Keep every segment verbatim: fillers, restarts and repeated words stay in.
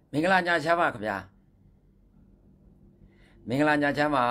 မင်္ဂလာညချမ်းပါခင်ဗျာမင်္ဂလာညချမ်းပါ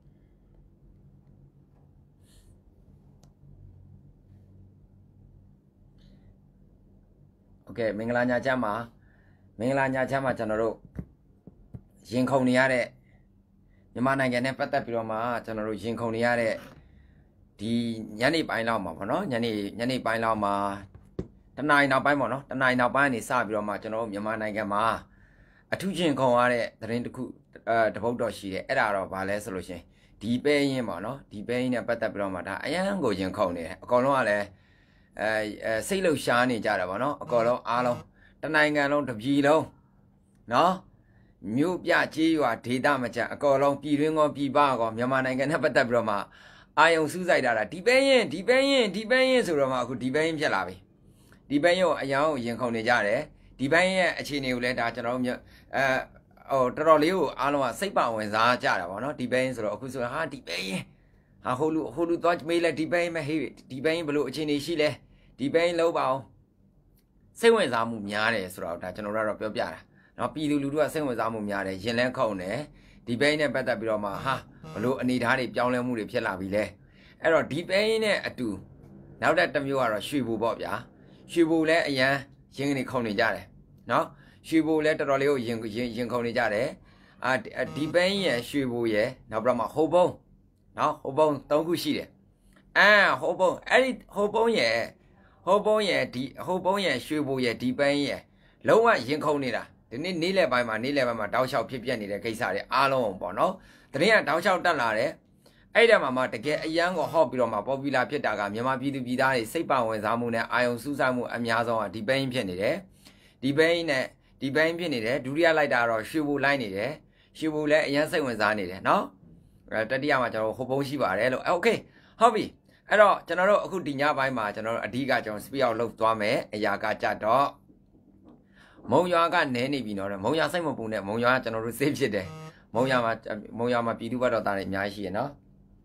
โอเคမင်္ဂလာညချမ်းပါမင်္ဂလာညချမ်းပါကျွန်တော်တို့ရင်ခုန်နေရတဲ့မြန်မာနိုင်ငံနဲ့ပတ်သက်ပြီးတော့မှကျွန်တော်တို့ရင်ခုန်နေရတဲ့ဒီညနေပိုင်းလောက်မှာပေါ့နော်ညနေညနေပိုင်းလောက်မှာတနင်္လာနောက်ပိုင်းပေါ့နော်တနင်္လာနောက်ပိုင်းကနေစပြီးတော့မှကျွန်တော်တို့မြန်မာနိုင်ငံမှာအထူးရင်ခုန်ရတဲ့သတင်းတစ်ခုအဲတပုတ်တော့ရှိတယ်အဲ့ဒါတော့ဗာလဲဆိုလို့ရှင်ဒီပဲရင်ပေါ့နော်ဒီပဲရင်နဲ့ပတ်သက်ပြီးတော့မှဒါအရန်ကိုရင်ခုန်နေတယ်အကောင်လုံးကလည်းအဲစိတ်လှုပ်ရှားနေကြတာပေါ့နော်အကောင်လုံးအားလုံးတနိုင်ငံလုံးတစ်ပြည်လုံးနော်မြို့ပြကြေးရွာဒေသမကျအကောင်လုံးပြည်တွင်းကောပြည်ပကောမြန်မာနိုင်ငံနဲ့ပတ်သက်ပြီးတော့မှအာယုံစူးစိုက်တာဒီပဲရင်ဒီပဲရင်ဒီပဲရင်ဆိုတော့မှအခုဒီပဲရင်ဖြစ်လာပြီဒီပဲရင်ကိုအရန်ကိုရင်ခုန်နေကြတယ်ဒီပိုင်းရဲ့အခြေအနေကိုလည်းဒါကျွန်တော်တို့အဲဟိုတော်တော်လေးကိုအားလုံးကစိတ်ပါဝင်စားကြတာပေါ့နော်ဒီပိုင်းဆိုတော့အခုဆိုဟာဒီပိုင်းဟာဟိုလူဟိုလူသွားမေးလဲဒီပိုင်းမဟေးဒီပိုင်းဘလို့အခြေအနေရှိလဲဒီပိုင်းလုံးပါအောင်စိတ်ဝင်စားမှုများတယ်ဆိုတော့ဒါကျွန်တော်တို့ကတော့ပြောပြတာနော်ပြည်သူလူထုကစိတ်ဝင်စားမှုများတယ်ရင်လဲခုန်တယ်ဒီပိုင်းနဲ့ပတ်သက်ပြီးတော့မှဟာဘလို့အနေထားတွေပြောင်းလဲမှုတွေဖြစ်လာပြီလဲအဲ့တော့ဒီပိုင်းနဲ့အတူနောက်တစ်မျိုးကတော့ရွှေဘူပေါ့ဗျာရွှေဘူလည်းအရန်ရင်ကနေခုန်နေကြတယ်နော်ရွှေဘူလည်းတော်တော်လေးကိုရင်ရင်ရင်ခုန်နေကြတယ်အာဒီပန်းရဲ့ရွှေဘူရဲ့နောက်ပြီးတော့ဟိုဘုံနော်ဟိုဘုံသုံးခုရှိတယ်အာဟိုဘုံအဲ့ဒီဟိုဘုံရဲ့ဟိုဘုံရဲ့ဒီဟိုဘုံရဲ့ရွှေဘူရဲ့ဒီပန်းရဲ့လုံးဝရင်ခုန်နေတာဒီနေ့နေ့လယ်ပိုင်းမှာနေ့လယ်ပိုင်းမှာတောက်လျှောက်ဖြစ်ပြနေတဲ့ကိစ္စတွေအားလုံးပေါ့နော်တရင်ကတောက်လျှောက်တက်လာတယ်အဲ့ဒါမှမှတကယ်အရန်ကိုဟော့ပြီးတော့မှပေါ်ပူလာဖြစ်တာကမြန်မာပြည်သူပြည်သားတွေစိတ်ပါဝင်စားမှုနဲ့အာယုံစူးစိုက်မှုအများဆုံးကဒီပန်းဖြစ်နေတယ်ဒီဘိန်းနဲ့ဒီဘိန်းဖြစ်နေတယ်ဒုတိယလိုက်တာတော့ရွှေဘူလိုက်နေတယ်ရွှေဘူလည်းအရင်စိတ်ဝင်စားနေတယ်နော်အဲတတိယမှာကျွန်တော်ဟိုဘုံရှိပါတယ်လို့โอเคဟုတ်ပြီအဲ့တော့ကျွန်တော်တို့အခုဒီညပိုင်းမှာကျွန်တော်တို့အဓိကကျွန်တော် speed out လုပ်သွားမယ်အရာကကြတော့မုံရွာကနဲနေပြီနော်မုံရွာစိတ်မပူနဲ့မုံရွာကကျွန်တော်တို့ safe ဖြစ်တယ်မုံရွာမှာမုံရွာမှာပြည်သူ့ဘက်တော်သားတွေအများကြီးရှိရနော်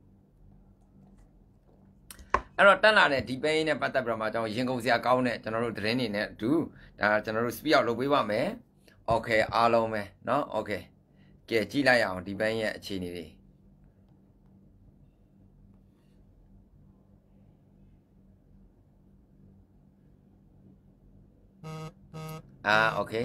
အဲ့တော့တက်လာတဲ့ဒီပဲနဲ့ပတ်သက်ပြီးတော့မှကျွန်တော်ရင်ကုန်စရာကောင်းတဲ့ကျွန်တော်တို့သတင်းတွေနဲ့အတူဒါကျွန်တော်တို့ speed out လုပ်ပေးပါမယ်။ Okay အားလုံးပဲเนาะ Okay ကဲကြည့်လိုက်အောင်ဒီပဲရဲ့အခြေအနေတွေအာ Okay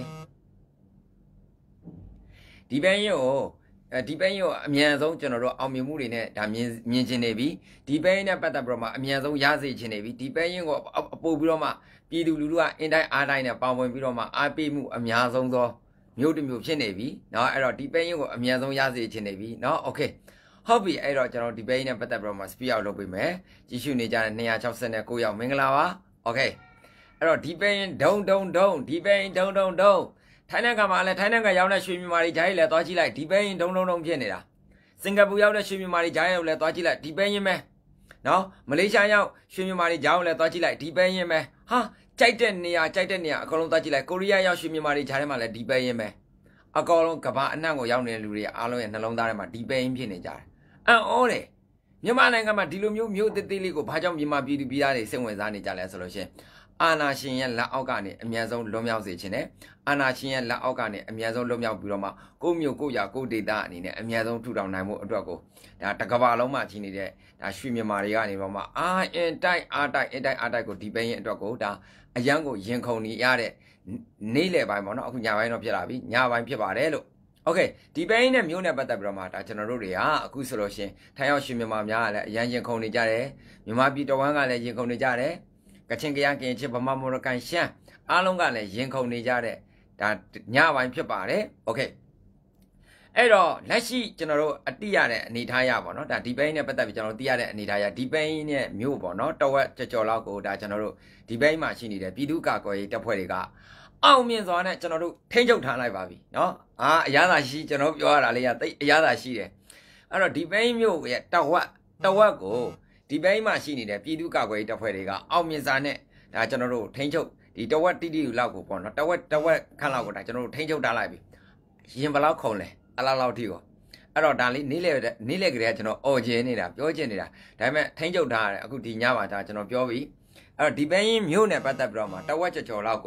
ဒီပဲရဲ့ကိုအဲဒီပဲရောအမြန်ဆုံးကျွန်တော်တို့အောင်မြင်မှုတွေနဲ့ဒါမြင်မြင်ချင်နေပြီဒီပဲနဲ့ပတ်သက်ပြီးတော့မှအမြန်ဆုံးရစေချင်နေပြီဒီပဲရင်ကိုအပို့ပြီးတော့မှပြည်သူလူထုကအင်တိုင်းအားတိုင်းနဲ့ပေါဝင်ပြီးတော့မှအားပေးမှုအများဆုံးသောမျိုးတစ်မျိုးဖြစ်နေပြီเนาะအဲ့တော့ဒီပဲရင်ကိုအမြန်ဆုံးရစေချင်နေပြီเนาะโอเคဟုတ်ပြီအဲ့တော့ကျွန်တော်ဒီပဲနဲ့ပတ်သက်ပြီးတော့မှ speed out လုပ်ပေးမယ်ကြီးစုနေကြတဲ့two hundred sixty-nineယောက်မင်္ဂလာပါโอเคအဲ့တော့ဒီပဲရင်ဒုံဒုံဒုံဒီပဲရင်ဒုံဒုံဒုံထိုင်းနိုင်ငံမှာလည်းထိုင်းနိုင်ငံရောက်တဲ့ရွှေမြန်မာတွေဂျားရီလည်းသွားကြည့်လိုက်ဒီပဲရင်ဒုံဒုံဒုံဖြစ်နေတာစင်ကာပူရောက်တဲ့ရွှေမြန်မာတွေဂျားရီလည်းသွားကြည့်လိုက်ဒီပဲရင်ပဲနော်မလေးရှားရောက်ရွှေမြန်မာတွေဂျားရီလည်းသွားကြည့်လိုက်ဒီပဲရင်ပဲဟာကြိုက်တဲ့နေရာကြိုက်တဲ့နေရာအကုန်လုံးသွားကြည့်လိုက်ကိုရီးယားရောက်ရွှေမြန်မာတွေဂျားထဲမှာလည်းဒီပဲရင်ပဲအကောင်လုံးကဘာအနှံ့ကိုရောက်နေတဲ့လူတွေအားလုံးရဲ့နှလုံးသားထဲမှာဒီပဲရင်ဖြစ်နေကြတယ်အံ့ဩတယ်မြန်မာနိုင်ငံမှာဒီလိုမျိုးမျိုးသေးသေးလေးကိုဘာကြောင့်မြန်မာပြည်သူပြည်သားတွေစိတ်ဝင်စားနေကြလဲဆိုလို့ရှိရင်အာနာရှင်ရဲ့လက်အောက်ကနေအမြန်ဆုံးလွတ်မြောက်စေခြင်းနဲ့အာနာရှင်ရဲ့လက်အောက်ကနေအမြန်ဆုံးလွတ်မြောက်ပြီးတော့မှကိုမျိုးကိုရာကိုဒေတာအနေနဲ့အမြန်ဆုံးထူထောင်နိုင်မှုအတွက်ကိုဒါတကဘာလုံးမှာကြီးနေတဲ့ဒါရွှေမြန်မာတွေကနေတော့မှအာအင်တိုက်အားတိုက်အင်တိုက်အားတိုက်ကိုဒီပဲရင်အတွက်ကိုဒါအရန်ကိုရင်ခုန်နေရတဲ့နေ့လယ်ပိုင်းပေါ့နော်အခုညပိုင်းတော့ဖြစ်လာပြီညပိုင်းဖြစ်ပါတယ်လို့โอเคဒီပဲရင်နဲ့မျိုးနဲ့ပတ်သက်ပြီးတော့မှဒါကျွန်တော်တို့တွေကအခုဆိုလို့ရှင်ထိုင်ရောက်ရွှေမြန်မာများကလည်းအရန်ရင်ခုန်နေကြတယ်မြန်မာပြည်တော်ဝန်ကလည်းရင်ခုန်နေကြတယ်ကချင်ကရကင်ချစ်ဗမာမော်ရကန်ရှမ်းအားလုံးကလည်းရင်ခုန်နေကြတဲ့ဒါညပိုင်းဖြစ်ပါတယ်โอเคအဲ့တော့လက်ရှိကျွန်တော်တို့အတိရတဲ့အနေထားရပါတော့ဒါဒီဘိန်းနဲ့ပတ်သက်ပြီးကျွန်တော်သိရတဲ့အနေထားရဒီဘိန်းနဲ့မြို့ပေါ့နော်တဝက်ကြော်ကြော်လောက်ကိုဒါကျွန်တော်တို့ဒီဘိန်းမှာရှိနေတဲ့ပြည်သူ့ကာကွယ်ရေးတပ်ဖွဲ့တွေကအောင်မြင်စွာနဲ့ကျွန်တော်တို့ထိန်းချုပ်ထားလိုက်ပါပြီเนาะအာအရသာရှိကျွန်တော်ပြောရတာလေးကတိတ်အရသာရှိတယ်အဲ့တော့ဒီဘိန်းမြို့ရဲ့တဝက်တဝက်ကိုဒီဘိန်းမှာရှိနေတဲ့ပြည်သူ့ကာကွယ်ရေးတပ်ဖွဲ့တွေကအောင်မြင်စွာနဲ့ဒါကျွန်တော်တို့ထိန်းချုပ်ဒီတဝက်တိတိလောက်ကိုပေါ့နော်တဝက်တဝက်ခန့်လောက်ကိုဒါကျွန်တော်တို့ထိန်းချုပ်ထားလိုက်ပြီရင်ဘလောက်ခုံလဲအလားလောက်ထိကိုအဲ့တော့ဒါလေးနေ့လေနေ့လေကလေးကကျွန်တော်အော်ကျင်းနေတာပြောကျင်နေတာဒါပေမဲ့ထိန်းချုပ်ထားရတယ်အခုဒီညမှာဒါကျွန်တော်ပြောပြီအဲ့တော့ဒီဘိန်းမြို့နယ်ပတ်သက်ပြီးတော့မှတဝက်ကြော်ကြော်လောက်ကို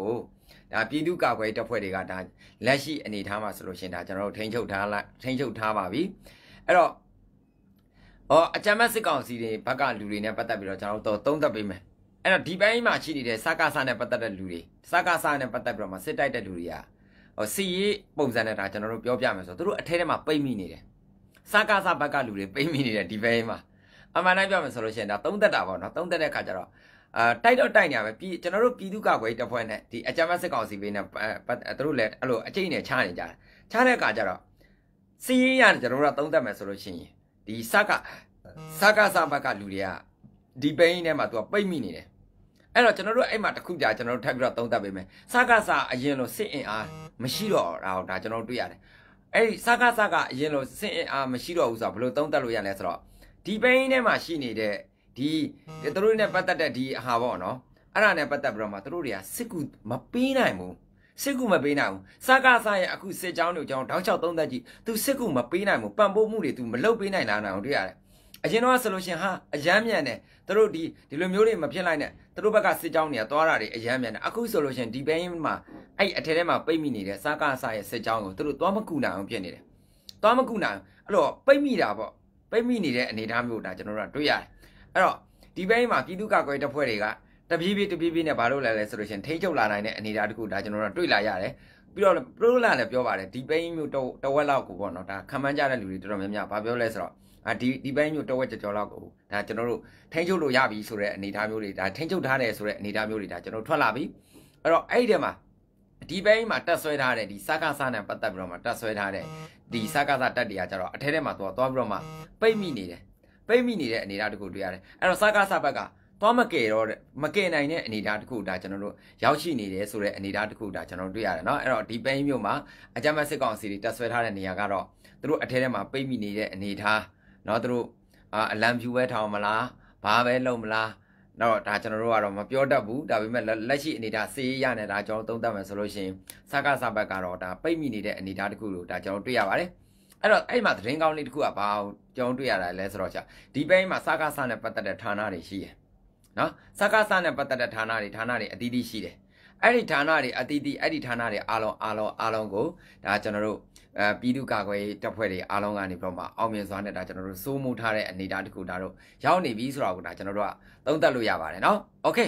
ဒါပြည်သူ့ကာကွယ်တပ်ဖွဲ့တွေကဒါလက်ရှိအနေထားမှာဆိုလို့ရှင်ဒါကျွန်တော်တို့ထိန်းချုပ်ထားလိုက်ထိန်းချုပ်ထားပါပြီအဲ့တော့ဟောအကြမ်းဖက်စစ်ကောင်စီတွေဘက်ကလူတွေနဲ့ပတ်သက်ပြီးတော့ကျွန်တော်တို့သုံးသပ်ပေးမယ်အဲ့တော့ဒီပိုင်းမှာရှိနေတဲ့စကားစားနဲ့ပတ်သက်တဲ့လူတွေစကားစားနဲ့ပတ်သက်ပြီးတော့မှစစ်တိုက်တဲ့လူတွေကဟောစီရေးပုံစံနဲ့ဒါကျွန်တော်တို့ပြောပြမယ်ဆိုတော့သူတို့အထဲထဲမှာပိတ်မိနေတယ်စကားစားဘက်ကလူတွေပိတ်မိနေတယ်ဒီပိုင်းမှာအမှန်တိုင်းပြောမယ်ဆိုလို့ရှင်ဒါသုံးသက်တာပေါ့နော်သုံးသက်တဲ့ခါကျတော့အာတိုက်တော့တိုက်နေရမယ်ပြည်ကျွန်တော်တို့ပြည်သူ့ကာကွယ်တပ်ဖွဲ့နဲ့ဒီအကြမ်းဖက်စစ်ကောင်စီပေးနဲ့သူတို့လည်းအဲ့လိုအကျိတ်နဲ့ချားနေကြတယ်ချားတဲ့အခါကျတော့စီးရင်ရတယ်ကျွန်တော်တို့ကသုံးသက်မယ်ဆိုလို့ရှိရင်ဒီစကစကစဘက်ကလူတွေကဒီပိန်းထဲမှာသူကပိတ်မိနေတယ်အဲ့တော့ကျွန်တော်တို့အဲ့မှာတစ်ခုကြာကျွန်တော်တို့ထပ်ပြီးတော့သုံးသက်ပေးမယ်စကစအရင်လိုစစ်အင်အားမရှိတော့တာဒါကျွန်တော်တို့တွေ့ရတယ်အဲ့ဒီစကစကအရင်လိုစစ်အင်အားမရှိတော့ဘူးဆိုတော့ဘယ်လိုသုံးသက်လို့ရလဲဆိုတော့ဒီပိန်းထဲမှာရှိနေတဲ့ဒီသူတို့နဲ့ပတ်သက်တဲ့ဒီဟာပေါ့နော်အဲ့ဒါနဲ့ပတ်သက်ပြီးတော့မှသူတို့တွေကစစ်ကူမပေးနိုင်ဘူးစစ်ကူမပေးနိုင်ဘူးစကားစားရဲ့အခုစစ်ကြောင်းတွေကျွန်တော်တောက်ချောက်သုံးသက်ကြည့်သူစစ်ကူမပေးနိုင်ဘူးပံ့ပိုးမှုတွေသူမလုပ်ပေးနိုင်လားအောင်တွေ့ရတယ်အရင်တော့ဆိုလို့ရှင်ဟာအယမ်းမြန်တယ်သူတို့ဒီဒီလိုမျိုးတွေမဖြစ်လိုက်နဲ့သူတို့ဘက်ကစစ်ကြောင်းတွေကသွားတာတွေအယမ်းမြန်တယ်အခုဆိုလို့ရှင်ဒီဘင်းမှာအဲ့အထက်ထဲမှာပိတ်မိနေတဲ့စကားစားရဲ့စစ်ကြောင်းကိုသူတို့သွားမကူနိုင်အောင်ဖြစ်နေတယ်သွားမကူနိုင်အဲ့တော့ပိတ်မိတာပေါ့ပိတ်မိနေတဲ့အနေအထားမျိုးဒါကျွန်တော်တို့တွေ့ရတယ်အဲ့တော့ဒီဘက်မှာပြည်သူ့ကာကွယ်တပ်ဖွဲ့တွေကတပြေးပြေးတပြေးပြေးနဲ့ဘာလို့လဲလဲဆိုလို့ရှင်ထိန်းချုပ်လာနိုင်တဲ့အနေအထားတခုဒါကျွန်တော်တို့တွေ့လာရတယ်ပြီးတော့ပရိုလာလည်းပြောပါတယ်ဒီဘက်မျိုးတဝက်လောက်ကိုပေါ့နော်ဒါခံမှန်းကြတဲ့လူတွေတော်တော်များများဘာပြောလဲဆိုတော့အာဒီဒီဘက်မျိုးတဝက်ကြော်လောက်ကိုဒါကျွန်တော်တို့ထိန်းချုပ်လို့ရပြီဆိုတဲ့အနေအထားမျိုးတွေဒါထိန်းချုပ်ထားတယ်ဆိုတဲ့အနေအထားမျိုးတွေဒါကျွန်တော်ထွက်လာပြီအဲ့တော့အဲ့ဒီထဲမှာဒီဘက်မှာတက်ဆွဲထားတဲ့ဒီစကားစားနဲ့ပတ်သက်ပြီးတော့မှတက်ဆွဲထားတဲ့ဒီစကားစားတက်တွေကကျတော့အထဲထဲမှာသွားသွားပြီးတော့မှပိတ်မိနေတယ်ပိတ်မိနေတဲ့အနေအထားတခုတွေ့ရတယ်အဲ့တော့စကားစဘက်ကသွားမကယ်တော့မကယ်နိုင်တဲ့အနေအထားတခုဒါကျွန်တော်တို့ရောက်ရှိနေတယ်ဆိုတဲ့အနေအထားတခုဒါကျွန်တော်တွေ့ရတယ်เนาะအဲ့တော့ဒီပိန်းမျိုးမှာအကြမ်းဖက်စစ်ကောင်စီတွေတက်ဆွဲထားတဲ့နေရာကတော့သူတို့အထဲထဲမှာပိတ်မိနေတဲ့အနေအထားเนาะသူတို့အလံဖြူပဲထောင်မလားဘာပဲလုပ်မလားတော့ဒါကျွန်တော်တို့ကတော့မပြောတတ်ဘူးဒါပေမဲ့လက်ရှိအနေအထားစေးရနေတာကျွန်တော်သုံးသပ်မယ်ဆိုလို့ရှိရင်စကားစဘက်ကတော့ဒါပိတ်မိနေတဲ့အနေအထားတခုလို့ဒါကျွန်တော်တွေ့ရပါတယ်အဲ့တော့အဲ့မှာသတင်းကောင်းလေးတစ်ခုကဘာကျွန်တော်တွေ့ရတာလဲဆိုတော့ဒီဘက်မှာစကားစနဲ့ပတ်သက်တဲ့ဌာနတွေရှိတယ်နော်စကားစနဲ့ပတ်သက်တဲ့ဌာနတွေဌာနတွေအသီးသီးရှိတယ်အဲ့ဒီဌာနတွေအသီးသီးအဲ့ဒီဌာနတွေအားလုံးအားလုံးအားလုံးကိုဒါကျွန်တော်တို့အဲပြည်သူ့ကာကွယ်တပ်ဖွဲ့တွေအားလုံးကနေပြီးတော့မှအောင်မြင်စွာနဲ့ဒါကျွန်တော်တို့စိုးမိုးထားတဲ့အနေအထားတစ်ခုဒါတို့ရောက်နေပြီဆိုတော့ဒါကျွန်တော်တို့ကသုံးသပ်လို့ရပါတယ်နော်โอเค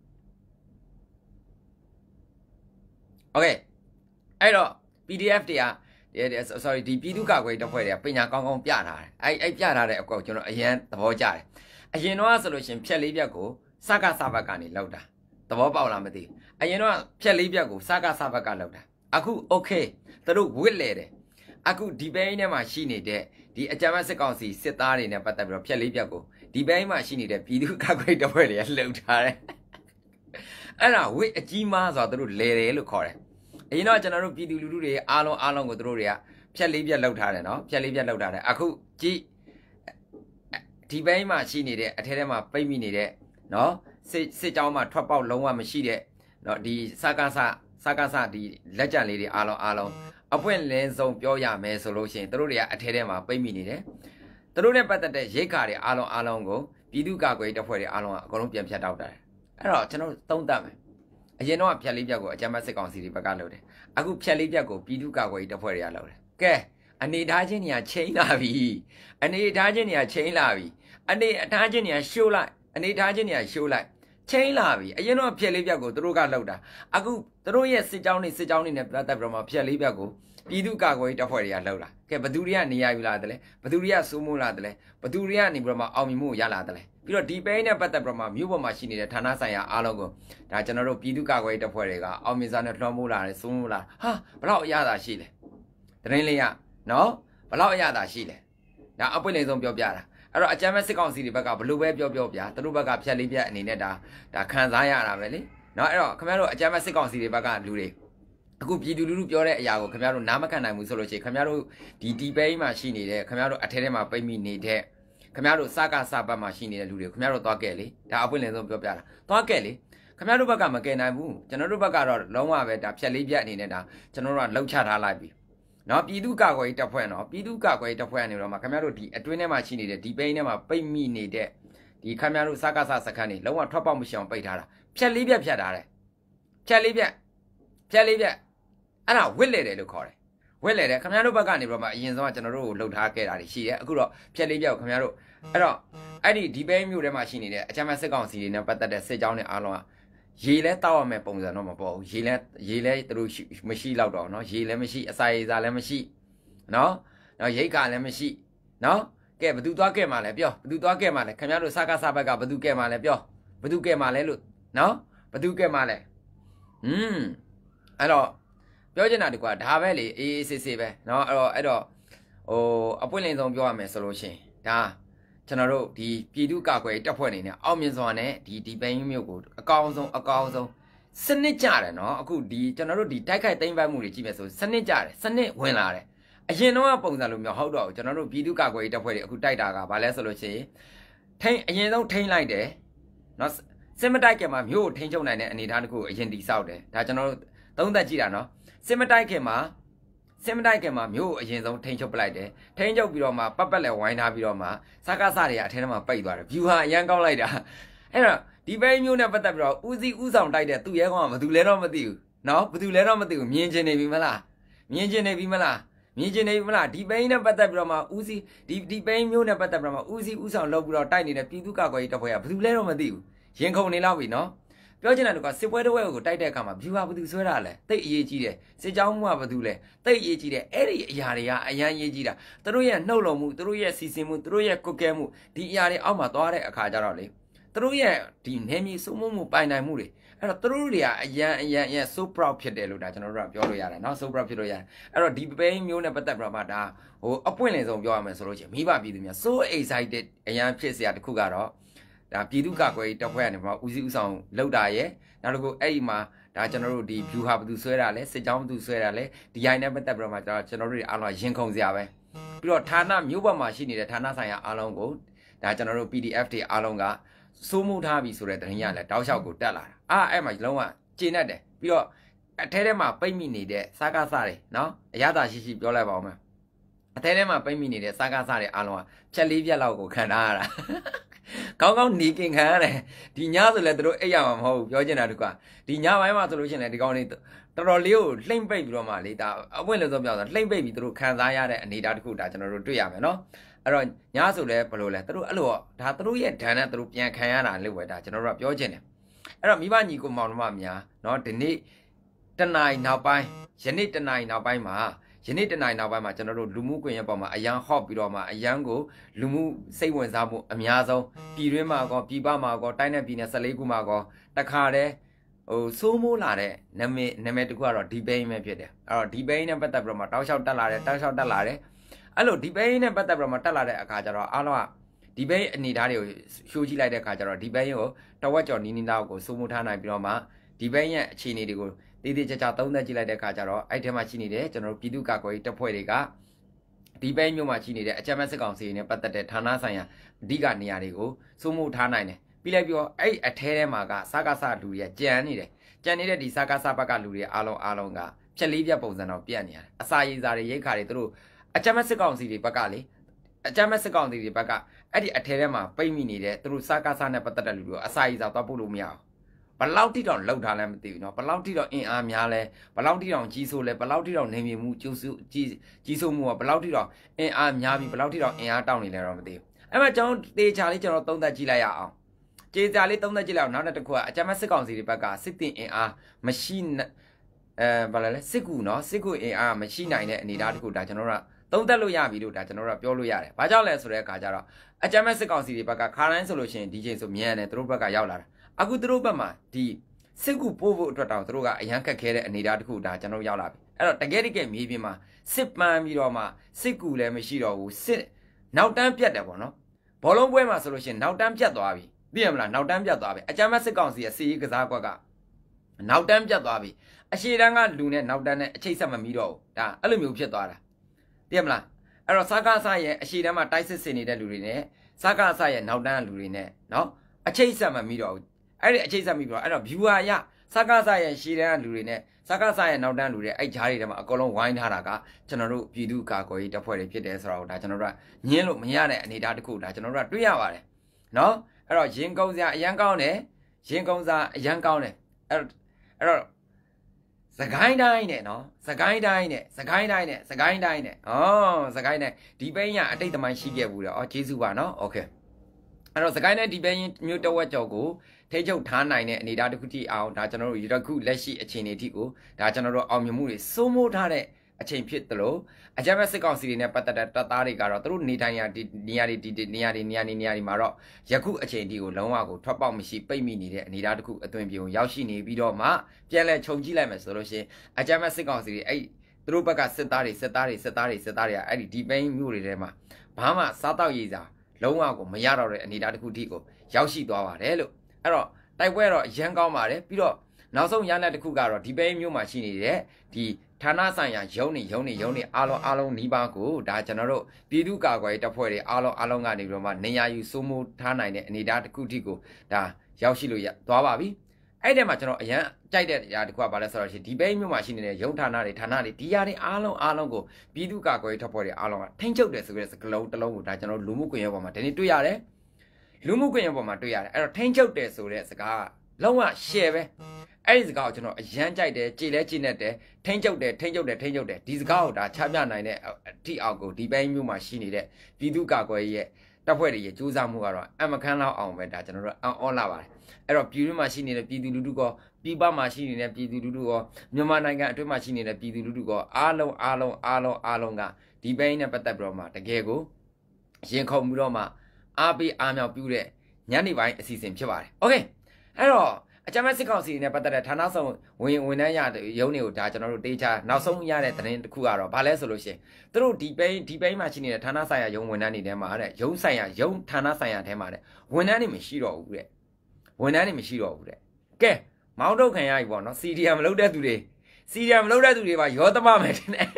โอเคအဲ့တော့ ပီ ဒီ အက်ဖ် တွေက sorry ဒီပြည်သူ့ကာကွယ်တပ်ဖွဲ့တွေကပညာကောင်းကောင်းပြထားတယ်အဲ့အဲ့ပြထားတဲ့အကောကျွန်တော်အရင်သဘောကျတယ်အရင်တော့ဆိုလို့ရှင်ဖြက်လေးပြက်ကိုစကားစဘက်ကနေလောက်တာသဘောပေါက်လားမသိအရင်တော့ဖြက်လေးပြက်ကိုစကားစဘက်ကလောက်တာအခု okay သူတို့ဝစ်လေတယ်အခုဒီဘိန်းထဲမှာရှိနေတဲ့ဒီအကြမ်းဖက်စစ်ကောင်စီစစ်သားတွေနဲ့ပတ်သက်ပြီးတော့ဖြက်လေးပြက်ကိုဒီဘိန်းမှာရှိနေတဲ့ပြည်သူ့ကာကွယ်တပ်ဖွဲ့တွေကလှုပ်ထားတယ်အဲ့ဒါဝစ်အကြီးမားဆိုတော့သူတို့လဲတယ်လို့ခေါ်တယ်အရင်တော့ကျွန်တော်တို့ပြည်သူလူထုတွေအားလုံးအားလုံးကိုသူတို့တွေကဖြက်လေးပြက်လောက်ထားတယ်နော်ဖြက်လေးပြက်လောက်ထားတယ်အခုကြည့်ဒီဘိန်းမှာရှိနေတဲ့အထဲထဲမှာပိတ်မိနေတဲ့နော်စစ်စစ်ကြောင်းမှာထွက်ပေါက်လုံးဝမရှိတဲ့နော်ဒီစကားစစကားစဒီလက်ကျန်လေးတွေအားလုံးအားလုံးအပွင့်လင်းဆုံးပြောရမယ်ဆိုလို့ရှိရင်တို့တွေကအထဲထဲမှာပိတ်မိနေတယ်တို့နဲ့ပတ်သက်တဲ့ရိတ်ခါတွေအားလုံးအားလုံးကိုပြည်သူ့ကာကွယ်တပ်ဖွဲ့တွေအားလုံးကအကုန်လုံးပြန်ဖြတ်တောက်တာအဲ့တော့ကျွန်တော်သုံးသပ်မယ်အရင်တော့ဖြက်လေးပြက်ကိုအကြမ်းဖက်စစ်ကောင်စီတွေဘက်ကလုပ်တယ်အခုဖြက်လေးပြက်ကိုပြည်သူ့ကာကွယ်တပ်ဖွဲ့တွေကလုပ်တယ်ကဲအနေထားချင်းတွေကချိန်လာပြီအနေထားချင်းတွေကချိန်လာပြီအနေအထားချင်းတွေကရှိုးလိုက်အနေထားချင်းတွေကရှိုးလိုက်ချိန်လာပြီအရင်တော့ဖြက်လေးပြက်ကိုသူတို့ကလောက်တာအခုသူတို့ရဲ့စစ်ကြောင်းတွေစစ်ကြောင်းတွေနဲ့ပတ်သက်ပြီးတော့မှဖြက်လေးပြက်ကိုပြည်သူ့ကာကွယ်တပ်ဖွဲ့တွေကလောက်လာကဲဘသူတွေကနေရာယူလာတယ်လဲဘသူတွေကစိုးမိုးလာတယ်လဲဘသူတွေကနေပြီးတော့မှအောင်မြင်မှုရလာတယ်လဲပြီးတော့ဒီပိန်းနဲ့ပတ်သက်ပြီးတော့မှမြို့ပေါ်မှာရှိနေတဲ့ဌာနဆိုင်ရာအားလုံးကိုဒါကျွန်တော်တို့ပြည်သူ့ကာကွယ်တပ်ဖွဲ့တွေကအောင်မြင်စွာနဲ့လွှမ်းမိုးလာတယ်စိုးမိုးလာဟာဘလောက်အရသာရှိလဲတရင်လေးရနော်ဘလောက်အရသာရှိလဲဒါအပွင့်လေးဆုံးပြောပြတာအဲ့တော့အကြမ်းဖက်စစ်ကောင်စီတွေဘက်ကဘလို့ပဲပြောပြောပြသူတို့ဘက်ကဖြက်လေးပြက်အနေနဲ့ဒါဒါခံစားရတာပဲလေနော်အဲ့တော့ခင်ဗျားတို့အကြမ်းဖက်စစ်ကောင်စီတွေဘက်ကလူတွေအခုပြည်သူလူထုပြောတဲ့အရာကိုခင်ဗျားတို့နားမခံနိုင်ဘူးဆိုလို့ရှိရင်ခင်ဗျားတို့ဒီဒီပိန်းမှာရှိနေတဲ့ခင်ဗျားတို့အထဲထဲမှာပိတ်မိနေတဲ့ခင်ဗျားတို့စကားစပတ်မှာရှိနေတဲ့လူတွေခင်ဗျားတို့သွားခဲ့လေဒါအပွင့်လင်းဆုံးပြောပြတာသွားခဲ့လေခင်ဗျားတို့ဘက်ကမကယ်နိုင်ဘူးကျွန်တော်တို့ဘက်ကတော့လုံးဝပဲဒါဖြက်လေးပြက်အနေနဲ့ဒါကျွန်တော်တို့ကလှုပ်ချထားလိုက်ပြီနော်ပြည်သူ့ကာကွယ်ရေးတပ်ဖွဲ့နော်ပြည်သူ့ကာကွယ်ရေးတပ်ဖွဲ့အနေနဲ့မှာခင်ဗျားတို့ဒီအတွင်းထဲမှာရှိနေတဲ့ဒီပိန်းထဲမှာပိတ်မိနေတဲ့ဒီခင်ဗျားတို့စကားစစခန်းတွေလုံးဝထွက်ပေါက်မရှိအောင်ပိတ်ထားတာဖြက်လေးပြက်ဖြတ်ထားတယ်ဖြက်လေးပြက်ဖြက်လေးပြက်အဲ့ဒါဝစ်လေတယ်လို့ခေါ်တယ်ဝစ်လေတယ်ခင်ဗျားတို့ဘက်ကနေပြီးတော့မှအရင်ဆုံးကကျွန်တော်တို့ကိုလှုပ်ထားခဲ့တာတွေရှိတယ်အခုတော့ဖြက်လေးပြက်ကိုခင်ဗျားတို့အဲ့တော့အဲ့ဒီဒီပဲမျိုးထဲမှာရှိနေတဲ့အချမ်းမစစ်ကောင်စီတွေနဲ့ပတ်သက်တဲ့စစ်ကြောင်းတွေအားလုံးကရေလဲတောက်ရမယ်ပုံစံတော့မပေါ်ဘူးရေလဲရေလဲသူတို့မရှိတော့တော့เนาะရေလဲမရှိအစာရေစာလည်းမရှိเนาะเนาะရိတ်ကလည်းမရှိเนาะကဲဘသူသွားခဲ့မှာလဲပြောဘသူသွားခဲ့မှာလဲခင်ဗျားတို့စကားစဘက်ကဘသူခဲ့မှာလဲပြောဘသူခဲ့မှာလဲလို့เนาะဘသူခဲ့မှာလဲอืมအဲ့တော့ပြောချင်တာဒီကွာဒါပဲလေအေးအေးဆေးဆေးပဲเนาะအဲ့တော့အဲ့တော့ဟိုအပွင့်လင်းဆုံးပြောရမယ်ဆိုလို့ရှိရင်ဒါကျွန်တော်တို့ဒီပြည်သူ့ကာကွယ်တပ်ဖွဲ့နေနဲ့အောင်မြင်စွာနဲ့ဒီဒီပိန်းမျိုးကိုအကောင်းဆုံးအကောင်းဆုံးစနစ်ကြတယ်เนาะအခုဒီကျွန်တော်တို့ဒီတိုက်ခိုက်သိမ်းပိုက်မှုတွေကြည့်မယ်ဆိုစနစ်ကြတယ်စနစ်ဝင်လာတယ်အရင်တော့ပုံစံလိုမျိုးဟုတ်တော့ကျွန်တော်တို့ပြည်သူ့ကာကွယ်တပ်ဖွဲ့တွေအခုတိုက်တာကဘာလဲဆိုလို့ရှိရင်ထိန်းအရင်ဆုံးထိန်းလိုက်တယ်เนาะစစ်မတိုက်ခင်မှာမျိုးကိုထိန်းချုပ်နိုင်တဲ့အနေအထားတစ်ခုအရင်တိဆောက်တယ်ဒါကျွန်တော်တို့သုံးသက်ကြည့်တာเนาะစစ်မတိုက်ခင်မှာစစ်မတိုက်ခင်မှာမျိုးအရင်ဆုံးထိန်းချုပ်ပလိုက်တယ်ထိန်းချုပ်ပြီးတော့မှပတ်ပတ်လဲဝိုင်းထားပြီးတော့မှစကားစတွေကအထဲထဲမှာပိတ်သွားတယ် view ဟာအရန်ကောင်းလိုက်တာအဲ့တော့ဒီဘဲမျိုးနဲ့ပတ်သက်ပြီးတော့ဦးစီးဦးဆောင်တိုက်တဲ့သူ့ရဲကောင်ကဘာသူလဲတော့မသိဘူးเนาะဘာသူလဲတော့မသိဘူးမြင်ချင်နေပြီမလားမြင်ချင်နေပြီမလားမြင်ချင်နေပြီမလားဒီဘဲနဲ့ပတ်သက်ပြီးတော့မှဦးစီးဒီဒီဘဲမျိုးနဲ့ပတ်သက်ပြီးတော့မှဦးစီးဦးဆောင်လုပ်ပြီးတော့တိုက်နေတဲ့ပြည်သူ့ကာကွယ်ရေးတပ်ဖွဲ့ကဘာသူလဲတော့မသိဘူးရင်ခုန်နေလောက်ပြီเนาะပြောချင်တာကစစ်ပွဲတစ်ဝဲကိုတိုက်တဲ့အခါမှာ view ဟာဘာသူဆွဲတာလဲတိတ်အရေးကြီးတယ်စစ်ကြောင်းမှုကဘာသူလဲတိတ်အရေးကြီးတယ်အဲ့ဒီအရာတွေကအရန်ရေးကြီးတာသူတို့ရဲ့နှုတ်လုံမှုသူတို့ရဲ့စီစဉ်မှုသူတို့ရဲ့ကုတ်ကဲမှုဒီအရာတွေအောက်မှာသွားတဲ့အခါကျတော့လေသူတို့ရဲ့ဒီနေမြေစုံမှုမှုပိုင်နိုင်မှုတွေအဲ့တော့သူတို့တွေကအရန်အရန်အရန် so proud ဖြစ်တယ်လို့ဒါကျွန်တော်တို့ကပြောလို့ရတယ်เนาะ so proud ဖြစ်လို့ရတယ်အဲ့တော့ဒီပိန်းမျိုးနဲ့ပတ်သက်ပြီးတော့မှဒါဟိုအပွင့်လင်ဆုံးပြောရမယ်ဆိုလို့ရှိရင်မိဘပြည်သူများ so excited အရန်ဖြစ်စရာတစ်ခုကတော့ဒါပြည်သူ့ကာကွယ်ရေးတပ်ဖွဲ့ကနေမှာဦးစီးဦးဆောင်လောက်တာရဲ့နောက်တစ်ခုအဲ့ဒီမှာဒါကျွန်တော်တို့ဒီ view ဟာဘသူဆွဲတာလဲစစ်ကြောင်းဘသူဆွဲတာလဲဒီအိုင်နဲ့ပတ်သက်ပြီးတော့မှကျွန်တော်တို့အားလုံးရင်ခုန်စရာပဲပြီးတော့ဌာနမြို့ဘက်မှာရှိနေတဲ့ဌာနဆိုင်ရာအားလုံးကိုဒါကျွန်တော်တို့ P D F တွေအားလုံးကစိုးမိုးထားပြီဆိုတဲ့သတင်းရလဲတောက်လျှောက်ကိုတက်လာတာအာအဲ့မှာလုံးဝကျေနပ်တယ်ပြီးတော့အထဲထဲမှာပိတ်မိနေတဲ့စားကားစားတွေနော်အရသာရှိရှိပြောလိုက်ပါဦးမယ်အထဲထဲမှာပိတ်မိနေတဲ့စားကားစားတွေအားလုံးကချက်လေးပြက်လောက်ကိုခံထားရတာကောင်းကောင်းနေကင်ခံရတယ်ဒီညဆိုလဲတို့အိပ်ရမှာမဟုတ်ဘူးပြောချင်တာတကွာဒီညပိုင်းမှာဆိုလို့ရှိရင်လည်းဒီကောင်လေးတော်တော်လေးကိုလှိမ့်ပိတ်ပြီးတော့မှလေဒါအပွင့်လို့ဆိုပြောတာလှိမ့်ပိတ်ပြီးတို့ခံစားရတဲ့အနေအထားတစ်ခုဒါကျွန်တော်တို့တွေ့ရမယ်နော်အဲ့တော့ညဆိုလဲဘယ်လိုလဲတို့အဲ့လိုဒါတို့ရဲ့ဒဏ်နဲ့တို့ပြန်ခံရတာလို့ပဲဒါကျွန်တော်တို့ကပြောချင်တယ်အဲ့တော့မိဘညီကိုမောင်နှမများနော်ဒီနေ့တနင်္လာနောက်ပိုင်းယနေ့တနင်္လာနောက်ပိုင်းမှာယနေ့တနင်္လာနောက်ပိုင်းမှာကျွန်တော်တို့လူမှုကွန်ရက်ပေါ်မှာအရန်ဟော့ပြီးတော့မှအရန်ကိုလူမှုစိတ်ဝင်စားမှုအများဆုံးပြည်တွင်းမှာကောပြည်ပမှာကောတိုင်းနဲ့ပြည်နယ်၁၄ခုမှာကောတခါတည်းဟိုစိုးမိုးလာတဲ့နာမည်နာမည်တခုကတော့ဒီဘိန်းပဲဖြစ်တယ်အဲ့တော့ဒီဘိန်းနဲ့ပတ်သက်ပြီးတော့မှတောက်လျှောက်တက်လာတယ်တောက်လျှောက်တက်လာတယ်အဲ့လိုဒီဘိန်းနဲ့ပတ်သက်ပြီးတော့မှတက်လာတဲ့အခါကျတော့အားလုံးကဒီဘိန်းအနေထားတွေကိုရှိုးကြည့်လိုက်တဲ့အခါကျတော့ဒီဘိန်းကိုတဝက်ကျော်နီးနီးသားကိုစိုးမိုးထားနိုင်ပြီးတော့မှဒီဘိန်းရဲ့အခြေအနေတွေကိုတေးသေးချာချာသုံးသပ်ကြည့်လိုက်တဲ့အခါကျတော့အဲ့ထဲမှာရှိနေတဲ့ကျွန်တော်တို့ပြည်သူ့ကာကွယ်ရေးတပ်ဖွဲ့တွေကဒီဘိန်းမျိုးမှာရှိနေတဲ့အကြမ်းဖက်စစ်ကောင်စီနဲ့ပတ်သက်တဲ့ဌာနဆိုင်ရာအဓိကနေရာတွေကိုစိုးမိုးထားနိုင်တယ်ပြီးလိုက်ပြီးတော့အဲ့အထဲထဲမှာကစကားစလူတွေကကြံနေတယ်ကြံနေတဲ့ဒီစကားစဘက်ကလူတွေအားလုံးအားလုံးကဖြက်လေးပြပုံစံတော့ပြတ်နေရတယ်အစာရည်စာတွေရိတ်ခါတွေသူတို့အကြမ်းဖက်စစ်ကောင်စီတွေဘက်ကလေအကြမ်းဖက်စစ်ကောင်စီတွေဘက်ကအဲ့ဒီအထဲထဲမှာပိတ်မိနေတဲ့သူတို့စကားစနဲ့ပတ်သက်တဲ့လူတွေအစာရည်စာသွားပို့လို့မရဘူးဘလောက်တိတောင်လောက်ထားလဲမသိဘူးเนาะဘလောက်တိတောင်အင်အားများလဲဘလောက်တိတောင်ကြီးဆိုးလဲဘလောက်တိတောင်နေမြင့်မှုကျိုးစုကြီးကြီးဆိုးမှုကဘလောက်တိတောင်အင်အားများပြီးဘလောက်တိတောင်အင်အားတောင်းနေလဲတော့မသိဘူးအဲ့မှာကျွန်တော်တေချာလေးကျွန်တော်သုံးသပ်ကြည့်လိုက်ရအောင်ကြေချာလေးသုံးသပ်ကြည့်လိုက်အောင်နောက်တစ်ခုကအကြမ်းဖက်စစ်ကောင်စီတွေဘက်ကစစ်တင်အင်အားမရှိအဲဘာလဲလဲစစ်ကူเนาะစစ်ကူအင်အားမရှိနိုင်တဲ့အနေအထားတစ်ခုဒါကျွန်တော်တို့ကသုံးသပ်လို့ရပြီလို့ဒါကျွန်တော်တို့ကပြောလို့ရတယ်ဘာကြောင့်လဲဆိုတဲ့အခါကျတော့အကြမ်းဖက်စစ်ကောင်စီတွေဘက်ကခါတိုင်းဆိုလို့ရှိရင်ဒီချိန်ဆိုမြန်တယ်သူတို့ဘက်ကရောက်လာတာအခုသူတို့ဘက်မှာဒီစစ်ကူပို့ဖို့အတွက်တောင်သူတို့ကအရန်ခက်ခဲတဲ့အနေအထားတစ်ခုဒါကျွန်တော်ရောက်လာပြီအဲ့တော့တကယ်တကယ်မြေပြင်မှာစစ်ပန်းပြီးတော့မှစစ်ကူလည်းမရှိတော့ဘူးစစ်နောက်တန်းပြတ်တယ်ပေါ့နော်ဘောလုံးပွဲမှာဆိုလို့ရှိရင်နောက်တန်းပြတ်သွားပြီသိရမလားနောက်တန်းပြတ်သွားပြီအကြမ်းဖက်စစ်ကောင်စီရဲ့စီရေးကစားကွက်ကနောက်တန်းပြတ်သွားပြီအရှေ့တန်းကလူနဲ့နောက်တန်းနဲ့အချိတ်ဆက်မမီတော့ဘူးဒါအဲ့လိုမျိုးဖြစ်သွားတာသိရမလားအဲ့တော့စကားဆရဲ့အရှေ့တန်းမှာတိုက်စစ်ဆင်နေတဲ့လူတွေနဲ့စကားဆရဲ့နောက်တန်းလူတွေနဲ့နော်အချိတ်ဆက်မမီတော့ဘူးအဲ့ဒီအချိတ်ဆက်မိပြီးတော့အဲ့တော့ viewer ရစကားဆရဲ့ရှည်တန်းလူတွေနဲ့စကားဆရဲ့နောက်တန်းလူတွေအဲ့ဂျားတွေထဲမှာအကုန်လုံးဝိုင်းထားတာကကျွန်တော်တို့ပြည်သူ့ကာကွယ်ရေးတပ်ဖွဲ့တွေဖြစ်တယ်ဆိုတော့ဒါကျွန်တော်တို့ကညင်းလို့မရတဲ့အနေအထားတစ်ခုဒါကျွန်တော်တို့ကတွေ့ရပါတယ်နော်အဲ့တော့ရင်ကုန်းစရာအရန်ကောင်းတယ်ရင်ကုန်းစားအရန်ကောင်းတယ်အဲ့တော့အဲ့တော့စကိုင်းတိုင်းနဲ့နော်စကိုင်းတိုင်းနဲ့စကိုင်းတိုင်းနဲ့စကိုင်းတိုင်းနဲ့ဩစကိုင်းတိုင်းဒီပိန်းရအတိတ်သမိုင်းရှိခဲ့ဘူးတယ်ဩကျေးဇူးပါနော်โอเคအဲ့တော့စကိုင်းတိုင်းဒီပိန်းမျိုးတဝက်ကျော်ကိုထိတ်ချုပ်ထားနိုင်တဲ့အနေအထားတစ်ခုထိအောင်ဒါကျွန်တော်တို့ရခုလက်ရှိအခြေအနေထိကိုဒါကျွန်တော်တို့အောင်မြင်မှုတွေစိုးမိုးထားတဲ့အချိန်ဖြစ်သလိုအကြမ်းဖက်စစ်ကောင်စီတွေနဲ့ပတ်သက်တဲ့တပ်သားတွေကတော့သူတို့နေထိုင်ရာဒီနေရာတွေဒီနေရာတွေနေရာတွေနေရာတွေမှာတော့ယခုအချိန်ဒီကိုလုံးဝကိုထွက်ပေါက်မရှိပိတ်မိနေတဲ့အနေအထားတစ်ခုအသွင်ပြေုံရောက်ရှိနေပြီးတော့မှပြန်လဲခြုံကြည့်လိုက်မယ်ဆိုလို့ရှိရင်အကြမ်းဖက်စစ်ကောင်စီတွေအဲ့သူတို့ဘက်ကစစ်သားတွေစစ်သားတွေစစ်သားတွေစစ်သားတွေကအဲ့ဒီဒီပိန်းမျိုးတွေထဲမှာဘာမှစားတော့ရည်စားလုံးဝကိုမရတော့တဲ့အနေအထားတစ်ခုထိကိုရောက်ရှိသွားပါတယ်လို့အဲ့တော့တိုက်ပွဲတော့ရန်ကောင်းပါတယ်ပြီးတော့နောက်ဆုံးရလဒ်တစ်ခုကတော့ဒီပိန်းမျိုးမှာရှိနေတဲ့ဒီဌာနဆိုင်ရာရုံးနေရုံးနေရုံးနေအားလုံးအားလုံးနှီးပါကိုဒါကျွန်တော်တို့ပြည်သူ့ကာကွယ်ရေးတပ်ဖွဲ့တွေအားလုံးအားလုံးကနေပြီးတော့မှနေရာယူစိုးမိုးထားနိုင်တဲ့အနေအထားတစ်ခုထိကိုဒါရောက်ရှိလို့ရသွားပါပြီအဲ့ဒီမှာကျွန်တော်အရန်ကြိုက်တဲ့အရာတစ်ခုကဘာလဲဆိုတော့ဒီဘိန်းမြို့မှာရှိနေတဲ့ရုံးဌာနတွေဌာနတွေဒီယာတွေအားလုံးအားလုံးကိုပြည်သူ့ကာကွယ်ရေးတပ်ဖွဲ့တွေအားလုံးကထိန်းချုပ်တယ်ဆိုတဲ့စကလုံးတစ်လုံးကိုဒါကျွန်တော်လူမှုကွန်ရက်ပေါ်မှာဒီနေ့တွေ့ရတယ်လူမှုကွန်ရက်ပေါ်မှာတွေ့ရတယ်အဲ့တော့ထိန်းချုပ်တယ်ဆိုတဲ့စကားလုံးဝ share ပဲအဲ့ဒီစကားကိုကျွန်တော်အရန်ကြိုက်တယ်ကြည်လဲကြည်နဲ့တယ်ထိန်းချုပ်တယ်ထိန်းချုပ်တယ်ထိန်းချုပ်တယ်ဒီစကားကိုဒါချပြနိုင်တဲ့အထိအောက်ကိုဒီဘိန်းမျိုးမှာရှိနေတဲ့ပြည်သူ့ကာကွယ်ရေးရဲ့တပ်ဖွဲ့တွေရဲ့စူးစမ်းမှုကတော့အမခန်းလောက်အောင်ပဲဒါကျွန်တော်တို့အော်လာပါတယ်အဲ့တော့ပြည်တွင်းမှာရှိနေတဲ့ပြည်သူလူထုကပြည်ပမှာရှိနေတဲ့ပြည်သူလူထုကမြန်မာနိုင်ငံအတွင်းမှာရှိနေတဲ့ပြည်သူလူထုကအားလုံးအားလုံးအားလုံးအားလုံးကဒီဘိန်းနဲ့ပတ်သက်ပြီးတော့မှတကယ်ကိုရင်ခုန်ပြီးတော့မှအားပေးအားမြောက်ပြုတဲ့ညနေပိုင်းအစီအစဉ်ဖြစ်ပါတယ်โอเคအဲ့တော့အကြမ်းဖက်စစ်ကောင်စီနဲ့ပတ်သက်တဲ့ဌာနဆောင်ဝင်ဝင်နှန်းရရုံးတွေကိုဒါကျွန်တော်တို့တေးချနောက်ဆုံးရတဲ့သတင်းတစ်ခုကတော့ဘာလဲဆိုလို့ရှိရင်သူတို့ဒီပိန်းဒီပိန်းမှာရှိနေတဲ့ဌာနဆိုင်ရာရုံးဝန်ထမ်းတွေထဲမှာတဲ့ရုံးဆိုင်ရာရုံးဌာနဆိုင်ရာထဲမှာတဲ့ဝန်ထမ်းတွေမရှိတော့ဘူးတဲ့ဝန်ထမ်းတွေမရှိတော့ဘူးတဲ့ကဲမောင်းထုတ်ခံရပြီပေါ့နော်စီဒီအမ်မလုပ်တဲ့သူတွေစီဒီအမ်မလုပ်တဲ့သူတွေပါရောသမမယ်တင်တယ်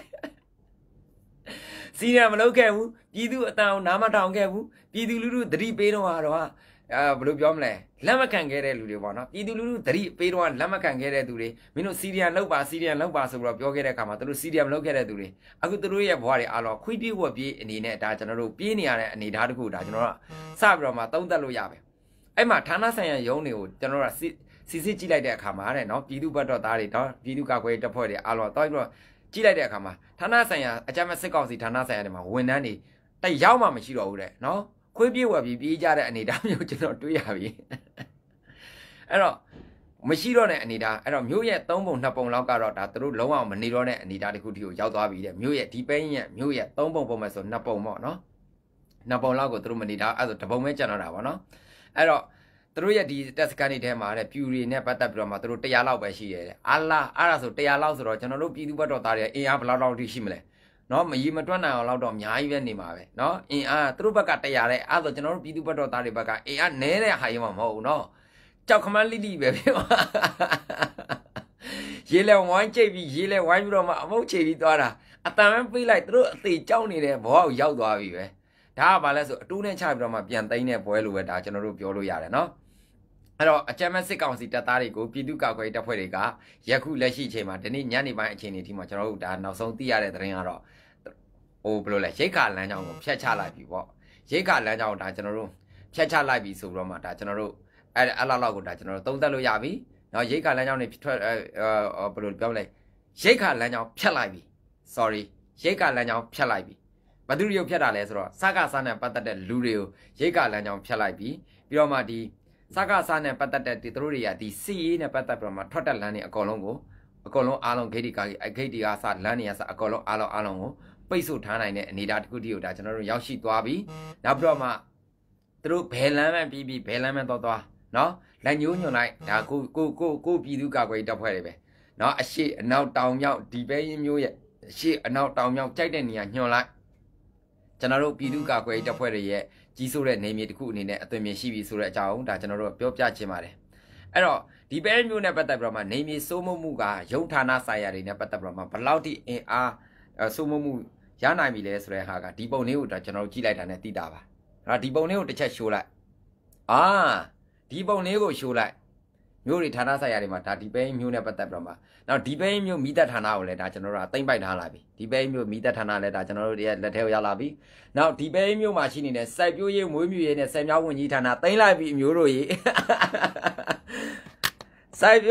စီဒီအမ်မလုပ်ခဲ့ဘူးပြည်သူအတန်နားမထောင်ခဲ့ဘူးပြည်သူလူထုသတိပေးတော့ကတော့အာဘယ်လိုပြောမလဲလက်မခံခဲ့တဲ့လူတွေပေါ့နော်ပြည်သူလူထုသတိပေးတော့လက်မခံခဲ့တဲ့သူတွေမင်းတို့စီရီယံလောက်ပါစီရီယံလောက်ပါဆိုပြီးတော့ပြောခဲ့တဲ့အခါမှာသူတို့စီရီယံလောက်ခဲ့တဲ့သူတွေအခုသူတို့ရဲ့ဘဝတွေအားလုံးခွေးပြေးဝက်ပြေးအနေနဲ့ဒါကျွန်တော်တို့ပြေးနေရတဲ့အနေအထားတစ်ခုဒါကျွန်တော်တို့စပြီးတော့မှသုံးသပ်လို့ရပဲအဲ့မှာဌာနဆိုင်ရာရုံးတွေကိုကျွန်တော်တို့စီစစ်ကြည့်လိုက်တဲ့အခါမှာတဲ့နော်ပြည်သူ့ဘက်တော်သားတွေနော်ပြည်သူ့ကာကွယ်ရေးတပ်ဖွဲ့တွေအားလုံးတောက်ပြီးတော့ကြည့်လိုက်တဲ့အခါမှာဌာနဆိုင်ရာအကြမ်းဖက်စစ်ကောင်စီဌာနဆိုင်ရာတွေမှာဝန်ထမ်းတွေတိုက်ရောက်မှမရှိတော့ဘူးတဲ့နော်ခွေးပြေးဝက်ပြီးပြေးကြတဲ့အနေအထားမျိုးကျွန်တော်တွေ့ရပြီအဲ့တော့မရှိတော့တဲ့အနေအထားအဲ့တော့မြို့ရဲ့သုံးပုံနှစ်ပုံလောက်ကတော့ဒါသူတို့လုံးဝမနေတော့တဲ့အနေအထားတစ်ခုတည်းကိုရောက်သွားပြီတဲ့မြို့ရဲ့ဒီပိန်းရဲ့မြို့ရဲ့သုံးပုံပုံမဲ့ဆိုနှစ်ပုံပေါ့နော်နှစ်ပုံလောက်ကိုသူတို့မနေတာအဲ့ဆိုတပုံပဲကျန်တော့တာပေါ့နော်အဲ့တော့သူတို့ရဲ့ဒီတက်စကန်တွေထဲမှာတဲ့ပြူတွေနဲ့ပတ်သက်ပြီးတော့မှသူတို့တရားလောက်ပဲရှိတယ်တဲ့အာလာအဲ့ဒါဆိုတရားလောက်ဆိုတော့ကျွန်တော်တို့ပြည်သူ့ဘက်တော်သားတွေအင်အားဘယ်လောက်လောက်ထိရှိမလဲနော်မကြီးမတွက်နိုင်အောင်လောက်တော့အများကြီးပဲနေမှာပဲနော်အင်အားသူတို့ဘက်ကတရားတဲ့အဲ့ဆိုကျွန်တော်တို့ပြည်သူ့ဘက်တော်သားတွေဘက်ကအင်အားနည်းတဲ့ဟာရုံမှမဟုတ်ဘူးနော်ကြောက်ခမန်းလိလိပဲဖြစ်သွားရေလဲဝိုင်းချိတ်ပြီးရေလဲဝိုင်းပြီးတော့မှအမုတ်ချိတ်ပြီးသွားတာအတန်ပဲပြေးလိုက်သူတို့အသေးကြောက်နေတဲ့ဘဝကိုရောက်သွားပြီပဲဒါကဘာလဲဆိုအတူနဲ့ချပြီးတော့မှပြန်သိမ်းတဲ့ပွဲလိုပဲဒါကျွန်တော်တို့ပြောလို့ရတယ်နော်အဲ့တော့အကြမ်းဖက်စစ်ကောင်စီတပ်သားတွေကိုပြည်သူ့ကာကွယ်ရေးတပ်ဖွဲ့တွေကယခုလက်ရှိအချိန်မှာဒီနေ့ညနေပိုင်းအချိန်ဒီမှာကျွန်တော်တို့ဒါနောက်ဆုံးသိရတဲ့သတင်းကတော့ဟိုဘယ်လိုလဲရိတ်ခါလမ်းကြောင်းကိုဖျက်ချလိုက်ပြီပေါ့ရိတ်ခါလမ်းကြောင်းကိုဒါကျွန်တော်တို့ဖျက်ချလိုက်ပြီဆိုတော့မှဒါကျွန်တော်တို့အဲ့အဲ့လောက်လောက်ကိုဒါကျွန်တော်တို့သုံးသပ်လို့ရပြီနော်ရိတ်ခါလမ်းကြောင်းနေထွက်ဘယ်လိုပြောမလဲရိတ်ခါလမ်းကြောင်းဖျက်လိုက်ပြီ sorry ရိတ်ခါလမ်းကြောင်းဖျက်လိုက်ပြီဘယ်သူတွေကိုဖျက်တာလဲဆိုတော့စကားစားနဲ့ပတ်သက်တဲ့လူတွေကိုရိတ်ခါလမ်းကြောင်းဖျက်လိုက်ပြီပြီးတော့မှဒီစကားစားနဲ့ပတ်သက်တဲ့ဒီသူတို့တွေကဒီစီရေးနဲ့ပတ်သက်ပြီးတော့မှထွက်တဲ့လမ်းတွေအကုန်လုံးကိုအကုန်လုံးအားလုံးဂိတ်ဒီကာဂိတ်ဒီကာစလမ်းတွေကစအကုန်လုံးအားလုံးအားလုံးကိုပိတ်ဆို့ထားနိုင်တဲ့အနေအထားတစ်ခုတည်းကိုဒါကျွန်တော်တို့ရောက်ရှိသွားပြီနောက်ပြီးတော့မှသူတို့ဘယ်လမ်းမှပြီးပြီးဘယ်လမ်းမှတော့သွားနော်လက်ညှိုးညွှန်လိုက်ဒါကိုကိုကိုကိုပြည်သူ့ကာကွယ်ရေးတပ်ဖွဲ့တွေပဲနော်အရှိအနောက်တောင်မြောက်ဒီပဲရင်မျိုးရဲ့အရှိအနောက်တောင်မြောက်ကြိုက်တဲ့နေရာညွှန်လိုက်ကျွန်တော်တို့ပြည်သူ့ကာကွယ်ရေးတပ်ဖွဲ့တွေရဲ့ကြီးစိုးတဲ့နေမြေတစ်ခုအနေနဲ့အသွင်မြင်ရှိပြီဆိုတဲ့အကြောင်းဒါကျွန်တော်တို့ပြောပြချင်ပါတယ်အဲ့တော့ဒီပဲမျိုးနဲ့ပတ်သက်ပြီးတော့မှနေမြေစိုးမိုးမှုကရုံဌာနဆိုင်ရာတွေနဲ့ပတ်သက်ပြီးတော့မှဘယ်လောက်ထိအင်အားစိုးမိုးမှုရနိုင်ပြီလဲဆိုတဲ့ဟာကဒီပုံလေးကိုဒါကျွန်တော်တို့ကြည့်လိုက်တာနဲ့သိတာပါအဲ့တော့ဒီပုံလေးကိုတစ်ချက်ရှိုးလိုက်အာဒီပုံလေးကိုရှိုးလိုက်မျိုးတွေဌာနဆိုင်ရာတွေမှာဒါဒီပဲမျိုးနဲ့ပတ်သက်ပြီးတော့မှနောက်ဒီပဲမျိုးမိသက်ဌာနကိုလည်းဒါကျွန်တော်တို့ကသိမ့်ပိုက်ထားလာပြီဒီပဲမျိုးမိသက်ဌာနလည်းဒါကျွန်တော်တို့ရဲ့လက်ထဲကိုရောက်လာပြီနောက်ဒီပဲမျိုးမှာရှိနေတဲ့စိုက်ပျိုးရေးမွေးမြူရေးနဲ့ဆယ်မြောင်းဝင်ကြီးဌာနသိမ့်လိုက်ပြီအမျိုးတို့ရေစိုက်ပျိုးရေး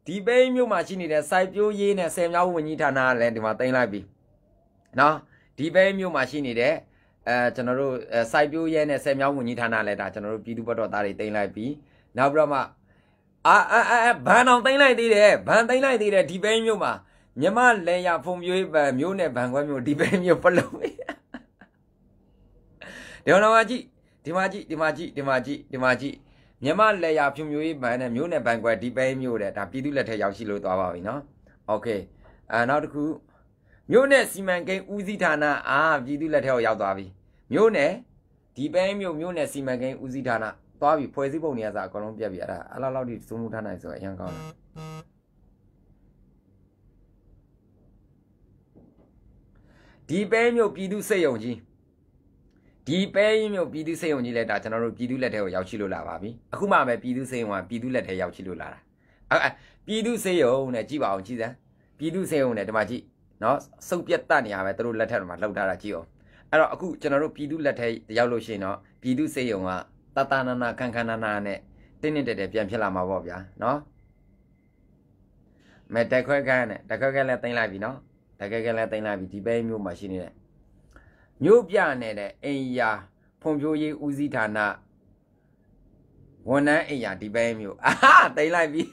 ဒီပဲမြို့မှာရှိနေတဲ့စိုက်ပျိုးရေးနဲ့ဆယ်မြောက်ဝန်ကြီးဌာနကလည်းဒီမှာတင်လိုက်ပြီနော်ဒီပဲမြို့မှာရှိနေတဲ့အဲကျွန်တော်တို့စိုက်ပျိုးရေးနဲ့ဆယ်မြောက်ဝန်ကြီးဌာနလည်းဒါကျွန်တော်တို့ပြည်သူ့ဘက်တော်သားတွေတင်လိုက်ပြီနောက်ပြီးတော့မှအာအာဘန်အောင်တင်လိုက်သေးတယ်ဘန်တင်လိုက်သေးတယ်ဒီပဲမြို့မှာမြမလဲရဖုံပြွေးပံမြို့နဲ့ဘန်ခွဲမြို့ဒီပဲမြို့ပလုံးဒီတော့ကြည့်ဒီမှာကြည့်ဒီမှာကြည့်ဒီမှာကြည့်ဒီမှာကြည့်မြမလဲရဖြူမျိုးရေးဘန်နဲ့မြို့နဲ့ဘန်ခွဲဒီပဲမြို့တဲ့ဒါပြည်သူလက်ထက်ရောက်ရှိလို့သွားပါပြီနော်โอเคအဲနောက်တစ်ခုမြို့နဲ့စီမံကိန်းဦးစီးဌာနအာပြည်သူလက်ထက်ရောက်သွားပြီမြို့နဲ့ဒီပဲမြို့မြို့နဲ့စီမံကိန်းဦးစီးဌာနသွားပြီဖွဲ့စည်းပုံနေရာစာအကုန်လုံးပြတ်ပြီအဲ့ဒါအလားလောက်ထိသုံးမှုထားနိုင်ဆိုအရင်ကောင်းတယ်ဒီပဲမြို့ပြည်သူစိတ်ယုံကြီးဒီပဲမြို့ပြည်သူစိတ်ယုံကြီးလဲဒါကျွန်တော်တို့ပြည်သူလက်ထဲကိုရောက်ရှိလို့လာပါပြီအခုမှပဲပြည်သူစိတ်ယုံကပြည်သူလက်ထဲရောက်ရှိလို့လာတာအဲပြည်သူစိတ်ယုံနဲ့ကြည့်ပါအောင်ကြည့်စမ်းပြည်သူစိတ်ယုံနဲ့ဒီမှာကြည့်နော်စုပ်ပြတ်တတ်နေရပဲသူတို့လက်ထက်မှာလှုပ်ထားတာကြည့်အောင်အဲ့တော့အခုကျွန်တော်တို့ပြည်သူလက်ထဲရောက်လို့ရှိရင်တော့ပြည်သူစိတ်ယုံကတတနာနာခန်းခန်းနာနာနဲ့တင်းတင်းတက်တက်ပြန်ဖြစ်လာမှာပေါ့ဗျာနော်မဲတက်ခွဲကန်းနဲ့တက်ခွဲကန်းလည်းတင်လိုက်ပြီနော်တကယ်ကလည်းတင်လိုက်ပြီဒီပဲမြို့မှာရှိနေတဲ့မြို့ပြနေတဲ့အိမ်ယာဖွံ့ဖြိုးရေးဦးစီးဌာနဝန်ထမ်းအိမ်ယာဒီပဲမြို့အာတင်လိုက်ပြီ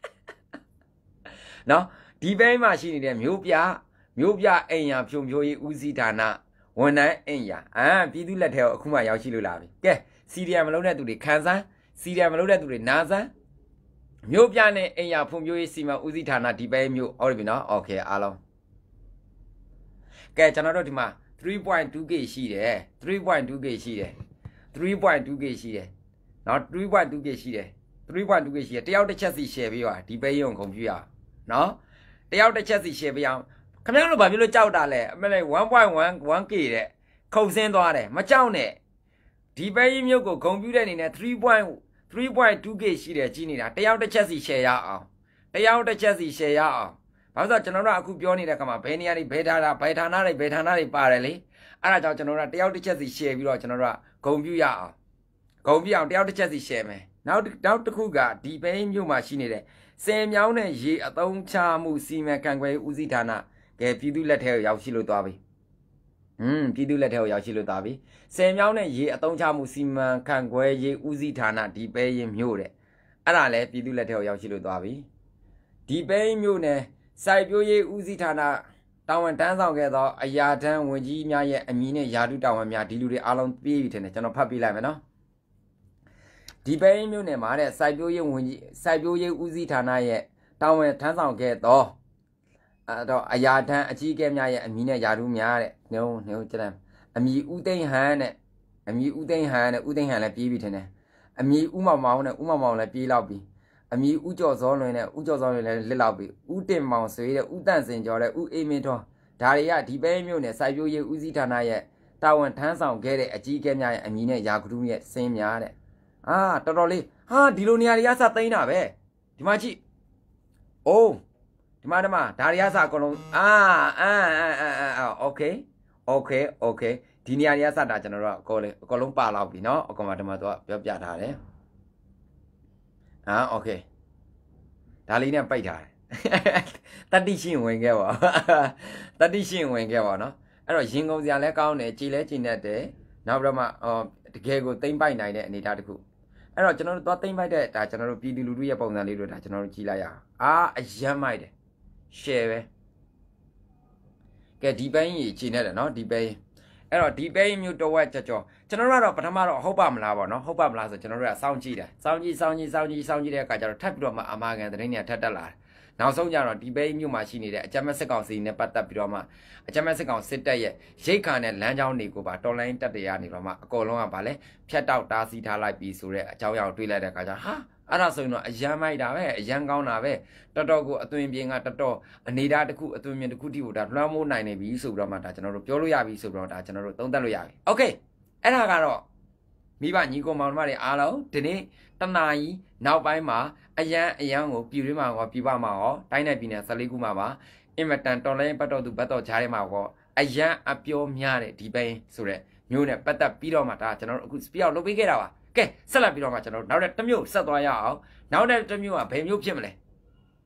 နော်ဒီပဲမှာရှိနေတဲ့မြို့ပြမြို့ပြအိမ်ယာဖွံ့ဖြိုးရေးဦးစီးဌာနဝန်ထမ်းအိမ်ယာအာပြည်သူလက်ထဲကိုအခုမှရောက်ရှိလို့လာပြီကဲစီရီယံမလုံးတဲ့သူတွေခန်းစားစီရီယံမလုံးတဲ့သူတွေနားစားမြို့ပြနဲ့အိမ်ယာဖွံ့ဖြိုးရေးစီမံဦးစီးဌာနဒီပဲမြို့ဟုတ်ပြီနော်โอเคအားလုံးကဲကျွန်တော်တို့ဒီမှာ three point two K ရှိတယ် three point two K ရှိတယ် three point two K ရှိတယ်နော် three point two K ရှိတယ် three point two K ရှိတယ်တယောက်တစ်ချက်စီ share ပေးပါဒီပဲရုံကုန်ပြရနော်တယောက်တစ်ချက်စီ share ပေးအောင်ခင်ဗျားတို့ဘာဖြစ်လို့ကြောက်တာလဲအမေလေး one point one K တဲ့ခုန်ဆင်းသွားတယ်မကြောက်နဲ့ဒီပဲကြီးမြို့ကိုဂုံပြူတဲ့အနေနဲ့ three point two K ရှိတယ်ကြည့်နေတာတယောက်တစ်ချက်စီ share ရအောင်တယောက်တစ်ချက်စီ share ရအောင်ဘာလို့ဆိုကျွန်တော်တို့အခုပြောနေတဲ့ခါမှာဘယ်နေရာတွေဘယ်ဌာနဘယ်ဌာနတွေဘယ်ဌာနတွေပါတယ်လေအဲ့ဒါကြောင့်ကျွန်တော်တို့တယောက်တစ်ချက်စီ share ပြီးတော့ကျွန်တော်တို့ကဂုံပြူရအောင်ဂုံပြအောင်တယောက်တစ်ချက်စီ share မယ်နောက်နောက်တစ်ခုကဒီပဲမြို့မှာရှိနေတဲ့ဆယ်မြောင်းနဲ့ရေအသုံးချမှုစီမံခန့်ခွဲဦးစီးဌာနကဲပြည်သူလက်ထဲကိုရောက်ရှိလို့သွားပြီဟွန်းပြည်သူလက်ထဲကိုရောက်ရှိလို့သွားပြီဆယ်မြောင်းနဲ့ရေအသုံးချမှုစီမံခန့်ခွဲရေးဦးစီးဌာနဒီပဲရင်မြို့တဲ့အဲ့ဒါလည်းပြည်သူလက်ထဲကိုရောက်ရှိလို့သွားပြီဒီပဲမြို့နယ်စိုက်ပျိုးရေးဦးစီးဌာနတာဝန်တန်းဆောင်ခဲ့သောအရာထမ်းဝန်ကြီးများရဲ့အမည်နဲ့ယာတုတာဝန်များဒီလူတွေအားလုံးပြေးပြီထင်တယ်ကျွန်တော်ဖတ်ပြလိုက်မယ်နော်ဒီပဲမြို့နယ်မှာတဲ့စိုက်ပျိုးရေးဝန်ကြီးစိုက်ပျိုးရေးဦးစီးဌာနရဲ့တာဝန်ထမ်းဆောင်ခဲ့သောအဲ့တော့အရာထမ်းအကြီးအကဲများရဲ့အမည်နဲ့ယာတုများတဲ့နှုံနှုံကျန်အမည်ဦးသိန်းဟန်နဲ့အမည်ဦးသိန်းဟန်နဲ့ဦးသိန်းဟန်လည်းပြေးပြီထင်တယ်အမည်ဦးမောင်မောင်နဲ့ဦးမောင်မောင်လည်းပြေးလောက်ပြီအမီဥကျော်စောလွင်နဲ့ဥကျော်စောလွင်လည်းလစ်လောက်ပြီဥတင်မောင်ဆွေတဲ့ဥတန့်စင်ကျော်တဲ့ဥအေးမင်းထွန်းဒါတွေကဒီပဲမြို့နယ်စိုက်ပျိုးရေးဦးစီးဌာနရဲ့တာဝန်ထမ်းဆောင်ခဲ့တဲ့အကြီးအကဲများရဲ့အမည်နဲ့ယာကရုရဲ့စင်းများတဲ့အာတော်တော်လေးဟာဒီလိုနေရာတွေကစသိန်းတာပဲဒီမှာကြည့်အိုးဒီမှာဒီမှာဒါတွေကစအကုန်လုံးအာအာအာအာโอเคโอเคโอเคဒီနေရာတွေကစတာကျွန်တော်တို့အကောလေးအကောလုံးပါလောက်ပြီเนาะအကောင်မဒီမှာတော့ပြောပြထားတယ်ဟာโอเคဒါလေးနဲ့ပိတ်ထားတယ်တတိရှင်းဝင်ခဲ့ပါတတိရှင်းဝင်ခဲ့ပါเนาะအဲ့တော့ရင်ကုန်စရာလဲကောင်းတယ်ကြည်လဲကြည်နေတယ်နောက်ပြီးတော့မှအော်တကယ်ကိုသိမ့်ပိုက်နိုင်တဲ့အနေအထားတစ်ခုအဲ့တော့ကျွန်တော်တို့သွားသိမ့်ပိုက်တဲ့ဒါကျွန်တော်တို့ပြည်သူလူထုရဲ့ပုံစံလေးတို့ဒါကျွန်တော်တို့ကြည်လိုက်ရအောင်အာအယမ်းမိုက်တယ် share ပဲကဲဒီပိုင်းကြီးကြည်နေတယ်เนาะဒီပိုင်းအဲ့တော့ဒီပဲမျိုးတော့ဝက်ကြော်ကြော်ကျွန်တော်တို့ကတော့ပထမတော့ဟုတ်ပါမလားပေါ့နော်ဟုတ်ပါမလားဆိုကျွန်တော်တို့ကစောင့်ကြည့်တယ်စောင့်ကြည့်စောင့်ကြည့်စောင့်ကြည့်စောင့်ကြည့်တဲ့အခါကျတော့ထပ်ပြီးတော့မှအမာကန်သတင်းတွေထပ်တက်လာတယ်နောက်ဆုံးကျတော့ဒီပဲမျိုးမှာရှိနေတဲ့အကြမ်းမဲ့စစ်ကောင်စီနဲ့ပတ်သက်ပြီးတော့မှအကြမ်းမဲ့စစ်ကောင်စစ်တပ်ရဲ့ရိတ်ခါနဲ့လမ်းကြောင်းတွေကိုပါတော်လိုင်းတက်တရားနေတော့မှအကုန်လုံးကဗာလဲဖြတ်တောက်တားဆီးထားလိုက်ပြီးဆိုတဲ့အကြောင်းအရာကိုတွေးလိုက်တဲ့အခါကျတော့ဟာအဲ့ဒါဆိုရင်တော့အယမ်းမိုက်တာပဲအယမ်းကောင်းတာပဲတော်တော်ကိုအသွင်ပြင်ကတော်တော်အနေဓာတ်တစ်ခုအသွင်ပြင်တစ်ခုတိကိုဒါလွှမ်းမိုးနိုင်နေပြီဆိုပြီးတော့မှဒါကျွန်တော်တို့ပြောလို့ရပြီဆိုပြီးတော့ဒါကျွန်တော်တို့သုံးသပ်လို့ရပြီโอเคအဲ့ဒါကတော့မိဘညီကောင်မောင်နှမတွေအားလုံးဒီနေ့တနာကြီးနောက်ပိုင်းမှာအယမ်းအယမ်းကိုပြည်တွင်းမှာရောပြည်ပမှာရောတိုင်းနယ်ပြည်နယ်၁၄ခုမှာပါအင်မတန်တော်လိုင်းပတ်တော်သူပတ်တော်ကြားထဲမှာရောအယမ်းအပြောများတဲ့ဒီပိုင်းဆိုတဲ့မျိုးနဲ့ပတ်သက်ပြီးတော့မှဒါကျွန်တော်တို့အခုပြအောင်လုပ်ပေးခဲ့တာပါကဲဆက်လက်ပြီးတော့မှကျွန်တော်တို့နောက်တစ်မျိုးဆက်သွားရအောင်နောက်တစ်မျိုးကဘယ်မျိုးဖြစ်မလဲ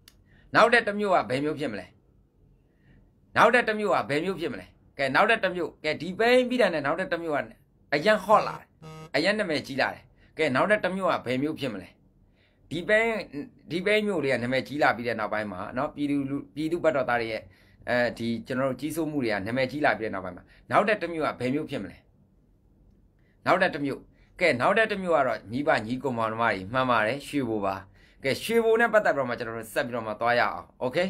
နောက်တဲ့တစ်မျိုးကဘယ်မျိုးဖြစ်မလဲနောက်တဲ့တစ်မျိုးကဘယ်မျိုးဖြစ်မလဲကဲနောက်တဲ့တစ်မျိုးကဲဒီပိန်းပြီးတဲ့နဲ့နောက်တဲ့တစ်မျိုးကအရန်ဟော့လာတယ်အရန်နာမည်ကြီးလာတယ်ကဲနောက်တဲ့တစ်မျိုးကဘယ်မျိုးဖြစ်မလဲဒီပိန်းဒီပိန်းမျိုးလေးကနာမည်ကြီးလာပြီးတဲ့နောက်ပိုင်းမှာเนาะပြည်သူပြည်သူဘတ်တော်သားတွေရဲ့အဲဒီကျွန်တော်တို့ကြီးစိုးမှုတွေကနာမည်ကြီးလာပြီးတဲ့နောက်ပိုင်းမှာနောက်တဲ့တစ်မျိုးကဘယ်မျိုးဖြစ်မလဲနောက်တဲ့တစ်မျိုးကဲနောက်တဲ့တစ်မျိုးကတော့ညီပါညီကောင်မောင်နှမတွေမှန်ပါတယ်ရွှေဘိုပါကဲရွှေဘိုနဲ့ပတ်သက်ပြီးတော့မှကျွန်တော်တို့ဆက်ပြီးတော့မှသွားရအောင်โอเค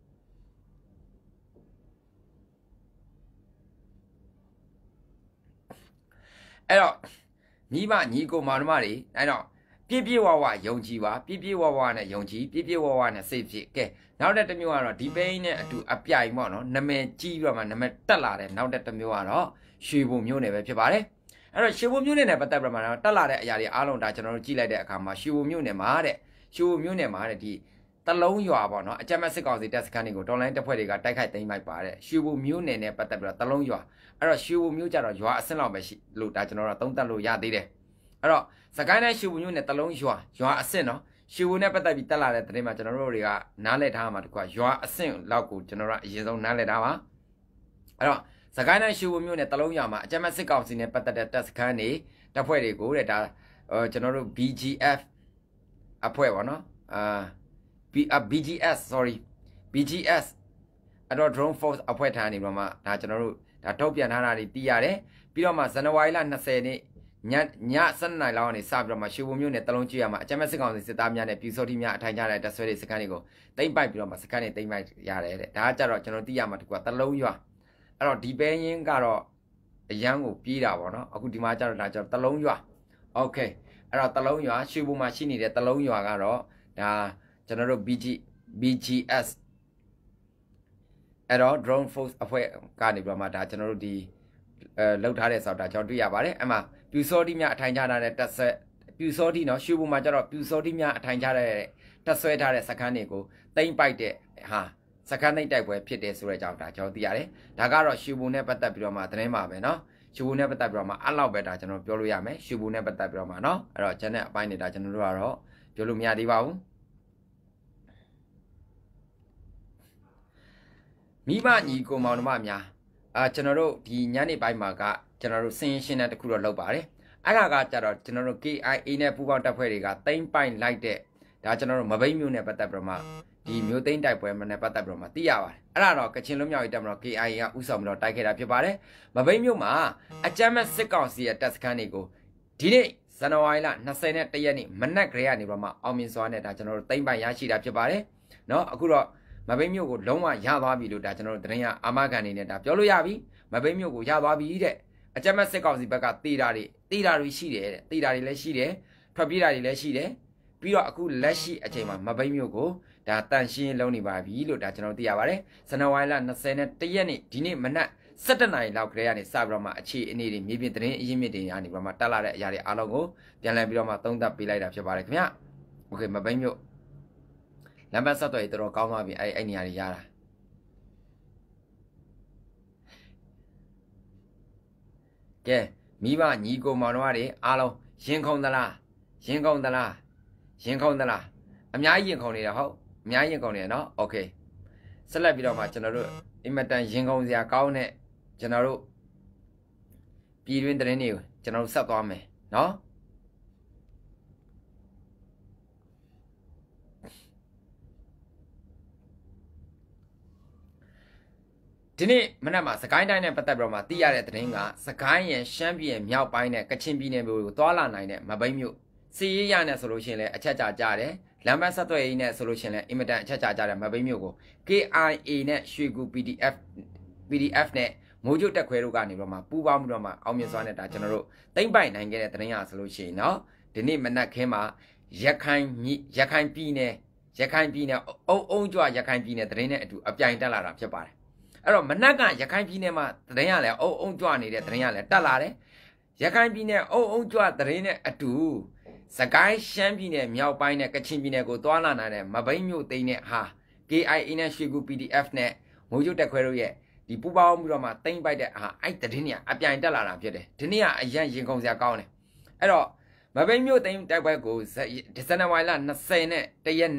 အဲ့တော့မိဘညီကိုမောင်နှမတွေအဲ့တော့ပြည့်ပြည့်ဝဝယုံကြည်ပါပြည့်ပြည့်ဝဝနဲ့ယုံကြည်ပြည့်ပြည့်ဝဝနဲ့စိတ်ဖြစ်ကဲနောက်တဲ့တစ်မျိုးကတော့ဒီပိန်းနဲ့အတူအပြိုင်ပေါ့နော်နာမည်ကြီးပြီးတော့မှနာမည်တက်လာတဲ့နောက်တဲ့တစ်မျိုးကတော့ရွှေဘုံမျိုးနယ်ပဲဖြစ်ပါတယ်အဲ့တော့ရွှေဘုံမျိုးနယ်နဲ့ပတ်သက်ပြီးတော့မှတက်လာတဲ့အရာတွေအားလုံးဒါကျွန်တော်တို့ကြည့်လိုက်တဲ့အခါမှာရွှေဘုံမျိုးနယ်မှာတဲ့ရွှေဘုံမျိုးနယ်မှာတဲ့ဒီတလုံးရွာပေါ့နော်အကြမ်းမဲ့စစ်ကောင်စီတပ်စခန်းတွေကိုတော်လိုင်းတပ်ဖွဲ့တွေကတိုက်ခိုက်သိမ်းပိုက်ပါတဲ့ရွှေဘုံမျိုးနယ်နဲ့ပတ်သက်ပြီးတော့တလုံးရွာအဲ့တော့ရွှေဘုံမျိုးကြတော့ရွာအဆင့်လောက်ပဲရှိလို့ဒါကျွန်တော်တို့သုံးသပ်လို့ရသေးတယ်အဲ့တော့စကိုင်းတိုင်းရွှေဘုံမျိုးနယ်တလုံးရွာရွာအဆင့်နော်ရွှေဘုံနဲ့ပတ်သက်ပြီးတက်လာတဲ့သတင်းမှာကျွန်တော်တို့တွေကနားလည်ထားမှာတကွာရွာအဆင့်လောက်ကိုကျွန်တော်တို့အရင်ဆုံးနားလည်ထားပါအဲ့တော့စကိုင်းတိုင်းရွှေဘုံမျိုးနယ်တလုံးရွာမှာအကြမ်းမဲ့စစ်ကောင်စီနဲ့ပတ်သက်တဲ့တပ်စခန်းတွေတပ်ဖွဲ့တွေကိုတဲ့ဒါကျွန်တော်တို့ B G F အဖွဲ့ပေါ့နော်အာ B G S sorry B G S အဲ့တော့ drone force အဖွဲ့ထားနေပြီးတော့မှဒါကျွန်တော်တို့ဒါထုတ်ပြန်ထားတာတွေသိရတယ်ပြီးတော့မှဇန်နဝါရီလ၂၀နေ့ညည၁၂နာရီလောက်ကနေစပြီးတော့မှရွှေဘုံမျိုးနဲ့တလုံးကြည့်ရမှာအကြမ်းမဲ့စစ်ကောင်စီစစ်သားများနဲ့ပြည်စောတိများအထိုင်ကြတဲ့တပ်ဆွဲတွေစခန်းတွေကိုတိမ့်ပိုက်ပြီးတော့မှစခန်းတွေတိမ့်ပိုက်ရတယ်တဲ့ဒါကကြတော့ကျွန်တော်သိရမှာတကူကတလုံးရွာအဲ့တော့ဒီပဲရင်ကတော့အရန်ကိုပြေးတာပေါ့နော်အခုဒီမှာကြတော့ဒါကြတော့တလုံးရွာโอเคအဲ့တော့တလုံးရွာရွှေဘုံမှာရှိနေတဲ့တလုံးရွာကတော့ဒါကျွန်တော်တို့ B G B G S အဲ့တော့ drone force အဖွဲ့ကနေပြီးတော့မှဒါကျွန်တော်တို့ဒီအဲလောက်ထားတဲ့ဆိုတာကျွန်တော်တွေ့ရပါတယ်အဲ့မှာပြူစောတိများအထိုင်ချထားတဲ့တက်ဆက်ပြူစောတိနော်ရွှေဘုံမှာကျတော့ပြူစောတိများအထိုင်ချတဲ့တက်ဆွဲထားတဲ့စခန်းတွေကိုတိမ့်ပိုက်တဲ့ဟာစခန်းသိမ့်တိုက်ပွဲဖြစ်တယ်ဆိုတဲ့အကြောင်းဒါကျွန်တော်သိရတယ်ဒါကတော့ရွှေဘုံနဲ့ပတ်သက်ပြီးတော့မှသတင်းပါပဲနော်ရွှေဘုံနဲ့ပတ်သက်ပြီးတော့မှအဲ့လောက်ပဲဒါကျွန်တော်ပြောလို့ရမယ်ရွှေဘုံနဲ့ပတ်သက်ပြီးတော့မှနော်အဲ့တော့ကျန်တဲ့အပိုင်းတွေဒါကျွန်တော်တို့ကတော့ပြောလို့မရသေးပါဘူးမိဘညီကိုမောင်နှမများအာကျွန်တော်တို့ဒီညနေပိုင်းမှာကကျွန်တော်တို့စင်ရှင်းတဲ့တခုတော့လုပ်ပါတယ်အဲ့ဒါကကြတော့ကျွန်တော်တို့ K I A နဲ့ပူးပေါင်းတပ်ဖွဲ့တွေကတိမ့်ပိုင်လိုက်တဲ့ဒါကျွန်တော်တို့မဘိမျိုးနဲ့ပတ်သက်ပြီးတော့မှဒီမျိုးသိန်းတိုက်ပွဲနဲ့ပတ်သက်ပြီးတော့မှသိရပါတယ်အဲ့ဒါတော့ကချင်လွတ်မြောက်ရေးတပ်မတော် K I A ကဥဆောင်ပြီးတော့တိုက်ခဲ့တာဖြစ်ပါတယ်မဘိမျိုးမှာအကြမ်းမဲ့စစ်ကောင်စီရဲ့တပ်စခန်းတွေကိုဒီနေ့ဇန်နဝါရီလ၂၀ရက်နေ့မနက်ကလေးကနေပြီးတော့မှအောင်မြင်စွာနဲ့ဒါကျွန်တော်တို့တိမ့်ပိုင်ရရှိတာဖြစ်ပါတယ်เนาะအခုတော့မဘိမျိုးကိုလုံးဝရသွားပြီလို့ဒါကျွန်တော်တို့သတင်းရအာမခံနေနဲ့ဒါပြောလို့ရပြီမဘိမျိုးကိုရသွားပြီတဲ့အကြမ်းမဲ့စစ်ကောင်စီဘက်ကတေးတာတွေတေးတာတွေရှိတယ်တဲ့တေးတာတွေလည်းရှိတယ်ထွက်ပြေးတာတွေလည်းရှိတယ်ပြီးတော့အခုလက်ရှိအချိန်မှာမဘိမျိုးကိုဒါတန်ရှင်းလုံးနေပါပြီလို့ဒါကျွန်တော်သိရပါတယ်ဇန်နဝါရီလ၂၀ရက်နေ့ဒီနေ့မနက်၁၇နာရီလောက်ကလေးကနေစပြီးတော့မှအခြေအနေတွေမြေပြင်သတင်းအရင်းမြစ်တွေကနေပြီးတော့မှတက်လာတဲ့အရာတွေအားလုံးကိုပြန်လည်ပြီးတော့မှသုံးသပ်ပေးလိုက်တာဖြစ်ပါတယ်ခင်ဗျโอเคမဘိမျိုးလမ်းမဆက်တော့တော်တော်ကောင်းသွားပြီအဲ့အဲ့နေရာတွေရတာကဲမိဘညီကိုမောင်နှမတွေအားလုံးရင်ခုန်သလားရင်ခုန်သလားရင်ခုန်သလားအများကြီးရင်ခုန်နေတာဟုတ်အများကြီးရင်ခုန်နေတယ်နော်โอเคဆက်လက်ပြီးတော့မှကျွန်တော်တို့အင်မတန်ရင်ခုန်စရာကောင်းတဲ့ကျွန်တော်တို့ပြည်တွင်းသတင်းတွေကိုကျွန်တော်တို့ဆက်သွားမယ်နော်ဒီနေ့မနက်မှာစကိုင်းတိုင်းနဲ့ပတ်သက်ပြီးတော့မှသိရတဲ့သတင်းကစကိုင်းရဲ့ရှမ်းပြည်ရဲ့မြောက်ပိုင်းနဲ့ကချင်ပြည်နယ်မျိုးကိုတွာလာနိုင်တဲ့မဘိမျိုးစီရေးရနဲ့ဆိုလို့ရှိရင်လည်းအချက်ချကြတယ်လမ်းမဆက်သွယ်ရေးနဲ့ဆိုလို့ရှိရင်လည်းအင်မတန်အချက်ချကြတယ်မဘိမျိုးကို K I A နဲ့ရွှေကူ P D F P D F နဲ့မိုးကျုပ်တက်ခွဲတို့ကနေပြီးတော့မှပူးပေါင်းပြီးတော့မှအောင်မြင်စွာနဲ့ဒါကျွန်တော်တို့တိမ့်ပိုင်နိုင်ခဲ့တဲ့သတင်းရဆိုလို့ရှိရင်เนาะဒီနေ့မနက်ခင်းမှာရခိုင်ရခိုင်ပြည်နယ်ရခိုင်ပြည်နယ်အုံအုံကြွရခိုင်ပြည်နယ်သတင်းနဲ့အတူအပြိုင်တက်လာတာဖြစ်ပါတယ်အဲ့တော့မနက်ကရခိုင်ပြည်နယ်မှာသတင်းရလဲအုံအုံကြွနေတဲ့သတင်းရလဲတက်လာတယ်ရခိုင်ပြည်နယ်အုံအုံကြွသတင်းနဲ့အတူစကိုင်းရှမ်းပြည်နယ်မြောက်ပိုင်းနဲ့ကချင်ပြည်နယ်ကိုတွာလာနိုင်တဲ့မဘိမျိုးသိန်းနဲ့ဟာ K I A နဲ့ရွှေကူ P D F နဲ့မိုးကျုပ်တက်ခွဲတို့ရဲ့ဒီပူပေါင်းပြီးတော့မှတိမ့်ပိုက်တဲ့ဟာအဲ့သတင်းတွေအပြိုင်တက်လာတာဖြစ်တယ်ဒီနေ့ကအရန်ရင်ခုန်စရာကောင်းတယ်အဲ့တော့မဘိမျိုးသိန်းတိုက်ပွဲကိုဒီဇန်နဝါရီလ၂၀ရက်နေ့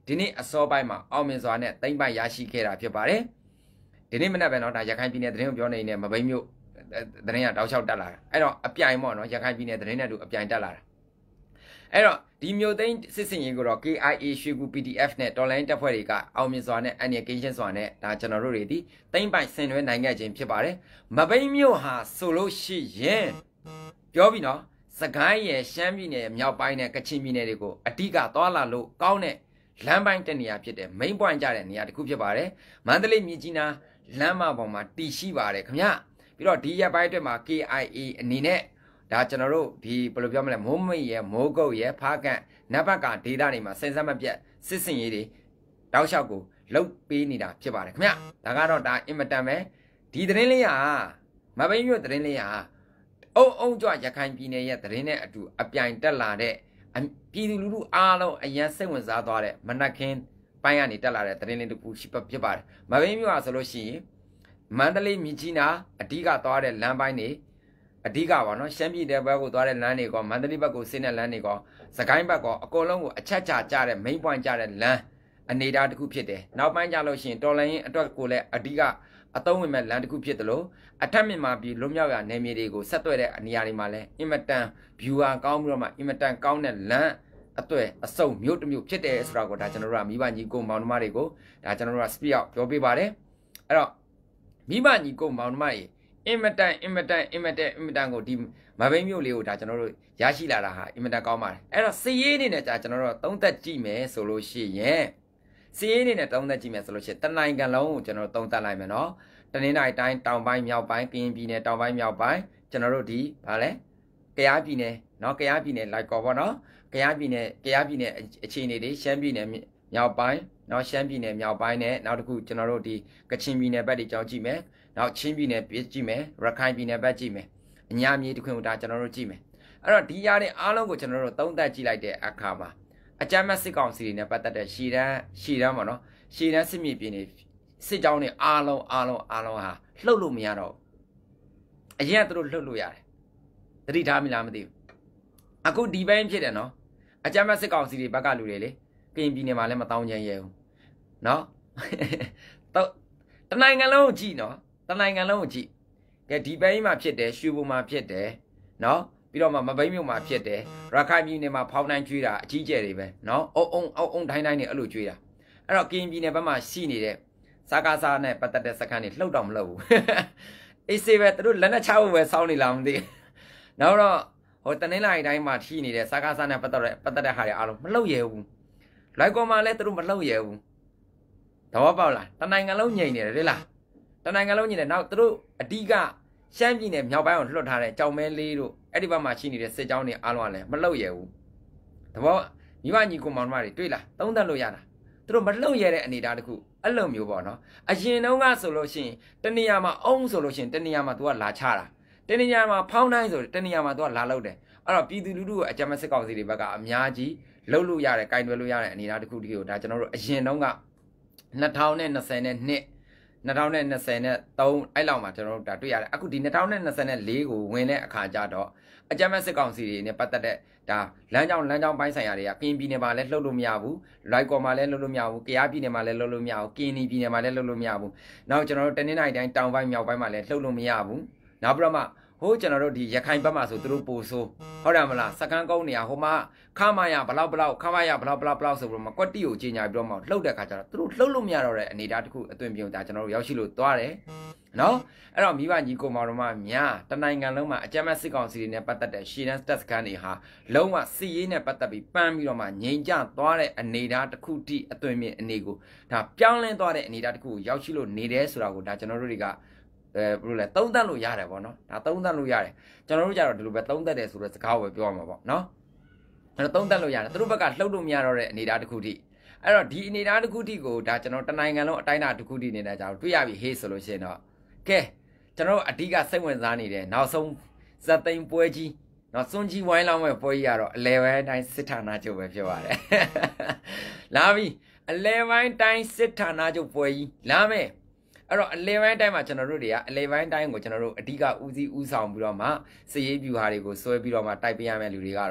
ဒီနေ့အစောပိုင်းမှာအောင်မြင်စွာနဲ့သိမ့်ပိုက်ရရှိခဲ့တာဖြစ်ပါတယ်ဒီနေ့မနေ့ပဲเนาะဒါရခိုင်ပြည်နယ်သတင်းကိုပြောနေနေမဘိမ်းမျိုးသတင်းကတောက်လျှောက်တက်လာတာအဲ့တော့အပြိုင်ပေါ့เนาะရခိုင်ပြည်နယ်သတင်းနဲ့တူအပြိုင်တက်လာတာအဲ့တော့ဒီမျိုးသိန်းစစ်စင်ရေးကိုတော့ K I A ရွှေကူ P D F နဲ့တော်လိုင်းတပ်ဖွဲ့တွေကအောင်မြင်စွာနဲ့အန်ရကင်းရှင်းစွာနဲ့ဒါကျွန်တော်တို့တွေဒီသိမ့်ပိုက်ဆင်နွှဲနိုင်ခဲ့ခြင်းဖြစ်ပါတယ်မဘိမ်းမျိုးဟာဆိုလို့ရှိရင်ပြောပြီเนาะစကိုင်းရဲ့ရှမ်းပြည်နယ်မြောက်ပိုင်းနဲ့ကချင်ပြည်နယ်တွေကိုအတိကသွားလာလို့ကောင်းတဲ့လမ်းပိုင်းတစ်နေရာဖြစ်တဲ့ main point ကြတဲ့နေရာတစ်ခုဖြစ်ပါတယ်မန္တလေးမြစ်ကြီးနားလမ်းမပေါ်မှာတည်ရှိပါတယ်ခင်ဗျပြီးတော့ဒီရက်ပိုင်းအတွက်မှာ K I A အနေနဲ့ဒါကျွန်တော်တို့ဒီဘယ်လိုပြောမလဲမိုးမိတ်ရဲ့မိုးကုတ်ရဲ့ဖားကန့်နတ်ဘက်ကဒေသတွေမှာစင်စက်မပြတ်စစ်စင်ရေးတွေတောက်လျှောက်ကိုလှုပ်ပေးနေတာဖြစ်ပါတယ်ခင်ဗျဒါကတော့ဒါအင်မတန်ပဲဒီသတင်းလေးဟာမဘိမ်းမြို့သတင်းလေးဟာအုံအုံကြွရခိုင်ပြည်နယ်ရဲ့သတင်းနဲ့အတူအပြိုင်တက်လာတဲ့ပြည်သူလူထုအားလုံးအရန်စိတ်ဝင်စားသွားတဲ့မနက်ခင်းပိုင်းကနေတက်လာတဲ့သတင်းလေးတစ်ခုဖြစ်ပါတယ်မဘိမ်းမြို့ဟာဆိုလို့ရှိရင်မန္တလေးမြစ်ကြီးနားအဓိကသွားတဲ့လမ်းပိုင်းတွေအဓိကပါနော်ရှမ်းပြည်နယ်ဘက်ကိုသွားတဲ့လမ်းတွေကမန္တလေးဘက်ကိုဆင်းတဲ့လမ်းတွေကစကိုင်းဘက်ကအကုန်လုံးကိုအချက်ချကြတဲ့ main point ကြတဲ့လမ်းအနေအထားတစ်ခုဖြစ်တယ်နောက်ပိုင်းကြလို့ရှိရင်တော်လိုင်းအတွက်ကိုလည်းအဓိကအသုံးဝင်မဲ့လမ်းတစ်ခုဖြစ်တယ်လို့အထက်မြင့်မှာပြီးလွတ်မြောက်ရနယ်မြေတွေကိုဆက်သွယ်တဲ့နေရာတွေမှာလည်းအင်မတန် viewer ကောင်းပြီးတော့မှအင်မတန်ကောင်းတဲ့လမ်းအသွယ်အစုံမြို့တစ်မြို့ဖြစ်တယ်ဆိုတာကိုဒါကျွန်တော်တို့ကမိဘညီကိုမောင်နှမတွေကိုဒါကျွန်တော်တို့က speak out ပြောပြပါတယ်အဲ့တော့မိဘညီကိုမောင်နှမတွေအင်မတန်အင်မတန်အင်မတန်အင်မတန်ကိုဒီမဘိမ်းမြို့လေးကိုဒါကျွန်တော်တို့ရရှိလာတာဟာအင်မတန်ကောင်းပါတယ်အဲ့တော့စည်ရေးအနေနဲ့ဒါကျွန်တော်တို့သုံးသက်ကြည့်မယ်ဆိုလို့ရှိရင်စည်ရေးအနေနဲ့သုံးသက်ကြည့်မယ်ဆိုလို့ရှိရင်တနိုင်ငံလုံးကိုကျွန်တော်တို့သုံးသက်လိုက်မယ်နော်တနင်္လာရီတိုင်းတောင်ပိုင်းမြောက်ပိုင်းကရင်ပြည်နယ်တောင်ပိုင်းမြောက်ပိုင်းကျွန်တော်တို့ဒီဗာလဲကယားပြည်နယ်နော်ကယားပြည်နယ်လိုက်ကောပေါ့နော်ကယားပြည်နယ်ကယားပြည်နယ်အခြေအနေတွေရှမ်းပြည်နယ်မြောက်ပိုင်းနော်ရှမ်းပြည်နယ်မြောက်ပိုင်းနဲ့နောက်တစ်ခုကျွန်တော်တို့ဒီကချင်ပြည်နယ်ဘက်တွေကြောင်းကြည့်မယ်နောက်ချင်းပြည်နယ်ပြကြည့်မယ်ရခိုင်ပြည်နယ်ဘက်ကြည့်မယ်အညာမြေတစ်ခွင်ကိုဒါကျွန်တော်တို့ကြည့်မယ်အဲ့တော့ဒီຢာတွေအားလုံးကိုကျွန်တော်တို့သုံးသပ်ကြည့်လိုက်တဲ့အခါမှာအကြမ်းမဲ့စစ်ကောင်စီတွေနဲ့ပတ်သက်တဲ့ရှီတန်းရှီတန်းပေါ့နော်ရှီတန်းစစ်မြေပြင်တွေစစ်ကြောင်းတွေအားလုံးအားလုံးအားလုံးဟာလှုပ်လို့မရတော့အရင်ကသူတို့လှုပ်လို့ရတယ်သတိထားမိလားမသိဘူးအခုဒီပိုင်းဖြစ်တယ်နော်အကြမ်းမဲ့စစ်ကောင်စီတွေဘက်ကလူတွေလေကရင်ပြည်နယ်မှာလည်းမတောင်းချင်ရဲဘူးနော်တော့တနိုင်ငံလုံးကိုကြည့်နော်တနိုင်ငံလုံးကိုကြည့်ကဲဒီပိုင်းမှာဖြစ်တယ်ရွှေဘုံမှာဖြစ်တယ်နော်ပြီးတော့မှမဘိမ်းမြို့မှာဖြစ်တယ်ရခိုင်ပြည်နယ်မှာဖောင်းတိုင်းကျွေးတာအကြီးကျယ်တွေပဲနော်အုံအုံအုံအုံတိုင်းတိုင်းတွေအဲ့လိုကျွေးတာအဲ့တော့ကရင်ပြည်နယ်ဘက်မှာရှိနေတဲ့စားကားစားနဲ့ပတ်သက်တဲ့စခန်းတွေလှုပ်တော့မလှုပ်ဘူးအေးစေးပဲသူတို့လက်နဲ့ချဖို့ပဲစောင်းနေလားမသိနောက်တော့ဟိုတနင်္လာရီတိုင်းမှာထိနေတဲ့စားကားစားနဲ့ပတ်သက်တဲ့ပတ်သက်တဲ့ဟာတွေအားလုံးမလှုပ်ရဲဘူးလိုက်ကောမှာလည်းသူတို့မလှုပ်ရဲဘူးတော့ပေါ့လားတနိုင်ငံလုံးညိန်နေတယ်လေလားတနိုင်ငံလုံးညိန်တယ်နောက်သူတို့အဓိကရှမ်းပြည်နယ်မြောက်ပိုင်းကိုလွှတ်ထားတဲ့ကြောင်မဲလေးတို့အဲ့ဒီဘက်မှာရှိနေတဲ့စစ်ကြောင်းတွေအားလုံးကလည်းမလှုပ်ရဲဘူးတော့မိဘညီကိုမောင်နှမတွေတွေ့လားသုံးသပ်လို့ရတာသူတို့မလှုပ်ရဲတဲ့အနေအထားတခုအဲ့လိုမျိုးပေါ့နော်အရင်တုန်းကဆိုလို့ရှိရင်တနေရာမှာအုံးဆိုလို့ရှိရင်တနေရာမှာ तू ကလာချတာတနေရာမှာဖောင်းတိုင်းဆိုတနေရာမှာ तू ကလာလှုပ်တယ်အဲ့တော့ပြည်သူလူထုကိုအကြမ်းမဲ့စစ်ကောင်စီတွေဘက်ကအများကြီးလှုပ်လို့ရတယ်၊ကင်တွယ်လို့ရတဲ့အနေအထားတစ်ခုတည်းကိုဒါကျွန်တော်တို့အရင်တုန်းကနှစ်ထောင်နှစ်ဆယ်နဲ့နှစ်နှစ်ထောင်နှစ်ဆယ်နဲ့သုံးအဲ့လောက်မှာကျွန်တော်တို့ဒါတွေ့ရတယ်အခုဒီနှစ်ထောင်နှစ်ဆယ်နဲ့လေးကိုဝင်တဲ့အခါကျတော့အကြမ်းမဲ့စစ်ကောင်စီတွေနဲ့ပတ်သက်တဲ့ဒါလမ်းကြောင်းလမ်းကြောင်းပိုင်းဆိုင်ရာတွေကကရင်ပြည်နယ်မှာလည်းလှုပ်လို့မရဘူးလိုက်ကော်မှာလည်းလှုပ်လို့မရဘူးကယားပြည်နယ်မှာလည်းလှုပ်လို့မရဘူးကရင်ပြည်နယ်မှာလည်းလှုပ်လို့မရဘူးနောက်ကျွန်တော်တို့တနင်္လာရီတိုင်းတောင်ပိုင်းမြောက်ပိုင်းမှာလည်းလှုပ်လို့မရဘူးနောက်ပြီးတော့မှဟိုကျွန်တော်တို့ဒီရခိုင်ဘက်မှာဆိုသူတို့ပို့ဆိုးဟုတ်တယ်မလားစကန်းကုန်းနေရဟိုမှာခမရဘလောက်ဘလောက်ခမရဘလောက်ဘလောက်ဘလောက်ဆိုပြီးတော့မှကွက်တီကိုကြီးညာပြီးတော့မှလှုပ်တဲ့ခါကျတော့သူတို့လှုပ်လို့မရတော့တဲ့အနေအထားတစ်ခုအသွင်ပြုံဒါကျွန်တော်တို့ရောက်ရှိလို့သွားတယ်နော်အဲ့တော့မိဘညီကိုမောင်တို့မှများတနိုင်ငံလုံးမှာအကြမ်းမဲ့စစ်ကောင်စီတွေနဲ့ပတ်သက်တဲ့ရှီနန်စတက်စကန်တွေဟာလုံးဝစီရေးနဲ့ပတ်သက်ပြီးပန်းပြီးတော့မှငြိမ်ကျသွားတဲ့အနေအထားတစ်ခုတိအသွင်မြင်အနေကိုဒါပြောင်းလဲသွားတဲ့အနေအထားတစ်ခုကိုရောက်ရှိလို့နေတယ်ဆိုတာကိုဒါကျွန်တော်တို့တွေကအဲဘယ်လိုလဲသုံးသပ်လို့ရတယ်ပေါ့နော်ဒါသုံးသပ်လို့ရတယ်ကျွန်တော်တို့ကြတော့ဒီလိုပဲသုံးသပ်တယ်ဆိုတော့စကားကိုပဲပြောရမှာပေါ့နော်အဲ့တော့သုံးသပ်လို့ရတယ်သူတို့ဘက်ကလှုပ်လို့မရတော့တဲ့အနေအထားတစ်ခုထိအဲ့တော့ဒီအနေအထားတစ်ခုထိကိုဒါကျွန်တော်တနိုင်ငံလုံးအတိုင်းအတာတစ်ခုထိနေတာကြောင့်တွေ့ရပြီဟေးဆိုလို့ရှိရင်တော့ကဲကျွန်တော်တို့အဓိကစိတ်ဝင်စားနေတဲ့နောက်ဆုံးဇက်သိန်းပွဲကြီးနော်စွန်ကြီးဝိုင်းလောင်းမဲ့ပွဲကြီးကတော့အလဲပိုင်းတိုင်းစစ်ဌာနချုပ်ပဲဖြစ်ပါတယ်လာပြီအလဲပိုင်းတိုင်းစစ်ဌာနချုပ်ပွဲကြီးလာမယ်အဲ့တော့အလဲပိုင်းတိုင်းမှာကျွန်တော်တို့တွေကအလဲပိုင်းတိုင်းကိုကျွန်တော်တို့အဓိကဦးစီးဦးဆောင်ပြီးတော့မှစည်ရေးပြူဟာတွေကိုဆွဲပြီးတော့မှတိုက်ပေးရမယ့်လူတွေကတော့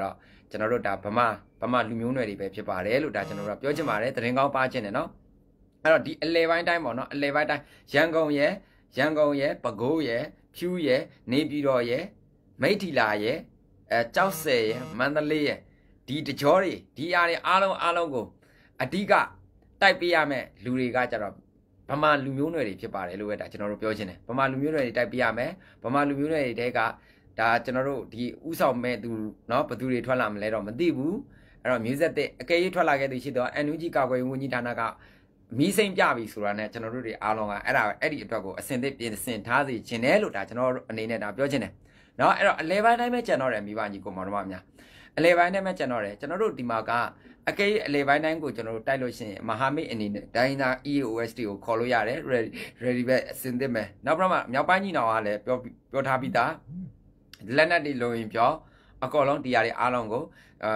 ကျွန်တော်တို့ဒါဗမာဗမာလူမျိုးနွယ်တွေပဲဖြစ်ပါတယ်လို့ဒါကျွန်တော်တို့ပြောချင်ပါတယ်သတင်းကောင်းပါခြင်းတယ်နော်အဲ့တော့ဒီအလဲပိုင်းတိုင်းပေါ့နော်အလဲပိုင်းတိုင်းရန်ကုန်ရဲ့ရန်ကုန်ရဲ့ပဲခူးရဲ့ဖြူးရဲ့နေပြည်တော်ရဲ့မိထ္ထီလာရဲ့အဲကြောက်ဆယ်ရဲ့မန္တလေးရဲ့ဒီတကြောတွေဒီအားတွေအားလုံးအားလုံးကိုအဓိကတိုက်ပေးရမယ်လူတွေကကြတော့ဗမာလူမျိုးနွယ်တွေဖြစ်ပါတယ်လို့ပဲဒါကျွန်တော်တို့ပြောချင်တယ်ဗမာလူမျိုးနွယ်တွေတိုက်ပေးရမယ်ဗမာလူမျိုးနွယ်တွေတဲကဒါကျွန်တော်တို့ဒီဥဆောင်မဲ့သူเนาะဘသူတွေထွက်လာမလဲတော့မသိဘူးအဲ့တော့မျိုးဆက်တဲ့အကယ်၍ထွက်လာခဲ့သူရှိတော့ အန် ယူ ဂျီ ကာကွယ်ရေးဝန်ကြီးဌာနကမီးစိမ့်ပြပြီဆိုတာနဲ့ကျွန်တော်တို့တွေအားလုံးကအဲ့ဒါအဲ့ဒီအတွက်ကိုအစင်သစ်ပြင်ဆင်ထားစီခြင်းတယ်လို့ဒါကျွန်တော်အနေနဲ့ဒါပြောချင်တယ်เนาะအဲ့တော့အလဲပိုင်းတိုင်းပဲကျန်တော့တယ်မိဘညီကိုမောင်တို့များအလဲပိုင်းတိုင်းပဲကျန်တော့တယ်ကျွန်တော်တို့ဒီမှာကအကယ်၍အလဲပိုင်းတိုင်းကိုကျွန်တော်တို့တိုက်လို့ရှိရင်မဟာမိတ်အနေနဲ့ဒိုင်းနာ E A O S T ကိုခေါ်လို့ရတယ် ready ready ပဲအစင်သစ်ပဲနောက်ပြီးတော့မြောက်ပိုင်းညီနောင်ကလည်းပြောပြောထားပြီးသားလက်နက်တွေလိုရင်ပြောအကောလုံးတရားတွေအားလုံးကို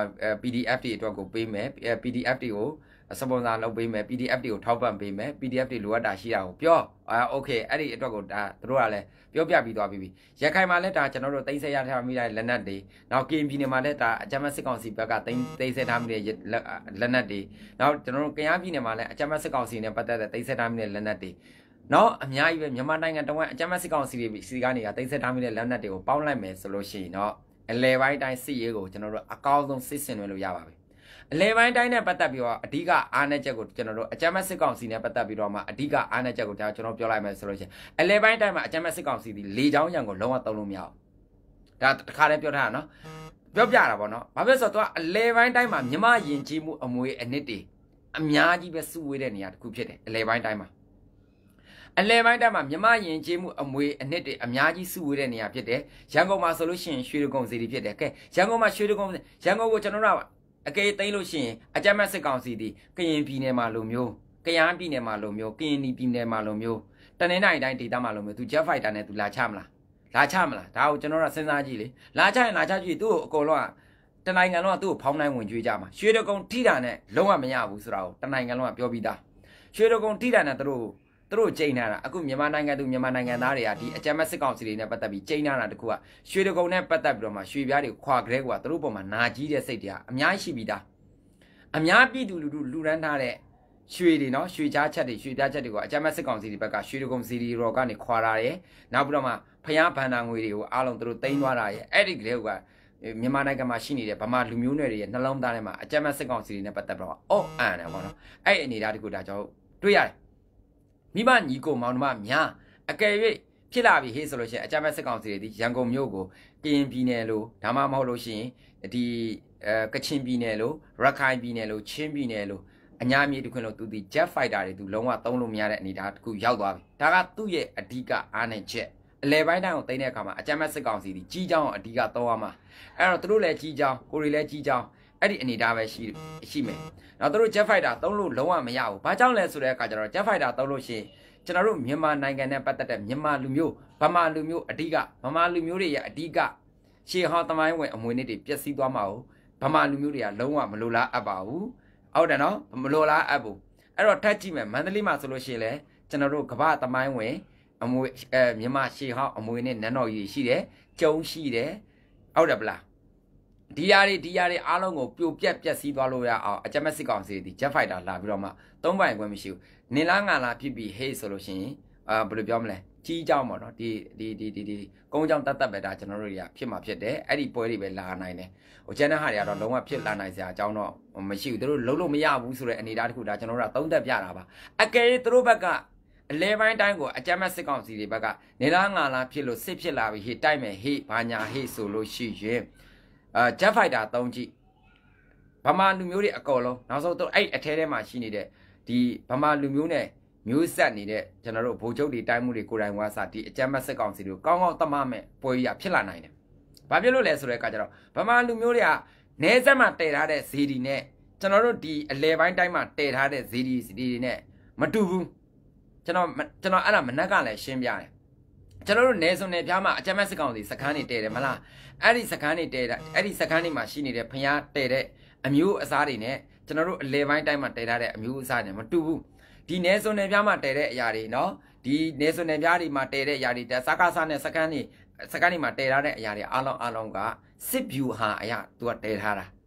P D F တွေအတွက်ကိုပေးမယ် P D F တွေကိုစပွန်ဆာလုပ်ပေးမယ် P D F တွေကိုထောက်ပံ့ပေးမယ် P D F တွေလိုအပ်တာရှိတာကိုပြောအာ okay အဲ့ဒီအတွက်ကိုဒါတို့ကလည်းပြောပြပြီးသွားပြီရခိုင်မှာလည်းဒါကျွန်တော်တို့တိမ့်ဆက်ရထားမိတဲ့လက်နက်တွေနောက်ကရင်ပြည်နယ်မှာလည်းဒါအကြမ်းဖက်စစ်ကောင်စီဘက်ကတိမ့်တိမ့်ဆက်ထားမိတဲ့လက်နက်တွေနောက်ကျွန်တော်တို့ကယားပြည်နယ်မှာလည်းအကြမ်းဖက်စစ်ကောင်စီနဲ့ပတ်သက်တဲ့တိမ့်ဆက်ထားမိတဲ့လက်နက်တွေနော်အများကြီးပဲမြန်မာနိုင်ငံတဝက်အကြမ်းဖက်စစ်ကောင်စီတွေစီကနေကတိမ့်ဆက်ထားမိတဲ့လက်နက်တွေကိုပေါင်းလိုက်မယ်ဆိုလို့ရှိရင်တော့အလဲပိုင်းတိုင်းစစ်ရေးကိုကျွန်တော်တို့အကောင်းဆုံးစစ်ဆင်လို့ရပါပြီအလဲပိုင်းတိုင်းနဲ့ပတ်သက်ပြီးတော့အဓိကအားနည်းချက်ကိုကျွန်တော်တို့အကြမ်းဖက်စစ်ကောင်စီနဲ့ပတ်သက်ပြီးတော့မှအဓိကအားနည်းချက်ကိုကျွန်တော်ပြောလိုက်မယ်ဆိုလို့ရှိရင်အလဲပိုင်းတိုင်းမှာအကြမ်းဖက်စစ်ကောင်စီဒီလေချောင်းရံကိုလုံးဝသုံးလို့မရဘူးဒါတစ်ခါတည်းပြောထားတာနော်ပြောပြတာပေါ့နော်ဘာဖြစ်ဆိုတော့အလဲပိုင်းတိုင်းမှာမြမယဉ်ကျေးမှုအမွေအနှစ်တွေအများကြီးပဲစုဝေးတဲ့နေရာတစ်ခုဖြစ်တယ်အလဲပိုင်းတိုင်းမှာအလဲပိုင်းတိုင်းမှာမြမယဉ်ကျေးမှုအမွေအနှစ်တွေအများကြီးစုဝေးတဲ့နေရာဖြစ်တယ်ရန်ကုန်မှာဆိုလို့ရှိရင်ရွှေဒဂုံစီတွေဖြစ်တယ်ကဲရန်ကုန်မှာရွှေဒဂုံရန်ကုန်ကိုကျွန်တော်တို့အကေသိမ်းလို့ရှိရင်အကြမ်းဖက်စစ်ကောင်စီဒီကရင်ပြည်နယ်မှာလိုမျိုးကယားပြည်နယ်မှာလိုမျိုးကရင်ပြည်နယ်မှာလိုမျိုးတနင်္လာရီတိုင်းဒေသမှာလိုမျိုးသူ Jet Fighter နဲ့သူလာချမလားလာချမလားဒါကိုကျွန်တော်တို့စဉ်းစားကြည့်လေလာချရင်လာချကြည့်သူ့ကိုအကုန်လုံးကတနိုင်ငံလုံးကသူ့ကိုဖောင်းနိုင်ဝင်ကြွေးကြမှာရွှေဒဂုံထိတာနဲ့လုံးဝမရဘူးဆိုတာကိုတနိုင်ငံလုံးကပြောပြီးသားရွှေဒဂုံထိတာနဲ့သူတို့သူတို့ချိန်ထားတာအခုမြန်မာနိုင်ငံသူမြန်မာနိုင်ငံသားတွေကဒီအကြမ်းဖက်စစ်ကောင်စီတွေနဲ့ပတ်သက်ပြီးချိန်ထားတာတခုကရွှေဒဂုံနဲ့ပတ်သက်ပြီးတော့မှရွှေပြားတွေခွာကြဲကွာသူတို့ပေါ်မှာနာကြီးတဲ့စိတ်တွေကအများကြီးရှိပြီးသားအများပြည်သူလူထုလူရန်ထားတဲ့ရွှေတွေနော်ရွှေချားချက်တွေရွှေပြားချက်တွေကိုအကြမ်းဖက်စစ်ကောင်စီတွေဘက်ကရွှေဒဂုံစီဒီရောကနေခွာလာတယ်နောက်ပြီးတော့မှဖျားဗန္ဒာငွေတွေကိုအားလုံးသူတို့သိမ်းသွားတာရဲ့အဲ့ဒီကလေးကမြန်မာနိုင်ငံမှာရှိနေတဲ့ဗမာလူမျိုးနွယ်တွေရဲ့နှလုံးသားထဲမှာအကြမ်းဖက်စစ်ကောင်စီတွေနဲ့ပတ်သက်ပြီးတော့အော့အန်တယ်ပေါ့နော်အဲ့အနေအထားတခုဒါကြောင့်တွေ့ရတယ်မိဘညီကိုမောင်နှမများအကယ်၍ဖြစ်လာပြီဟေးဆိုလို့ရှိရင်အကြမ်းဖက်စစ်ကောင်စီတွေဒီရန်ကုန်မြို့ကိုကရင်ပြည်နယ်လို့ဒါမှမဟုတ်လို့ရှိရင်ဒီအဲကချင်ပြည်နယ်လို့ရခိုင်ပြည်နယ်လို့ချင်းပြည်နယ်လို့အညာမြေတခွင်လို့သူဒီ Jet Fighter တွေသူလုံးဝသုံးလို့မရတဲ့အနေအထားတခုရောက်သွားပြီဒါကသူ့ရဲ့အဓိကအားနဲ့ချက်အလဲပိုင်းတိုင်းကိုသိတဲ့အခါမှာအကြမ်းဖက်စစ်ကောင်စီဒီကြီးချောင်းအဓိကသုံးရမှာအဲ့တော့သူတို့လည်းကြီးချောင်းကိုရီလည်းကြီးချောင်းအဲ့ဒီအနေအထားပဲရှိရှိမယ်နောက်သူတို့ Jet Fighter သုံးလို့လုံးဝမရဘူးဘာကြောင့်လဲဆိုတဲ့အခါကျတော့ Jet Fighter သုံးလို့ရှိရင်ကျွန်တော်တို့မြန်မာနိုင်ငံနဲ့ပတ်သက်တဲ့မြန်မာလူမျိုးဗမာလူမျိုးအဓိကဗမာလူမျိုးတွေရဲ့အဓိကရှေးဟောင်းသမိုင်းဝင်အမွေအနှစ်တွေပျက်စီးသွားမှာကိုဗမာလူမျိုးတွေကလုံးဝမလိုလားအပ်ပါဘူးဟုတ်တယ်နော်မလိုလားအပ်ဘူးအဲ့တော့ထပ်ကြည့်မယ်မန္တလေးမှာဆိုလို့ရှိရင်လေကျွန်တော်တို့ကမ္ဘာသမိုင်းဝင်အမွေအဲမြန်မာရှေးဟောင်းအမွေနဲ့နန်းတော်ကြီးရှိတယ်ကျုံရှိတယ်ဟုတ်တယ်ပလားဒီຢာတွေဒီຢာတွေအားလုံးကိုပြိုပြက်ပျက်စီးသွားလို့ရအောင်အကြမ်းဖက်စစ်ကောင်စီဒီ Jet Fighter လာပြီးတော့မှသုံးပိုင်ခွင့်မရှိဘူးနေလားငါလားဖြစ်ပြီးဟေးဆိုလို့ရှိရင်အာဘယ်လိုပြောမလဲကြီးเจ้าပေါ့နော်ဒီဒီဒီဒီဒီကုန်းเจ้าတတ်တတ်ပဲဒါကျွန်တော်တို့တွေကဖြစ်မှာဖြစ်တယ်အဲ့ဒီပွဲတွေပဲလာနိုင်တယ်ဟိုကျန်တဲ့ဟာတွေကတော့လုံးဝဖြစ်လာနိုင်စရာအကြောင်းတော့မရှိဘူးသူတို့လုံးလို့မရဘူးဆိုတဲ့အနေအထားတစ်ခုဒါကျွန်တော်တို့ကသုံးသက်ပြတာပါအကယ်၍သူတို့ဘက်ကအလဲပိုင်းတိုင်းကိုအကြမ်းဖက်စစ်ကောင်စီတွေဘက်ကနေလားငါလားဖြစ်လို့စစ်ဖြစ်လာပြီးဟေးတိုက်မယ်ဟေးဘာညာဟေးဆိုလို့ရှိရင်အာ Jet Fighter သုံးကြည့်ဗမာလူမျိုးတွေအကောလုံးနောက်ဆုံးတော့အဲ့အထဲထဲမှာရှိနေတဲ့ဒီဗမာလူမျိုးနဲ့မျိုးဆက်နေတဲ့ကျွန်တော်တို့ဗိုလ်ချုပ်တွေတိုင်းမှုတွေကိုယ်တိုင်ဝါစာဒီအကြမ်းဖက်စစ်ကောင်စီတွေကိုကောင်းကောင်းသတ်မှတ်မဲ့ပွဲကြီးဖြစ်လာနိုင်တယ်။ဘာဖြစ်လို့လဲဆိုတဲ့အခါကျတော့ဗမာလူမျိုးတွေကနေဆက်မှာတည်ထားတဲ့ဇီဒီနဲ့ကျွန်တော်တို့ဒီအလဲပိုင်းတိုင်းမှာတည်ထားတဲ့ဇီဒီဇီဒီတွေနဲ့မတူဘူး။ကျွန်တော်ကျွန်တော်အဲ့ဒါမနက်ကလည်းရှင်းပြတယ်။ကျွန်တော်တို့နေစုံနေပြားမှာအကြမ်းဖက်စစ်ကောင်စီစခန်းတွေတည်တယ်မလား။အဲ့ဒီစခန်းတွေတည်တာအဲ့ဒီစခန်းတွေမှာရှိနေတဲ့ဖျားတည်တဲ့အမျိုးအစားတွေနဲ့ကျွန်တော်တို့အလဲပိုင်းတိုင်းမှာတည်ထားတဲ့အမျိုးအစားတွေမတူဘူး။ဒီနေစုံနေပြားမှာတည်တဲ့အရာတွေနော်ဒီနေစုံနေပြားတွေမှာတည်တဲ့အရာတွေစကားစားနဲ့စကန်းတွေစကန်းတွေမှာတည်ထားတဲ့အရာတွေအားလုံးအားလုံးကစစ်ဗျူဟာအရာသူကတည်ထားတာ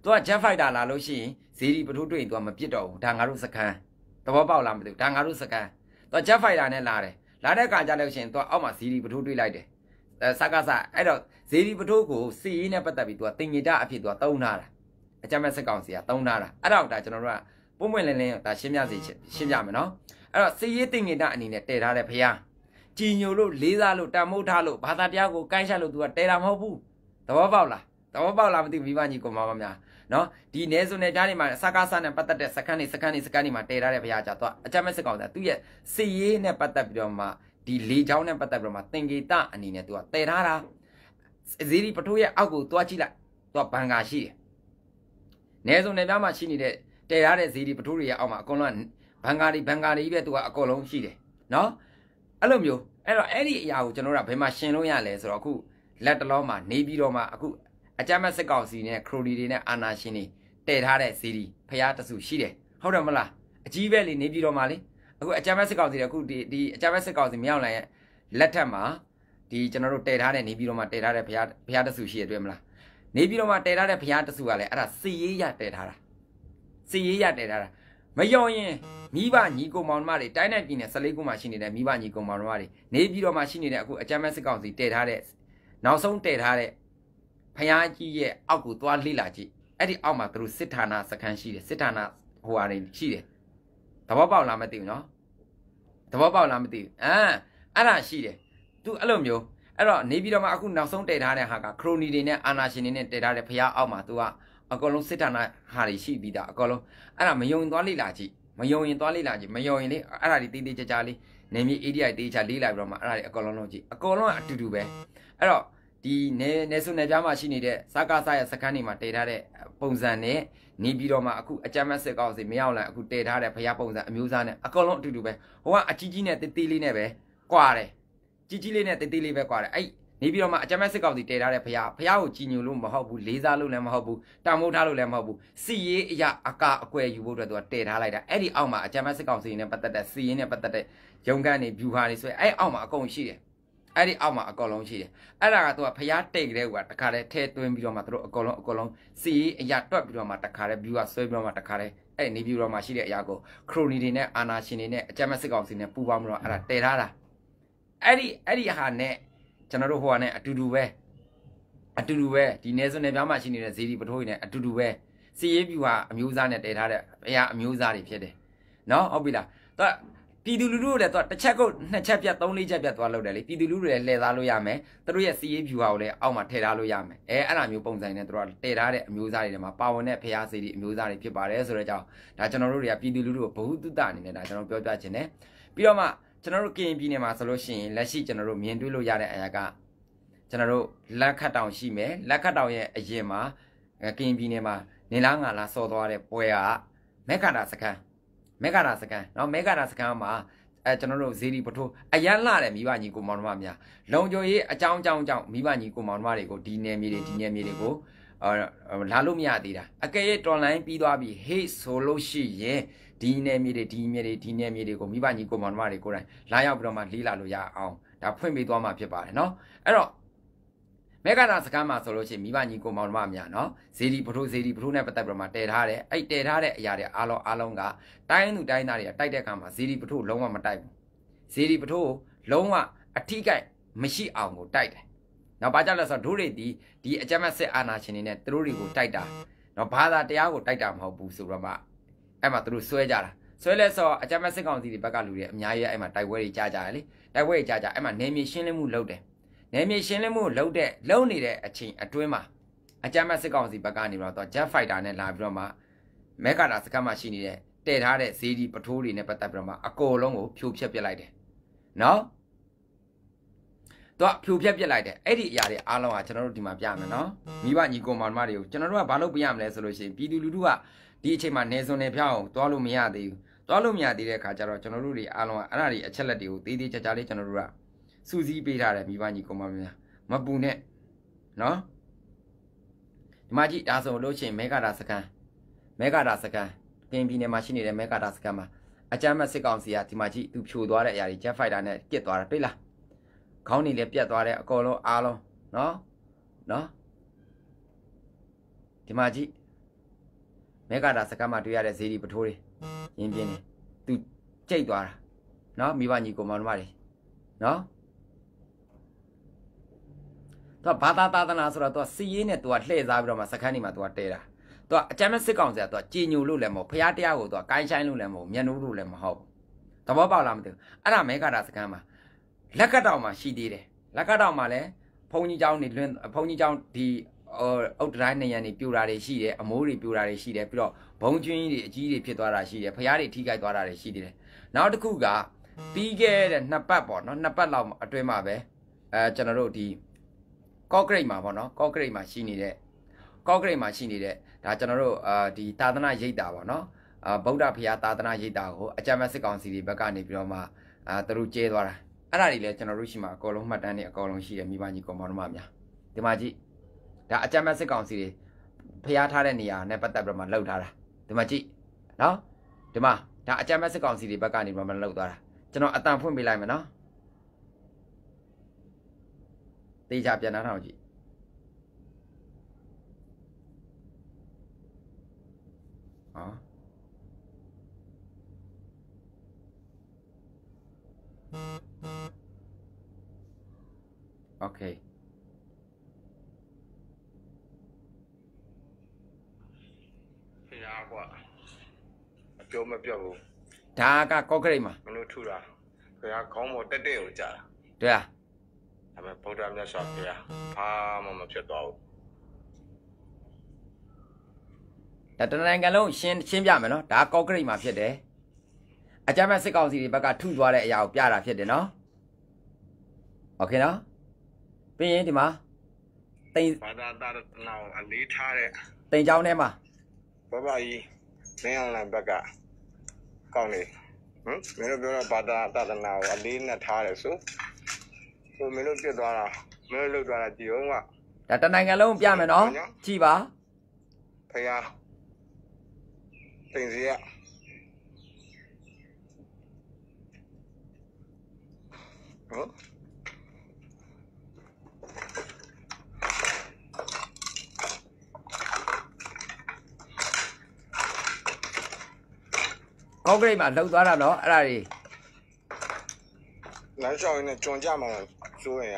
ตัวเจ็บไฟด่าลาลูชิซีรีประตูด้วยตัวมาปิดดอกทางการุสกันตัวเปล่าลามตัวทางการุสกันตัวเจ็บไฟด่าเนี่ยลาเลยลาได้การจะเลี้ยงเช่นตัวเอามาซีรีประตูด้วยไรเด้แต่สักการะไอ้ดอกซีรีประตูกูซีเนี่ยปัตตาบีตัวติงยีด้าอภิตัวต้นนาละอาจารย์แม่สกาวเสียต้นนาละไอ้ดอกแต่จันทร์ว่าปุ่มเวลเล่นแต่ชิมยาสิชิมยามันเนาะไอ้ดอกซีติงยีด้าอันนี้เนี่ยเตะท่าเลยพยาจีนยูโรลีซาโรตามูทาโรภาษาเดียวกูใกล้ชาโรตัวเตะรำหัวปูตัวเปล่าละตัวเปล่าละมันติวิวานีกูมาบ้างเนี่ยเนาะดีเนสุเนี่ยจานี่มาสักการะเนี่ยปัตตาเดสักการนี่สักการนี่สักการนี่มาเตะท่าเลยพยาจ้าตัวอาจารย์แม่สกาวแต่ตัวเย่ซีเนี่ยปัตตาบีดมาดีลีเจ้าเนี่ยปัตตาบีดมาติงยีด้าอันนี้เนี่ยตัวเตะท่าละซีรีประตูရဲ့အောက်ကိုတွားကြည့်လိုက်သူကဘန်ကာရှိတယ်။နေစုံနေပြားမှာရှိနေတဲ့တည်ရတဲ့ซีรีประตูတွေရဲ့အောက်မှာအကုန်လုံးဘန်ကာတွေဘန်ကာတွေပဲသူကအကုန်လုံးရှိတယ်နော်။အဲ့လိုမျိုးအဲ့တော့အဲ့ဒီအရာကိုကျွန်တော်တို့ကဘယ်မှာရှင်းလို့ရလဲဆိုတော့အခုလက်တလုံးမှာနေပြီးတော့မှအခုအကြမ်းမဲ့စစ်ကောင်စီနဲ့ခရိုဒီတွေနဲ့အာနာရှင်တွေတည်ထားတဲ့ซีรีဖျားတစုရှိတယ်။ဟုတ်တယ်မလား။အကြီးပဲလေနေပြီးတော့မှလေအခုအကြမ်းမဲ့စစ်ကောင်စီတွေအခုဒီဒီအကြမ်းမဲ့စစ်ကောင်စီမြောက်လိုက်ရဲ့လက်ထက်မှာဒီကျွန်တော်တို့တည်ထားတဲ့နေပြီးတော့မှတည်ထားတဲ့ဘုရားဘုရားတဆူရှိရတွေ့မလားနေပြီးတော့မှတည်ထားတဲ့ဘုရားတဆူကလည်းအဲ့ဒါစီရေးရတည်ထားတာစီရေးရတည်ထားတာမယုံရင်မိဘညီကိုမောင်နှမတွေတိုင်းတဲ့ပြည်နယ်၁၄ခုမှရှိနေတဲ့မိဘညီကိုမောင်နှမတွေနေပြီးတော့မှရှိနေတဲ့အခုအကြမ်းမဲ့စစ်ကောင်စီတည်ထားတဲ့နောက်ဆုံးတည်ထားတဲ့ဘုရားကြီးရဲ့အောက်ကိုသွားလှိလာကြည့်အဲ့ဒီအောက်မှာသူတို့စစ်ဌာနစခန်းရှိတယ်စစ်ဌာနဟိုဟာတွေရှိတယ်သဘောပေါက်လားမသိဘူးနော်သဘောပေါက်လားမသိဘူးအာအဲ့ဒါရှိတယ်သူအဲ့လိုမျိုးအဲ့တော့နေပြီးတော့မှအခုနောက်ဆုံးတည်ထားတဲ့ဟာကခရိုနီတွေနဲ့အာနာရှင်တွေနဲ့တည်ထားတဲ့ဖျားအောက်မှာသူကအကောင်လုံးစစ်ဌာနဟာတွေရှိပြီးသားအကောင်လုံးအဲ့ဒါမယုံရင်သွားလေ့လာကြည့်မယုံရင်သွားလေ့လာကြည့်မယုံရင်လေအဲ့ဒါတွေတေးသေးချာချာလေးနေမြေ A D I တေးချာလေးလာပြီးတော့မှအဲ့ဒါတွေအကောင်လုံးလုံးကြည့်အကောင်လုံးကအတူတူပဲအဲ့တော့ဒီနေနေစုနယ်ကြားမှာရှိနေတဲ့စကားစားရဲ့စခန်းတွေမှာတည်ထားတဲ့ပုံစံနဲ့နေပြီးတော့မှအခုအကြမ်းမဲ့စစ်ကောင်စီမရောက်လာအခုတည်ထားတဲ့ဖျားပုံစံအမျိုးအစားနဲ့အကောင်လုံးအတူတူပဲဟိုကအကြီးကြီးနဲ့တေးသေးလေးနဲ့ပဲကွာတယ်ကြီးကြီးလေးနဲ့တေးသေးလေးပဲကွာတယ်အဲ့နေပြီးတော့မှအကြမ်းမဲ့စစ်ကောင်စီတည်ထားတဲ့ဖျားဖျားကိုကြီးညိုလို့မဟုတ်ဘူးလေးစားလို့လည်းမဟုတ်ဘူးတာမိုးထားလို့လည်းမဟုတ်ဘူးစီရေးအရာအကအကွယ်ယူဖို့အတွက်သူကတည်ထားလိုက်တာအဲ့ဒီအောက်မှာအကြမ်းမဲ့စစ်ကောင်စီနဲ့ပတ်သက်တဲ့စီရင်နဲ့ပတ်သက်တဲ့ရုံကန်တွေဗျူဟာတွေဆိုအဲ့အောက်မှာအကုန်ရှိတယ်အဲ့ဒီအောက်မှာအကောင်လုံးရှိတယ်အဲ့ဒါကသူကဖျားတိတ်ကလေးကတခါတည်းထဲသွင်းပြီးတော့မှသူတို့အကောင်လုံးအကောင်လုံးစီရေးအရာတွက်ပြီးတော့မှတခါတည်းဗျူဟာဆွဲပြီးတော့မှတခါတည်းအဲ့နေပြီးတော့မှရှိတဲ့အရာကိုခရိုနီတွေနဲ့အာနာရှင်တွေနဲ့အကြမ်းမဲ့စစ်ကောင်စီနဲ့ပူးပေါင်းပြီးတော့အဲ့ဒါတည်ထားတာအဲ့ဒီအဲ့ဒီဟာနဲ့ကျွန်တော်တို့ဟိုဟာနဲ့အတူတူပဲအတူတူပဲဒီနေစွန်းနယ်ပြားမှာရှိနေတဲ့ဇီဒီပထိုးတွေနဲ့အတူတူပဲစီရေးပြူဟာအမျိုးသားနဲ့တည်ထားတဲ့အရာအမျိုးသားတွေဖြစ်တယ်နော်ဟုတ်ပြီလားသူကပြည်သူလူထုတွေလည်းသူကတစ်ချက်ကုတ်နှစ်ချက်ပြတ်သုံးလေးချက်ပြတ်သွားလို့တယ်လေပြည်သူလူထုတွေလည်းလှည့်စားလို့ရမယ်သူတို့ရဲ့စီရေးပြူဟာကိုလည်းအောက်မှာထည့်ထားလို့ရမယ်အဲအဲ့လိုမျိုးပုံစံနဲ့သူတို့ကတည်ထားတဲ့အမျိုးသားတွေထဲမှာပါဝင်တဲ့ဖျားစီတွေအမျိုးသားတွေဖြစ်ပါတယ်ဆိုတော့ကြောင့်ဒါကျွန်တော်တို့တွေကပြည်သူလူထုကိုဘ ഹു တုတအနေနဲ့ဒါကျွန်တော်ပြောပြချင်တယ်ပြီးတော့မှကျွန်တော်တို့ကရင်ပြည်နယ်မှာဆိုလို့ရှိရင်လက်ရှိကျွန်တော်တို့မြင်တွေ့လို့ရတဲ့အရာကကျွန်တော်တို့လက်ခတ်တောင်ရှိမယ်လက်ခတ်တောင်ရဲ့အရင်မှာကရင်ပြည်နယ်မှာနေလားငါလားစော်သွားတဲ့ပွဲကမေဂါတာစကန်မေဂါတာစကန်เนาะမေဂါတာစကန်မှာအဲကျွန်တော်တို့ဇီဒီပထိုးအရန်လာတယ်မိဘညီကိုမောင်နှမများလုံကြိုရေးအကြောင်းအကြောင်းအကြောင်းမိဘညီကိုမောင်နှမတွေကိုဒီနယ်မြေတွေဒီနယ်မြေတွေကိုလာလို့မရသေးတာအကယ်၍တော်လိုင်းပြီးသွားပြီဟေးဆိုလို့ရှိရင်ဒီနယ်မြေတွေဒီမြေတွေဒီနယ်မြေတွေကိုမိဘညီကိုမောင်နှမတွေကိုယ်တိုင်လာရောက်ပြီးတော့မှလေးလာလို့ရအောင်ဒါဖွင့်ပေးသွားမှာဖြစ်ပါတယ်เนาะအဲ့တော့မေဂါနာစကန်မှာဆိုလို့ရှိရင်မိဘညီကိုမောင်နှမများเนาะဇီဒီပထိုးဇီဒီပထိုးနဲ့ပတ်သက်ပြီးတော့မှတည်ထားတယ်အဲ့တည်ထားတဲ့အရာတွေအားလုံးအားလုံးကတိုင်းသူတိုင်းသားတွေကတိုက်တဲ့အခါမှာဇီဒီပထိုးလုံးဝမတိုက်ဘူးဇီဒီပထိုးလုံးဝအထိကိုက်မရှိအောင်ကိုတိုက်တယ်နောက်ဘာကြောင့်လဲဆိုတော့တို့တွေဒီဒီအကြမ်းမဲ့စစ်အာဏာရှင်တွေနဲ့သူတို့တွေကိုတိုက်တာနော်ဘာသာတရားကိုတိုက်တာမဟုတ်ဘူးဆိုတော့မှအဲ့မှာသူတို့ဆွဲကြတာဆွဲလဲဆိုအကြမ်းမဲ့စစ်ကောင်စီတွေဘက်ကလူတွေအများကြီးအဲ့မှာတိုက်ပွဲတွေကြားကြတယ်လေတိုက်ပွဲတွေကြားကြအဲ့မှာနေမြေရှင်းလင်းမှုလုပ်တယ်နေမြေရှင်းလင်းမှုလုပ်တဲ့လုပ်နေတဲ့အချိန်အတွင်းမှာအကြမ်းမဲ့စစ်ကောင်စီဘက်ကနေတော့ Jet Fighter နဲ့လာပြီးတော့မှမဲကာတာစကတ်မှာရှိနေတဲ့တည်ထားတဲ့ဇီဒီပထိုးတွေနဲ့ပတ်သက်ပြီးတော့မှအကုန်လုံးကိုဖြိုဖျက်ပစ်လိုက်တယ်နော်တော့ဖြိုဖျက်ပစ်လိုက်တယ်အဲ့ဒီအရာတွေအားလုံးကကျွန်တော်တို့ဒီမှာပြမယ်နော်မိဘညီကိုမောင်နှမတွေကိုကျွန်တော်တို့ကဘာလို့ပြရမလဲဆိုလို့ရှိရင်ပြည်သူလူထုကဒီအချိန်မှာနေစွန်နေဖြောင်းသွားလို့မရသေးဘူးသွားလို့မရသေးတဲ့အခါကျတော့ကျွန်တော်တို့တွေအားလုံးကအဲ့ဒါတွေအချက်လက်တွေကိုသေးသေးချာချာလေးကျွန်တော်တို့ကစူးစီးပေးထားတယ်မိဘညီကိုမောင်နှမမပူနဲ့နော်ဒီမှာကြည့်ဒါဆိုလို့ရှိရင်မဲကာတာစကန်မဲကာတာစကန်ကင်ပြည်နယ်မှာရှိနေတဲ့မဲကာတာစကန်မှာအကြမ်းမဲ့စစ်ကောင်စီကဒီမှာကြည့်သူဖြိုသွားတဲ့အရာတွေ Jet Fighter နဲ့ကစ်သွားတာတွေ့လားခေါင်းနေလည်းပြတ်သွားတယ်အကုန်လုံးအားလုံးနော်နော်ဒီမှာကြည့်မဲကတာစကတ်မှာတွေ့ရတဲ့ဇီဒီပထိုးတွေရင်းပြင်းနေသူကြိတ်သွားတာနော်မိဘညီကိုမောင်နှမတွေနော်သူကဘာသာသာသနာဆိုတော့သူကစီရေးနဲ့သူကလှည့်စားပြီးတော့မှစခန်းနေမှာသူကတဲတာသူကအကြမ်းမဲ့စစ်ကောင်စီကသူကကြည်ညိုလို့လည်းမဟုတ်ဖျားတရားကိုသူကကိုင်းဆိုင်လို့လည်းမဟုတ်မျက်နှာလို့လည်းမဟုတ်သဘောပေါက်လားမသိဘူးအဲ့ဒါမဲကတာစခန်းမှာလက်ကတောင်မှာရှိသေးတယ်လက်ကတောင်မှာလည်းဘုံကြီးเจ้าနေလွင်ဘုံကြီးเจ้าဒီအုတ်တိုင်းနေရန်နေပြူတာတွေရှိတယ်အမိုးတွေပြူတာတွေရှိတယ်ပြီးတော့ဘုံကျွင်းကြီးတွေအကြီးတွေဖြစ်သွားတာရှိတယ်ဖျားတွေထိခိုက်သွားတာတွေရှိသေးတယ်နောက်တစ်ခုကပြီးခဲ့တဲ့နှစ်ပတ်ပေါ့နော်နှစ်ပတ်လောက်အတွင်းမှာပဲအဲကျွန်တော်တို့ဒီကော့ဂရိတ်မှာပေါ့နော်ကော့ဂရိတ်မှာရှိနေတဲ့ကော့ဂရိတ်မှာရှိနေတဲ့ဒါကျွန်တော်တို့အာဒီသာသနာရိပ်တာပေါ့နော်အာဗုဒ္ဓဘုရားသာသနာရိပ်တာကိုအကြမ်းမဲ့စစ်ကောင်စီတွေဘက်ကနေပြီးတော့မှအာသူတို့ကျဲသွားတာအဲ့ဒါတွေလည်းကျွန်တော်တို့ရှိမှာအကုန်လုံးမှတ်တမ်းတွေအကုန်လုံးရှိတယ်မိဘညီကောင်မောင်နှမများဒီမှာကြည့်ဒါအကြမ်းမဲ့စစ်ကောင်စီတွေဖျားထားတဲ့နေရာနဲ့ပတ်သက်ပြီးတော့မှလှုပ်ထားတာဒီမှာကြည့်နော်ဒီမှာဒါအကြမ်းမဲ့စစ်ကောင်စီတွေဘက်ကနေပြီးတော့မှလှုပ်သွားတာကျွန်တော်အတန်ဖွင့်ပေးလိုက်မယ်နော်တေချာပြန်နှားထောင်ကြည့်ဟောโอเคဖျားကွာအပြောမပြောဘူးဒါကကော့ဂရိတ်မှာမလို့ထူတာဖျားခေါင်းပေါ်တက်တဲ့ကိုကြာတာတွေ့လားဒါပေမဲ့ဗုဒ္ဓမြတ်စွာဘုရားဘာမှမဖြစ်သွားဘူးဒါတနင်္ဂနွေလုံးရှင်းရှင်းပြမယ်နော်ဒါကော့ဂရိတ်မှာဖြစ်တယ်အကြမ်းမဲ့စစ်ကောင်စီတွေဘက်ကထုသွားတဲ့အရာကိုပြတာဖြစ်တယ်နော်โอเคနော်ပြီးရင်ဒီမှာတိန်ဘာသာတာနာအလေးထားတဲ့တိန်ချောင်းထဲမှာဘဘကြီးမင်းအောင်လန်ဘက်ကကောင်းနေဟမ်မင်းတို့ပြောတော့ဘာသာတာနာကိုအလေးနဲ့ထားတယ်ဆိုဟိုမင်းတို့ပြစ်သွားတာမင်းတို့လှုပ်သွားတာကြည်အောင်ကဒါတနိုင်ငံလုံးပြမယ်နော်ကြည်ပါဖယားတိန်စီရဟုတ်ကော့ဂရိတ်မှာလှုပ်သွားတာနော်အဲ့ဒါတွေလမ်းလျှောက်ရင်းနဲ့ကြုံကြမှာစိုးရင်ရ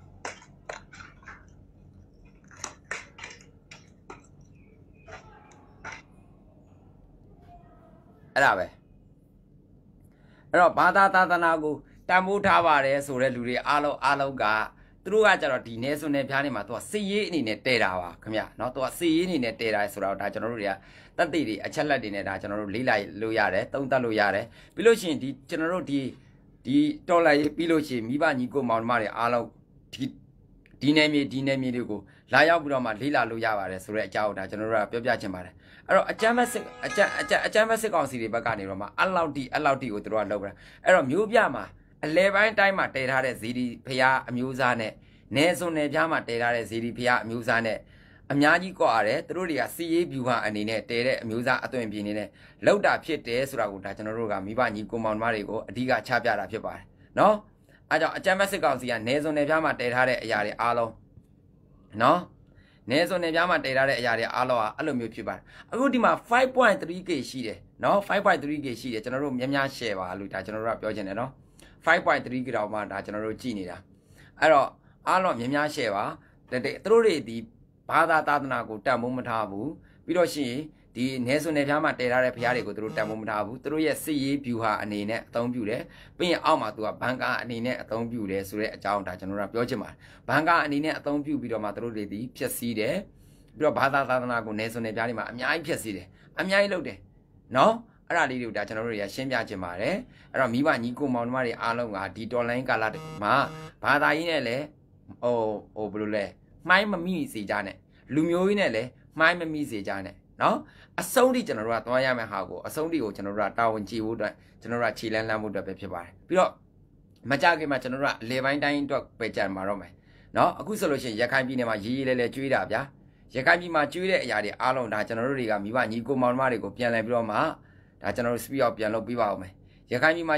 အဲ့ဒါပဲအဲ့တော့ဘာသာသာသနာကိုတန်ဖိုးထားပါတယ်ဆိုတဲ့လူတွေအားလုံးအားလုံးကသူတို့ကကြတော့ဒီနေစွန်းနေဖျားနေမှာသူကစီရေးအနေနဲ့တဲတာပါခင်ဗျเนาะသူကစီရေးအနေနဲ့တဲတာဆိုတော့ဒါကျွန်တော်တို့တွေကတက်တိတွေအချက်လက်တွေနဲ့ဒါကျွန်တော်တို့လေးလိုက်လို့ရတယ်သုံးသပ်လို့ရတယ်ပြီးလို့ရှိရင်ဒီကျွန်တော်တို့ဒီဒီတော်လိုက်ပြီးလို့ရှိရင်မိဘညီကိုမောင်နှမတွေအားလုံးဒီဒီနယ်မြေဒီနယ်မြေတွေကိုလာရောက်ပြီးတော့မှလေးလာလို့ရပါတယ်ဆိုတဲ့အကြောင်းဒါကျွန်တော်တို့ကပြောပြချင်ပါတယ်အဲ့တော့အကြမ်းမဲ့စစ်အကြမ်းအကြမ်းအကြမ်းမဲ့စစ်ကောင်စီတွေဘက်ကနေတော့မှအလောက်တိအလောက်တိကိုတို့ကလောက်ပြတာအဲ့တော့မျိုးပြမှာအလဲပိုင်းတိုင်းမှာတည်ထားတဲ့ဇီဒီဖျားအမျိုးသားနဲ့နေစွန်နယ်ပြားမှာတည်ထားတဲ့ဇီဒီဖျားအမျိုးသားနဲ့အများကြီးကွာရတယ်သူတို့တွေကစီရေးဗျူဟာအနေနဲ့တည်တဲ့အမျိုးသားအသွင်ပြင်းနေနဲ့လောက်တာဖြစ်တယ်ဆိုတာကိုဒါကျွန်တော်တို့ကမိဘညီကိုမောင်နှမတွေကိုအဓိကချပြတာဖြစ်ပါတယ်နော်အဲကြောင့်အကြမ်းမဲ့စစ်ကောင်စီကနေစွန်နယ်ပြားမှာတည်ထားတဲ့အရာတွေအားလုံးနော်နေစွန်နယ်ပြားမှာတည်ထားတဲ့အရာတွေအားလုံးကအဲ့လိုမျိုးဖြစ်ပါတယ်အခုဒီမှာ five point three K ရှိတယ်နော် five point three K ရှိတယ်ကျွန်တော်တို့များများ share ပါလို့ဒါကျွန်တော်တို့ကပြောချင်တယ်နော်five point three K တောင်မှဒါကျွန်တော်တို့ကြည်နေတာအဲ့တော့အားလုံးများများ share ပါတဲ့သူတို့တွေဒီဘာသာသာသနာကိုတန်ဖိုးမထားဘူးပြီးတော့ရှိရင်ဒီနေစွန်နယ်ပြားမှာတည်ထားတဲ့ဘုရားတွေကိုသူတို့တန်ဖိုးမထားဘူးသူတို့ရဲ့စစ်ရေးဗျူဟာအနေနဲ့အသုံးပြုတယ်ပြီးရင်အောက်မှာသူကဘန်ကာအနေနဲ့အသုံးပြုတယ်ဆိုတဲ့အကြောင်းဒါကျွန်တော်တို့ကပြောချင်ပါတယ်ဘန်ကာအနေနဲ့အသုံးပြုပြီးတော့မှသူတို့တွေဒီဖြည့်ဆည်းတယ်ပြီးတော့ဘာသာသာသနာကိုနေစွန်နယ်ပြားတွေမှာအများကြီးဖြည့်ဆည်းတယ်အများကြီးလုပ်တယ်နော်အဲ့ဒါလေးတွေကိုဒါကျွန်တော်တို့တွေကရှင်းပြချင်ပါတယ်အဲ့တော့မိဘညီကိုမောင်နှမတွေအားလုံးကဒီတော်လိုင်းကာလမှာဘာသာရေးနဲ့လည်းဟိုဟိုဘယ်လိုလဲမှိုင်းမမိစေကြနဲ့လူမျိုးကြီးနဲ့လည်းမှိုင်းမမိစေကြနဲ့နော်အဆုံးထိကျွန်တော်တို့ကသွားရမယ့်ဟာကိုအဆုံးထိကိုကျွန်တော်တို့ကတာဝန်ကြည့်ဖို့အတွက်ကျွန်တော်တို့ကခြေလန်းလန်းဖို့အတွက်ပဲဖြစ်ပါတယ်ပြီးတော့မကြခင်မှာကျွန်တော်တို့ကအလေပိုင်းတိုင်းအတွက်ပဲကြံမှာတော့မယ်နော်အခုဆိုလို့ရှိရင်ရခိုင်ပြည်နယ်မှာရေးရေးလဲလဲကျွေးတာဗျာရခိုင်ပြည်မှာကျွေးတဲ့အရာတွေအားလုံးဒါကျွန်တော်တို့တွေကမိဘညီကိုမောင်နှမတွေကိုပြန်လည်ပြီးတော့မှဒါကျွန်တော်တို့ speed out ပြန်လုပ်ပေးပါဦးမယ်ရခိုင်ပြည်မှာ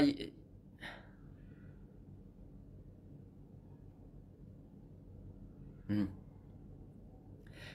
ဟွန်း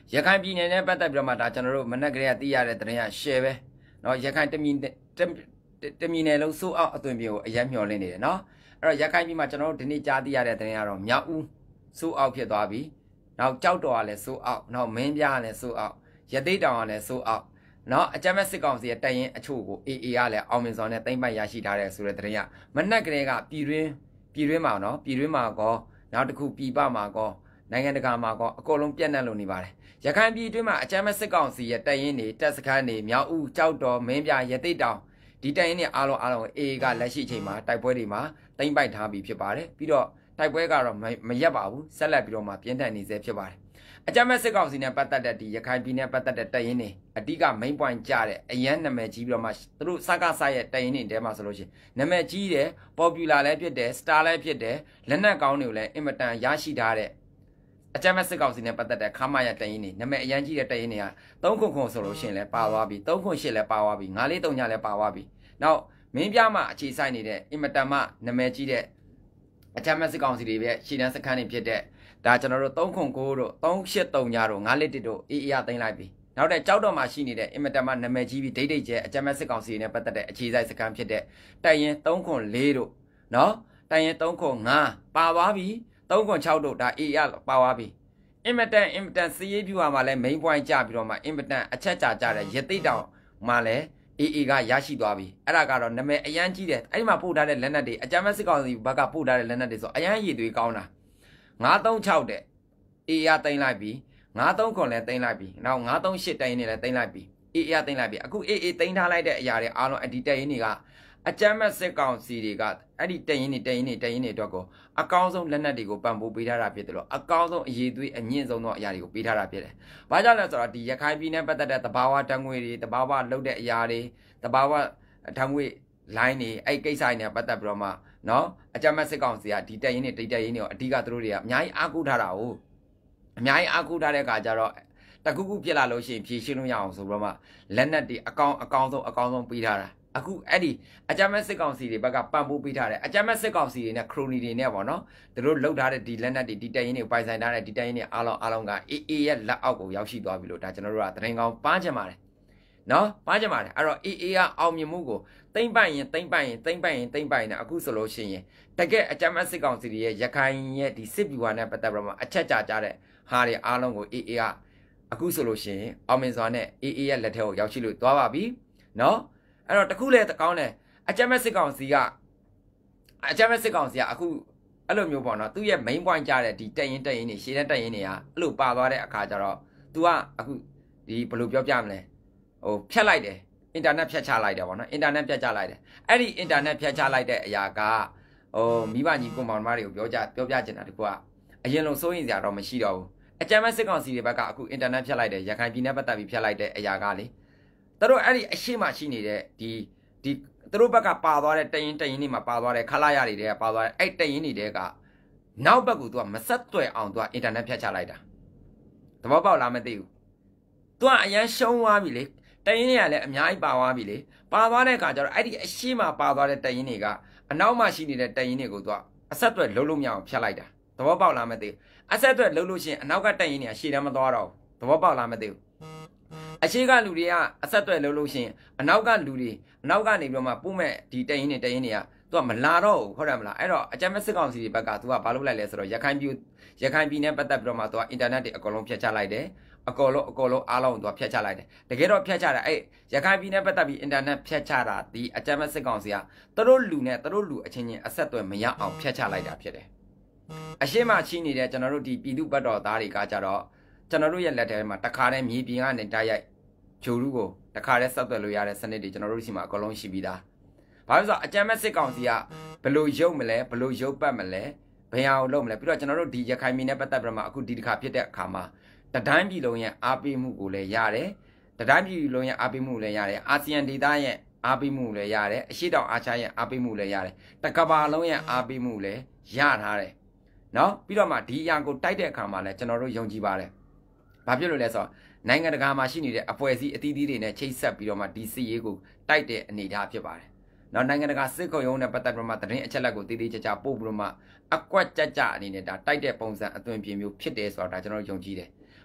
ရခိုင်ပြည်နယ်နဲ့ပတ်သက်ပြီးတော့မှဒါကျွန်တော်တို့မနက်ကလေးကသိရတဲ့သတင်းက share ပဲเนาะရခိုင်တမီတမီနယ်လုံးစိုးအောက်အသွင်ပြေကိုအရက်မျှော်လင့်နေတယ်เนาะအဲ့တော့ရခိုင်ပြည်မှာကျွန်တော်တို့ဒီနေ့ကြားသိရတဲ့သတင်းကတော့မြောက်ဦးစိုးအောက်ဖြစ်သွားပြီနောက်ကြောက်တော်ကလည်းစိုးအောက်နောက်မင်းပြားကလည်းစိုးအောက်ရသိတောင်ကလည်းစိုးအောက်เนาะအကြမ်းမဲ့စစ်ကောင်စီရဲ့တိုင်ရင်အချို့ကို အေးအေး ကလည်းအောင်မြင်စွာနဲ့တိမ့်ပိုက်ရရှိထားတဲ့ဆိုတဲ့သတင်းကမနက်ကလေးကပြည်တွင်းပြည်တွင်းမှာเนาะပြည်တွင်းမှာကောနောက်တစ်ခုပြည်ပမှာကောနိုင်ငံတကာမှာကောအကုန်လုံးပြန့်နှံ့လို့နေပါတယ်ရခိုင်ပြည်တွင်းမှာအကြမ်းမဲ့စစ်ကောင်စီရဲ့တိုင်ရင်တွေတက်စခန်းတွေမြောက်ဦးကြောက်တော်မင်းပြားရသိတောင်ဒီတိုင်ရင်တွေအားလုံးအားလုံးအေးကလက်ရှိချိန်မှာတိုက်ပွဲတွေမှာတိမ့်ပိုက်ထားပြီးဖြစ်ပါတယ်ပြီးတော့တိုက်ပွဲကတော့မရက်ပါဘူးဆက်လက်ပြီးတော့မှပြင်းထန်နေစေဖြစ်ပါတယ်အကြမ်းမဲ့စစ်ကောင်စီနဲ့ပတ်သက်တဲ့ဒီရခိုင်ပြည်နယ်ပတ်သက်တဲ့တိုင်ရင်တွေအဓိက main point ကြတဲ့အရန်နာမည်ကြီးပြီးတော့မှသူတို့စကားစားရဲ့တိုင်ရင်တွေတဲမှာဆိုလို့ရှိရင်နာမည်ကြီးတယ် popular လည်းဖြစ်တယ် star လည်းဖြစ်တယ်လက်နက်ကောင်းတွေကိုလည်းအင်မတန်ရရှိထားတဲ့အကြမ်းမဲ့စစ်ကောင်စီနဲ့ပတ်သက်တဲ့ခမရတိုင်ရင်တွေနာမည်အရန်ကြီးတဲ့တိုင်ရင်တွေကသုံးခုခုဆိုလို့ရှိရင်လည်းပါသွားပြီသုံးခုရှစ်လည်းပါသွားပြီငါးလေးသုံးညလည်းပါသွားပြီနောက်မင်းပြမှာအခြေဆိုင်နေတဲ့အင်မတန်မှနာမည်ကြီးတဲ့အကြမ်းမဲ့စစ်ကောင်စီတွေရဲ့ရှေ့တန်းစခန်းတွေဖြစ်တဲ့ဒါကျွန်တော်တို့သုံးခုကိုတို့သုံးရှစ်သုံးညတို့ငါးလေးတစ်တို့အေးအေးသိမ်းလိုက်ပြီနောက်တဲ့ကြောက်တော်မှာရှိနေတဲ့အင်မတန်မှနာမည်ကြီးပြီးဒိတ်ဒိတ်ကျဲအကြမ်းမဲ့စစ်ကောင်စီနဲ့ပတ်သက်တဲ့အခြေဆိုင်စခန်းဖြစ်တဲ့တိုင်ရင်သုံးခုလေးတို့နော်တိုင်ရင်သုံးခုငါးပါသွားပြီသုံးခုခြောက်တို့ဒါအေးအေးပါသွားပြီအင်မတန်အင်မတန်စီးရေးပြူမှာလည်း main point ကြပြီးတော့မှအင်မတန်အချက်ကြကြတဲ့ရသိတောင်မှာလည်းအေးအေးကရရှိသွားပြီအဲ့ဒါကတော့နာမည်အရန်ကြီးတယ်အဲ့ဒီမှာပို့ထားတဲ့လက်နက်တွေအကြမ်းမဲ့စစ်ကောင်စီဘက်ကပို့ထားတဲ့လက်နက်တွေဆိုအရန်ရည်သွေးကောင်းတာငါးသုံးခြောက်တဲ့အေးအေးသိမ်းလိုက်ပြီငါးသုံးခုလည်းသိမ်းလိုက်ပြီနောက်ငါးသုံးရှစ်တိုင်နေလည်းသိမ်းလိုက်ပြီအေးအေးသိမ်းလိုက်ပြီအခုအေးအေးသိမ်းထားလိုက်တဲ့အရာတွေအားလုံးအဒီတိုင်ရင်တွေကအကြမ်းမဲ့စစ်ကောင်စီတွေကအဲ့ဒီတိုင်ရင်တွေတိုင်ရင်တွေတိုင်ရင်တွေအတွက်ကိုအကောင်းဆုံးလက်နက်တွေကိုပံ့ပိုးပေးထားတာဖြစ်တယ်လို့အကောင်းဆုံးအရေးသွေးအမြင့်ဆုံးသောအရာတွေကိုပေးထားတာဖြစ်တယ်။ဘာကြောင့်လဲဆိုတော့ဒီရခိုင်ပြည်နယ်ပတ်သက်တဲ့တဘာဝတန်ငွေတွေတဘာဝလှုပ်တဲ့အရာတွေတဘာဝတန်ငွေ line တွေအဲ့ကိစ္စတွေနဲ့ပတ်သက်ပြီးတော့မှနော်အကြမ်းမဲ့စစ်ကောင်စီကဒီတိုင်ရင်တွေတိတ်တိုင်ရင်တွေကိုအဓိကသူတို့တွေကအများကြီးအားကိုးထားတာဟုတ်အများကြီးအားကိုးထားတဲ့အခါကျတော့တခုခုဖြစ်လာလို့ရှိရင်ဖြေရှင်းလို့ရအောင်ဆိုပြီးတော့မှလက်နက်တွေအကောင်းအကောင်းဆုံးအကောင်းဆုံးပေးထားတာအခုအဲ့ဒီအကြမ်းမဲ့စစ်ကောင်စီတွေဘက်ကပံ့ပိုးပေးထားတယ်အကြမ်းမဲ့စစ်ကောင်စီတွေနဲ့ခရိုနီတွေနဲ့ပေါ့နော်သူတို့လှုပ်ထားတဲ့ဒီလက်နက်တွေဒီတိုင်ရင်တွေပိုင်ဆိုင်ထားတဲ့ဒီတိုင်ရင်တွေအားလုံးအားလုံးကအေးအေးရဲ့လက်အောက်ကိုရောက်ရှိသွားပြီလို့ဒါကျွန်တော်တို့ကသတင်းကောင်းပန်းချင်ပါတယ်နော်ပန်းချင်ပါတယ်အဲ့တော့အေးအေးကအောင်မြင်မှုကိုတိမ့်ပိုင်ရင်တိမ့်ပိုင်ရင်တိမ့်ပိုင်ရင်တိမ့်ပိုင်ရင်အခုဆိုလို့ရှိရင်တကယ်အကြမ်းမဲ့စစ်ကောင်စီတွေရဲ့ရခိုင်ရဲ့ဒီစစ်ဗျူဟာနဲ့ပတ်သက်ပြီးတော့အချက်ကြကြတဲ့ဟာတွေအားလုံးကိုအေးအေးကအခုဆိုလို့ရှိရင်အောင်မြင်စွာနဲ့အေးအေးရဲ့လက်ထဲကိုရောက်ရှိလို့သွားပါပြီနော်အဲ့တော့တခုလေကောင်းတယ်အကြမ်းမဲ့စစ်ကောင်စီကအကြမ်းမဲ့စစ်ကောင်စီကအခုအဲ့လိုမျိုးပေါ့နော်သူ့ရဲ့ main point ကြတဲ့ဒီတက်ရင်တက်ရင်နေရှေ့တဲ့တက်ရင်နေကအဲ့လိုပါသွားတဲ့အခါကျတော့ तू ကအခုဒီဘယ်လိုပြောပြမလဲဟိုဖြတ်လိုက်တယ်အင်တာနက်ဖြတ်ချလိုက်တယ်ပေါ့နော်အင်တာနက်ဖြတ်ချလိုက်တယ်အဲ့ဒီအင်တာနက်ဖြတ်ချလိုက်တဲ့အရာကဟိုမိဘညီကွန်မောင်မတွေကိုပြောကြပြောပြချင်တာတကူကအရင်လိုစိုးရင်စရာတော့မရှိတော့ဘူးအကြမ်းမဲ့စစ်ကောင်စီတွေဘက်ကအခုအင်တာနက်ဖြတ်လိုက်တယ်ရခိုင်ပြည်နယ်ပတ်သက်ပြီးဖြတ်လိုက်တဲ့အရာကလေသူတို့အဲ့ဒီအရှိမရှိနေတဲ့ဒီဒီသူတို့ဘက်ကပါသွားတဲ့တရင်တရင်နေမှာပါသွားတဲ့ခလာရတွေတဲကပါသွားတဲ့အဲ့တရင်နေတဲကနောက်ဘက်ကသူကမဆက်သွယ်အောင်သူကအင်တာနက်ဖြတ်ချလိုက်တာသဘောပေါက်လားမသိဘူးသူကအရန်ရှုံးသွားပြီလေတရင်တွေကလည်းအများကြီးပါသွားပြီလေပါသွားတဲ့အခါကျတော့အဲ့ဒီအရှိမပါသွားတဲ့တရင်တွေကအနောက်မှရှိနေတဲ့တရင်တွေကိုသူကအဆက်သွယ်လုံးလုံးမရအောင်ဖြတ်လိုက်တာသဘောပေါက်လားမသိဘူးအဆက်သွယ်လုံးလို့ရှိရင်အနောက်ကတရင်တွေကရှေ့တန်းမသွားတော့ဘူးသဘောပေါက်လားမသိဘူးအရှိကလူတွေကအဆက်သွယ်လုံးလို့ရှိရင်အနောက်ကလူတွေအနောက်ကနေပြီးတော့မှပို့မဲ့ဒီတရင်တွေတရင်တွေကသူကမလာတော့ဘူးဟုတ်တယ်မလားအဲ့တော့အကြမ်းမဲ့စစ်ကောင်စီတွေဘက်ကသူကဘာလုပ်လိုက်လဲဆိုတော့ရခိုင်ပြည်ရခိုင်ပြည်နဲ့ပတ်သက်ပြီးတော့မှသူကအင်တာနက်တွေအကုန်လုံးဖျက်ချလိုက်တယ်အကုန်လုံးအကုန်လုံးအားလုံးသူကဖျက်ချလိုက်တယ်တကယ်တော့ဖျက်ချတာအဲ့ရခိုင်ပြည်နဲ့ပတ်သက်ပြီးအင်တာနက်ဖျက်ချတာဒီအကြမ်းမဲ့စစ်ကောင်စီကသူတို့လူနဲ့သူတို့လူအချင်းချင်းအဆက်အသွယ်မရအောင်ဖျက်ချလိုက်တာဖြစ်တယ်အရှိမရှိနေတဲ့ကျွန်တော်တို့ဒီပြည်သူ့ဘက်တော်သားတွေကကြတော့ကျွန်တော်တို့ရဲ့လက်ထဲမှာတခါတည်းမြေပြင်ကနေတိုက်ရိုက်ဂျိုလူကိုတခါတည်းဆက်သွယ်လို့ရတဲ့စနစ်တွေကျွန်တော်တို့ရှိမှာအကုန်လုံးရှိပြီးသားဘာလို့ဆိုတော့အကြမ်းမဲ့စစ်ကောင်စီကဘယ်လိုရုပ်မလဲဘယ်လိုရုပ်ပတ်မလဲဘယ်အောင်လုပ်မလဲပြီးတော့ကျွန်တော်တို့ဒီရခိုင်ပြည်နယ်ပတ်သက်ပြီးတော့မှအခုဒီတစ်ခါဖြစ်တဲ့အခါမှာတတိုင်းပြည်လုံးရဲ့အားပေးမှုကိုလည်းရတယ်တတိုင်းပြည်လုံးရဲ့အားပေးမှုလည်းရတယ်အာဆီယံဒေသရဲ့အားပေးမှုလည်းရတယ်အရှေ့တောင်အာရှရဲ့အားပေးမှုလည်းရတယ်တကမ္ဘာလုံးရဲ့အားပေးမှုလည်းရထားတယ်နော်ပြီးတော့မှဒီအရာကိုတိုက်တဲ့အခါမှာလည်းကျွန်တော်တို့ယုံကြည်ပါတယ်ဘာဖြစ်လို့လဲဆိုတော့နိုင်ငံတကာမှာရှိနေတဲ့အဖွဲ့အစည်းအသီးသီးတွေနဲ့ချိတ်ဆက်ပြီးတော့မှဒီစစ်ရေးကိုတိုက်တဲ့အနေအထားဖြစ်ပါတယ်။နောက်နိုင်ငံတကာစစ်ခုံရုံးနဲ့ပတ်သက်ပြီးမှသတင်းအချက်လက်ကိုတည်တည်ကြကြပို့ပြီးတော့မှအကွက်ကြကြအနေနဲ့ဒါတိုက်တဲ့ပုံစံအသွင်ပြင်မျိုးဖြစ်တယ်ဆိုတော့ဒါကျွန်တော်တို့ယုံကြည်တယ်။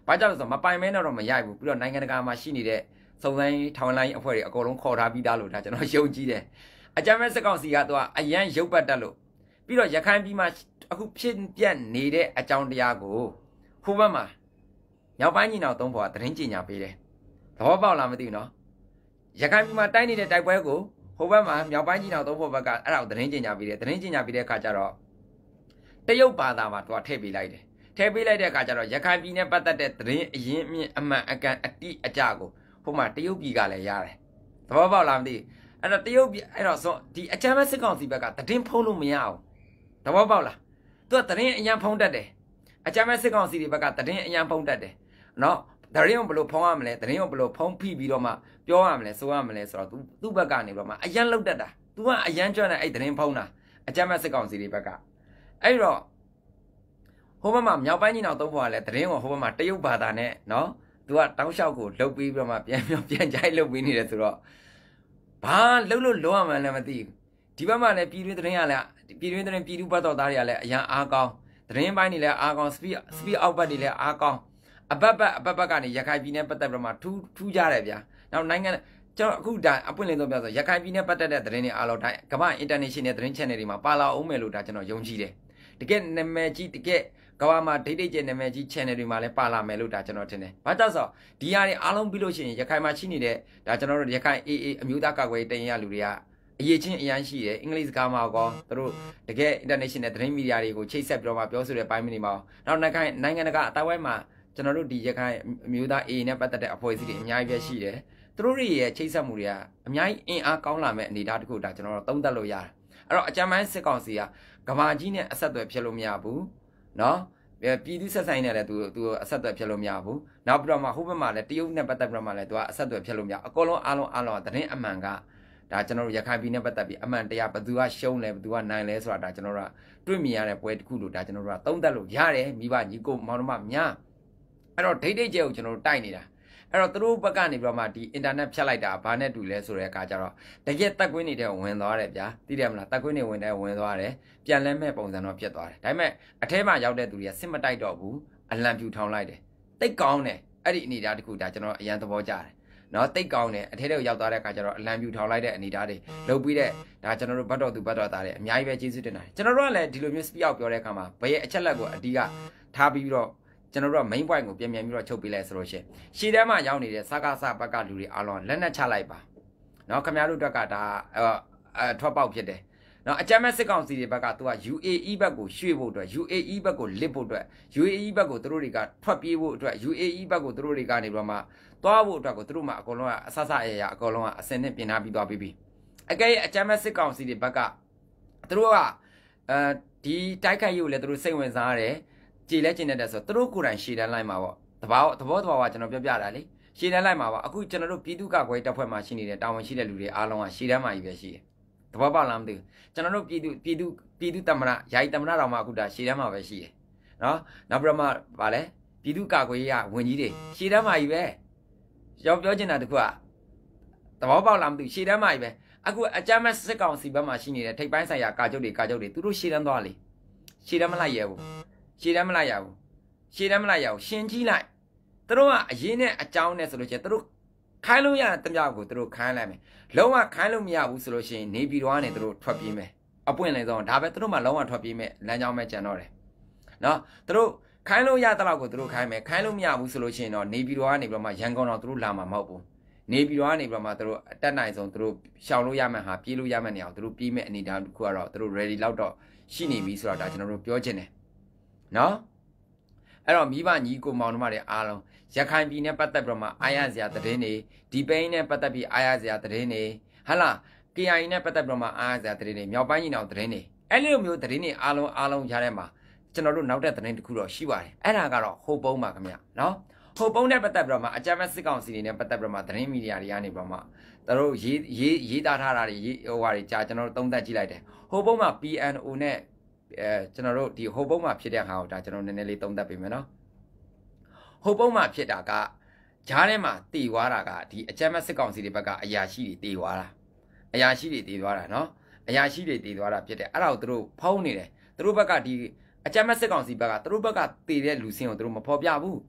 ဘာကြောင့်လဲဆိုတော့မပိုင်မဲတော့မရိုက်ဘူးပြီးတော့နိုင်ငံတကာမှာရှိနေတဲ့စုံစမ်းထောင်လိုင်းအဖွဲ့တွေအကုန်လုံးခေါ်ထားပြီးသားလို့ဒါကျွန်တော်ယုံကြည်တယ်အကြမ်းမဲ့စစ်ကောင်စီကသူကအရန်ရုပ်ပတ်တက်လို့ပြီးတော့ရခိုင်ပြည်မှာအခုဖြစ်ပြက်နေတဲ့အကြောင်းတရားကိုဟိုဘက်မှာမြောက်ပိုင်းညီနောင်သုံးဖော်ကသတင်းကြေညာပေးတယ်သဘောပေါက်လားမသိဘူးနော်ရခိုင်ပြည်မှာတိုက်နေတဲ့တိုက်ပွဲကိုဟိုဘက်မှာမြောက်ပိုင်းညီနောင်သုံးဖော်ဘက်ကအဲ့ဒါကိုသတင်းကြေညာပေးတယ်သတင်းကြေညာပေးတဲ့အခါကျတော့တရုတ်ဘာသာမှာသူကထည့်ပေးလိုက်တယ်ထည့်ပေးလိုက်တဲ့အခါကျတော့ရခိုင်ပြည်နဲ့ပတ်သက်တဲ့သတင်းအရင်းအမြစ်အမှန်အကန်အတိအကျကိုဟိုမှာတရုတ်ပြည်ကလည်းရတယ်သဘောပေါက်လားမသိအဲ့တော့တရုတ်ပြည်အဲ့တော့ဒီအကြမ်းမဲ့စစ်ကောင်စီဘက်ကသတင်းဖုံးလို့မရအောင်သဘောပေါက်လားသူကသတင်းအရန်ဖုံးတတ်တယ်အကြမ်းမဲ့စစ်ကောင်စီတွေဘက်ကသတင်းအရန်ဖုံးတတ်တယ်နော်သတင်းကိုဘယ်လိုဖုံးရမလဲသတင်းကိုဘယ်လိုဖုံးဖိပြီးတော့မှပြောရမလဲဆိုရမလဲဆိုတော့ तू သူ့ဘက်ကနေပြီးတော့မှအရန်လောက်တတ်တာ तू ကအရန်ကျွမ်းတဲ့အဲ့သတင်းဖုံးတာအကြမ်းမဲ့စစ်ကောင်စီတွေဘက်ကအဲ့တော့ဟိုဘက်မှာမြောက်ပိုင်းညီနောင်သုံးဖော်ကလည်းသတင်းကိုဟိုဘက်မှာတရုတ်ဘာသာနဲ့နော် तू ကတောင်းလျှောက်ကိုလှုပ်ပြီးပြီးတော့မှပြန်ပြန်ပြန်ကြိုက်လှုပ်ပြီးနေတယ်ဆိုတော့ဘာလှုပ်လို့လုံးဝမှလည်းမသိဘူးဒီဘက်မှာလည်းပြည်တွင်းသတင်းရလည်းပြည်တွင်းသတင်းပြည်သူ့ဘက်တော်သားတွေကလည်းအရန်အားကောင်းသတင်းပိုင်းတွေလည်းအားကောင်းစပီစပီအောက်ဘက်တွေလည်းအားကောင်းအပတ်ပတ်အပတ်ပတ်ကနေရခိုင်ပြည်နယ်ပတ်သက်ပြီးတော့မှထူးထူးကြတယ်ဗျာနောက်နိုင်ငံကျွန်တော်အခုဒါအပွင့်လင်းဆုံးပြောဆိုရခိုင်ပြည်နယ်ပတ်သက်တဲ့သတင်းတွေအားလုံးတိုင်းကမ္ဘာ international သတင်း channel တွေမှာပါလာအောင်မယ်လို့ဒါကျွန်တော်ယုံကြည်တယ်တကယ်နာမည်ကြီးတကယ်ကမ္ဘာမှာဒိတ်ဒိတ်ကျနာမည်ကြီး channel တွေမှာလည်းပါလာမယ်လို့ဒါကျွန်တော်ထင်တယ်ဘာကြောင့်ဆိုဒီဟာတွေအားလုံးပြီးလို့ရှိရင်ရခိုင်မှာရှိနေတဲ့ဒါကျွန်တော်တို့ရခိုင် အေးအေးအမျိုးသားကာကွယ်တင်ရလူတွေကအရေးချင်းအရန်ရှိတယ်အင်္ဂလိပ်စကားမှာကောသူတို့တကယ် international သတင်းမီဒီယာတွေကိုချိတ်ဆက်ပြီးတော့မှပြောဆိုတဲ့ပိုင်းတွေမှာနောက်နိုင်ငံနိုင်ငံတကာအတိုင်းဝိုင်းမှာကျွန်တော်တို့ဒီရခိုင်အမျိုးသား အေးနဲ့ပတ်သက်တဲ့အဖွဲ့အစည်းတွေအများကြီးပဲရှိတယ်သူတို့တွေရဲ့ချိတ်ဆက်မှုတွေကအများကြီးအင်အားကောင်းလာမဲ့အနေအထားတစ်ခုဒါကျွန်တော်တို့သုံးသပ်လို့ရတယ်အဲ့တော့အကြမ်းပိုင်းစစ်ကောင်စီကကမာကြီးနဲ့အဆက်အသွယ်ဖြစ်လို့မရဘူးနော်ပြည်သူဆက်ဆိုင်နဲ့လည်းသူသူအဆက်အသွယ်ဖြစ်လို့မရဘူးနောက်ပြီးတော့မှဟိုဘက်မှာလည်းတရုတ်နဲ့ပတ်သက်ပြီးတော့မှလည်းသူကအဆက်အသွယ်ဖြစ်လို့မရအကုန်လုံးအားလုံးအားလုံးသတင်းအမှန်ကဒါကျွန်တော်တို့ရခိုင်ပြည်နယ်ပတ်သက်ပြီးအမှန်တရားဘယ်သူကရှုံးလဲဘယ်သူကနိုင်လဲဆိုတာဒါကျွန်တော်တို့ကတွေ့မြင်ရတဲ့ပွဲတစ်ခုလို့ဒါကျွန်တော်တို့ကသုံးသပ်လို့ရတယ်မိဘညီကိုမောင်နှမများအဲ့တော့ဒိတ်ဒိတ်ကျဲကိုကျွန်တော်တို့တိုက်နေတာအဲ့တော့သူတို့ဘက်ကနေပြီးတော့မှဒီအင်တာနက်ဖြတ်လိုက်တာဘာနဲ့တူလဲဆိုတဲ့အခါကျတော့တကယ်တက်ကွင်းနေတဲ့ဝင်သွားတယ်ဗျာသိတယ်မလားတက်ကွင်းနေဝင်တဲ့ဝင်သွားတယ်ပြန်လဲမဲ့ပုံစံတော့ဖြစ်သွားတယ်ဒါပေမဲ့အထဲမှာရောက်တဲ့သူတွေကစစ်မတိုက်တော့ဘူးအလံပြူထောင်လိုက်တယ်တိတ်ကောင်းတယ်အဲ့ဒီအနေအထားတစ်ခုဒါကျွန်တော်အရန်သဘောကျတယ်နော်တိတ်ကောင်းတယ်အထဲထဲကိုရောက်သွားတဲ့အခါကျတော့အလံပြူထောင်လိုက်တဲ့အနေအထားတွေလုပ်ပြီးတဲ့ဒါကျွန်တော်တို့ဘတ်တော်သူဘတ်တော်သားတွေအများကြီးပဲကျေးဇူးတင်ပါတယ်ကျွန်တော်တို့ကလည်းဒီလိုမျိုး speak out ပြောတဲ့အခါမှာဘယ်ရဲ့အချက်လက်ကိုအတီးကထားပြီးတော့ကျွန်တော်တို့က main point ကိုပြန်ပြန်ပြီးတော့ချုပ်ပေးလိုက်ဆိုလို့ရှိရင်ရှေ့ထဲမှာရောက်နေတဲ့စကားစဘက်ကလူတွေအားလုံးလက်နက်ချလိုက်ပါနော်ခင်ဗျားတို့အတွက်ကဒါအထွက်ပေါက်ဖြစ်တယ်နော်အကြမ်းမဲ့စစ်ကောင်စီတွေဘက်ကသူက ယူ အေ အီ ဘက်ကိုရွှေ့ဖို့အတွက် ယူ အေ အီ ဘက်ကိုလစ်ဖို့အတွက် ယူ အေ အီ ဘက်ကိုသူတို့တွေကထွက်ပြေးဖို့အတွက် ယူ အေ အီ ဘက်ကိုသူတို့တွေကနေပြီးတော့မှသွားဖို့အတွက်ကိုသူတို့မှအကုန်လုံးကအဆဆအရရအကုန်လုံးကအစင်နဲ့ပြင်ထားပြီးသွားပြီးပြီအကဲအကြမ်းမဲ့စစ်ကောင်စီတွေဘက်ကသူတို့ကအဲဒီတိုက်ခိုက်ရေးကိုလည်းသူတို့စိတ်ဝင်စားရတယ်ကြည်လဲကျင်တဲ့ဆိုသူတို့ကိုယ်တိုင်ရှည်တန်းလိုက်မှာပေါ့တဘောသဘောတဘောကကျွန်တော်ပြောပြတာလေရှည်တန်းလိုက်မှာပါအခုကျွန်တော်တို့ပြည်သူ့ကာကွယ်တပ်ဖွဲ့မှာရှိနေတဲ့တာဝန်ရှိတဲ့လူတွေအားလုံးကရှည်တန်းမှာကြီးပဲရှိတယ်သဘောပေါက်လားမသိဘူးကျွန်တော်တို့ပြည်သူပြည်သူပြည်သူတမနာယာယီတမနာတော်မှာအခုဒါရှည်တန်းမှာပဲရှိတယ်နော်နောက်ပြီးတော့မှဗာလဲပြည်သူ့ကာကွယ်ရေးကဝင်ကြီးတွေရှည်တန်းမှာကြီးပဲရောက်ပြောချင်တာတခုကသဘောပေါက်လားမသိဘူးရှည်တန်းမှာကြီးပဲအခုအကြမ်းမဲ့စစ်ကောင်စီဘက်မှာရှိနေတဲ့ထိပ်ပိုင်းဆိုင်ရာကာချုပ်တွေကာချုပ်တွေသူတို့ရှည်တန်းသွားလေရှည်တန်းမလိုက်ရဘူးရှည်တန်းမလိုက်ရဘူးရှည်တန်းမလိုက်ရဘူးရှင်ကြီးလိုက်သူတို့ကအရင်နဲ့အကြောင်းနဲ့ဆိုလို့ချင်းသူတို့ခိုင်းလို့ရတဲ့တမြောက်ကိုသူတို့ခိုင်းလိုက်မယ်လုံးဝခိုင်းလို့မရဘူးဆိုလို့ရှိရင်နေပြည်တော်ကနေသူတို့ထွက်ပြေးမယ်အပွင့်လင်းဆုံးဒါပဲသူတို့မှလုံးဝထွက်ပြေးမယ်လမ်းကြောင်းပဲကြံတော့တယ်နော်သူတို့ခိုင်းလို့ရတဲ့လောက်ကိုသူတို့ခိုင်းမယ်ခိုင်းလို့မရဘူးဆိုလို့ရှိရင်တော့နေပြည်တော်ကနေပြီးတော့မှရန်ကုန်တော့သူတို့လာမှာမဟုတ်ဘူးနေပြည်တော်ကနေပြီးတော့မှသူတို့အတက်နိုင်ဆုံးသူတို့ရှောင်လို့ရမှန်ဟာပြေးလို့ရမှန်နေအောင်သူတို့ပြေးမဲ့အနေအထားတစ်ခုကတော့သူတို့ ready လောက်တော့ရှိနေပြီဆိုတော့ဒါကျွန်တော်တို့ပြောချင်တယ်နော်အဲ့တော့မိဘညီကိုမောင်နှမတွေအားလုံးရခိုင်ပြည်နယ်ပတ်သက်ပြီးတော့မှအားရစရာသတင်းတွေဒီပိန်းနဲ့ပတ်သက်ပြီးအားရစရာသတင်းတွေဟာလား ကေ အိုင် နဲ့ပတ်သက်ပြီးတော့မှအားရစရာသတင်းတွေမြောက်ပိုင်းညီနောင်သတင်းတွေအဲ့လိုမျိုးသတင်းတွေအားလုံးအားလုံးကြားထဲမှာကျွန်တော်တို့နောက်တဲ့သတင်းတစ်ခုတော့ရှိပါတယ်အဲ့ဒါကတော့ဟိုပုံးပါခင်ဗျနော်ဟိုပုံးနဲ့ပတ်သက်ပြီးတော့မှအကြမ်းဖက်စစ်ကောင်စီတွေနဲ့ပတ်သက်ပြီးတော့မှသတင်းမီဒီယာတွေကနေပြီးတော့မှတို့ရေးရေးရေးသားထားတာတွေဟိုဟာတွေကြာကျွန်တော်တို့သုံးသပ်ကြည့်လိုက်တယ်ဟိုပုံးမှာ ပီ အန် အို နဲ့အဲကျွန်တော်တို့ဒီဟိုပုံးမှာဖြစ်တဲ့ဟာကိုဒါကျွန်တော်နည်းနည်းလေးသုံးသပ်ပေးမယ်နော်ဟိုပုံးမှာဖြစ်တာကဂျားထဲမှာတည်သွားတာကဒီအကြမ်းဖက်စစ်ကောင်စီတွေဘက်ကအရာရှိတွေတည်သွားတာအရာရှိတွေတည်သွားတာနော်အရာရှိတွေတည်သွားတာဖြစ်တယ်အဲ့ဒါကိုတို့ဖုံးနေတယ်တို့ဘက်ကဒီအကြမ်းဖက်စစ်ကောင်စီဘက်ကတို့ဘက်ကတည်တဲ့လူစင်းကိုတို့မဖော်ပြဘူး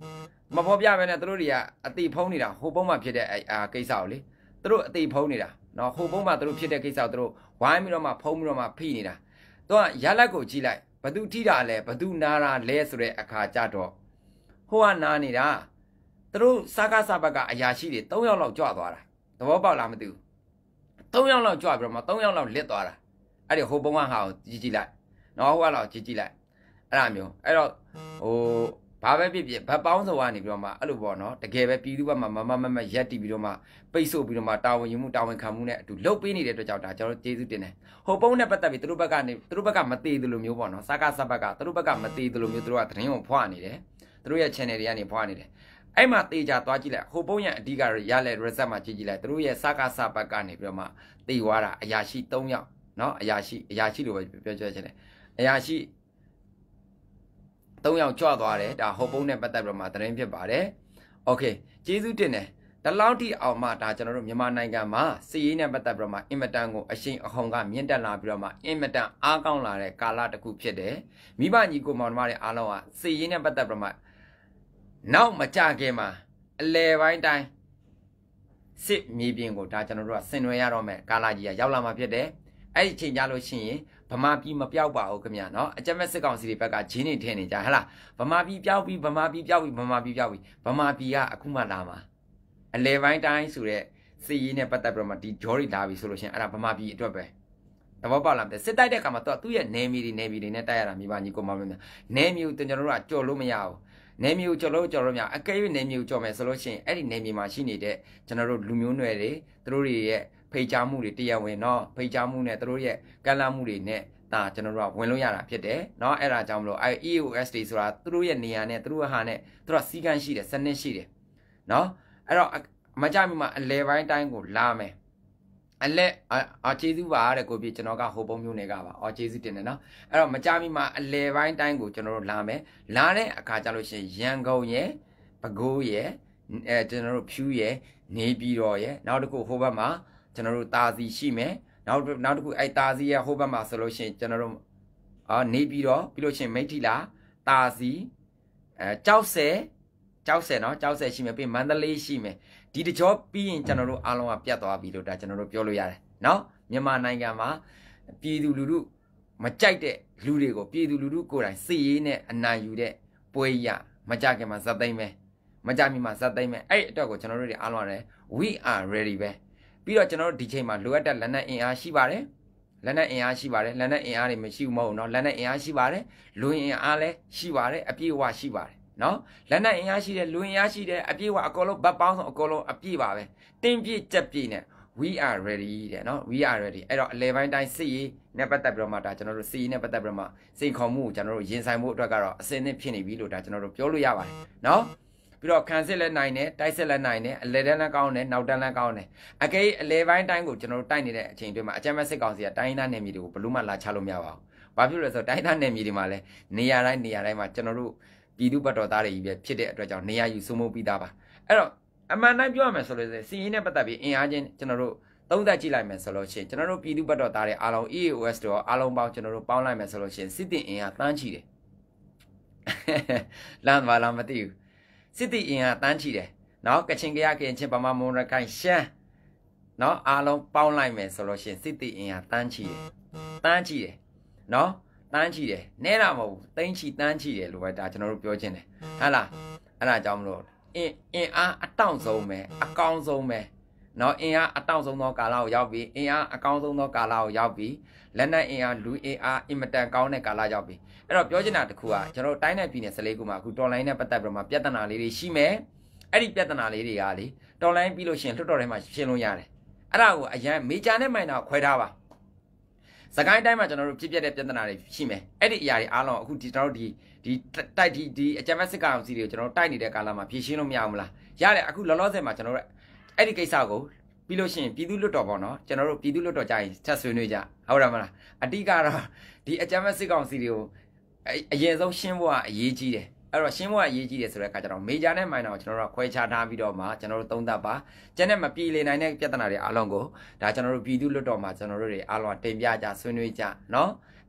မဖော်ပြပဲနဲ့သူတို့တွေကအတိဖုံးနေတာဟိုပုံးမှဖြစ်တဲ့အာကိစ္စကိုလေသူတို့အတိဖုံးနေတာနော်ဟိုပုံးမှသူတို့ဖြစ်တဲ့ကိစ္စကိုသူတို့ဝိုင်းပြီးတော့မှဖုံးပြီးတော့မှဖိနေတာသူကရလက်ကိုကြည့်လိုက်ဘသူထိတာလဲဘသူနာတာလဲဆိုတဲ့အခါကြတော့ဟိုကနာနေတာသူတို့စကားစဘက်ကအရာရှိတွေ၃ယောက်လောက်ကြွသွားတာသဘောပေါက်လားမသိဘူး၃ယောက်လောက်ကြွပြီးတော့မှ၃ယောက်လောက်လစ်သွားတာအဲ့ဒီဟိုပုံးကဟာကိုကြည့်ကြည့်လိုက်နော်ဟိုကတော့ကြည့်ကြည့်လိုက်အဲ့ဒါမျိုးအဲ့တော့ဟိုဘာပဲဖြစ်ဖြစ်ဗတ်ပေါင်းစုံကနေပြီးတော့မှအဲ့လိုပေါ့နော်တကယ်ပဲပြည်သူ့ဘက်မှာမမမမရက်တီပြီးတော့မှပိတ်ဆို့ပြီးတော့မှတာဝန်ယူမှုတာဝန်ခံမှုနဲ့အတူလှုပ်ပေးနေတဲ့အတွက်ကြောင့်ဒါကျွန်တော်ကျေးဇူးတင်တယ်ဟိုပုံးနဲ့ပတ်သက်ပြီးသူတို့ဘက်ကနေသူတို့ဘက်ကမသေးသလိုမျိုးပေါ့နော်စကားစဘက်ကသူတို့ဘက်ကမသေးသလိုမျိုးသူတို့ကသတင်းကိုဖွာနေတယ်သူတို့ရဲ့ channel တွေကနေဖွာနေတယ်အဲ့မှာတေချာသွားကြည့်လိုက်ဟိုပုံးရဲ့အဓိကရလဲ result မှာကြည့်ကြည့်လိုက်သူတို့ရဲ့စကားစဘက်ကနေပြီးတော့မှတေသွားတာအရာရှိ၃ယောက်နော်အရာရှိအရာရှိလိုပဲပြောကြချင်တယ်အရာရှိ၃ယောက်ကြွသွားတယ်ဒါဟိုပုံးနဲ့ပတ်သက်ပြီးတော့မှသတင်းဖြစ်ပါတယ်โอเคကျေးဇူးတင်တယ်တလောက်ထိအောင်မှဒါကျွန်တော်တို့မြန်မာနိုင်ငံမှာစီးရေးနဲ့ပတ်သက်ပြီးတော့မှအင်မတန်ကိုအရှိန်အဟုန်ကမြင့်တက်လာပြီးတော့မှအင်မတန်အားကောင်းလာတဲ့ကာလတစ်ခုဖြစ်တယ်မိဘညီကိုမောင်နှမတွေအားလုံးကစီးရေးနဲ့ပတ်သက်ပြီးတော့မှနောက်မကြခင်မှာအလဲပိုင်းတိုင်းစစ်မြေပြင်ကိုဒါကျွန်တော်တို့ကဆင်နွှဲရတော့မယ်ကာလကြီးကရောက်လာမှာဖြစ်တယ်အဲ့ဒီချိန်ကြလို့ရှိရင်ဗမာပြည်မပြောက်ပါဘူးခင်ဗျာနော်အကြမ်းမဲ့စစ်ကောင်စီတွေဘက်ကဂျင်းနေထည့်နေကြဟလားဗမာပြည်ပြောက်ပြီးဗမာပြည်ပြောက်ပြီးဗမာပြည်ပြောက်ပြီးဗမာပြည်ကအခုမှလာမှာအလဲပိုင်းတိုင်းဆိုတဲ့စီရေးနဲ့ပတ်သက်ပြီးတော့မှဒီဂျော်ရီလာပြီဆိုလို့ရှိရင်အဲ့ဒါဗမာပြည်အတွက်ပဲသဘောပေါက်လားစစ်တိုက်တဲ့ခါမှာတော့သူ့ရဲ့နေမီတွေနေမီတွေနဲ့တိုက်ရတာမိဘညီကိုမောင်များနေမီကိုကျွန်တော်တို့ကကြော်လို့မရဘူးနေမီကိုကြော်လို့ကြော်လို့မရအကယ်၍နေမီကိုကြော်မယ်ဆိုလို့ရှိရင်အဲ့ဒီနေမီမှာရှိနေတဲ့ကျွန်တော်တို့လူမျိုးနွယ်တွေသူတို့တွေရဲ့ဖိတ်ကြားမှုတွေတရားဝင်เนาะဖိတ်ကြားမှုနဲ့သူတို့ရဲ့ကန့်လန့်မှုတွေနဲ့ဒါကျွန်တော်တို့ကဝင်လို့ရတာဖြစ်တယ်เนาะအဲ့ဒါကြောင့်မလို့အဲ E O S တွေဆိုတာသူတို့ရဲ့နေရာနဲ့သူတို့ဟာနဲ့သူတို့စီကန်းရှိတယ်စနစ်ရှိတယ်เนาะအဲ့တော့မကြမီမှာအလဲပိုင်းတိုင်းကိုလာမယ်အလဲအာကျေးဇူးပါတဲ့ကိုပြကျွန်တော်ကဟိုပုံမျိုးနေကပါအော်ကျေးဇူးတင်တယ်เนาะအဲ့တော့မကြမီမှာအလဲပိုင်းတိုင်းကိုကျွန်တော်တို့လာမယ်လာတဲ့အခါကျလို့ရှိရင်ရန်ကုန်ရဲ့ပဲခူးရဲ့အဲကျွန်တော်တို့ဖြူရဲ့နေပြည်တော်ရဲ့နောက်တစ်ခုဟိုဘက်မှာကျွန်တော်တို့တာစီရှိမယ်နောက်နောက်တစ်ခုအဲ့တာစီရဲ့ဟိုဘက်မှာဆိုလို့ရှိရင်ကျွန်တော်တို့အာနေပြီးတော့ပြီးလို့ရှိရင်မိထီလာတာစီအဲကြောက်ဆယ်ကြောက်ဆယ်เนาะကြောက်ဆယ်ရှိမယ်ပြီးမန္တလေးရှိမယ်ဒီတကြောပြီးရင်ကျွန်တော်တို့အားလုံးကပြတ်သွားပြီလို့ဒါကျွန်တော်တို့ပြောလို့ရတယ်เนาะမြန်မာနိုင်ငံမှာပြည်သူလူထုမကြိုက်တဲ့လူတွေကိုပြည်သူလူထုကိုယ်တိုင်စစ်ရေးနဲ့အနိုင်ယူတဲ့ပွဲရမကြခင်မှာဇက်သိမ့်မယ်မကြမီမှာဇက်သိမ့်မယ်အဲ့အတွက်ကိုကျွန်တော်တို့တွေအားလုံးရတယ် we are ready ပဲပြီးတော့ကျွန်တော်တို့ဒီချိန်မှာလိုအပ်တဲ့လက်နက်အင်အားရှိပါတယ်လက်နက်အင်အားရှိပါတယ်လက်နက်အင်အားတွေမရှိဘူးမဟုတ်ဘူးเนาะလက်နက်အင်အားရှိပါတယ်လူအင်အားလည်းရှိပါတယ်အပြည့်အဝရှိပါတယ်เนาะလက်နက်အင်အားရှိတယ်လူအင်အားရှိတယ်အပြည့်အဝအကုန်လုံးဗတ်ပေါင်းဆုံးအကုန်လုံးအပြည့်ပါပဲတင်းပြည့်ကြက်ပြည့်နဲ့ we are ready တဲ့เนาะ we are ready အဲ့တော့အလဲပိုင်းတိုင်းစစ်ရေးနဲ့ပတ်သက်ပြီးတော့မှဒါကျွန်တော်တို့စစ်ရေးနဲ့ပတ်သက်ပြီးတော့မှစိန်ခေါ်မှုကိုကျွန်တော်တို့ရင်ဆိုင်မှုအတွက်ကတော့အစင်းနဲ့ဖြစ်နေပြီလို့ဒါကျွန်တော်တို့ပြောလို့ရပါတယ်เนาะပြီးတော့ခံစစ်လက်နိုင်တယ်တိုက်စစ်လက်နိုင်တယ်အလဲတန်းလည်းကောင်းတယ်နောက်တန်းလည်းကောင်းတယ်အကယ်အလဲပိုင်းတိုင်းကိုကျွန်တော်တို့တိုက်နေတဲ့အချိန်တွေမှာအကြမ်းမဲ့စစ်ကောင်စီကတိုင်းသားနယ်မြေတွေကိုဘလို့မှလာချလို့မရပါဘူး။ဘာဖြစ်လို့လဲဆိုတော့တိုင်းသားနယ်မြေတွေမှာလည်းနေရာတိုင်းနေရာတိုင်းမှာကျွန်တော်တို့ပြည်သူ့ဘက်တော်သားတွေကြီးပဲဖြစ်တဲ့အတွက်ကြောင့်နေရာယူစိုးမိုးပြီးသားပါ။အဲ့တော့အမှန်တိုင်းပြောရမယ်ဆိုလို့စီရင်နဲ့ပတ်သက်ပြီးအင်အားချင်းကျွန်တော်တို့သုံးသပ်ကြည့်လိုက်မယ်ဆိုလို့ရှိရင်ကျွန်တော်တို့ပြည်သူ့ဘက်တော်သားတွေအားလုံး E A O S တို့အားလုံးပေါင်းကျွန်တော်တို့ပေါင်းလိုက်မယ်ဆိုလို့ရှိရင်စစ်တင်အင်အားတန်းချီတယ်။လမ်းပါလားမသိဘူး။စစ်တီအင်အားတန်းချီတယ်နော်ကချင်ကရကရင်ချင်းဗမာမွန်ရခိုင်ရှမ်းနော်အားလုံးပေါင်းလိုက်မယ်ဆိုလို့ရှိရင်စစ်တီအင်အားတန်းချီတယ်တန်းချီတယ်နော်တန်းချီတယ်နဲတာမဟုတ်ဘူးသိန်းချီတန်းချီတယ်လို့ပဲဒါကျွန်တော်တို့ပြောချင်တယ်ဟာလားအဲ့ဒါကြောင့်မလို့အင်အင်အားအတောင့်ဆုံးပဲအကောင်းဆုံးပဲနော်အင်အားအတောင့်ဆုံးသောကာလကိုရောက်ပြီအင်အားအကောင်းဆုံးသောကာလကိုရောက်ပြီလက်နက်အင်အားလူအင်အားအင်မတန်ကောင်းတဲ့ကာလရောက်ပြီအဲ့တော့ပြောချင်တာတခုကကျွန်တော်တိုင်းနယ်ပြည်နယ်စလေးကူမှာအခုတော်လိုင်းနဲ့ပတ်သက်ပြီးတော့မှပြဿနာလေးတွေရှိမယ်အဲ့ဒီပြဿနာလေးတွေကလေတော်လိုင်းပြီးလို့ရှိရင်လွတ်တော်ထဲမှာရှင်းလို့ရတယ်အဲ့ဒါကိုအရန်မေဂျာနဲ့မိုင်နာကိုခွဲထားပါစကိုင်းတိုင်းမှာကျွန်တော်တို့ဖြစ်ပြတဲ့ပြဿနာတွေရှိမယ်အဲ့ဒီအရာတွေအားလုံးအခုဒီကျွန်တော်တို့ဒီဒီတိုက်ဒီဒီအကြမ်းဖက်စစ်ကောင်စီတွေကိုကျွန်တော်တို့တိုက်နေတဲ့ကာလမှာဖြေရှင်းလို့မရဘူးလားရတယ်အခုလောလောဆယ်မှာကျွန်တော်တို့အဲ့ဒီကိစ္စကိုပြီးလို့ရှိရင်ပြည်သူ့လွတ်တော်ပေါ့နော်ကျွန်တော်တို့ပြည်သူ့လွတ်တော်ကြရင်ထပ်ဆွေးနွေးကြဟုတ်တယ်မလားအတိကတော့ဒီအကြမ်းဖက်စစ်ကောင်စီတွေကိုအရင်ဆုံးရှင်းဖို့ကအရေးကြီးတယ်အဲ့တော့ရှင်းဖို့ကအရေးကြီးတယ်ဆိုတဲ့အခါကျတော့မေဂျာနဲ့မိုင်နာကိုကျွန်တော်တို့ခွဲခြားထားပြီးတော့မှကျွန်တော်တို့သုံးသပ်ပါကျန်တဲ့မပြေလည်နိုင်တဲ့ပြဿနာတွေအားလုံးကိုဒါကျွန်တော်တို့ပြည်သူ့လွတ်တော်မှာကျွန်တော်တို့တွေအားလုံးတင်ပြကြဆွေးနွေးကြနော်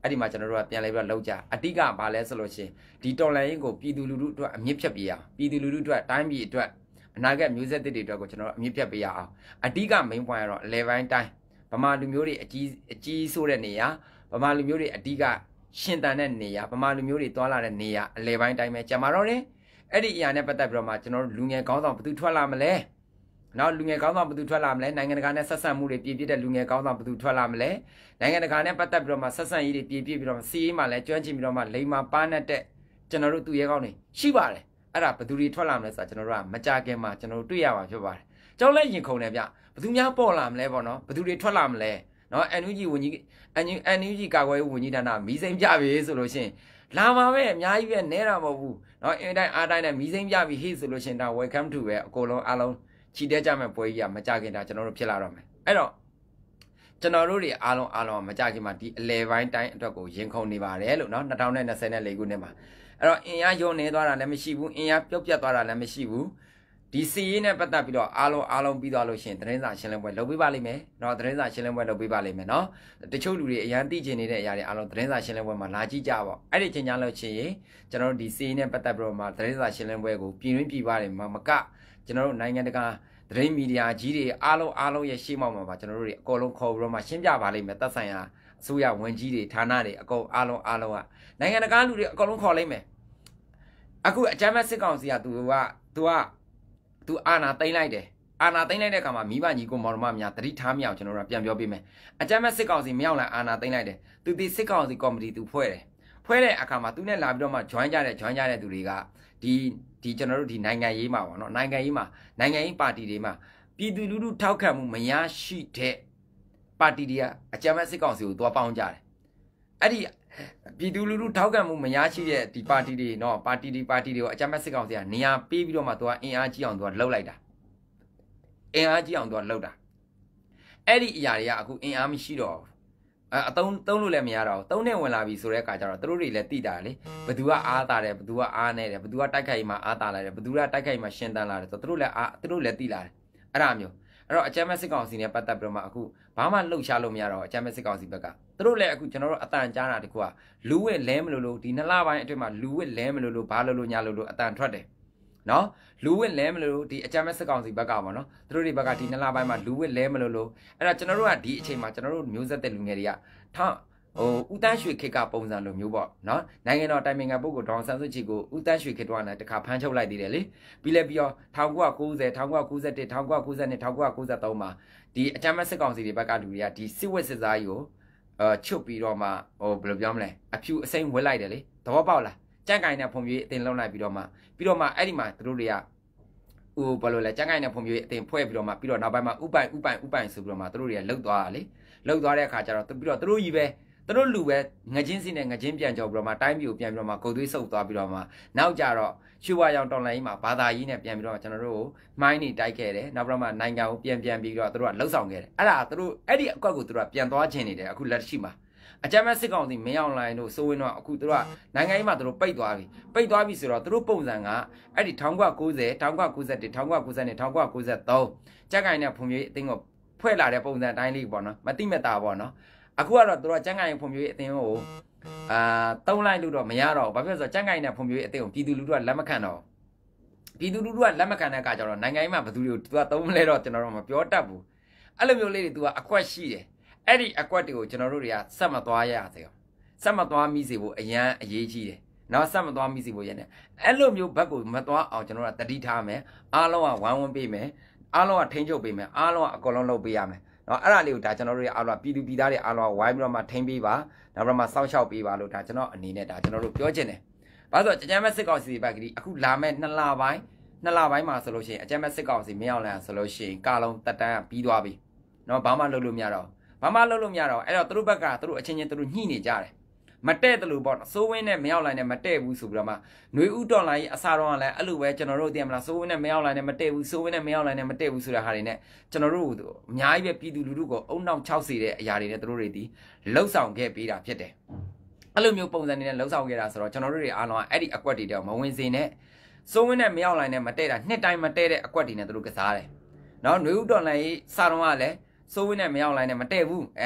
အဲ့ဒီမှာကျွန်တော်တို့ကပြန်လဲပြီးတော့လောက်ကြအတိကဘာလဲဆိုလို့ရှိရင်ဒီတော်လိုင်းရင်ကိုပြည်သူလူထုအတွက်အမြင့်ဖြတ်ပေးရအောင်ပြည်သူလူထုအတွက်တိုင်းပြည်အတွက်အနာဂတ်မျိုးဆက်သစ်တွေအတွက်ကိုကျွန်တော်တို့အမြင့်ဖြတ်ပေးရအောင်အတိက main point ကတော့အလဲပိုင်းတိုင်းဗမာလူမျိုးတွေအကြီးအကြီးဆိုးတဲ့နေရာဗမာလူမျိုးတွေအတိကရှင်တန်တဲ့နေရာဗမာလူမျိုးတွေတွာလာတဲ့နေရာအလဲပိုင်းတိုင်းပဲကြံပါတော့တယ်အဲ့ဒီအရာနဲ့ပတ်သက်ပြီးတော့မှကျွန်တော်တို့လူငယ်ကောင်းဆောင်ဘယ်သူထွက်လာမလဲနောက်လူငယ်ကောင်းဆောင်ဘယ်သူထွက်လာမလဲနိုင်ငံတကာနဲ့ဆက်ဆံမှုတွေပြည့်ပြည့်တဲ့လူငယ်ကောင်းဆောင်ဘယ်သူထွက်လာမလဲနိုင်ငံတကာနဲ့ပတ်သက်ပြီးတော့မှဆက်ဆံရေးတွေပြည့်ပြည့်ပြီးတော့စီးရေးမှလည်းကျွမ်းကျင်ပြီးတော့မှလိမ္မာပါနဲ့တဲ့ကျွန်တော်တို့သူရဲကောင်းတွေရှိပါတယ်အဲ့ဒါဘယ်သူတွေထွက်လာမလဲဆိုတာကျွန်တော်တို့ကမကြခင်မှာကျွန်တော်တို့တွေ့ရမှာဖြစ်ပါတယ်ကြောက်လဲရင်ခုန်တယ်ဗျဘယ်သူများပေါ်လာမလဲပေါ့နော်ဘယ်သူတွေထွက်လာမလဲနော် အန် ယူ ဂျီ ဝန်ကြီး အန် ယူ ဂျီ ကာကွယ်ရေးဝန်ကြီးဌာနမီးစိမ်းပြပြီဆိုလို့ရှိရင်လာမှာပဲအများကြီးပဲနဲတာမဟုတ်ဘူးနော်အင်တိုင်းအားတိုင်းနဲ့မီးစိမ်းပြပြီဟေ့ဆိုလို့ရှိရင်ဒါ welcome to ပဲအကုန်လုံးအားလုံးချီတက်ကြမဲ့ပွဲကြီးကမကြခင်တာကျွန်တော်တို့ဖြစ်လာတော့မယ်အဲ့တော့ကျွန်တော်တို့တွေအားလုံးအားလုံးမကြခင်မှာဒီအလဲပိုင်းတိုင်းအတွက်ကိုရင်ခုန်နေပါတယ်လို့နော်၂၀၂၄ခုနှစ်မှာအဲ့တော့အင်အားယုံနေသွားတာလည်းမရှိဘူးအင်အားပြုတ်ပြတ်သွားတာလည်းမရှိဘူးဒီစီရေးနဲ့ပတ်သက်ပြီးတော့အားလုံးအားလုံးပြီးသွားလို့ရှိရင်သတင်းစာရှင်းလင်းပွဲလုပ်ပေးပါလိမ့်မယ်เนาะသတင်းစာရှင်းလင်းပွဲလုပ်ပေးပါလိမ့်မယ်เนาะတချို့လူတွေအရန်သိကျင်နေတဲ့အရာတွေအားလုံးသတင်းစာရှင်းလင်းပွဲမှာလာကြည့်ကြပါအဲ့ဒီချိန်ကြလို့ရှိရင်ကျွန်တော်တို့ဒီစီရေးနဲ့ပတ်သက်ပြီးတော့မှသတင်းစာရှင်းလင်းပွဲကိုပြည်တွင်းပြည်ပတွေမှာမကကျွန်တော်တို့နိုင်ငံတကာသတင်းမီဒီယာကြီးတွေအားလုံးအားလုံးရဲ့ရှေ့မှောက်မှာပါကျွန်တော်တို့တွေအကုန်လုံးခေါ်ပြီးတော့မှရှင်းပြပါလိမ့်မယ်သက်ဆိုင်ရာအစိုးရဝန်ကြီးတွေဌာနတွေအကုန်အားလုံးအားလုံးကနိုင်ငံတကာလူတွေအကုန်လုံးခေါ်လိုက်မယ်အခုအကြမ်းဖက်စစ်ကောင်စီကသူကသူကသူအာဏာသိမ်းလိုက်တယ်အာဏာသိမ်းလိုက်တဲ့အခါမှာမိဘညီကိုမောင်နှမများတတိထားမြောက်ကျွန်တော်တို့ပြန်ပြောပေးမယ်အကြမ်းဖက်စစ်ကောင်စီမြောက်လာအာဏာသိမ်းလိုက်တယ်သူဒီစစ်ကောင်စီကော်မတီသူဖွဲ့တယ်ဖွဲ့တဲ့အခါမှာသူနဲ့လာပြီးတော့မှ join ကြတဲ့ join ကြတဲ့သူတွေကဒီဒီကျွန်တော်တို့ဒီနိုင်ငံရေးမှာပေါ့နော်နိုင်ငံရေးမှာနိုင်ငံရေးပါတီတွေမှာပြည်သူလူထုထောက်ခံမှုမရရှိတဲ့ပါတီတွေကအကြမ်းဖက်စစ်ကောင်စီကိုသွားပေါင်းကြတယ်အဲ့ဒီပြည်သူလူထုထောက်ခံမှုမရရှိတဲ့ဒီပါတီတွေနော်ပါတီတွေပါတီတွေကိုအကြမ်းဖက်စစ်ကောင်စီကနေရာပေးပြီးတော့မှသူကအင်အားကြီးအောင်သူကလှုပ်လိုက်တာအင်အားကြီးအောင်သူကလှုပ်တာအဲ့ဒီအရာတွေကအခုအင်အားမရှိတော့အအတုံးတုံးလို့လည်းမရတော့ဘူးတုံးနဲ့ဝင်လာပြီဆိုတဲ့အခါကျတော့သူတို့တွေလည်းတိတာလေဘသူကအားတာတယ်ဘသူကအားနေတယ်ဘသူကတိုက်ခိုက်မှာအားတာလာတယ်ဘသူကတိုက်ခိုက်မှာရှင်းတန်းလာတယ်ဆိုတော့သူတို့လည်းအားသူတို့လည်းတိလာတယ်အဲ့ဒါမျိုးအဲ့တော့အကြမ်းဖက်စစ်ကောင်စီနဲ့ပတ်သက်ပြီးတော့မှအခုဘာမှလှုပ်ရှားလို့မရတော့အကြမ်းဖက်စစ်ကောင်စီဘက်ကသူတို့လည်းအခုကျွန်တော်တို့အတန်ကြားတာတခုကလူဝစ်လဲမလို့လို့ဒီနှစ်လပိုင်းအတွင်းမှာလူဝစ်လဲမလို့လို့ဘာလို့လို့ညာလို့လို့အတန်ထွက်တယ်နော်လူဝစ်လဲမလို့လို့ဒီအကြမ်းဖက်စစ်ကောင်စီဘက်ကပေါ့နော်သူတို့တွေဘက်ကဒီနှစ်လပိုင်းမှာလူဝစ်လဲမလို့လို့အဲ့ဒါကျွန်တော်တို့ကဒီအချိန်မှာကျွန်တော်တို့မျိုးဆက်တဲ့လူငယ်တွေကထောင်းဟိုဦးတန်းရွှေခေတ်ကပုံစံလိုမျိုးပေါ့နော်နိုင်ငံတော်တိုင်ပင်ခံပုဂ္ဂိုလ်ဒေါအောင်ဆန်းစုကြည်ကိုဦးတန်းရွှေခေတ်တော့လည်းတခါဖမ်းချုပ်လိုက်သေးတယ်လေပြီးလဲပြီးတော့၁၉၉၀ ၁၉၉၁ ၁၉၉၂ ၁၉၉၃မှာဒီအကြမ်းဖက်စစ်ကောင်စီတွေဘက်ကလူတွေကဒီစစ်ဝက်စစ်သားကြီးကိုအာချုပ်ပြီးတော့မှဟိုဘယ်လိုပြောမလဲအဖြူအစိမ်းဝက်လိုက်တယ်လေသဘောပေါက်လားကြက်ကင်နဲ့ဖွံ့ဖြိုးရေးအတင်လုံးလိုက်ပြီးတော့မှပြီးတော့မှအဲ့ဒီမှာသူတို့တွေကဟိုဘယ်လိုလဲကြက်ကင်နဲ့ဖွံ့ဖြိုးရေးအတင်ဖွဲ့ပြီးတော့မှပြီးတော့နောက်ပိုင်းမှာဥပိုင်ဥပိုင်ဥပိုင်ဆိုပြီးတော့မှသူတို့တွေကလှုပ်သွားတာလေလှုပ်သွားတဲ့အခါကျတော့ပြီးတော့သူတို့ကြီးပဲသူတို့လူပဲငချင်းစီနဲ့ငချင်းပြန်ကြော်ပြီးတော့မှတိုင်းပြည်ကိုပြန်ပြီးတော့မှဂုတ်သွေးဆုပ်သွားပြီးတော့မှနောက်ကြတော့ရွှေဝါရောင်တော်လိုင်းကြီးမှာဘာသာရေးနဲ့ပြန်ပြီးတော့ကျွန်တော်တို့မိုင်းနေတိုက်ခဲ့တယ်နောက်ပြီးတော့မှနိုင်ငံကိုပြန်ပြန်ပြီးတော့သူတို့ကလှုပ်ဆောင်ခဲ့တယ်အဲ့ဒါသူတို့အဲ့ဒီအကွက်ကိုသူတို့ကပြန်သွားခြင်းနေတယ်အခုလက်ရှိမှာအကြမ်းဖက်စစ်ကောင်စီမင်းအောင်လှိုင်တို့စိုးဝင်းတို့အခုသူတို့ကနိုင်ငံရေးမှာသူတို့ပိတ်သွားပြီပိတ်သွားပြီဆိုတော့သူတို့ပုံစံကအဲ့ဒီ၁၉၉၀ ၁၉၉၁ ၁၉၉၂ ၁၉၉၃ကြက်ကင်နဲ့ဖွံ့ဖြိုးရေးအသင်းကိုဖွဲ့လာတဲ့ပုံစံအတိုင်းလေးပေါ့နော်မတိမတာပေါ့နော်အခုကတော့သူတို့ကြက်ကင်ဖွံ့ဖြိုးရေးအသင်းကိုအာတုံးလိုက်လို့တော့မရတော့ဘာဖြစ်လို့ဆိုတော့ကြက်ကင်နဲ့ဖွံ့ဖြိုးရေးအသင်းကိုပြည်သူလူထုကလက်မခံတော့ပြည်သူလူထုကလက်မခံတဲ့အခါကျတော့နိုင်ငံရေးမှာဘယ်သူတွေကိုသူကသုံးမလဲတော့ကျွန်တော်တို့မပြောတတ်ဘူးအဲ့လိုမျိုးလေးတွေသူကအကွက်ရှိတယ်အဲ့ဒီအကွက်တွေကိုကျွန်တော်တို့တွေကစက်မသွားရစေအောင်စက်မသွားမိစေဖို့အရန်အရေးကြီးတယ်နော်စက်မသွားမိစေဖို့ရနေအဲ့လိုမျိုးဘက်ကိုမသွားအောင်ကျွန်တော်တို့ကတတိထားမယ်အားလုံးကဝမ်းဝန်းပေးမယ်အားလုံးကထိန်းချုပ်ပေးမယ်အားလုံးကအကုန်လုံးလုပ်ပေးရမယ်နော်အဲ့ဒါလေးကိုဒါကျွန်တော်တို့ရဲ့အားလုံးပြည်သူပြည်သားတွေအားလုံးဝိုင်းပြီးတော့မှထိန်းပေးပါနောက်ပြီးတော့မှစောင့်ရှောက်ပေးပါလို့ဒါကျွန်တော်အနေနဲ့ဒါကျွန်တော်တို့ပြောချင်တယ်ဘာလို့ဆိုတော့ကြမ်းမဲ့စစ်ကောင်စီဘက်ကဒီအခုလာမဲ့နှစ်လပိုင်းနှစ်လပိုင်းမှာဆိုလို့ရှိရင်အကြမ်းမဲ့စစ်ကောင်စီမင်းအောင်လှိုင်ဆိုလို့ရှိရင်ကာလုံးတက်တန်းပြီးသွားပြီနော်ဘာမှလုပ်လို့မရတော့ဘာမှလုပ်လို့မရတော့အဲ့တော့သူတို့ဘက်ကသူတို့အချင်းချင်းသူတို့ညှိနေကြတယ်မတဲ့တယ်လို့ပေါ့စိုးဝင်းနဲ့မရောက်လိုက်နဲ့မတဲ့ဘူးဆိုပြီးတော့မှຫນွေဥတော်လိုင်းအစားတော့လည်းအဲ့လိုပဲကျွန်တော်တို့သိရမလားစိုးဝင်းနဲ့မရောက်လိုက်နဲ့မတဲ့ဘူးစိုးဝင်းနဲ့မရောက်လိုက်နဲ့မတဲ့ဘူးဆိုတဲ့ဟာတွေနဲ့ကျွန်တော်တို့အများကြီးပဲပြည်သူလူထုကိုအုံနောက်၆စီတဲ့အရာတွေနဲ့သူတို့တွေဒီလှုပ်ဆောင်ခဲ့ပေးတာဖြစ်တယ်အဲ့လိုမျိုးပုံစံတွေနဲ့လှုပ်ဆောင်ခဲ့တာဆိုတော့ကျွန်တော်တို့တွေအားလုံးအဲ့ဒီအကွက်တွေတော့မဝင်စေနဲ့စိုးဝင်းနဲ့မရောက်လိုက်နဲ့မတဲ့တာနှစ်တိုင်းမတဲ့တဲ့အကွက်တွေနဲ့သူတို့ကစားတယ်နော်ຫນွေဥတော်လိုင်းစားတော့ကလည်းစိုးဝင်းနဲ့မရောက်လိုက်နဲ့မတဲ့ဘူးအဲ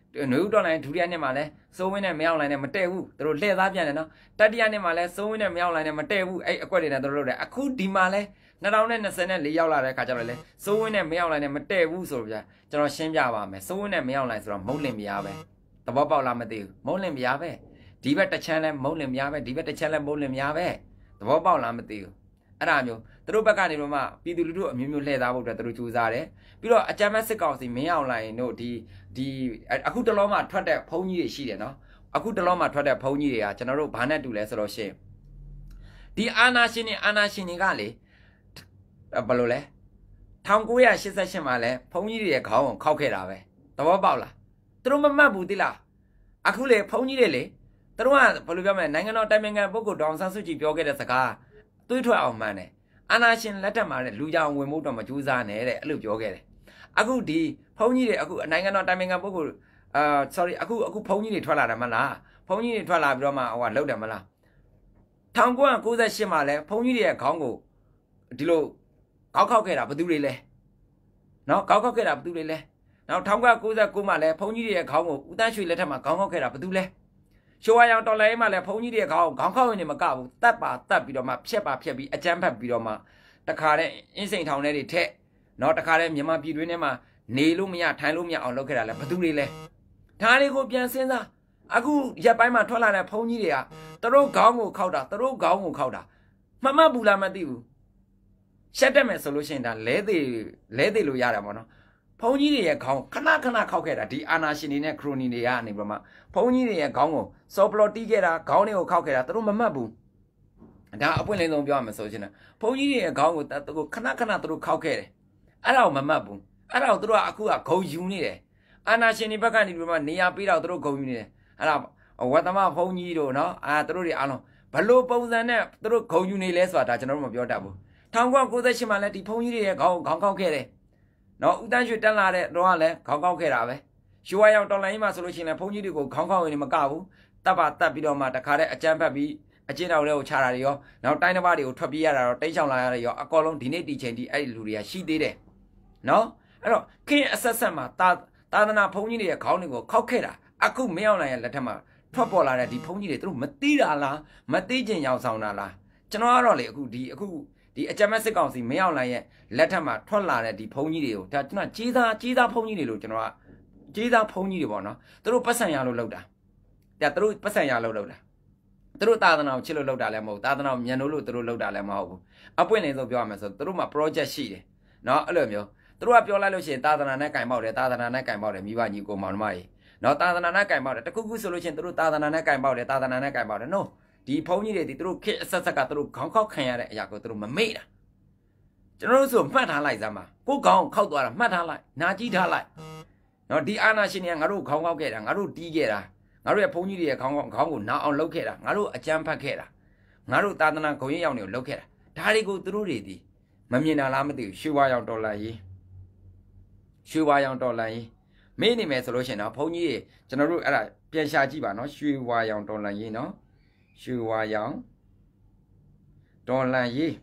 နွေဦးတော်လိုင်းဒုတိယနှစ်မှာလဲစိုးဝင်းနဲ့မရောက်လိုင်းနဲ့မတည့်ဘူးသူတို့လှည့်သားပြန်တယ်နော်တတိယနှစ်မှာလဲစိုးဝင်းနဲ့မရောက်လိုင်းနဲ့မတည့်ဘူးအဲ့အကွက်တွေနဲ့သူတို့လုပ်တယ်အခုဒီမှာလဲနှစ်ထောင်နဲ့၂၀နဲ့၄ရောက်လာတဲ့ခါကျတော့လဲစိုးဝင်းနဲ့မရောက်လိုင်းနဲ့မတည့်ဘူးဆိုတော့ဗျာကျွန်တော်ရှင်းပြပါမယ်စိုးဝင်းနဲ့မရောက်လိုင်းဆိုတော့မုတ်လင်ပြားပဲသဘောပေါက်လားမသိဘူးမုတ်လင်ပြားပဲဒီဘက်တစ်ချမ်းလဲမုတ်လင်ပြားပဲဒီဘက်တစ်ချမ်းလဲမုတ်လင်ပြားပဲသဘောပေါက်လားမသိဘူးအဲ့ဒါမျိုးသူတို့ဘက်ကနေတော့မှပြည်သူလူထုအမျိုးမျိုးလှည့်သားဖို့အတွက်သူတို့ကြိုးစားတယ်ပြီးတော့အကြမ်းဖက်စစ်ကောင်စီမင်းအောင်လိုင်းတို့ဒီဒီအခုတလောမှထွက်တဲ့ဖုန်းကြီးတွေရှိတယ်နော်အခုတလောမှထွက်တဲ့ဖုန်းကြီးတွေကကျွန်တော်တို့ဘာနဲ့တူလဲဆိုတော့ရှင်ဒီအာနာရှင်တွေအာနာရှင်တွေကလေဘယ်လိုလဲ၁၉၈၈မှာလဲဖုန်းကြီးတွေရဲ့ခေါင်းကိုခောက်ခဲ့တာပဲသဘောပေါက်လားသူတို့မမှတ်ဘူးတိလားအခုလေဖုန်းကြီးတွေလေသူတို့ကဘယ်လိုပြောမလဲနိုင်ငံတော်တိုင်ပင်ခံပုဂ္ဂိုလ်ဒေါအောင်ဆန်းစုကြည်ပြောခဲ့တဲ့စကားတွေးထွက်အောင်မှန်းတယ်အာနာရှင်လက်ထက်မှာတဲ့လူကြောင်ဝင်မှုတော့မကြိုးစားနဲ့တဲ့အဲ့လိုပြောခဲ့တယ်အခုဒီဖုန်းကြီးတွေအခုနိုင်ငံတော်တိုင်ပင်ခံပုဂ္ဂိုလ်အာ sorry အခုအခုဖုန်းကြီးတွေထွက်လာတယ်မလားဖုန်းကြီးတွေထွက်လာပြီးတော့မှဟိုကလောက်တယ်မလား၁၉၉၈မှာလဲဖုန်းကြီးတွေရဲ့ခေါင်းကိုဒီလိုကောက်ခောက်ခဲ့တာဘယ်သူတွေလဲနော်ကောက်ခောက်ခဲ့တာဘယ်သူတွေလဲနောက်၁၉၉၉မှာလဲဖုန်းကြီးတွေရဲ့ခေါင်းကိုဦးတန်းရွှေလက်ထက်မှာခေါင်းခောက်ခဲ့တာဘယ်သူလဲရှိုးဝါရောင်တော်လိုင်းမှာလဲဖုန်းကြီးတွေရဲ့ခေါင်းခေါင်းခောက်ရင်မကဘူးတတ်ပါတတ်ပြီးတော့မှဖြက်ပါဖြက်ပြီးအကြမ်းဖက်ပြီးတော့မှတခါတဲ့အင်းစိန်ထောင်ထဲတွေထက်နော်တခါတဲ့မြန်မာပြည်တွင်းထဲမှာနေလို့မရထိုင်လို့မရအောင်လုပ်ခဲ့တာလဲဘယ်သူတွေလဲဒါတွေကိုပြန်စဉ်းစားအခုရက်ပိုင်းမှာထွက်လာတဲ့ဖုန်းကြီးတွေကသူတို့ခေါင်းကိုခောက်တာသူတို့ခေါင်းကိုခောက်တာမမှတ်ဘူးလားမသိဘူးရှက်တက်မယ်ဆိုလို့ရှိရင်ဒါလဲသေးလဲသေးလို့ရတယ်ပေါ့နော်ဖုန်းကြီးတွေရဲ့ခေါင်းခဏခဏခောက်ခဲ့တာဒီအာနာရှင်တွေနဲ့ခရိုနီတွေကနေပြမဖုန်းကြီးတွေရဲ့ခေါင်းကိုစော်ပလော်တီးခဲ့တာခေါင်းတွေကိုခောက်ခဲ့တာသူတို့မမှတ်ဘူးဒါအပွင့်လင်းဆုံးပြောရမယ်ဆိုရှင်ဖုန်းကြီးတွေရဲ့ခေါင်းကိုသူတို့ခဏခဏသူတို့ခောက်ခဲ့တယ်အဲ့ဒါကိုမမှတ်ဘူးအဲ့ဒါကိုသူတို့ကအခုကဂုံယူနေတယ်အာနာရှင်တွေဘက်ကနေပြမနေရာပေးတော့သူတို့ဂုံယူနေတယ်အဲ့ဒါဝတ်သမဖုန်းကြီးတို့နော်အာသူတို့တွေအားလုံးဘလို့ပုံစံနဲ့သူတို့ဂုံယူနေလဲဆိုတာဒါကျွန်တော်တို့မပြောတတ်ဘူး၁၉၉၈မှာလည်းဒီဖုန်းကြီးတွေရဲ့ခေါင်းခေါင်းခောက်ခဲ့တယ်နော်ဦးတန်းရွှေတက်လာတဲ့တော့ကလည်းခေါင်းခောက်ခဲ့တာပဲရွှေဝါရောင်တော်လိုင်းမှာဆိုလို့ရှိရင်လည်းဖုန်းကြီးတွေကိုခေါင်းခောက်ရင်မကဘူးတပ်ပါတက်ပြီးတော့မှတခါတည်းအကြမ်းဖက်ပြီးအကျဉ်းတော်တွေကိုခြားတာတွေရောနောက်တိုင်းတစ်ပါးတွေကိုထွက်ပြေးရတာတော့တိတ်ချောင်လာရတဲ့ရောအကောလုံးဒီနေ့ဒီချိန်ဒီအဲ့ဒီလူတွေကရှိသေးတယ်နော်အဲ့တော့ခင်းအဆက်ဆက်မှာတာသာသနာဖုန်းကြီးတွေရဲ့ခေါင်းတွေကိုခောက်ခဲ့တာအခုမရောက်နိုင်ရဲ့လက်ထက်မှာထွက်ပေါ်လာတဲ့ဒီဖုန်းကြီးတွေသူတို့မသိတာလားမသိကျင်ရောက်ဆောင်တာလားကျွန်တော်ကတော့လေအခုဒီအခုဒီအကြမ်းဖက်စစ်ကောင်စီမရောက်နိုင်ရဲ့လက်ထက်မှာထွက်လာတဲ့ဒီဖုန်းကြီးတွေကိုဒါကျွန်တော်ကြီးသားကြီးသားဖုန်းကြီးတွေလို့ကျွန်တော်ကကြီးသားဖုန်းကြီးတွေပေါ့နော်သူတို့ပတ်စံရလို့လောက်တာဒါသူတို့ပတ်စံရလို့လောက်တာသူတို့သာသနာကိုချစ်လို့လောက်တာလည်းမဟုတ်သာသနာကိုမြန်လို့လို့သူတို့လောက်တာလည်းမဟုတ်ဘူးအပွင့်လင်းဆုံးပြောရမယ်ဆိုသူတို့မှာ project ရှိတယ်နော်အဲ့လိုမျိုးသူတို့ကပြောလိုက်လို့ရှိရင်သာသနာနဲ့ကင်ပေါက်တယ်သာသနာနဲ့ကင်ပေါက်တယ်မိဘညီကိုမောင်နှမကြီးနော်သာသနာနဲ့ကင်ပေါက်တယ်တခုခုဆိုလို့ရှိရင်သူတို့သာသနာနဲ့ကင်ပေါက်တယ်သာသနာနဲ့ကင်ပေါက်တယ်နော်ဒီဖုန်းကြီးတွေဒီသူတို့ခက်အဆက်ဆက်ကသူတို့ခေါင်းခောက်ခံရတဲ့အရာကိုသူတို့မမေ့တာကျွန်တော်တို့ဆိုမှတ်ထားလိုက်စမ်းပါကိုခေါင်းခောက်သွားတာမှတ်ထားလိုက်နာကြည့်ထားလိုက်နော်ဒီအာနာရှင်တွေကငါတို့ခေါင်းခောက်ခဲ့တာငါတို့တီးခဲ့တာငါတို့ရဲ့ဖုန်းကြီးတွေရဲ့ခေါင်းခေါင်းခေါင်းကိုနာအောင်လုပ်ခဲ့တာငါတို့အကြမ်းဖက်ခဲ့တာငါတို့သာသနာဂုဏ်ရည်ရောက်နေကိုလုပ်ခဲ့တာဒါတွေကိုသူတို့တွေဒီမမြင်တာလားမသိဘူးရွှေဝါရောင်တော်လန်ကြီးရွှေဝါရောင်တော်လန်ကြီးမေးနေမယ်ဆိုလို့ရှိရင်တော့ဘုန်းကြီးတွေကျွန်တော်တို့အဲ့ဒါပြန်ရှာကြည့်ပါနော်ရွှေဝါရောင်တော်လန်ကြီးနော်ရွှေဝါရောင်တော်လန်ကြီး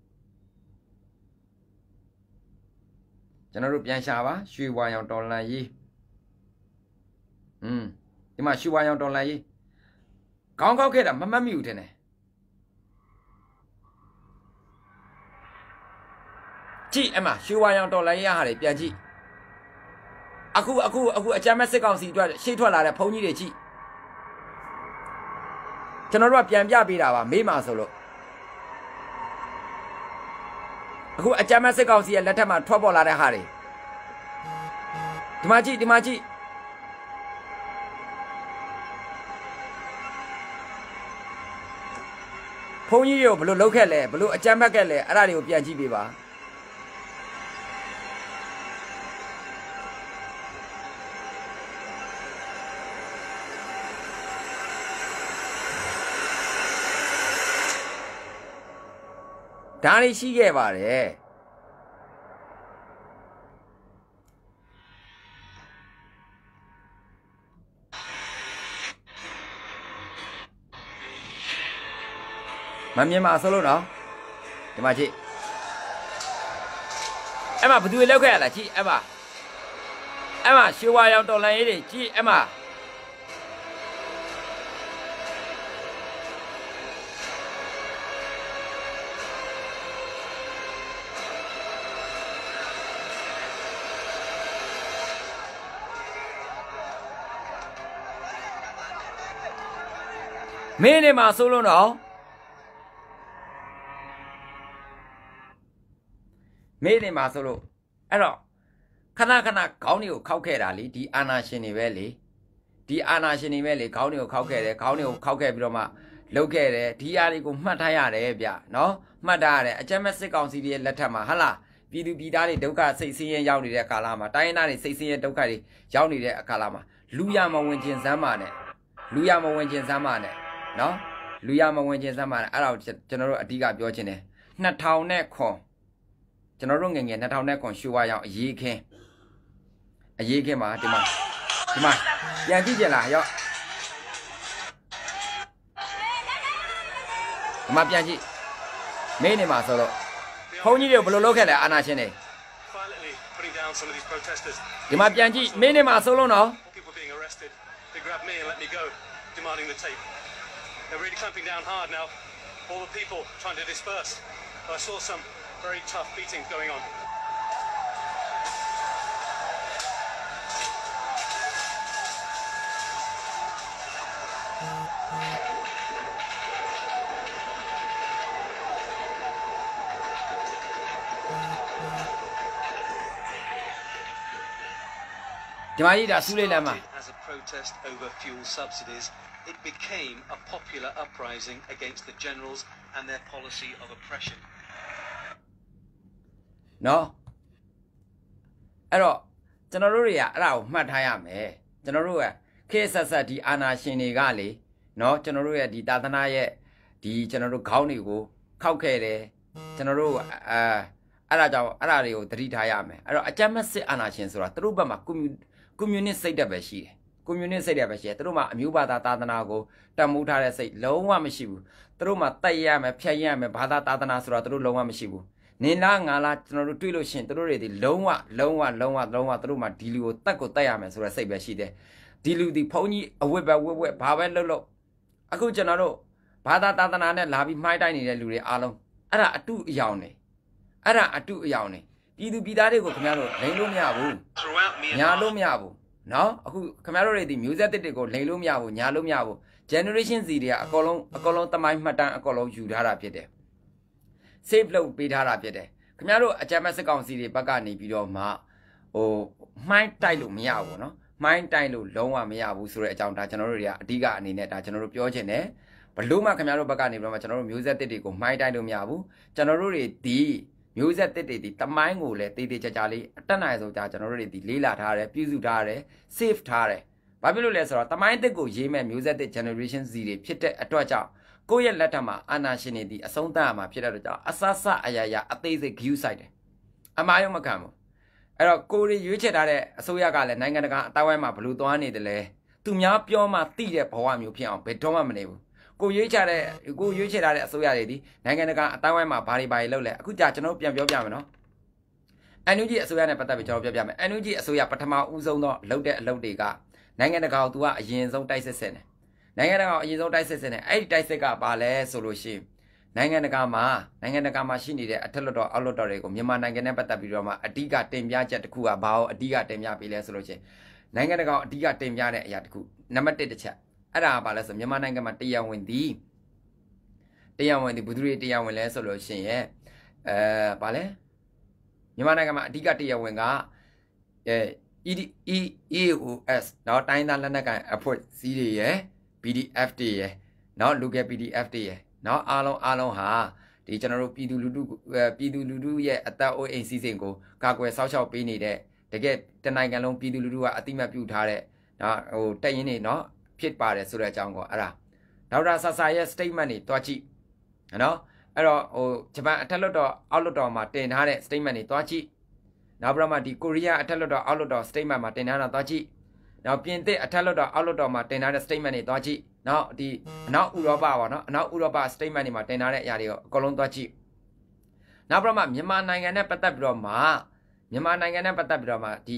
ကျွန်တော်တို့ပြန်ရှာပါရွှေဝါရောင်တော်လန်ကြီးอืมဒီမှာရွှေဝါရောင်တော်လန်ကြီးခေါင်းခောက်ခဲ့တာမမှတ်မိဘူးထင်တယ်ကြည့်အမရွှေဝါရောင်တော်လန်ကြီးဟာလေပြန်ကြည့်အခုအခုအခုအကြမ်းမဲ့စစ်ကောင်စီအတွက်ရှေ့ထွက်လာတဲ့ဖုန်းကြီးတွေကြည့်ကျွန်တော်တို့ကပြန်ပြပေးတာပါမေးမှာဆိုလို့အခုအကြမ်းမဲ့စစ်ကောင်စီရဲ့လက်ထက်မှာထွက်ပေါ်လာတဲ့ဟာတွေဒီမှာကြည့်ဒီမှာကြည့်ဖုန်းကြီးတွေကိုဘယ်လိုလုပ်ခဲ့လဲဘယ်လိုအကြမ်းဖက်ခဲ့လဲအဲ့ဒါတွေကိုပြန်ကြည့်ပေးပါဒါတွေရှိခဲ့ပါတယ်မမြင်ပါဆိုလို့နော်ဒီမှာကြည့် အဲ့မှာဘယ်သူလောက်ခဲ့ရလားကြည့်အဲ့မှာ Emma, she was out on lady, G Emma. Many ma solo now. Many ma solo. Hello. Kana kana county of Caucadali, the Anna Shini Valley. The Anna Shini Valley, county of Caucade, county of Caucabroma. Locate, Tiarico Mataya, no? Madare, a Jamaican council Latama, Hala. Vidu Bidari, Doka, Sisi and Yauni de Calama. Diana, Sisi and Dokari, Yauni de Calama. Luyama went in Zamane. Luyama went in Zamane. No? Luyama went in Zamane. Allow General Adiga Biogene. Not town neck. General Running and not town neck on Shua Ye came. A ye came out, Dima. Dima. Yanjila, yo. Mapiaji. Many masolo. Pony look at Anashene. Violently putting down some of these protesters. The Mapiaji, many masolo now. People being arrested. They grabbed me and let me go, demanding the tape. They're really clamping down hard now. All the people trying to disperse. I saw some very tough beatings going on. As a protest over fuel subsidies, it became a popular uprising against the generals and their policy of oppression. No. Hello, General Rao Matayame. General Kesa di Anna Shinigali. No, General di Dadanaye, di General County go, Kaukere, General uh Arajo, Arario, Tritayame. A Jamasi Anna Shinsura, Trubama, communist say the Bashi. Communist say the Bashi, Truma, Mubata Tadanago, Tamuta say, Lowa Mishibu, Truma, Tayam, Piam, Bada Tadanasura, through Lowa Mishibu. Nilang ala General Tulo Shin, Truri, Lowa, Lowa, Lowa, Lowa, Truma, Dilu, Taco Tayam, as I say Bashi there. Dilu the pony, a whip, a whip, Pava Lolo. A good general, Bada Tadana, Labi, my dining, Luri Alum. Ara two yawney. Ara two yawney. Didu Bidare go Camaro, Lelo Miabu. Nyalo Miabu. No, who commemorate the music that they go, Lelo Miabu, Nyalo Miabu. Generation Zidia, a column, a column, Tamai Matan, a column, Judara Pede. Safe low, Bidara Pede. Camaro, a Jamaican city, Bagani, Bido Ma. Oh, my title Miabu, no? My title, Loma Miabu, Sura Janta General, Diga, and Neta General Piogene. But Luma Camaro Bagani from a general music that they go, my title Miabu, General D. Music that they did, the mango let they did Jali, Tanizo General, the Lila Tare, Pizu Tare, Safe Tare. Babylon Lesser, the mind they go, Jim and music the generation Z, Pite Atocha, Goya Latama, Anna Shinedi, a Sondama, Pita, Asasa Ayaya, a basic Q side. Amayo Macamo. Ero Kori Yuchare, Soyaga, Nanganaga, Tawama, Plutoani, the lay. Tumia Pioma, Tia, Poam, you pion, Petoma Manevo. Go Yuchare, go Yuchare, Soyadi, Nanganaga, Tawama, Pari by Lola, Kujachano, Piampiano. Anuji, Soyana Patavicho, Piam, Anuji, Soya Patama, Uzono, Loaded, Lodiga. Nanganaga, Tua, Yenzo Dyson. Nanganaga, Yenzo Dyson, eight Dysega, Bale, Solution. Nanganagama, Nanganagama, she needed a telodor, Alodorego, Yama Nanganapatapiroma, a diga temia jet kua bao, a diga temia pile solution. Nanganaga, diga temia yatku, Namate the chat. Ada balas of Yama Nangamatia when the Tia when the Budri Tia when less solution, eh? Uh, Bale Yamanagama, diga tia wenga, eh, E E E U S, now time than Lanaga, a port C D, eh? P D F D, eh? Now look at P D F D, eh? Now along along ha, the general Pidu Ludu, Pidu Ludu, yeah, at that O A C single, Kagwe South Penny there. They get the night along Pidu Ludu, I think my beauty. Now, oh, Tayini, no, Pit Bar, Sura Jango, Ara. Now, Rasaya state money, Tochi. You know, Ara, oh, Japan, Telodor, Alodor, Martin, Hare, state money, Tochi. Now, Brahma, the Korea, Telodor, Alodor, state my Martinana, Tochi. Now, Piente, a Telodor, Alodor, Martinana, state money, Tochi. Now the now Uroba, no, now Uroba stay money, Martinare Yario, Colontochi. Now, Brahma, Yama Nangana Patabroma, Yama Nangana Patabroma, the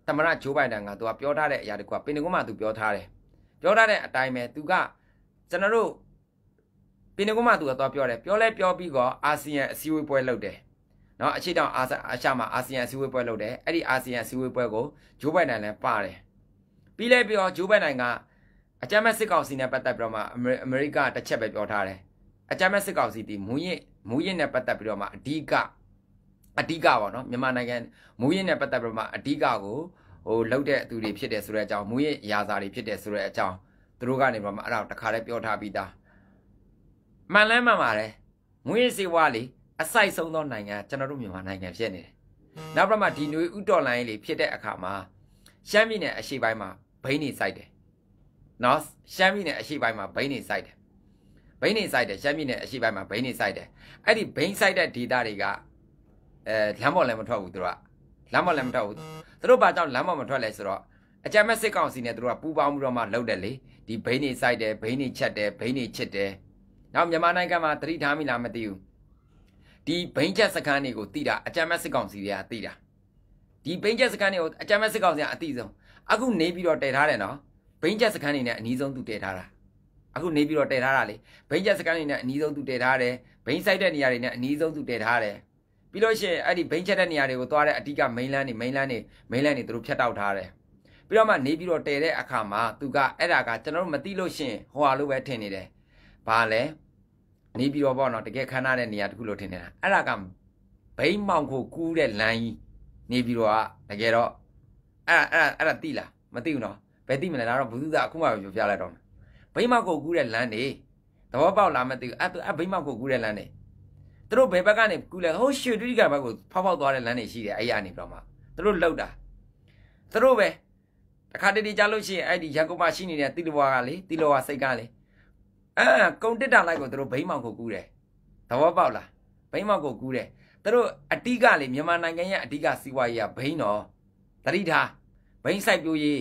သမရဂျိုးဘိုင်ဒန်ကသူကပြောထားတဲ့အရာတခုကပင်တကွန်းမှာသူပြောထားတယ်ပြောထားတဲ့အတိုင်းပဲသူကကျွန်တော်တို့ပင်တကွန်းမှာသူကသွားပြောတယ်ပြောလဲပြောပြီးတော့အာဆီယံအစည်းအဝေးပွဲလုပ်တယ်နော်အချိတောင်အာရှမှာအာဆီယံအစည်းအဝေးပွဲလုပ်တယ်အဲ့ဒီအာဆီယံအစည်းအဝေးပွဲကိုဂျိုးဘိုင်ဒန်လည်းပါတယ်ပြီးလဲပြီးတော့ဂျိုးဘိုင်ဒန်ကအကြမ်းမဲ့စစ်ကောင်စီနဲ့ပတ်သက်ပြီးတော့မှအမေရိကတစ်ချက်ပဲပြောထားတယ်အကြမ်းမဲ့စစ်ကောင်စီဒီမူရင်းမူရင်းနဲ့ပတ်သက်ပြီးတော့မှအဓိကအဓိကပေါ့နော်မြန်မာနိုင်ငံမူရင်းနဲ့ပတ်သက်ပြီးတော့မှအဓိကကိုဟိုလှုပ်တဲ့သူတွေဖြစ်တယ်ဆိုတဲ့အကြောင်းမူရင်းရာဇာတွေဖြစ်တယ်ဆိုတဲ့အကြောင်းသူတို့ကနေပြီးတော့မှအဲ့ဒါတခါတည်းပြောထားပြီးသားမှန်လဲမှန်ပါတယ်မူရင်းစေဝါလေအစိုက်ဆုံးသောနိုင်ငံကျွန်တော်တို့မြန်မာနိုင်ငံဖြစ်နေတယ်နောက်ပြီးမှဒီနွေဥတော်လိုင်းလေးဖြစ်တဲ့အခါမှာရှမ်းပြည်နယ်အရှေ့ပိုင်းမှာဘိန်းနေစိုက်တယ်နော်ရှမ်းပြည်နယ်အရှေ့ပိုင်းမှာဘိန်းနေစိုက်တယ်ဘိန်းနေစိုက်တယ်ရှမ်းပြည်နယ်အရှေ့ပိုင်းမှာဘိန်းနေစိုက်တယ်အဲ့ဒီဘိန်းစိုက်တဲ့ဒေသတွေကအဲလမ်းပေါ်လည်းမထွက်ဘူးသူတို့ကလမ်းပေါ်လည်းမထွက်ဘူးသူတို့ဘာကြောင့်လမ်းပေါ်မထွက်လဲဆိုတော့အကြမ်းမဲ့စစ်ကောင်စီနဲ့သူတို့ကပူးပေါင်းပြီးတော့မှလှုပ်တယ်လေဒီဘိန်းနေစိုက်တယ်ဘိန်းနေချက်တယ်ဘိန်းနေချစ်တယ်နောက်မြန်မာနိုင်ငံမှာသတိထားမိလားမသိဘူးဒီဘိန်းချက်စခန်းတွေကိုတိတာအကြမ်းမဲ့စစ်ကောင်စီတွေကတိတာဒီဘိန်းချက်စခန်းတွေကိုအကြမ်းမဲ့စစ်ကောင်စီကအတိဆုံးအခုနေပြီးတော့တည်ထားတယ်နော်ဘိန်းချက်စခန်းတွေနဲ့အနီးဆုံးသူတည်ထားတာအခုနေပြီးတော့တည်ထားတာလေဘိန်းချက်စခန်းတွေနဲ့အနီးဆုံးသူတည်ထားတယ်ဘိန်းစိုက်တဲ့နေရာတွေနဲ့အနီးဆုံးသူတည်ထားတယ်ပြီးလို့ရှိရင်အဲ့ဒီဘိန်းချက်တဲ့နေရာတွေကိုသွားတဲ့အဓိကမိန်းလန်းနေမိန်းလန်းနေမိန်းလန်းနေသူတို့ဖြတ်တောက်ထားတယ်ပြီးတော့မှနေပြီးတော့တည်တဲ့အခါမှာသူကအဲ့ဒါကကျွန်တော်တို့မသိလို့ရှိရင်ဟိုဟာလို့ပဲထင်နေတယ်ဘာလဲနေပြီးတော့ပေါ့နော်တကယ်ခမ်းနားတဲ့နေရာတခုလို့ထင်နေတာအဲ့ဒါကဘိန်းမောင်ကိုကူးတဲ့လမ်းကြီးနေပြီးတော့တကယ်တော့အဲ့အဲ့အဲ့ဒါသိလားမသိဘူးနော်ဘယ်သိမလဲဒါတော့ဘူးသူကအခုမှပြောပြလိုက်တော့ဘိန်းမောင်ကိုကူးတဲ့လမ်းနေသဘောပေါက်လားမသိဘူးအဲ့အဲ့ဘိန်းမောင်ကိုကူးတဲ့လမ်းနေသူတို့ဘယ်ဘက်ကနေကူးလဲဟိုးရွှေတူးကဘက်ကိုဖောက်ဖောက်သွားတဲ့လမ်းတွေရှိတယ်အဲ့ရနေတော့မှသူတို့လှုပ်တာသူတို့ပဲတခါတည်းကြားလို့ရှိရင်အဲ့ဒီရန်ကုန်မှာရှိနေတဲ့တိလဘွားကလေတိလဘွားစိတ်ကလေအဲကုံတက်တာလိုက်ကိုသူတို့ဘိန်းမောင်ကိုကူးတယ်သဘောပေါက်လားဘိန်းမောင်ကိုကူးတယ်သူတို့အတိကလေမြန်မာနိုင်ငံရဲ့အဓိကစီးပွားရေးကဘိန်းတော်တတိထားဘိန်းစိုက်ပျိုးရေး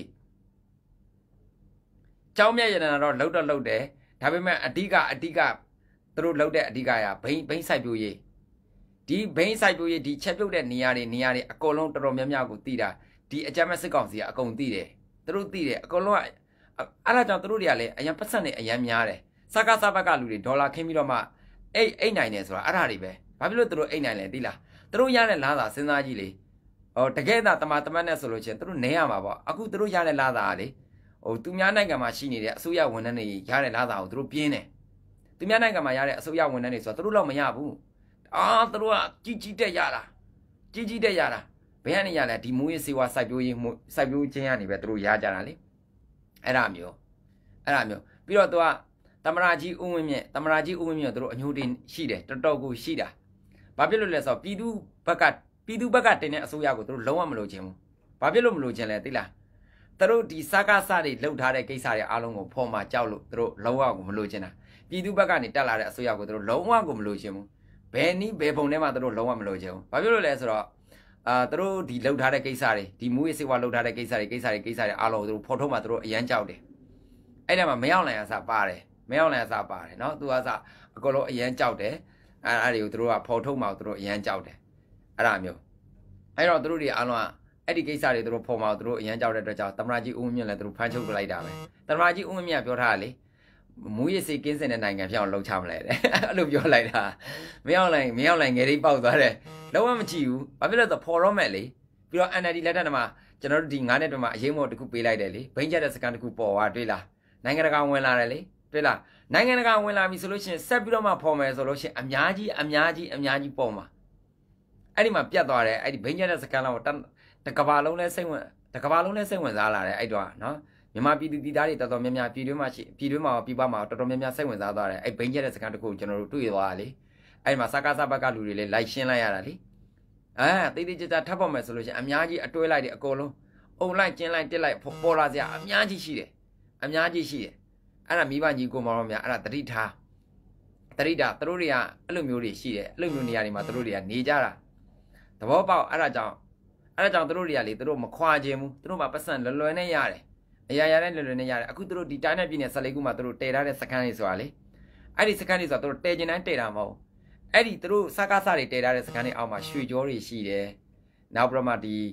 ကျောင်းမြတ်ရတနာတော့လှုပ်တော့လှုပ်တယ်ဒါပေမဲ့အဓိကအဓိကသူတို့လှုပ်တဲ့အဓိကရဘိန်းဘိန်းစိုက်ပျိုးရေးဒီဘိန်းစိုက်ပျိုးရေးဒီချက်ပြုတ်တဲ့နေရာတွေနေရာတွေအကုန်လုံးတော်တော်များများကိုသိတာဒီအကြမ်းမဲ့စစ်ကောင်စီကအကုန်သိတယ်သူတို့သိတယ်အကုန်လုံးကအဲ့ဒါကြောင့်သူတို့တွေကလည်းအရင်ပတ်ဆက်နေအရင်များတယ်စကားစဘက်ကလူတွေဒေါ်လာခင်းပြီးတော့မှအိတ်အိတ်နိုင်တယ်ဆိုတာအဲ့ဒါတွေပဲဘာဖြစ်လို့သူတို့အိတ်နိုင်လဲသိလားသူတို့ရတဲ့လားသာစဉ်းစားကြည့်လေဟောတကယ်သာတမတမတ်နဲ့ဆိုလို့ချင်းသူတို့နေရမှာပေါ့အခုသူတို့ရတဲ့လားသာကလေဟိုသူများနိုင်ငံမှာရှိနေတဲ့အစိုးရဝန်ထမ်းတွေရတဲ့လားသာကိုသူတို့ပြင်းတယ်သူများနိုင်ငံမှာရတဲ့အစိုးရဝန်ထမ်းတွေဆိုတော့သူတို့တော့မရဘူးအာသူတို့ကကြီးကြီးတက်ရတာကြီးကြီးတက်ရတာဘယ်ကနေရလဲဒီမူရေးစေဝါစိုက်ပျိုးရေးစိုက်ပျိုးခြင်းကနေပဲသူတို့ရကြတာလေအဲ့ဒါမျိုးအဲ့ဒါမျိုးပြီးတော့သူကတမရာကြီးဦးဝင်းမြင့်တမရာကြီးဦးဝင်းမြင့်တို့အညိုတင်ရှိတယ်တော်တော်ကိုရှိတာဘာဖြစ်လို့လဲဆိုတော့ပြည်သူဘက်ကပြည်သူဘက်ကတင်တဲ့အစိုးရကိုတို့လုံးဝမလို့ခြင်းဘူးဘာဖြစ်လို့မလို့ခြင်းလဲသိလားတို့ဒီစကားစတွေလှုပ်ထားတဲ့ကိစ္စတွေအားလုံးကိုဖော်မှာကြောက်လို့တို့လုံးဝကိုမလို့ခြင်းတာပြည်သူဘက်ကနေတက်လာတဲ့အစိုးရကိုတို့လုံးဝကိုမလို့ခြင်းဘူးဘယ်နည်းဘယ်ပုံထဲမှာတို့လုံးဝမလို့ခြင်းဘူးဘာဖြစ်လို့လဲဆိုတော့အာတို့ဒီလှုပ်ထားတဲ့ကိစ္စတွေဒီမူရေးစေဝါလှုပ်ထားတဲ့ကိစ္စတွေကိစ္စတွေကိစ္စတွေအားလုံးကိုတို့ဖော်ထုတ်မှာတို့အရန်ကြောက်တယ်အဲ့ဒါမှမရောက်နိုင်အစားပါတယ်မရောက်နိုင်အစားပါတယ်နော်သူကစားအကုန်လုံးအရန်ကြောက်တယ်အဲ့အဲ့တွေကိုတို့ကဖော်ထုတ်မှာတို့အရန်ကြောက်တယ်အဲ့ဒါမျိုးအဲ့တော့တို့တွေအားလုံးကအဲ့ဒီကိစ္စတွေတို့ဖော်မှာတို့အရန်ကြောက်တဲ့အတွက်ကြောင့်တမရာကြီးဦးမြင့်လည်းတို့ဖမ်းချုပ်ပလိုက်တာပဲတမရာကြီးဦးမြင့်ပြောထားတာလေမူရစေကင်းစင်တဲ့နိုင်ငံပြောင်းလှုပ်ချမလဲတဲ့အဲ့လိုပြောလိုက်တာမရောက်နိုင်မရောက်နိုင်ငယ်လေးပေါက်သွားတယ်လုံးဝမကြည့်ဘူးဘာဖြစ်လဲဆိုဖော်တော့မဲ့လေပြီးတော့ N L D လက်ထက်မှာကျွန်တော်တို့ဒီငါးနှစ်တည်းမှာအရေးမော်တစ်ခုပေးလိုက်တယ်လေဘိန်းချက်တဲ့စကန်တစ်ခုပေါ်သွားတွေ့လားနိုင်ငံတကာဝင်လာတယ်လေတွေ့လားနိုင်ငံတကာဝင်လာပြီဆိုလို့ရှိရင်ဆက်ပြီးတော့မှဖော်မယ်ဆိုလို့ရှိရင်အများကြီးအများကြီးအများကြီးပေါ်မှာအဲ့ဒီမှာပြတ်သွားတယ်အဲ့ဒီဘိန်းချက်တဲ့စကန်လောက်တကဘာလုံးလဲစိတ်ဝင်တကဘာလုံးလဲစိတ်ဝင်စားလာတယ်အဲ့တော့နော်မြန်မာပြည်သူပြည်သားတွေတော်တော်များများပြည်တွင်းမှာရှိပြည်တွင်းမှာပြည်ပမှာတော်တော်များများစိတ်ဝင်စားသွားတယ်အဲ့ဘိန်းချက်တဲ့စကန်တစ်ခုကျွန်တော်တို့တွေ့သွားတာလေအဲ့မှာစကားစဘက်ကလူတွေလည်းလိုက်ရှင်းလိုက်ရတာလေအာတိတ်တိတ်ကြကြထပ်ပေါ်မယ်ဆိုလို့ရှိရင်အများကြီးအတွဲလိုက်တယ်အကုန်လုံးအုံလိုက်ကျင်းလိုက်တက်လိုက်ပေါ်လာစရာအများကြီးရှိတယ်အများကြီးရှိတယ်အဲ့ဒါမိဘကြီးကိုမောင်တော်များအဲ့ဒါတတိထားတတိတာသူတို့တွေကအဲ့လိုမျိုးတွေရှိတယ်အဲ့လိုမျိုးနေရာတွေမှာသူတို့တွေကနေကြတာသဘောပေါက်အဲ့ဒါကြောင့်အဲ့ဒါကြောင့်သူတို့တွေကလေသူတို့မခွာခြင်းဘူးသူတို့မှပတ်စံလွယ်လွယ်နဲ့ရတယ်အရာရာနဲ့လွယ်လွယ်နဲ့ရတယ်အခုသူတို့ဒီတိုင်းနဲ့ပြည်နယ်ဆက်လေးခုမှာသူတို့တည်ထားတဲ့စကန်တွေဆိုတာလေအဲ့ဒီစကန်တွေဆိုတာသူတို့တည်ကျင်တိုင်းတည်တာမဟုတ်အဲ့ဒီသူတို့စကားစတွေတည်ထားတဲ့စကန်တွေအောက်မှာရွှေကြောတွေရှိတယ်နောက်ပြီးတော့မှဒီ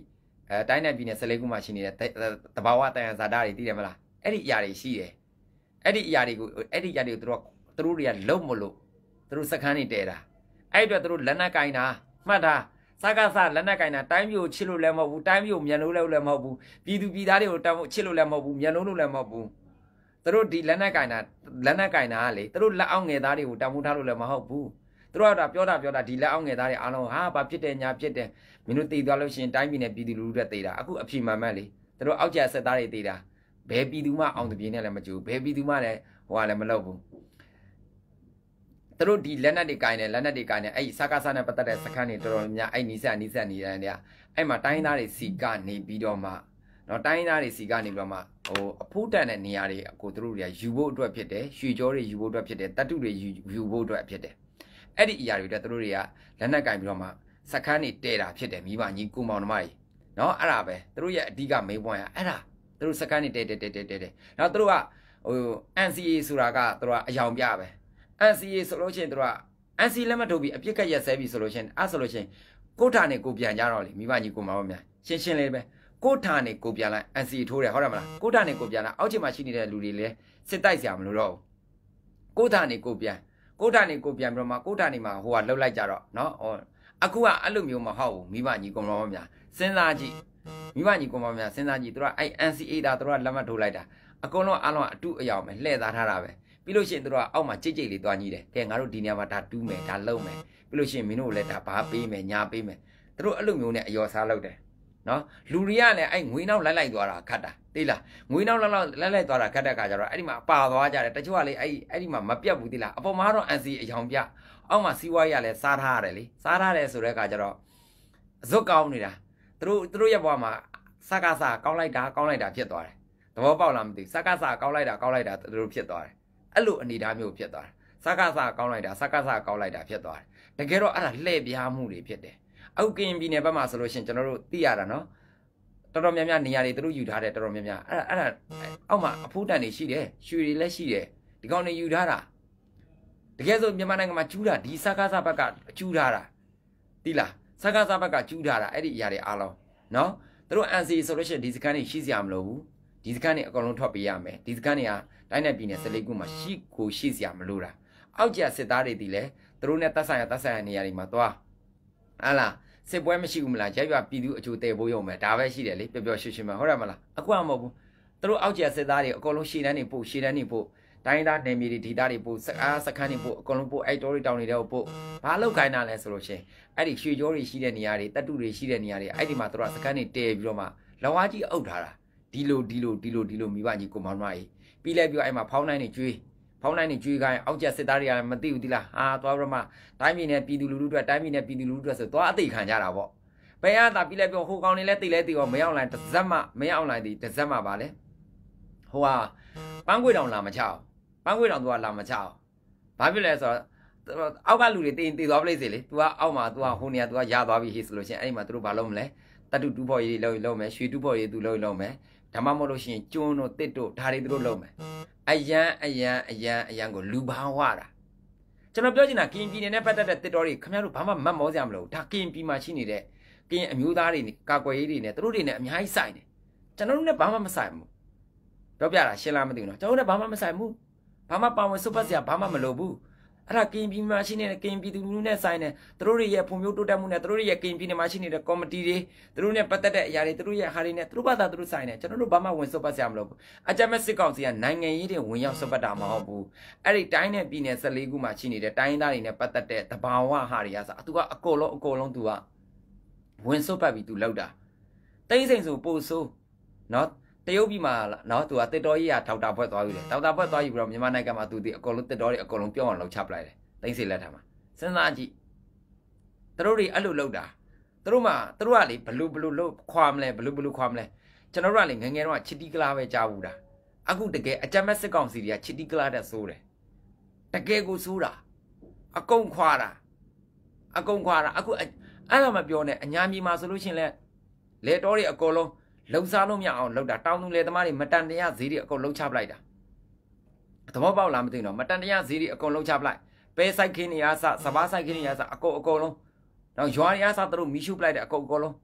အဲတိုင်းနဲ့ပြည်နယ်14ခုမှရှိနေတဲ့တဘာဝတန်ရဇာတာတွေသိတယ်မလားအဲ့ဒီအရာတွေရှိတယ်အဲ့ဒီအရာတွေကိုအဲ့ဒီအရာတွေကိုသူတို့သူတို့တွေကလုံမလို့သူတို့စခန်းနေတဲတာအဲ့အတွက်သူတို့လက်နက်ကင်တာမှတ်တာစကားစလက်နက်ကင်တာတိုင်းမျိုးချစ်လို့လည်းမဟုတ်ဘူးတိုင်းမျိုးမြန်လို့လည်းမဟုတ်ဘူးပြည်သူပြည်သားတွေကိုတမ်းချစ်လို့လည်းမဟုတ်ဘူးမြန်လို့လည်းမဟုတ်ဘူးသူတို့ဒီလက်နက်ကင်တာလက်နက်ကင်တာကလေသူတို့လက်အောင်ငယ်သားတွေကိုတမ်းဖို့ထားလို့လည်းမဟုတ်ဘူးသူတို့ကပြောတာပြောတာဒီလက်အောင်ငယ်သားတွေအားလုံးဟာဘာဖြစ်တယ်ညာဖြစ်တယ်မင်းတို့တည်သွားလို့ရှိရင်တိုင်းပြည်နဲ့ပြည်သူလူထုတွေတည်တာအခုအဖြေမှန်မှန်လေသူတို့အောက်ကျဆက်သားတွေတည်တာဘယ်ပြည်သူမှအောင်တပြေးနဲ့လည်းမကြဘူးဘယ်ပြည်သူမှလည်းဟိုကလည်းမလုပ်ဘူးသူတို့ဒီလက်နက်တွေကင်တယ်လက်နက်တွေကင်တယ်အဲ့စကားစနဲ့ပတ်သက်တဲ့စခန်းတွေတော်တော်များအဲ့နီးစက်နီးစက်နေတဲ့နေရာအဲ့မှာတိုင်းသားတွေစီကနေပြီးတော့မှနော်တိုင်းသားတွေစီကနေပြီးတော့မှဟိုအဖိုးတန်တဲ့နေရာတွေအကိုသူတို့တွေကယူဖို့အတွက်ဖြစ်တယ်ရွှေကြောတွေယူဖို့အတွက်ဖြစ်တယ်တတုတွေယူယူဖို့အတွက်ဖြစ်တယ်အဲ့ဒီအရာတွေတဲ့သူတို့တွေကလက်နက်ကင်ပြီးတော့မှစခန်းတွေတဲတာဖြစ်တယ်မိဘကြီးကိုမောင်နှမကြီးနော်အဲ့ဒါပဲသူတို့ရဲ့အဓိကမေးပွန်းရအဲ့ဒါသူတို့စခန်းတွေတဲတဲတဲတဲတဲနောက်သူတို့ကဟို အန် စီ အေ ဆိုတာကသူတို့ကအယောင်ပြပဲ အန် စီ အေ ဆိုလို့ရှိရင်သူတို့က အန် စီ လက်မှတ်ထုတ်ပြီးအပြစ်ကက်ရက်ဆဲပြီးဆိုလို့ရှိရင်အဲ့ဆိုလို့ရှိရင်ကိုထာနဲ့ကိုပြန်ကြတော့လေမိဘကြီးကိုမောင်များရှင်းရှင်းလေးပဲကိုထာနဲ့ကိုပြန်လိုက် အန် စီ အေ ထိုးတယ်ဟုတ်တယ်မလားကိုထာနဲ့ကိုပြန်လိုက်အောက်ခြေမှာရှိနေတဲ့လူတွေလည်းစစ်တိုက်စရာမလိုတော့ဘူးကိုထာနဲ့ကိုပြန်ကိုထာနဲ့ကိုပြန်ပြီးတော့မှကိုထာနဲ့မှဟိုကလှုပ်လိုက်ကြတော့နော်ဟောအခုကအဲ့လိုမျိုးမဟုတ်ဘူးမိဘကြီးကိုမောင်များစဉ်းစားကြည့်မိဘကြီးကိုမောင်များစဉ်းစားကြည့်သူတို့အဲ့ အန် စီ အေ ဒါသူတို့ကလက်မှတ်ထိုးလိုက်တာအကုန်လုံးအားလုံးအတုအယောင်ပဲလှည့်သားထားတာပဲပြီးလို့ရှိရင်တို့ကအောက်မှာကြိတ်ကြိတ်လေးတွားကြီးတယ်ကဲငါတို့ဒီနေရာမှာဒါတူးမယ်ဒါလုံမယ်ပြီးလို့ရှိရင်မင်းတို့လည်းဒါဘာပေးမယ်ညာပေးမယ်တို့အဲ့လိုမျိုးနဲ့အယောစားလုပ်တယ်နော်လူတွေကလည်းအဲ့ငွေနောက်လိုက်လိုက်သွားတာခတ်တာသိလားငွေနောက်လိုက်လိုက်လိုက်သွားတာခတ်တဲ့အခါကျတော့အဲ့ဒီမှာပါသွားကြတယ်တချို့ကလေအဲ့အဲ့ဒီမှာမပြတ်ဘူးသိလားအပေါ်မှာတော့ အန် စီ အယောင်ပြအောက်မှာစီးပွားရေးကလည်းစားထားရတယ်လေစားထားတယ်ဆိုတဲ့အခါကျတော့အစွတ်ကောင်းနေတာတို့တို့ရဲ့ဘဝမှာစကားစားကောင်းလိုက်တာကောင်းလိုက်တာဖြစ်သွားတယ်သဘောပေါက်လားမသိဘူးစကားစားကောင်းလိုက်တာကောင်းလိုက်တာတို့ဖြစ်သွားတယ်အဲ့လိုအနေထားမျိုးဖြစ်သွားတယ်စကားစားကောင်းလိုက်တာစကားစားကောင်းလိုက်တာဖြစ်သွားတယ်တကယ်တော့အဲ့ဒါလှည့်ပြားမှုတွေဖြစ်တယ်အခုကရင်ပြည်နယ်ဘက်မှာဆိုလို့ရှိရင်ကျွန်တော်တို့သိရတာနော်တော်တော်များများနေရာတွေသူတို့ယူထားတယ်တော်တော်များများအဲ့ဒါအဲ့ဒါအောက်မှာအဖိုးတန်တွေရှိတယ်ရွှေတွေလည်းရှိတယ်ဒီကောင်တွေယူထားတာတကယ်ဆိုမြန်မာနိုင်ငံမှာကျူးတာဒီစကားစားဘက်ကကျူးထားတာသိလားစကားစားဘက်ကကျူးထားတာအဲ့ဒီအရာတွေအားလုံးနော်သူတို့ အန် စီ ဆိုလို့ရှိရင်ဒီစကန်တွေရှိစရာမလိုဘူးဒီစကန်တွေအကုန်လုံးထွက်ပေးရမယ်ဒီစကန်တွေကတိုင်းနယ်ပြည်နယ်14ခုမှာရှိကိုရှိစရာမလိုတာအောက်ကျစစ်သားတွေဒီလေသူတို့နဲ့တပ်ဆိုင်ရတပ်ဆိုင်ရနေရာတွေမှာသွားဟာလားစစ်ပွဲမရှိဘူးမလားရိုက်ရွာပြည်သူအကျိုးတည်ဖို့ရုံပဲဒါပဲရှိတယ်လေပျော်ပျော်ရွှင်ရွှင်ပဲဟုတ်တယ်မလားအခုကမဟုတ်ဘူးသူတို့အောက်ကျစစ်သားတွေအကုန်လုံးရှေ့တန်းနေပို့ရှေ့တန်းနေပို့တိုင်းသားနယ်မြေတွေဒေသတွေပို့စကားစခန်းတွေပို့အကုန်လုံးပို့အဲ့တော်တွေတောင်တွေတဲ့ပို့ဘာလောက်ခိုင်းတာလဲဆိုလို့ရှိရင်အဲ့ဒီရွှေကြောတွေရှိတဲ့နေရာတွေတပ်တုတွေရှိတဲ့နေရာတွေအဲ့ဒီမှာသူတို့စခန်းတွေတည်ပြီးတော့မှလောင်ဝါကြီးအုပ်ထားတာဒီလိုဒီလိုဒီလိုဒီလိုမိဘကြီးကိုမောင်မကြီးပြီးလဲပြီးအဲ့မှာဖောင်းနိုင်နေကျွေးဖောင်းနိုင်နေကျွေးခိုင်းအောက်ကျစစ်သားတွေကလည်းမသိဘူးသီလားဟာသွားပြီးတော့မှတိုင်းပြည်နဲ့ပြည်သူလူထုတွေတိုင်းပြည်နဲ့ပြည်သူလူထုတွေဆိုသွားအသိခံကြတာပေါ့ဘယ်ရတာပြီးလဲပြီးဟိုကောင်တွေလည်းသိလဲသိရောမရောက်လိုက်တစ်စက်မှမရောက်လိုက်သည်တစ်စက်မှပါလေဟိုဟာပန်းခွေတောင်လာမချအောင်ပန်းခွေတောင်သူကလာမချအောင်ဘာဖြစ်လဲဆိုတော့အောက်ကလူတွေတင်တည်သွားပလိစေလေ तू ကအောက်မှာ तू ကဟိုနေရာ तू ကရသွားပြီဟေ့ဆိုလို့ရှိရင်အဲ့ဒီမှာသူတို့ဘာလုပ်မလဲတတုတူဖို့ရေးလုံးလုံးမယ်ရွှေတူဖို့ရေး तू လုံးလုံးမယ်ဓမ္မမို့လို့ရှိရင်ကျွန်းတို့တစ်တို့ဒါတွေသူတို့လုံးမယ်အယံအယံအယံအယံကိုလူဘာဝတာကျွန်တော်ပြောချင်တာကရင်ပြည်နယ်နဲ့ပတ်သက်တဲ့တစ်တော်တွေခင်ဗျားတို့ဘာမှမတ်မောစရာမလိုဒါကရင်ပြည်မှာရှိနေတဲ့ကရင်အမျိုးသားတွေကာကွယ်ရေးတွေနဲ့သူတို့တွေနဲ့အများကြီးဆိုင်တယ်ကျွန်တော်တို့နဲ့ဘာမှမဆိုင်ဘူးပြောပြတာရှင်းလားမသိဘူးနော်ကျွန်တော်တို့နဲ့ဘာမှမဆိုင်ဘူးဘာမှပါဝင်စွတ်ပတ်စရာဘာမှမလိုဘူးအဲ့ဒါကရင်ပြည်မှာရှိနေတဲ့ကရင်ပြည်သူလူထုနဲ့ဆိုင်တယ်သူတို့တွေရဲ့ဖွံ့ဖြိုးတိုးတက်မှုနဲ့သူတို့တွေရဲ့ကရင်ပြည်နယ်မှာရှိနေတဲ့ကော်မတီတွေသူတို့နဲ့ပတ်သက်တဲ့အရာတွေသူတို့ရဲ့ဟာတွေနဲ့သူတို့ဘာသာသူတို့ဆိုင်တယ်ကျွန်တော်တို့ဘာမှဝင်စွတ်ပတ်စရာမလိုဘူးအကြမ်းမဲ့စစ်ကောင်စီကနိုင်ငံရေးတွေဝင်ရောက်စွတ်ပတ်တာမဟုတ်ဘူးအဲ့ဒီတိုင်းနဲ့ပြည်နယ်14ခုမှာရှိနေတဲ့တိုင်းသားတွေနဲ့ပတ်သက်တဲ့တဘာဝဟာတွေကစားသူကအကုန်လုံးအကုန်လုံးသူကဝင်စွတ်ပတ်ပြီးသူလောက်တာတိမ့်စိန်ဆိုပို့ဆိုးနော်တရုတ်ပြည်မှာနော်သူကတစ်တော်ကြီးကဒေါက်တာဘွက်သွားပြီလေဒေါက်တာဘွက်သွားပြီပြီးတော့မြန်မာနိုင်ငံမှာသူဒီအကုန်လုံးတစ်တော်တွေအကုန်လုံးပြောင်းအောင်လှုပ်ချပလိုက်တယ်တိမ့်စိန်လက်ထမှာစဉ်းစားကြည့်သူတို့တွေအဲ့လိုလှုပ်တာသူတို့မှသူတို့ကလေဘလူဘလူလှုပ်ခွာမလဲဘလူဘလူခွာမလဲကျွန်တော်တို့ကလေငငယ်တော့ချစ်တီကလာပဲကြားဘူးတာအခုတကယ်အကြမ်းမဲ့စစ်ကောင်စီတွေကချစ်တီကလာတဲ့ဆိုးတယ်တကယ်ကိုဆိုးတာအကုန်ခွာတာအကုန်ခွာတာအခုအဲ့လိုမပြောနဲ့အညာမြေမှာဆိုလို့ရှိရင်လေလေတော်တွေအကုန်လုံးလှုပ်ရှားလို့မရအောင်လှုပ်တာတောင်းသူလေသမားတွေမတန်တရားဈေးတွေအကုန်လှုပ်ချပလိုက်တာသဘောပေါက်လားမသိဘူးနော်မတန်တရားဈေးတွေအကုန်လှုပ်ချပလိုက်ပဲဆိုင်ခင်းနေရစစဘာဆိုင်ခင်းနေရစအကုန်အကုန်လုံးတော့ရွာရစသူတို့မီးရှုပလိုက်တဲ့အကုန်အကုန်လုံး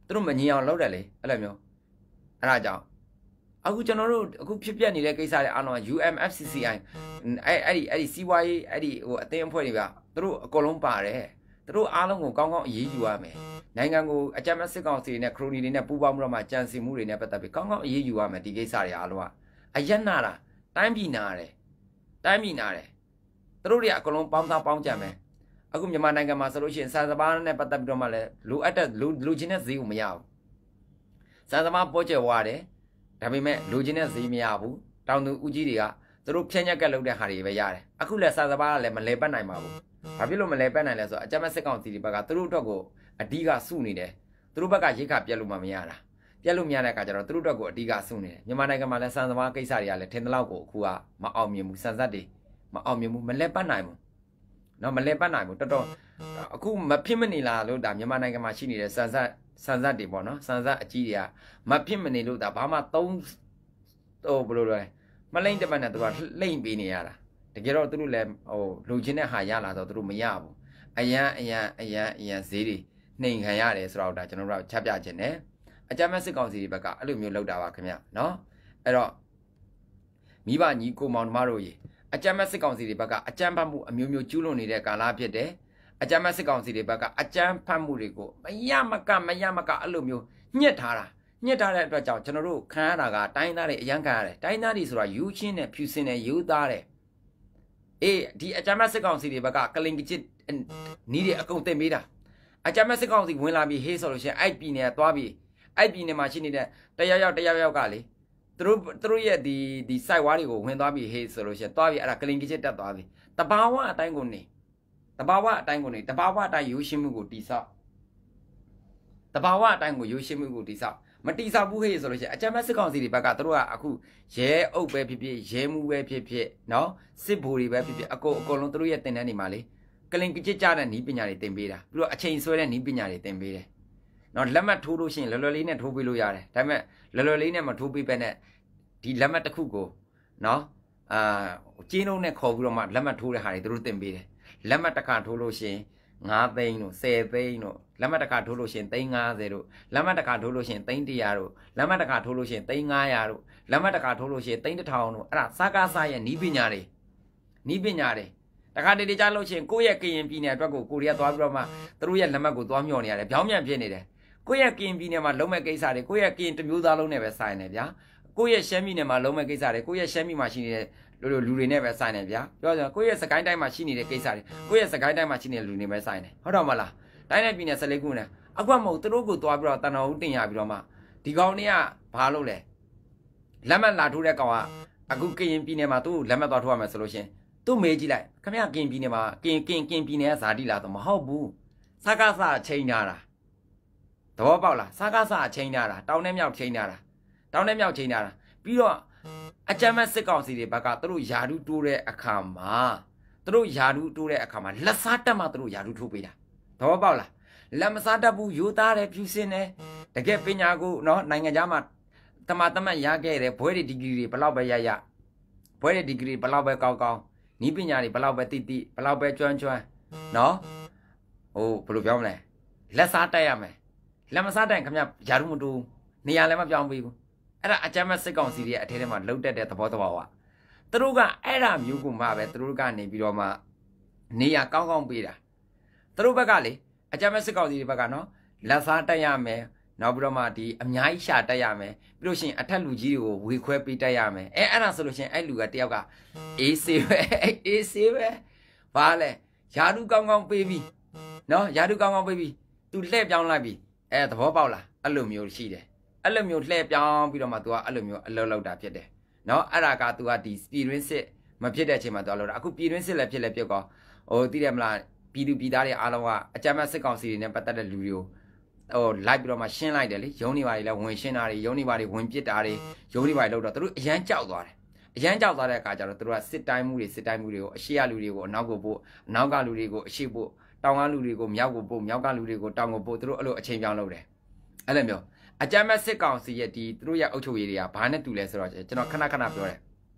သူတို့မငြင်းအောင်လုပ်တယ်လေအဲ့လိုမျိုးအဲ့ဒါကြောင့်အခုကျွန်တော်တို့အခုဖြစ်ပြနေတဲ့ကိစ္စတွေအားလုံး U M F C C I အဲ့အဲ့ဒီအဲ့ဒီစီးပွားရေးအဲ့ဒီဟိုအသင်းအဖွဲ့တွေကသူတို့အကုန်လုံးပါတယ်သူတို့အားလုံးကိုကောင်းကောင်းအရေးယူရမယ်နိုင်ငံကိုအကြမ်းဖက်စစ်ကောင်စီနဲ့ခရိုနီတွေနဲ့ပူးပေါင်းပြီးတော့မှကြံစီမှုတွေနဲ့ပတ်သက်ပြီးကောင်းကောင်းအရေးယူရမယ်ဒီကိစ္စတွေအားလုံးကအယက်နာတာတိုင်းပြည်နာတယ်တိုင်းပြည်နာတယ်သူတို့တွေအကုန်လုံးပေါင်းသားပေါင်းကြမယ်အခုမြန်မာနိုင်ငံမှာဆိုလို့ရှိရင်စာစပါးနဲ့ပတ်သက်ပြီးတော့မှလည်းလိုအပ်တဲ့လိုလိုချင်တဲ့ဈေးကိုမရဘူးစာစပါးပေါ်ကျွားတယ်ဒါပေမဲ့လိုချင်တဲ့ဈေးမရဘူးတောင်သူဦးကြီးတွေကသူတို့ဖြန့်ညက်ကလုပ်တဲ့ဟာတွေပဲရတယ်အခုလည်းစာစပါးကလည်းမလဲပတ်နိုင်ပါဘူးဘာဖြစ်လို့မလဲပတ်နိုင်လဲဆိုတော့အကြမ်းဖက်စစ်ကောင်စီတွေဘက်ကသူတို့အတွက်ကိုအဓိကစုနေတယ်သူတို့ဘက်ကရိတ်ခပြက်လို့မှမရတာပြက်လို့မရတဲ့အခါကျတော့သူတို့အတွက်ကိုအဓိကစုနေတယ်မြန်မာနိုင်ငံမှာလည်းစာစပါးကိစ္စတွေကလည်းထင်သလောက်ကိုအခုကမအောင်မြင်ဘူးစံစက်တွေမအောင်မြင်ဘူးမလဲပတ်နိုင်ဘူးနော်မလဲပတ်နိုင်ဘူးတော်တော်အခုမဖြစ်မနေလားလို့ဒါမြန်မာနိုင်ငံမှာရှိနေတဲ့စံစက်စံစက်တွေပေါ့နော်စံစက်အကြီးတွေကမဖြစ်မနေလို့ဒါဘာမှသုံးဟိုဘယ်လိုလဲမလိမ့်တပတ်နဲ့သူကလိမ့်ပေးနေရတာတကယ်တော့သူတို့လည်းဟိုလူချင်းတဲ့ဟာရလာတော့သူတို့မရဘူးအရန်အရန်အရန်အရန်ဈေးတွေနှိမ်ခံရတယ်ဆိုတော့ဒါကျွန်တော်တို့ချက်ပြခြင်းနဲ့အကြမ်းဖက်စစ်ကောင်စီတွေဘက်ကအဲ့လိုမျိုးလုပ်တာပါခင်ဗျနော်အဲ့တော့မိဘညီကိုမောင်နှမတို့ရေအကြမ်းဖက်စစ်ကောင်စီတွေဘက်ကအကြမ်းဖက်မှုအမျိုးမျိုးကျူးလွန်နေတဲ့ကာလဖြစ်တယ်အကြမ်းဖက်စစ်ကောင်စီတွေဘက်ကအကြမ်းဖက်မှုတွေကိုမရမကမရမကအဲ့လိုမျိုးညှက်ထားတာညှက်ထားတဲ့အတွက်ကြောင့်ကျွန်တော်တို့ခံရတာကတိုင်းသားတွေအရန်ခံရတယ်တိုင်းသားတွေဆိုတာယူချင်းနဲ့ဖြူစင်နဲ့ယူသားတယ်အေးဒီအကြမ်းဖက်စစ်ကောင်စီတွေဘက်ကကလင်ကချစ်နီးတွေအကုန်တင်ပေးတာအကြမ်းဖက်စစ်ကောင်စီဝင်လာပြီးဟေးဆိုလို့ရှိရင်အဲ့ပြည်နယ်သွားပြီးအဲ့ပြည်နယ်မှာရှိနေတဲ့တယောက်ယောက်တယောက်ယောက်ကလေသူတို့သူတို့ရဲ့ဒီဒီ site ဝါးတွေကိုဝင်သွားပြီးဟေးဆိုလို့ရှိရင်သွားပြီးအဲ့ဒါကလင်ကချစ်တက်သွားပြီးတဘာဝအတိုင်းကိုနေတဘာဝအတိုင်းကိုနေတဘာဝအတိုင်းရိုးရှင်းမှုကိုတိဆောက်တဘာဝအတိုင်းကိုရိုးရှင်းမှုကိုတိဆောက်မတိဆောက်ဘူးဟေးဆိုလို့ရှိရင်အကြမ်းဖက်စစ်ကောင်စီတွေဘက်ကသူတို့ကအခုရဲအုပ်ပဲဖြစ်ဖြစ်ရဲမှုပဲဖြစ်ဖြစ်နော်စစ်ဗိုလ်တွေပဲဖြစ်ဖြစ်အကုန်အကုန်လုံးသူတို့ရဲ့တင်တန်းနေမှာလေကလင်ကချစ်ကြတဲ့နီးပညာတွေတင်ပေးတာပြီးတော့အချိန်ဆွဲတဲ့နီးပညာတွေတင်ပေးတယ်နော်လက်မှတ်ထိုးလို့ရှိရင်လွယ်လွယ်လေးနဲ့ထိုးပေးလို့ရတယ်ဒါပေမဲ့လွယ်လွယ်လေးနဲ့မထိုးပေးပဲနဲ့ဒီလက်မှတ်တစ်ခုကိုနော်အာကျင်းလုံးနဲ့ခေါ်ပြီးတော့မှလက်မှတ်ထိုးတဲ့ဟာတွေသူတို့တင်ပေးတယ်လက်မှတ်တစ်ခါထိုးလို့ရှိရင်ငါးသိန်းတို့ဆယ်သိန်းတို့လက်မှတ်တစ်ခါထိုးလို့ရှိရင်သိန်း၅၀တို့လက်မှတ်တစ်ခါထိုးလို့ရှိရင်သိန်း၁၀၀တို့လက်မှတ်တစ်ခါထိုးလို့ရှိရင်သိန်း၅၀၀တို့လက်မှတ်တစ်ခါထိုးလို့ရှိရင်သိန်းတစ်ထောင်တို့အဲ့ဒါစကားစားရဲ့နီးပညာတွေနီးပညာတွေတခါတလေကြားလို့ရှိရင်ကိုယ့်ရဲ့ကရင်ပြည်နယ်အတွက်ကိုကိုရီးယားသွားပြီးတော့မှသူတို့ရဲ့လက်မှတ်ကိုသွားမျှော်နေရတယ်ပြောင်းပြန်ဖြစ်နေတယ်ကိုယ့်ရဲ့ကရင်ပြည်နယ်မှာလုံးမဲ့ကိစ္စတွေကိုယ့်ရဲ့ကရင်တမျိုးသားလုံးနဲ့ပဲဆိုင်နေဗျာကိုယ့်ရဲ့ရှမ်းပြည်နယ်မှာလုံးမဲ့ကိစ္စတွေကိုယ့်ရဲ့ရှမ်းပြည်မှာရှိနေတဲ့လူလူတွေနဲ့ပဲဆိုင်နေဗျာပြောကြကိုယ့်ရဲ့စကိုင်းတိုင်းမှာရှိနေတဲ့ကိစ္စတွေကိုယ့်ရဲ့စကိုင်းတိုင်းမှာရှိနေတဲ့လူတွေပဲဆိုင်နေဟုတ်တော့မလားတိုင်းနယ်ပြည်နယ်၁၄ခုနဲ့အခုမဟုတ်သူတို့ကိုသွားပြီးတော့တန်တော်ဦးတင်ရပြီးတော့မှဒီကောင်တွေကဘာလုပ်လဲလက်မှတ်လာထိုးတဲ့ကောင်ကအခုကရင်ပြည်နယ်မှာသူ့လက်မှတ်သွားထိုးရမယ်ဆိုလို့ရှင်သူ့မေးကြည့်လိုက်ခင်ဗျကရင်ပြည်နယ်မှာကင်ကင်ကင်ပြည်နယ်ကဇာတိလာတော့မဟုတ်ဘူးစကားစချိန်နာတာသဘောပေါက်လားစကားစချိန်နာတာတောင်းနဲ့မြောက်ချိန်နာတာတောင်းနဲ့မြောက်ချိန်နာတာပြီးတော့အကြမ်းဖက်စစ်ကောင်စီတွေဘက်ကသူတို့ယာဒူးတိုးတဲ့အခါမှာသူတို့ယာဒူးတိုးတဲ့အခါမှာလက်စားတက်မှသူတို့ယာဒူးထိုးပေးတာသဘောပေါက်လားလက်မစားတတ်ဘူးယူသားတယ်ဖြူစင်တယ်တကယ်ပညာကိုနော်နိုင်ငံခြားမှာတမတမတ်ရခဲ့တယ်ဘွဲတွေဒီဂရီတွေဘလောက်ပဲရရဘွဲတွေဒီဂရီဘလောက်ပဲကောင်းကောင်းနီးပညာတွေဘလောက်ပဲတိတိဘလောက်ပဲကျွမ်းကျွမ်းနော်ဟိုဘယ်လိုပြောမလဲလက်စားတက်ရမယ်လက်မစားတက်ခင်ဗျယာဒူးမတူနေရာလည်းမပြောင်းပေးဘူးအဲ့ဒါအကြမ်းမဲ့စစ်ကောင်စီတွေရဲ့အထဲထဲမှာလှုပ်တက်တဲ့သဘောတဘာဝသူတို့ကအဲ့ဒါမျိုးကိုမှပဲသူတို့ကနေပြီးတော့မှနေရာကောင်းကောင်းပေးတာသူတို့ဘက်ကလေအကြမ်းမဲ့စစ်ကောင်စီတွေဘက်ကနော်လက်စားတက်ရမယ်နောက်ပြီးတော့မှဒီအများကြီးရှာတက်ရမယ်ပြီးလို့ရှိရင်အထက်လူကြီးတွေကိုဝေခွဲပေးတက်ရမယ်အဲအဲ့ဒါဆိုလို့ရှိရင်အဲ့လူကတယောက်ကအေးစေးပဲအေးစေးပဲဘာလဲယာဒူးကောင်းကောင်းပေးပြီနော်ယာဒူးကောင်းကောင်းပေးပြီသူလှည့်ပြောင်းလိုက်ပြီအဲသဘောပေါက်လားအဲ့လိုမျိုးရှိတယ်အဲ့လိုမျိုးလှည့်ပြောင်းပြီးတော့မှ तू ကအဲ့လိုမျိုးအလုပ်လုပ်တာဖြစ်တယ်နော်အဲ့ဒါက तू ကဒီပြည်တွင်းစစ်မဖြစ်တဲ့အချိန်မှာ तू လုပ်တာအခုပြည်တွင်းစစ်လည်းဖြစ်လည်းဖြစ်ကောဟိုသိတယ်မလားပြည်သူပြည်သားတွေအားလုံးကအကြမ်းဖက်စစ်ကောင်စီတွေနဲ့ပတ်သက်တဲ့လူတွေကိုဟိုလိုက်ပြီးတော့မှရှင်းလိုက်တယ်လေရုံးနေပါလေလည်းဝင်ရှင်းတာတွေရုံးနေပါတွေဝင်ပစ်တာတွေရုံးနေပါတွေလောက်တော့သူတို့အရန်ကြောက်သွားတယ်အရန်ကြောက်သွားတဲ့အခါကျတော့သူတို့ကစစ်တိုင်းမှုတွေစစ်တိုင်းမှုတွေကိုအရှိရလူတွေကိုအနောက်ကိုပို့အနောက်ကလူတွေကိုအရှိပို့တောင်ကလူတွေကိုမြောက်ကိုပို့မြောက်ကလူတွေကိုတောင်ကိုပို့သူတို့အဲ့လိုအချိန်ပြောင်းလုပ်တယ်အဲ့လိုမျိုးအကြမ်းဖက်စစ်ကောင်စီရဲ့ဒီသူတို့ရဲ့အုပ်ချုပ်ရေးတွေကဘာနဲ့တူလဲဆိုတော့ကျွန်တော်ခဏခဏပြောတယ်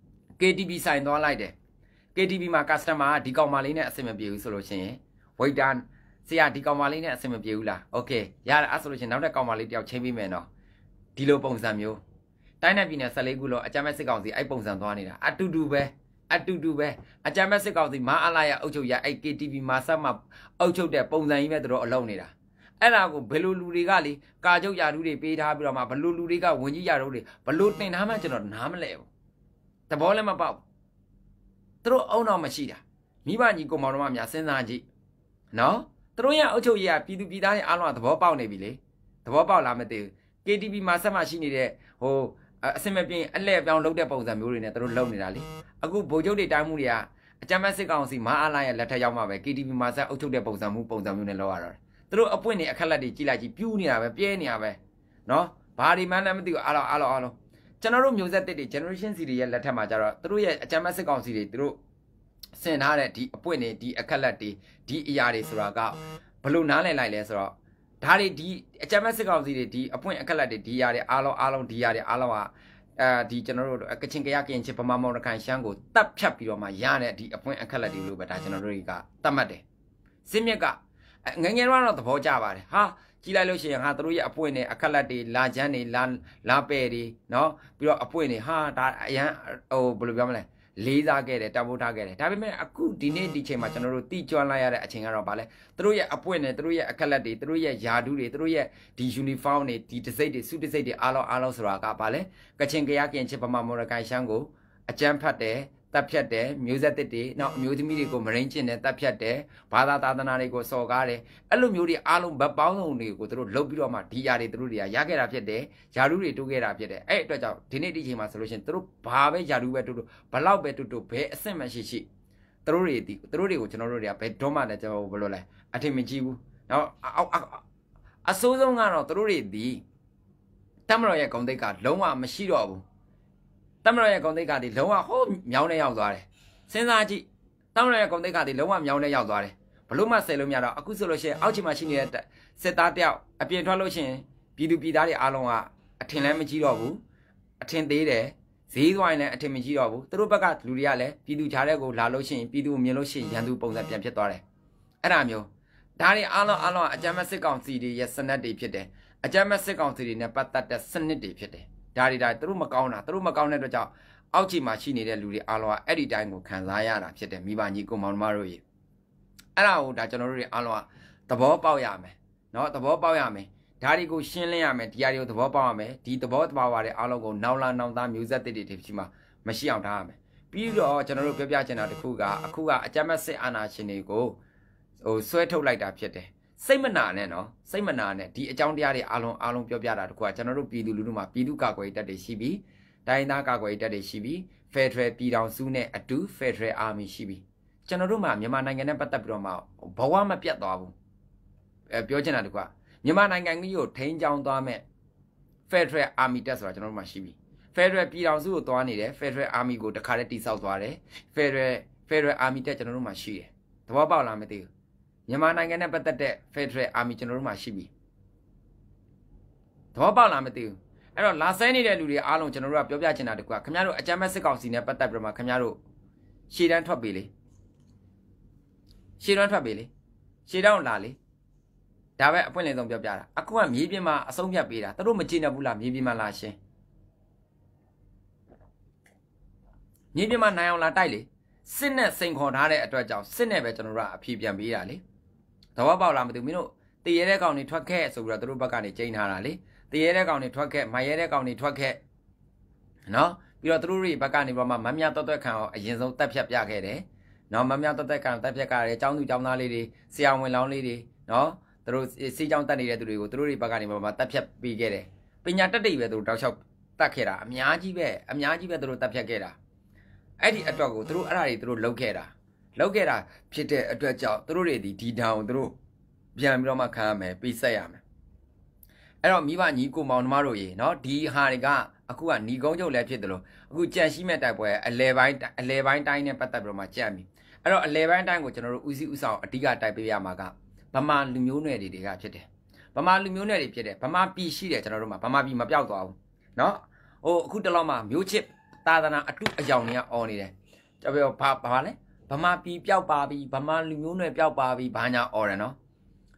K T V ဆိုင်သွားလိုက်တယ် K T V မှာ customer ကဒီကောင်မလေးနဲ့အဆင်မပြေဘူးဆိုလို့ရှိရင် waiter ဆရာဒီကောင်မလေးနဲ့အဆင်မပြေဘူးလားโอเคရတယ်အဲ့ဆိုလို့ရှင်နောက်တဲ့ကောင်မလေးတယောက်ချင်းပြီးမယ်နော်ဒီလိုပုံစံမျိုးတိုင်းနဲ့ပြည်နယ်၁၄ခုလုံးအကြမ်းမဲ့စစ်ကောင်စီအဲ့ပုံစံသွားနေတာအတူတူပဲအတူတူပဲအကြမ်းမဲ့စစ်ကောင်စီမအားလာရအုပ်ချုပ်ရအဲ့ K T V မှာဆက်မှာအုပ်ချုပ်တဲ့ပုံစံကြီးပဲသူတို့အလုံးနေတာအဲ့ဒါကိုဘယ်လိုလူတွေကလေကာချုပ်ယာတူးတွေပေးထားပြီးတော့မှဘယ်လိုလူတွေကဝင်ကြီးယာတူးတွေဘယ်လိုတင်ထားမှကျွန်တော်နားမလဲဘူးသဘောလည်းမပေါက်သူတို့အုံတော့မရှိတာမိဘညီကောင်မောင်တို့မှများစဉ်းစားကြည့်နော်သူတို့ရဲ့အုပ်ချုပ်ရေးကပြည်သူပြည်သားတွေအားလုံးကသဘောပေါက်နေပြီလေသဘောပေါက်လားမသိဘူး K T V မှာဆက်မှရှိနေတဲ့ဟိုအစင်မပြင်းအလှည့်ပြောင်းလုပ်တဲ့ပုံစံမျိုးတွေနဲ့သူတို့လုပ်နေတာလေအခုဗိုလ်ချုပ်တွေတိုင်းမှုတွေကအကြမ်းဖက်စစ်ကောင်စီမအားလာရဲ့လက်ထက်ရောက်မှပဲ K T V မှာဆက်အုပ်ချုပ်တဲ့ပုံစံမှုပုံစံမျိုးနဲ့လုပ်ရတော့သူတို့အပွင့်တွေအခက်လက်တွေကြီးလိုက်ကြီးပြူးနေတာပဲပြဲနေတာပဲနော်ဘာဒီမှန်းလည်းမသိဘူးအားလုံးအားလုံးအားလုံးကျွန်တော်တို့မျိုးဆက်တစ်တွေ generation C တွေရဲ့လက်ထက်မှာကျတော့သူတို့ရဲ့အကြမ်းဖက်စစ်ကောင်စီတွေသူတို့ဆင်ထားတဲ့ဒီအပွင့်တွေဒီအခက်လက်တွေဒီအရာတွေဆိုတာကဘလို့နားလည်လိုက်လဲဆိုတော့ဒါတွေဒီအကြမ်းဖက်စစ်ကောင်စီတွေဒီအပွင့်အခက်လက်တွေဒီအရာတွေအားလုံးအားလုံးဒီအရာတွေအားလုံးကအဲဒီကျွန်တော်တို့ကချင်ကရကရင်ချစ်ဗမာမောင်နှခိုင်ရှမ်းကိုတပ်ဖြတ်ပြီးတော့မှရတဲ့ဒီအပွင့်အခက်လက်တွေလို့ပဲဒါကျွန်တော်တို့တွေကတတ်မှတ်တယ်စစ်မြက်ကငငယ်တော့သဘောကျပါတယ်ဟာကြည်လိုက်လို့ရှိရင်ဟာတို့ရဲ့အပွင့်နဲ့အခက်လက်တွေလာချမ်းတွေလာလာပဲ့တွေနော်ပြီးတော့အပွင့်တွေဟာဒါအရန်ဟိုဘယ်လိုပြောမလဲလေးစားခဲ့တယ်တမိုးထားခဲ့တယ်ဒါပေမဲ့အခုဒီနေ့ဒီချိန်မှာကျွန်တော်တို့တိကျွမ်းလိုက်ရတဲ့အချိန်ကတော့ဗာလဲတို့ရဲ့အပွင့်နဲ့တို့ရဲ့အခက်လက်တွေတို့ရဲ့ယာဒူးတွေတို့ရဲ့ဒီ uniform တွေဒီတစိတ်တွေစုတစိတ်တွေအားလုံးအားလုံးဆိုတာကဗာလဲကချင်ကရကင်ချစ်ဗမာမော်ရကိုင်ရှမ်းကိုအကြမ်းဖတ်တယ်တပ်ဖြတ်တယ်မျိုးဆက်တစ်တွေနောက်အမျိုးသမီးတွေကိုမရင်းကျင်တယ်တပ်ဖြတ်တယ်ဘာသာသာသနာတွေကိုစော်ကားတယ်အဲ့လိုမျိုးတွေအားလုံးဗတ်ပေါင်းစုံတွေကိုတို့လုတ်ပြီးတော့မှဒီຢာတွေတို့တွေကရခဲ့တာဖြစ်တယ်ຢာဒူးတွေတိုးခဲ့တာဖြစ်တယ်အဲ့အတွက်ကြောင့်ဒီနေ့ဒီချိန်မှာဆိုလို့ရှိရင်တို့ဘာပဲຢာဒူးပဲတိုးတိုးဘလောက်ပဲတိုးတိုးဘယ်အဆင့်မှရှိရှိတို့တွေဒီတို့တွေကိုကျွန်တော်တို့တွေကဘယ်တော့မှလည်းကျွန်တော်ဘယ်လိုလဲအထင်မကြီးဘူးနောက်အဆိုးဆုံးကတော့တို့တွေဒီတမတော်ရဲ့ဂုဏ်သိက္ခာလုံးဝမရှိတော့ဘူးတမရရဲ့ဂုံတိတ်ကဒီလုံးဝဟိုးမြောင်းနဲ့ရောက်သွားတယ်စဉ်းစားကြည့်တမရရဲ့ဂုံတိတ်ကဒီလုံးဝမြောင်းနဲ့ရောက်သွားတယ်ဘလို့မှဆယ်လို့မရတော့အခုဆိုလို့ရှိရင်အောက်ခြေမှာရှိနေတဲ့စစ်သားတယောက်အပြင်ထွက်လို့ရှိရင်ပြည်သူပြည်သားတွေအားလုံးကအထင်လည်းမကြီးတော့ဘူးအထင်သေးတယ်ဈေးသွားရင်လည်းအထင်မကြီးတော့ဘူးသူတို့ဘက်ကလူတွေကလည်းပြည်သူခြားတဲ့ကိုလာလို့ရှိရင်ပြည်သူကိုမြင်လို့ရှိရင်ရန်သူပုံစံပြန်ဖြစ်သွားတယ်အဲ့ဒါမျိုးဒါတွေအားလုံးအားလုံးအကြမ်းဖက်စစ်ကောင်စီတွေရဲ့စနစ်တွေဖြစ်တယ်အကြမ်းဖက်စစ်ကောင်စီတွေနဲ့ပတ်သက်တဲ့စနစ်တွေဖြစ်တယ်ဒါတွေဒါသူတို့မကောင်းတာသူတို့မကောင်းတဲ့အတွက်ကြောင့်အောက်ခြေမှာရှိနေတဲ့လူတွေအားလုံးကအဲ့ဒီတိုင်းကိုခံစားရတာဖြစ်တယ်မိဘညီကိုမောင်နှမတို့ရေအဲ့ဒါကိုဒါကျွန်တော်တို့တွေအားလုံးကသဘောပေါက်ရမယ်เนาะသဘောပေါက်ရမယ်ဒါတွေကိုရှင်းလင်းရမယ်ဒီအရာတွေကိုသဘောပေါက်ရမယ်ဒီသဘောတဘာဝတွေအားလုံးကိုနောက်လာနောက်သားမျိုးဆက်တစ်တွေဒီမှာမရှိအောင်ထားရမယ်ပြီးတော့ကျွန်တော်တို့ပြောပြချင်တာတစ်ခုကအခုကအကြမ်းဖက်စစ်အာဏာရှင်တွေကိုဟိုဆွဲထုတ်လိုက်တာဖြစ်တယ်စိတ်မနာနဲ့နော်စိတ်မနာနဲ့ဒီအကြောင်းတရားတွေအားလုံးအားလုံးပြောပြတာတခုကကျွန်တော်တို့ပြည်သူလူထုမှာပြည်သူကာကွယ်ရေးတပ်တွေရှိပြီးတိုင်းသားကာကွယ်ရေးတပ်တွေရှိပြီး Federal ပြည်ထောင်စုနဲ့အတူ Federal Army ရှိပြီးကျွန်တော်တို့မှာမြန်မာနိုင်ငံနဲ့ပတ်သက်ပြီးတော့မှဘဝမပြတ်သွားဘူးအဲပြောချင်တာတခုကမြန်မာနိုင်ငံကြီးကိုထိန်းချောင်းသွားမဲ့ Federal Army တပ်ဆိုတာကျွန်တော်တို့မှာရှိပြီး Federal ပြည်ထောင်စုကိုသွားနေတယ် Federal Army ကိုတခါတည်းတိစောက်သွားတယ် Federal Federal Army တပ်ကျွန်တော်တို့မှာရှိတယ်သဘောပေါက်လားမသိဘူးမြန်မာနိုင်ငံနဲ့ပတ်သက်တဲ့ Federal Army ကျွန်တော်တို့မှာရှိပြီသဘောပေါက်လားမသိဘူးအဲ့တော့လာဆဲနေတဲ့လူတွေအားလုံးကျွန်တော်တို့ကပြောပြချင်တာတကွာခင်ဗျားတို့အကြမ်းဖက်စစ်ကောင်စီနဲ့ပတ်သက်ပြီးတော့မှခင်ဗျားတို့ရှေ့တန်းထွက်ပြီလေရှေ့တန်းထွက်ပြီလေရှေ့တန်းလာလေဒါပဲအပွင့်လင်းဆုံးပြောပြတာအခုကမြေပြင်မှာအဆုံးဖြတ်ပေးတာသူတို့မကြည့်နေဘူးလားမြေပြင်မှာလာရှင်းမြေပြင်မှာနိုင်အောင်လာတိုက်လေစစ်နဲ့စိန်ခေါ်ထားတဲ့အတွက်ကြောင့်စစ်နဲ့ပဲကျွန်တော်တို့ကအဖြေပြန်ပေးတာလေသဘောပေါက်လားမသိဘူးမင်းတို့တည်ရတဲ့ကောင်တွေထွက်ခဲ့ဆိုပြီးတော့သူတို့ဘက်ကနေချိန်ထားတာလေတည်ရတဲ့ကောင်တွေထွက်ခဲ့မရတဲ့ကောင်တွေထွက်ခဲ့နော်ပြီးတော့သူတို့တွေဘက်ကနေပြီးတော့မှမမြတ်တော်တော်ခံအောင်အရင်ဆုံးတက်ဖြတ်ပြခဲ့တယ်နော်မမြတ်တော်တော်ခံတက်ဖြတ်ကြတယ်ចောင်းသူចောင်းသားလေးတွေဆရာဝန်လောင်းလေးတွေနော်သူတို့စီးကြောင်းတက်နေတဲ့သူတွေကိုသူတို့တွေဘက်ကနေပြီးတော့မှတက်ဖြတ်ပြီးခဲ့တယ်ပညာတက်တိပဲသူတို့တောက်လျှောက်တက်ခဲ့တာအများကြီးပဲအများကြီးပဲသူတို့တက်ဖြတ်ခဲ့တာအဲ့ဒီအတွက်ကိုသူတို့အဲ့ဒါတွေသူတို့လှုပ်ခဲ့တာလှုပ်ခဲ့တာဖြစ်တဲ့အတွက်ကြောင့်သူတို့တွေဒီဒီတောင်သူတို့ပြန်ပြီးတော့မှခံရမယ်ပြီးဆက်ရမယ်အဲ့တော့မိဘညီကိုမောင်နှမတို့ရေနော်ဒီဟာတွေကအခုကညီကုန်းချုပ်လည်းဖြစ်တယ်လို့အခုကြံရှိမဲ့တိုက်ပွဲအလဲပိုင်းအလဲပိုင်းတိုင်းနဲ့ပတ်သက်ပြီးတော့မှကြံ့ပြီအဲ့တော့အလဲပိုင်းတိုင်းကိုကျွန်တော်တို့ဦးစီးဦးဆောင်အဓိကတိုက်ပေးရမှာကဗမာလူမျိုးနွယ်တွေကဖြစ်တယ်ဗမာလူမျိုးနွယ်တွေဖြစ်တယ်ဗမာပြည်ရှိတယ်ကျွန်တော်တို့မှာဗမာပြည်မပြောက်သွားဘူးနော်ဟိုအခုတလောမှာမျိုးချစ်သာသနာအတုအယောင်တွေကအော်နေတယ်ကျွန်တော်ဘာဘာလဲဗမာပြည်ပျောက်ပါပြီဗမာလူမျိုးနွယ်ပျောက်ပါပြီဘာညာအော်တယ်နော်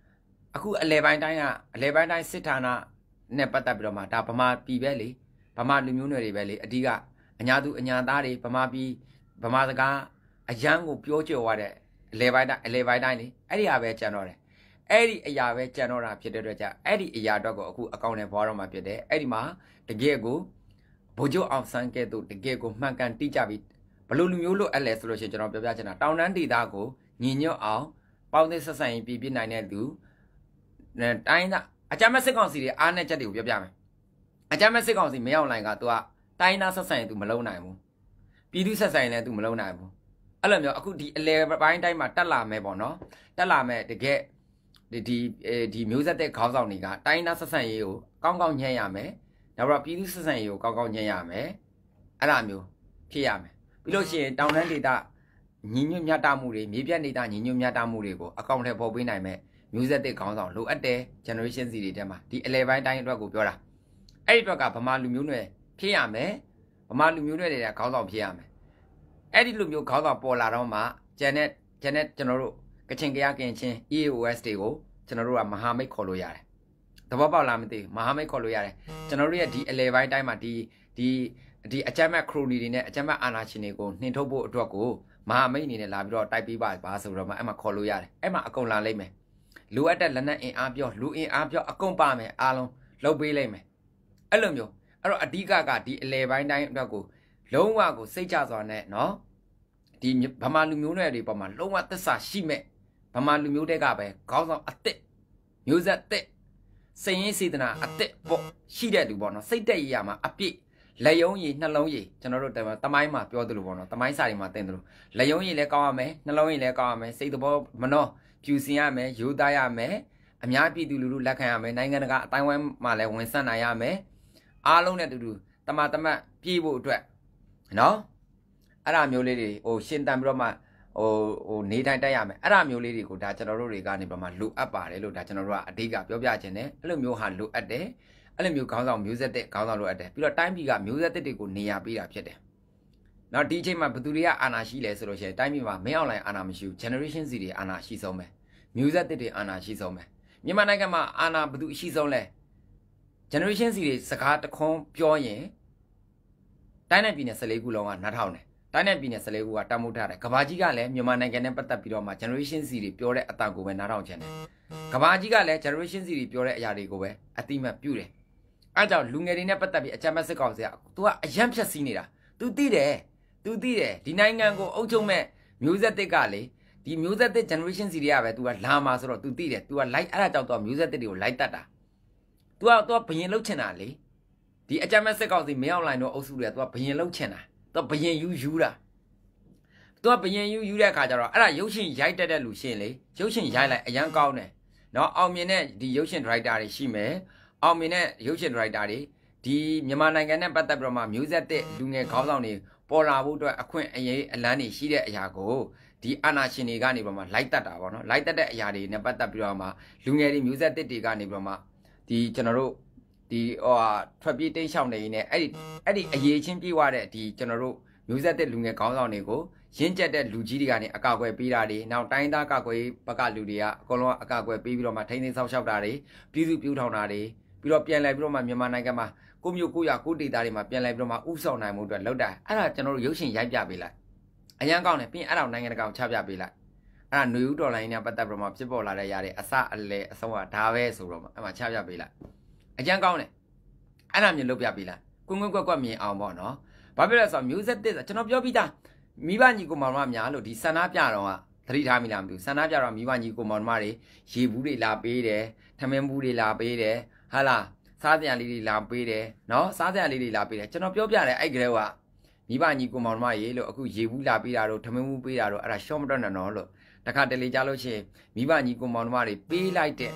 အခုအလဲပိုင်းတိုင်းကအလဲပိုင်းတိုင်းစစ်ဌာနနဲ့ပတ်သက်ပြီးတော့မှဒါဗမာပြည်ပဲလေဗမာလူမျိုးနွယ်တွေပဲလေအဓိကအညာသူအညာသားတွေဗမာပြည်ဗမာစကားအရန်ကိုပြောကြော်ရတဲ့အလဲပိုင်းတိုင်းအလဲပိုင်းတိုင်းလေအဲ့ဒီဟာပဲကြံတော့တယ်အဲ့ဒီအရာပဲကြံတော့တာဖြစ်တဲ့အတွက်ကြောင့်အဲ့ဒီအရာတော့ကိုအခုအကောင့်နဲ့ပွားတော့မှဖြစ်တယ်အဲ့ဒီမှာတကယ်ကိုဗိုလ်ချုပ်အောင်ဆန်းကဲ့သို့တကယ်ကိုမှန်ကန်တိကျပြီးဘလို့လူမျိုးလို့အဲ့လဲဆိုလို့ရှိရင်ကျွန်တော်ပြောပြချင်တာတောင်တန်းဒေသကိုညီညွတ်အောင်ပေါင်းသစ်ဆက်ဆံရေးပြည်ပြနိုင်တဲ့သူတိုင်းသားအကြမ်းမဲ့စစ်ကောင်စီတွေအားနဲ့ချက်တွေကိုပြောပြမယ်အကြမ်းမဲ့စစ်ကောင်စီမရောက်နိုင်ကသူကတိုင်းသားဆက်ဆံရေးသူမလုံးနိုင်ဘူးပြည်သူဆက်ဆံရေးလည်းသူမလုံးနိုင်ဘူးအဲ့လိုမျိုးအခုဒီအလဲပိုင်းတိုင်းမှာတက်လာမယ်ပေါ့နော်တက်လာမယ်တကယ်ဒီဒီဒီမျိုးဆက်တဲ့ခေါင်းဆောင်တွေကတိုင်းသားဆက်ဆံရေးကိုကောင်းကောင်းညှဲရမယ်နောက်တော့ပြည်သူဆက်ဆံရေးကိုကောင်းကောင်းညှဲရမယ်အဲ့လိုမျိုးဖြစ်ရမယ်ပြီးလို့ရှိရင်တောင်တန်းဒေသညီညွတ်မြတ်တာမှုတွေမြေပြတ်နေတာညီညွတ်မြတ်တာမှုတွေကိုအကောင့်ထဲပေါ်ပေးနိုင်မယ်မျိုးဆက်တဲ့ခေါင်းဆောင်လိုအပ်တဲ့ generation စီတွေတဲမှာဒီအလဲပိုင်းတိုင်းအတွက်ကိုပြောတာအဲ့ဒီအတွက်ကဗမာလူမျိုးနွယ်ဖြစ်ရမယ်ဗမာလူမျိုးနွယ်တွေကခေါင်းဆောင်ဖြစ်ရမယ်အဲ့ဒီလူမျိုးခေါင်းဆောင်ပေါ်လာတော့မှဂျန်နဲ့ဂျန်နဲ့ကျွန်တော်တို့ကချင်ကရကင်ချင်း E A O S တွေကိုကျွန်တော်တို့ကမဟာမိတ်ခေါ်လို့ရတယ်သဘောပေါက်လားမသိဘူးမဟာမိတ်ခေါ်လို့ရတယ်ကျွန်တော်တို့ရဲ့ဒီအလဲပိုင်းတိုင်းမှာဒီဒီဒီအကြမ်းမဲ့ခရိုနီတွေနဲ့အကြမ်းမဲ့အာဏာရှင်တွေကိုနှင်ထုတ်ဖို့အတွက်ကိုမဟာမိတ်အနေနဲ့လာပြီးတော့တိုက်ပေးပါပါဆိုတော့မှအဲ့မှာခေါ်လို့ရတယ်အဲ့မှာအကုန်လာလိမ့်မယ်လူအပ်တဲ့လက်နက်အင်အားပြောလူအင်အားပြောအကုန်ပါမယ်အားလုံးလှုပ်ပေးလိမ့်မယ်အဲ့လိုမျိုးအဲ့တော့အဓိကကဒီအလဲပိုင်းတိုင်းအတွက်ကိုလုံးဝကိုစိတ်ချစွာနဲ့နော်ဒီဗမာလူမျိုးတွေတွေပေါ်မှာလုံးဝသစ္စာရှိမဲ့ဗမာလူမျိုးတွေကပဲခေါင်းဆောင်အစ်စ်မျိုးဆက်တစ်စိတ်ရင်းစေတနာအစ်စ်ပေါ့ရှိတဲ့လူပေါ့နော်စိတ်တက်ရရမှာအပြည့်လက်ယုံရည်နှလုံးရည်ကျွန်တော်တို့တမိုင်းမှာပြောသလိုပေါ့နော်တမိုင်းစာတွေမှာသင်သလိုလက်ယုံရည်လည်းကောင်းရမယ်နှလုံးရည်လည်းကောင်းရမယ်စိတ်သဘောမနှောဖြူစင်ရမယ်ယူသားရမယ်အများပြည်သူလူထုလက်ခံရမယ်နိုင်ငံတကာအတိုင်းဝိုင်းမှာလည်းဝင်ဆက်နိုင်ရမယ်အားလုံးနဲ့တူတူတမတမတ်ပြေးဖို့အတွက်နော်အဲ့ဒါမျိုးလေးတွေဟိုရှင်းတန်ပြီးတော့မှဟိုဟိုနေတိုင်းတိုက်ရမယ်အဲ့ဒါမျိုးလေးတွေကိုဒါကျွန်တော်တို့တွေကနေပြမှာလိုအပ်ပါတယ်လို့ဒါကျွန်တော်တို့ကအဓိကပြောပြခြင်းတယ်အဲ့လိုမျိုးဟာလိုအပ်တယ်အဲ့လိုမျိုးခေါင်းဆောင်မျိုးဆက်တဲ့ခေါင်းဆောင်လိုအပ်တယ်ပြီးတော့တိုင်းပြည်ကမျိုးဆက်တဲ့တွေကိုနေရာပေးတာဖြစ်တယ်နောက်ဒီအချိန်မှာဘသူတွေကအာဏာရှိလဲဆိုလို့ရှိရင်တိုင်းပြည်မှာမင်းအောင်လိုင်အာဏာမရှိဘူး generation စီတွေအာဏာရှိဆုံးပဲမျိုးဆက်တဲ့တွေအာဏာရှိဆုံးပဲမြန်မာနိုင်ငံမှာအာဏာဘသူအရှိဆုံးလဲ generation စီတွေစကားတခွန်းပြောရင်တိုင်းနယ်ပြည်နယ်14ခုလုံးကနားထောင်တယ်တိုင်းနယ်ပြည်နယ်14ခုကတမှုထားတယ်ကဘာကြီးကလည်းမြန်မာနိုင်ငံနဲ့ပတ်သက်ပြီးတော့မှ generation စီတွေပြောတဲ့အတန်ကိုပဲနားထောင်ချင်တယ်ကဘာကြီးကလည်း generation စီတွေပြောတဲ့အရာတွေကိုပဲအတိမတ်ပြုတယ်အဲကြောင့်လူငယ်တွေနဲ့ပတ်သက်ပြီးအကြမ်းဖက်စစ်ကောင်စီက तू ကအယံဖြတ်စည်းနေတာ तू သိတယ် तू သိတယ်ဒီနိုင်ငံကိုအုပ်ချုပ်မဲ့မျိုးဆက်တစ်ကလေဒီမျိုးဆက်တစ် generation စီတွေကပဲ तू ကလာမှာဆိုတော့ तू သိတယ် तू က like အဲ့ဒါကြောင့် तू မျိုးဆက်တစ်တွေကို like တတ်တာ तू က तू ကဘယင်လှုပ်ချင်တာလေဒီအကြမ်းဖက်စစ်ကောင်စီမင်းအောင်လှိုင်တို့အုပ်စုတွေက तू ကဘယင်လှုပ်ချင်တာ तू ဘယင်ယူယူတာ तू ကဘယင်ယူယူတဲ့အခါကျတော့အဲ့ဒါရုပ်ရှင်ရိုက်တက်တဲ့လူရှင်းလေရုပ်ရှင်ရိုက်လိုက်အရန်ကောင်းတယ်နော်အောင်မြင်တဲ့ဒီရုပ်ရှင် director တွေရှိမယ်အောင်မြင်တဲ့ရုပ်ရှင် director တွေဒီမြန်မာနိုင်ငံနဲ့ပတ်သက်ပြီးတော့မှမျိုးဆက်တဲ့လူငယ်ခေါင်းဆောင်တွေပေါ်လာဖို့အတွက်အခွင့်အရေးအလန်းတွေရှိတဲ့အရာကိုဒီအာဏာရှင်တွေကနေပြီးတော့မှလိုက်တတ်တာပေါ့နော်လိုက်တတ်တဲ့အရာတွေနဲ့ပတ်သက်ပြီးတော့မှလူငယ်တွေမျိုးဆက်တစ်တွေကနေပြီးတော့မှဒီကျွန်တော်တို့ဒီဟိုဟာထွက်ပြေးတိတ်ရှောင်နေရင်းနဲ့အဲ့ဒီအဲ့ဒီအရေးချင်းပြေးသွားတဲ့ဒီကျွန်တော်တို့မျိုးဆက်တစ်လူငယ်ခေါင်းဆောင်တွေကိုရင့်ကျက်တဲ့လူကြီးတွေကနေအကာအကွယ်ပေးတာတွေနောက်တိုင်းသားကာကွယ်ဘက်ကလူတွေကအကုန်လုံးအကာအကွယ်ပေးပြီးတော့မှထိန်းသိမ်းဆောက်ရှောက်တာတွေပြည်သူပြုထောင်တာတွေပြီးတော့ပြန်လဲပြီးတော့မှမြန်မာနိုင်ငံမှာကိုမျိုးကိုရကိုဒေတာတွေမှာပြန်လဲပြီးတော့မှဥဆောင်နိုင်မှုအတွက်လောက်တာအဲ့ဒါကျွန်တော်တို့ရုပ်ရှင်ရိုက်ပြပေးလိုက်အရန်ကောင်းတယ်ပြီးရင်အဲ့ဒါနိုင်ငံတကာကိုချပြပေးလိုက်အဲ့ဒါຫນွေဦးတော်လိုင်းနဲ့ပတ်သက်ပြီးတော့မှဖြစ်ပေါ်လာတဲ့ຢာတွေအစအလဲအဆုံးကဒါပဲဆိုတော့မှအဲ့မှာချပြပေးလိုက်အရန်ကောင်းတယ်အဲ့ဒါမျိုးလုပ်ပြပေးလိုက်ကွင်းကွင်းကွက်ကွက်မြင်အောင်ပေါ့နော်ဘာဖြစ်လဲဆိုတော့မျိုးဆက်တစ်ကျွန်တော်ပြောပြီးသားမိဘညီကိုမောင်မများလို့ဒီဆန္ဒပြတော့ကသတိထားမိလားမသိဘူးဆန္ဒပြတော့မိဘညီကိုမောင်မတွေရေဘူးတွေလာပေးတယ်ထမင်းဘူးတွေလာပေးတယ်ဟာလားစားစရာလေးတွေလာပေးတယ်နော်စားစရာလေးတွေလာပေးတယ်ကျွန်တော်ပြောပြတယ်အဲ့ကလေးကမိဘညီကိုမောင်မရေလို့အခုရေဘူးလာပေးတာတော့ထမင်းဘူးပေးတာတော့အဲ့ဒါရှော့မတော့နဲ့နော်လို့တခါတလေကြားလို့ရှိရင်မိဘညီကိုမောင်မတွေပေးလိုက်တဲ့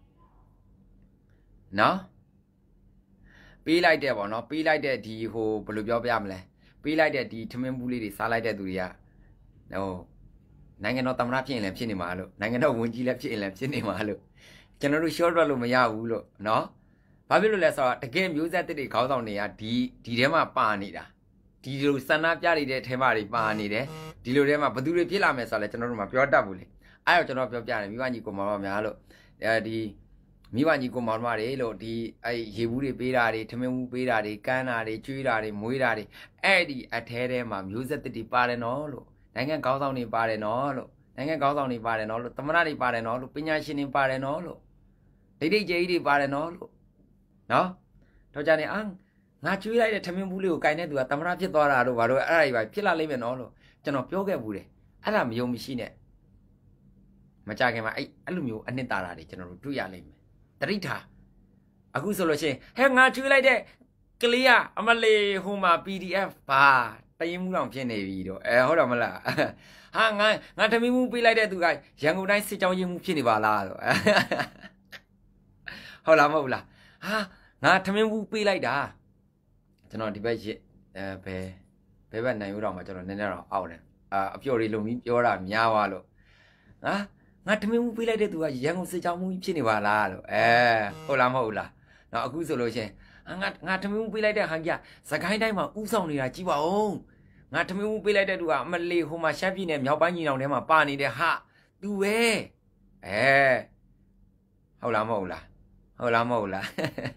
နော်ပေးလိုက်တဲ့ပေါ့နော်ပေးလိုက်တဲ့ဒီဟိုဘယ်လိုပြောပြမလဲပေးလိုက်တဲ့ဒီထမင်းဘူးလေးတွေစားလိုက်တဲ့သူတွေကဟိုနိုင်ငံတော်သမ္မတဖြစ်ရင်လည်းဖြစ်နေမှာလို့နိုင်ငံတော်ဝန်ကြီးလည်းဖြစ်ရင်လည်းဖြစ်နေမှာလို့ကျွန်တော်တို့ short ထွက်လို့မရဘူးလို့နော်ဘာဖြစ်လို့လဲဆိုတော့တကယ်မျိုးဆက်တွေခေါင်းဆောင်တွေကဒီဒီထဲမှာပါနေတာဒီလိုစန္ဒပြနေတဲ့ထဲမှာတွေပါနေတယ်ဒီလိုထဲမှာဘယ်သူတွေဖြစ်လာမယ်ဆိုတော့လည်းကျွန်တော်တို့မှပြောတတ်ဘူးလေအဲ့တော့ကျွန်တော်ပြောပြတယ်မိဘညီကိုမောင်မများလို့အဲဒီမိဘညီကိုမောင်မတွေလို့ဒီအဲ့ရေဘူးတွေပေးတာတွေထမင်းဘူးပေးတာတွေကမ်းတာတွေကျွေးတာတွေမွေးတာတွေအဲ့ဒီအထဲထဲမှာမျိုးဆက်တစ်တီပါတယ်နော်လို့နိုင်ငံကောင်းဆောင်တွေပါတယ်နော်လို့နိုင်ငံကောင်းဆောင်တွေပါတယ်နော်လို့သမဏတွေပါတယ်နော်လို့ပညာရှင်တွေပါတယ်နော်လို့ဒိတ်ဒိတ်ကျေကြီးတွေပါတယ်နော်လို့နော်တော့ကြနေအာငါကျွေးလိုက်တဲ့ထမင်းဘူးလေးကိုကင်တဲ့သူကသမဏဖြစ်သွားတာလို့ဘာလို့အဲ့ဒါကြီးပါဖြစ်လာလိမ့်မယ်နော်လို့ကျွန်တော်ပြောခဲ့ဘူးတယ်အဲ့ဒါမယုံမရှိနဲ့မကြခင်မှာအဲ့အဲ့လိုမျိုးအနှစ်သာရတွေကျွန်တော်တို့တွေ့ရလိမ့်မယ်တရိထာအခုဆိုလို့ရှိရင်ဟဲ့ငါကျွေးလိုက်တဲ့ကလေးကအမလေးဟိုမှာ P D F ပါတရင်မှုတော်ဖြစ်နေပြီတော့အဲဟုတ်တော့မလားဟာငါငါထမင်းမှုပေးလိုက်တဲ့သူကရန်ကုန်တိုင်းစစ်ကြောင်းရင်မှုဖြစ်နေပါလားဆိုဟုတ်လားမဟုတ်လားဟာငါထမင်းမှုပေးလိုက်တာကျွန်တော်ဒီဘက်ရအဲဘယ်ဘယ်ဘက်နိုင်ဦးတော်မှာကျွန်တော်နည်းနည်းတော့အောက်တယ်အာအပြော်လေးလုံပြီးပြောတာများသွားလို့ဟာငါထမင်းမှုပေးလိုက်တဲ့သူကရန်ကုန်စစ်ကြောင်းမှုဖြစ်နေပါလားလို့အဲဟုတ်လားမဟုတ်လားနော်အခုဆိုလို့ရှင်ငါငါထမင်းမှုပေးလိုက်တဲ့ဟန်ကြီးစကိုင်းတိုင်းမှာဥဆောင်နေတာကြည့်ပါဦးငါထမင်းမှုပေးလိုက်တဲ့သူကအမလေးဟိုမှာရှမ်းပြည်နယ်မြောက်ပိုင်းညီနောင်ထဲမှာပါနေတဲ့ဟာသူပဲအဲဟုတ်လားမဟုတ်လားဟုတ်လားမဟုတ်လား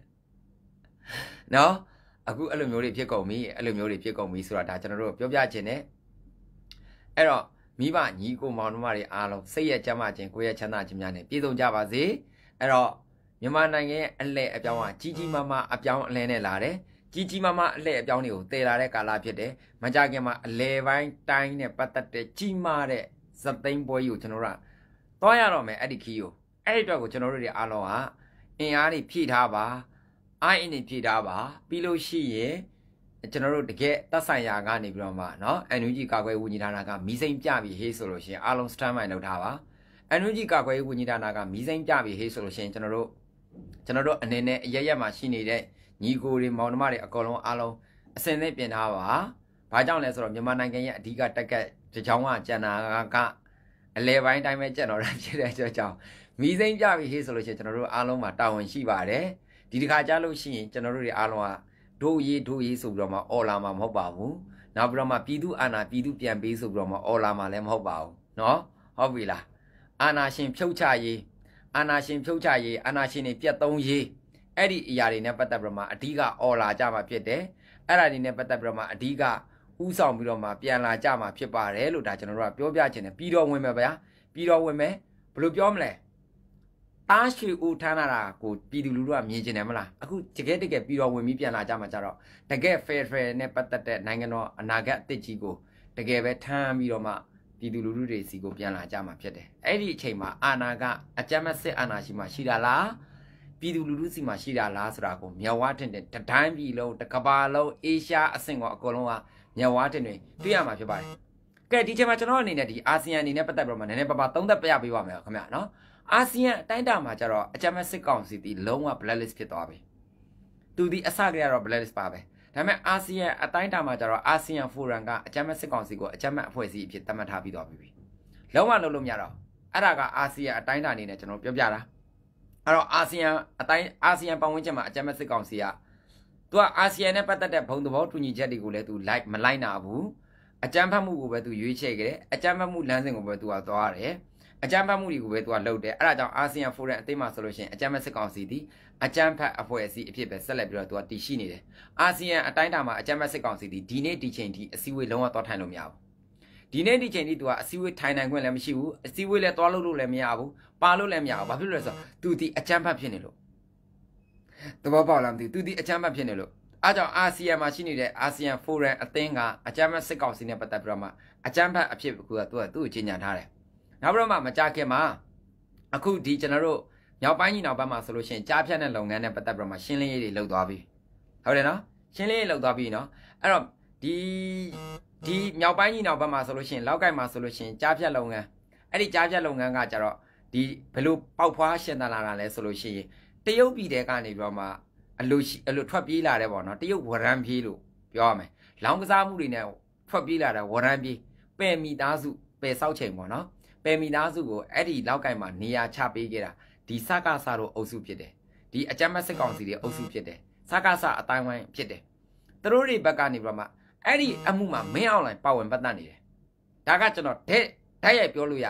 နော်အခုအဲ့လိုမျိုးတွေဖြစ်ကုန်ပြီအဲ့လိုမျိုးတွေဖြစ်ကုန်ပြီဆိုတာဒါကျွန်တော်တို့ပြောပြခြင်းနဲ့အဲ့တော့မိဘညီကိုမောင်နှမတွေအားလုံးစိတ်ရကြမ်းမှခြင်းကိုယ်ရချမ်းသာခြင်းများနဲ့ပြည့်စုံကြပါစေအဲ့တော့မြန်မာနိုင်ငံရဲ့အလဲအပြောင်းကကြီးကြီးမားမားအပြောင်းအလဲနဲ့လာတယ်ကြီးကြီးမားမားအလဲအပြောင်းတွေကိုတည်လာတဲ့ကာလဖြစ်တယ်မကြခင်မှာအလဲပိုင်းတိုင်းနဲ့ပတ်သက်တဲ့ကြီးမားတဲ့ဇသိမ်းပွဲကြီးကိုကျွန်တော်တို့ကသွားရတော့မယ်အဲ့ဒီခီးကိုအဲ့ဒီအတွက်ကိုကျွန်တော်တို့တွေအားလုံးကအင်အားတွေဖြည့်ထားပါအားအင်းတွေဖြည့်ထားပါပြီးလို့ရှိရင်ကျွန်တော်တို့တကယ်သက်ဆိုင်ရာကနေပြီးတော့မှเนาะ N U G ကာကွယ်ဝင်ကြီးဌာနကမီးစိမ်းပြပြီးဟေးဆိုလို့ရှိရင်အားလုံး stand by လုပ်ထားပါ N U G ကာကွယ်ဝင်ကြီးဌာနကမီးစိမ်းပြပြီးဟေးဆိုလို့ရှိရင်ကျွန်တော်တို့ကျွန်တော်တို့အနေနဲ့အရရက်မှာရှိနေတဲ့ညီကိုတွေမောင်နှမတွေအကုန်လုံးအားလုံးအစင်နဲ့ပြင်ထားပါဘာကြောင့်လဲဆိုတော့မြန်မာနိုင်ငံရဲ့အဓိကတက်ကက်တကြောင်ကကျန်တာကအလဲပိုင်းတိုင်းပဲကျန်တော့တာဖြစ်တဲ့အကြောင်းမီးစိမ်းပြပြီးဟေးဆိုလို့ရှိရင်ကျွန်တော်တို့အားလုံးမှာတာဝန်ရှိပါတယ်ဒီတစ်ခါကြားလို့ရှိရင်ကျွန်တော်တို့တွေအားလုံးကဒိုးရေးဒိုးရေးဆိုပြီးတော့မှအော်လာမှာမဟုတ်ပါဘူးနောက်ပြီးတော့မှပြည်သူအာဏာပြည်သူပြန်ပေးဆိုပြီးတော့မှအော်လာမှာလည်းမဟုတ်ပါဘူးเนาะဟုတ်ပြီလားအာဏာရှင်ဖြုတ်ချရေးအာဏာရှင်ဖြုတ်ချရေးအာဏာရှင်တွေပြတ်သုံးရေးအဲ့ဒီအရာတွေနဲ့ပတ်သက်ပြီးတော့မှအဓိကအော်လာကြမှာဖြစ်တယ်အဲ့ဒါတွေနဲ့ပတ်သက်ပြီးတော့မှအဓိကဥဆောင်ပြီးတော့မှပြန်လာကြမှာဖြစ်ပါတယ်လို့ဒါကျွန်တော်တို့ကပြောပြချင်တယ်ပြီးတော့ဝင်မယ်ဗျာပြီးတော့ဝင်မယ်ဘယ်လိုပြောမလဲတားရွှေဦးထမ်းလာတာကိုပြည်သူလူထုကမြင်ကျင်တယ်မလားအခုတကယ်တကယ်ပြီးတော့ဝင်ပြီးပြန်လာကြမှာကြတော့တကယ် fair fair နဲ့ပတ်သက်တဲ့နိုင်ငံတော်အနာဂတ်အသစ်ကြီးကိုတကယ်ပဲထမ်းပြီးတော့မှပြည်သူလူထုတွေစီကိုပြန်လာကြမှာဖြစ်တယ်အဲ့ဒီအချိန်မှာအာဏာကအကြမ်းမဲ့စစ်အာဏာရှိမှရှိတာလားပြည်သူလူထုစီမှာရှိတာလားဆိုတာကိုမြောက်ဝါတင်တဲ့တတိုင်းပြည်လုံးတစ်ကမ္ဘာလုံးအေရှားအဆင့်ကအကုန်လုံးကမြောက်ဝါတင်တွေတွေ့ရမှာဖြစ်ပါတယ်ကဲဒီချိန်မှာကျွန်တော်အနေနဲ့ဒီအာဆီယံအနေနဲ့ပတ်သက်ပြီးတော့မှနည်းနည်းပါးပါးသုံးသပ်ပြပေးပါမယ်ခင်ဗျာနော်အာဆီယံအတိုင်းအတာမှာကျတော့အကြမ်းမဲ့စစ်ကောင်စီတီလုံးဝ blacklist ဖြစ်သွားပြီသူဒီအစကတည်းကတော့ blacklist ပါပဲဒါပေမဲ့အာဆီယံအတိုင်းအတာမှာကျတော့အာဆီယံဖိုရမ်ကအကြမ်းမဲ့စစ်ကောင်စီကိုအကြမ်းမဲ့အဖွဲ့အစည်းအဖြစ်သတ်မှတ်ထားပြီးသွားပြီလုံးဝလုံးလို့မရတော့အဲ့ဒါကအာဆီယံအတိုင်းအတာအနေနဲ့ကျွန်တော်ပြောပြတာအဲ့တော့အာဆီယံအတိုင်းအာဆီယံပတ်ဝန်းကျင်မှာအကြမ်းမဲ့စစ်ကောင်စီကသူကအာဆီယံနဲ့ပတ်သက်တဲ့ဘုံသဘောတူညီချက်တွေကိုလည်းသူ like မလိုက်နာဘူးအကြမ်းဖက်မှုကိုပဲသူရွေးချယ်ခဲ့တယ်အကြမ်းဖက်မှုလမ်းစဉ်ကိုပဲသူကသွားရတယ်အကြမ်းဖက်မှုတွေကိုပဲသူကလုပ်တယ်အဲ့ဒါကြောင့်အာဆီယံဖိုရမ်အသိမှဆိုလို့ရှိရင်အကြမ်းဖက်စစ်ကောင်စီဒီအကြမ်းဖက်အဖွဲ့အစည်းအဖြစ်ပဲဆက်လက်ပြီးတော့သူကတည်ရှိနေတယ်အာဆီယံအတိုင်းအတာမှာအကြမ်းဖက်စစ်ကောင်စီဒီဒီနေ့ဒီချိန်ထိအစည်းအဝေးလုံးဝသွားထိုင်လို့မရဘူးဒီနေ့ဒီချိန်ထိသူကအစည်းအဝေးထိုင်နိုင်ခွင့်လည်းမရှိဘူးအစည်းအဝေးလည်းသွားလို့လို့လည်းမရဘူးပါလို့လည်းမရဘူးဘာဖြစ်လို့လဲဆိုတော့သူဒီအကြမ်းဖက်ဖြစ်နေလို့သဘောပေါက်လားမသိဘူးသူဒီအကြမ်းဖက်ဖြစ်နေလို့အားကြောင့်အာဆီယံမှာရှိနေတဲ့အာဆီယံဖိုရမ်အသင်းကအကြမ်းဖက်စစ်ကောင်စီနဲ့ပတ်သက်ပြီးတော့မှအကြမ်းဖက်အဖြစ်ကသူကသူ့ကိုကြီးညာထားတယ်နောက်ပြီးတော့မှမကြခင်မှာအခုဒီကျွန်တော်တို့မြောက်ပိုင်းညီနောင်ဘက်မှာဆိုလို့ရှိရင်ကြားဖြတ်တဲ့လုပ်ငန်းနဲ့ပတ်သက်ပြီးတော့မှရှင်းလင်းရေးတွေလုပ်သွားပြီဟုတ်တယ်နော်ရှင်းလင်းရေးလုပ်သွားပြီနော်အဲ့တော့ဒီဒီမြောက်ပိုင်းညီနောင်ဘက်မှာဆိုလို့ရှိရင်လောက်ကိုက်မှာဆိုလို့ရှိရင်ကြားဖြတ်လုပ်ငန်းအဲ့ဒီကြားဖြတ်လုပ်ငန်းကကြတော့ဒီဘယ်လိုပေါက်ဖွားရှင်သန်လာတာလဲဆိုလို့ရှိရင်တရုတ်ပြည်တဲကနေပြီးတော့မှအလိုအလိုထွက်ပြေးလာတယ်ပေါ့နော်တရုတ်ဝရမ်းပြေးလို့ပြောရမယ်လောင်းကစားမှုတွေနဲ့ထွက်ပြေးလာတဲ့ဝရမ်းပြေးပယ်မိသားစုပယ်ဆောက်ချိန်ပေါ့နော်ပယ်မိသားစုကိုအဲ့ဒီလောက်ကိုက်မှာနေရာချပေးခဲ့တာဒီစကားစားတို့အုပ်စုဖြစ်တယ်ဒီအကြမ်းမဲ့စစ်ကောင်စီတွေအုပ်စုဖြစ်တယ်စကားစားအတိုင်းဝိုင်းဖြစ်တယ်သူတို့တွေဘက်ကနေပြီးတော့မှအဲ့ဒီအမှုမှာမင်းအောင်လိုင်ပါဝင်ပတ်သက်နေတယ်ဒါကကျွန်တော်ဓာတ်ဓာတ်ရိုက်ပြောလို့ရတယ်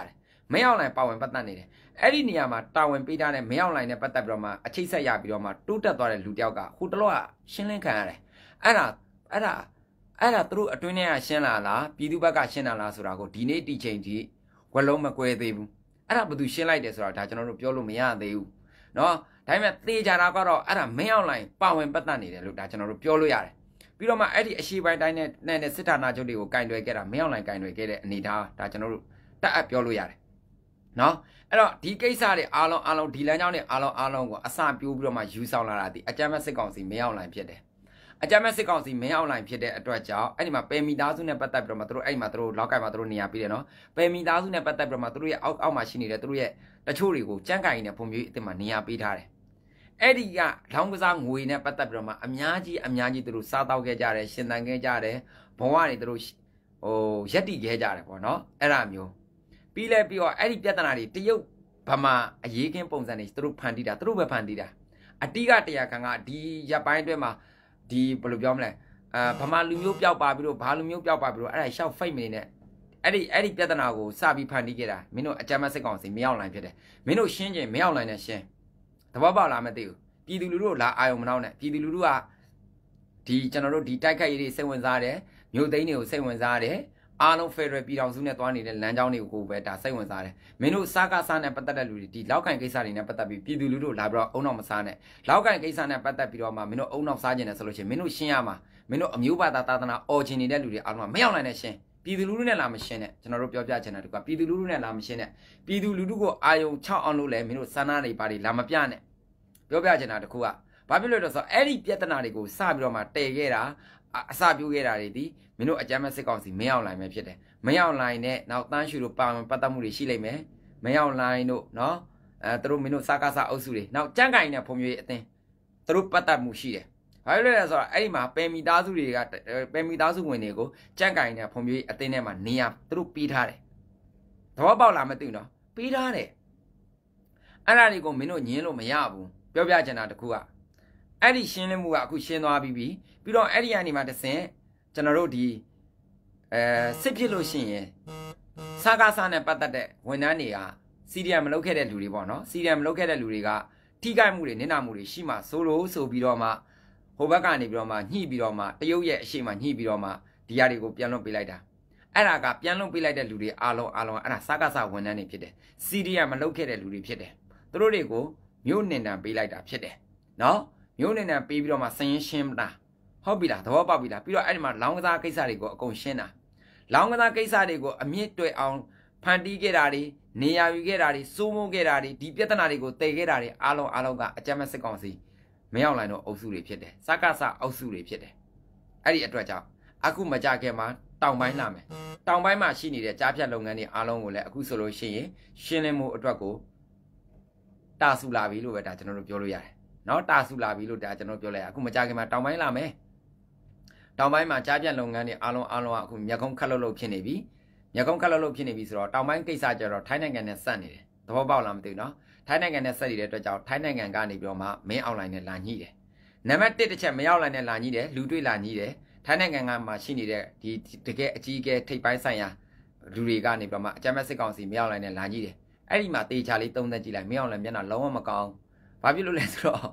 မင်းအောင်လှိုင်ပါဝင်ပတ်သက်နေတယ်အဲ့ဒီနေရာမှာတာဝန်ပေးထားတဲ့မင်းအောင်လှိုင်နဲ့ပတ်သက်ပြီးတော့မှအချိတ်ဆက်ရပြီးတော့မှတိုးတက်သွားတဲ့လူတယောက်ကဟိုတလောကရှင်းလင်းခံရတယ်အဲ့ဒါအဲ့ဒါအဲ့ဒါသူတို့အတွင်းထဲကရှင်းလာလားပြည်သူဘက်ကရှင်းလာလားဆိုတာကိုဒီနေ့ဒီချိန်ကြီးဝက်လုံးမကွဲသေးဘူးအဲ့ဒါဘယ်သူရှင်းလိုက်တယ်ဆိုတာဒါကျွန်တော်တို့ပြောလို့မရသေးဘူးနော်ဒါပေမဲ့သေချာတာကတော့အဲ့ဒါမင်းအောင်လှိုင်ပါဝင်ပတ်သက်နေတယ်လို့ဒါကျွန်တော်တို့ပြောလို့ရတယ်ပြီးတော့မှအဲ့ဒီအရှိပိုင်းတိုင်းနဲ့နဲ့စစ်ဌာနချုပ်တွေကိုကင်တွယ်ခဲ့တာမင်းအောင်လှိုင်ကင်တွယ်ခဲ့တဲ့အနေထားဒါကျွန်တော်တို့တက်အပ်ပြောလို့ရတယ်နော်အဲ့တော့ဒီကိစ္စတွေအားလုံးအားလုံးဒီလမ်းကြောင်းတွေအားလုံးအားလုံးကိုအစပြိုးပြီးတော့မှယူဆောင်လာတာဒီအကြမ်းဖက်စစ်ကောင်စီမင်းအောင်လှိုင်ဖြစ်တယ်အကြမ်းဖက်စစ်ကောင်စီမင်းအောင်လှိုင်ဖြစ်တဲ့အတွက်ကြောင့်အဲ့ဒီမှာပယ်မီသားစုနဲ့ပတ်သက်ပြီးတော့မှသူတို့အဲ့ဒီမှာသူတို့လောက်ကင်မှာသူတို့နေရာပြီးတယ်နော်ပယ်မီသားစုနဲ့ပတ်သက်ပြီးတော့မှသူတို့ရဲ့အောက်အောက်မှာရှိနေတဲ့သူတို့ရဲ့တချို့တွေကိုကြမ်းကင်နဲ့ပုံမျိုးအစ်စ်မှာနေရာပေးထားတယ်အဲ့ဒီကလောင်းကစားငွေနဲ့ပတ်သက်ပြီးတော့မှအများကြီးအများကြီးသူတို့စားတော့ခဲ့ကြတယ်ရှင်သန်ခဲ့ကြတယ်ဘဝတွေသူတို့ဟိုရက်တိခဲ့ကြတယ်ပေါ့နော်အဲ့ဒါမျိုးပြီးလဲပြီးတော့အဲ့ဒီပြဿနာတွေတရုတ်ဗမာအရေးကင်းပုံစံတွေသူတို့ဖန်တီးတာသူတို့ပဲဖန်တီးတာအတိကတရားခံကဒီရပ်ပိုင်းအတွင်းမှာဒီဘယ်လိုပြောမလဲအဲဗမာလူမျိုးပျောက်ပါပြီးတော့ဘာလူမျိုးပျောက်ပါပြီးတော့အဲ့ဒါရှောက်ဖိတ်မနေနဲ့အဲ့ဒီအဲ့ဒီပြဿနာကိုစပြီးဖန်တီးခဲ့တာမင်းတို့အကြမ်းဖက်စစ်ကောင်စီမရောက်နိုင်ဖြစ်တယ်မင်းတို့ရှင်းချင်းမရောက်နိုင်နဲ့ရှင်းသဘောပေါက်လားမသိဘူးပြည်သူလူထုလာအာယုံမနှောင်းနဲ့ပြည်သူလူထုကဒီကျွန်တော်တို့ဒီတိုက်ခိုက်ရေးတွေစိတ်ဝင်စားတယ်မြို့သိမ်းတွေကိုစိတ်ဝင်စားတယ်အားလုံး Federal ပြည်ထောင်စုနဲ့တွားနေတဲ့လမ်းကြောင်းတွေကိုပဲဒါစိတ်ဝင်စားတယ်မင်းတို့စားကားစားနဲ့ပတ်သက်တဲ့လူတွေဒီလောက်ကန်ကိစ္စတွေနဲ့ပတ်သက်ပြီးပြည်သူလူထုလာပြီးတော့အုံနောက်မစားနဲ့လောက်ကန်ကိစ္စနဲ့ပတ်သက်ပြီးတော့မှမင်းတို့အုံနောက်စားကျင်တယ်ဆိုလို့ရှိရင်မင်းတို့ရှင်းရမှာမင်းတို့အမျိုးဘာသာသာသနာအော်ချင်နေတဲ့လူတွေအားလုံးမရောက်နိုင်တဲ့ရှင်းပြည်သူလူထုနဲ့လာမရှင်းနဲ့ကျွန်တော်တို့ပြောပြချင်တာတကွာပြည်သူလူထုနဲ့လာမရှင်းနဲ့ပြည်သူလူထုကိုအာယုံချောက်အောင်လို့လဲမင်းတို့စန္ဒတွေပါတွေလာမပြနဲ့ပြောပြချင်တာတခုကဘာဖြစ်လို့လဲဆိုတော့အဲ့ဒီပြဿနာတွေကိုစပြီးတော့မှတည်ခဲ့တာအစပြုခဲ့တာတွေဒီမင်းတို့အကြမ်းဖက်စစ်ကောင်စီမင်းအောင်လှိုင်ပဲဖြစ်တယ်မင်းအောင်လှိုင်နဲ့နောက်တန်းရှူတို့ပါဝင်ပတ်သက်မှုတွေရှိလိမ့်မယ်မင်းအောင်လှိုင်တို့နော်အဲသူတို့မင်းတို့စကားစားအုပ်စုတွေနောက်ကြမ်းကင်နဲ့ဖုံမျိုးအတင်းသူတို့ပတ်သက်မှုရှိတယ်ဘာလို့လဲဆိုတော့အဲ့ဒီမှာပယ်မီသားစုတွေကပယ်မီသားစုဝင်တွေကိုကြမ်းကင်နဲ့ဖုံမျိုးအတင်းထဲမှာနေရသူတို့ပြီးထားတယ်သဘောပေါက်လားမသိဘူးနော်ပြီးထားတယ်အဲ့ဒါတွေကိုမင်းတို့ညင်းလို့မရဘူးပြောပြချင်တာတခုကအဲ့ဒီရှင်းလင်းမှုကအခုရှင်းသွားပြီးပြီပြီးတော့အဲ့ဒီကနေမှတဆင့်ကျွန်တော်တို့ဒီအဲစစ်ဖြစ်လို့ရှိရင်စားကားစားနဲ့ပတ်သက်တဲ့ဝန်ထမ်းတွေကစီရီယံမလုပ်ခဲ့တဲ့လူတွေပေါ့နော်စီရီယံမလုပ်ခဲ့တဲ့လူတွေကထိခိုက်မှုတွေနစ်နာမှုတွေရှိမှဆိုလို့ဆိုပြီးတော့မှဟိုဘက်ကနေပြီးတော့မှညှိပြီးတော့မှတရုတ်ရဲ့အရှိမညှိပြီးတော့မှဒီຢာတွေကိုပြန်လွှတ်ပေးလိုက်တာအဲ့ဒါကပြန်လွှတ်ပေးလိုက်တဲ့လူတွေအားလုံးအားလုံးအဲ့ဒါစားကားစားဝန်ထမ်းတွေဖြစ်တယ်စီရီယံမလုပ်ခဲ့တဲ့လူတွေဖြစ်တယ်သူတို့တွေကိုမြို့နေတံပေးလိုက်တာဖြစ်တယ်နော်မြို့နေတံပေးပြီးတော့မှစရင်ရှင်းတာဟုတ်ပြီလားသဘောပေါက်ပြီလားပြီးတော့အဲ့ဒီမှာလောင်းကစားကိစ္စတွေကိုအကုန်ရှင်းတာလောင်းကစားကိစ္စတွေကိုအမြင့်တွေ့အောင်ဖန်တီးခဲ့တာတွေနေရာယူခဲ့တာတွေစိုးမိုးခဲ့တာတွေဒီပြဿနာတွေကိုတည်ခဲ့တာတွေအားလုံးအားလုံးကအကြမ်းဖက်စစ်ကောင်စီမရောက်နိုင်တော့အုပ်စုတွေဖြစ်တယ်စကားစအုပ်စုတွေဖြစ်တယ်အဲ့ဒီအတွက်ကြောင့်အခုမကြခင်မှာတောင်ပိုင်းလာမယ်တောင်ပိုင်းမှာရှိနေတဲ့ကြားဖြတ်လုပ်ငန်းတွေအားလုံးကိုလည်းအခုဆိုလို့ရှိရင်ရှင်းလင်းမှုအတွက်ကိုတာဆူလာပြီလို့ပဲဒါကျွန်တော်တို့ပြောလို့ရတယ်နော်တာဆူလာပြီလို့ဒါကျွန်တော်ပြောလိုက်ရအခုမကြခင်မှာတောင်ပိုင်းလာမယ်တောင်ပိုင်းမှာကြားပြတ်လုပ်ငန်းတွေအားလုံးအားလုံးကအခုမြက်ကုန်းခက်လို့လို့ဖြစ်နေပြီမြက်ကုန်းခက်လို့လို့ဖြစ်နေပြီဆိုတော့တောင်ပိုင်းကိစ္စကျတော့ထိုင်းနိုင်ငံနဲ့ဆက်နေတယ်သဘောပေါက်လားမသိဘူးနော်ထိုင်းနိုင်ငံနဲ့ဆက်နေတဲ့အတွက်ကြောင့်ထိုင်းနိုင်ငံကနေပြီးတော့မှမင်းအောင်လိုင်းနဲ့လာညှိတယ်နံပါတ်တစ်တစ်ချက်မရောက်လိုက်နဲ့လာညှိတယ်လူတွေ့လာညှိတယ်ထိုင်းနိုင်ငံကမှရှိနေတဲ့ဒီတကယ်အကြီးအကဲထိပ်ပိုင်းဆိုင်ရာလူတွေကနေပြီးတော့မှအကြမ်းဖက်စစ်ကောင်စီမရောက်လိုက်နဲ့လာညှိတယ်အဲ့ဒီမှာတေချာလေးသုံးသက်ကြည့်လိုက်မင်းအောင်လိုင်းမျက်နှာလုံးဝမကောင်းဘာဖြစ်လို့လဲဆိုတော့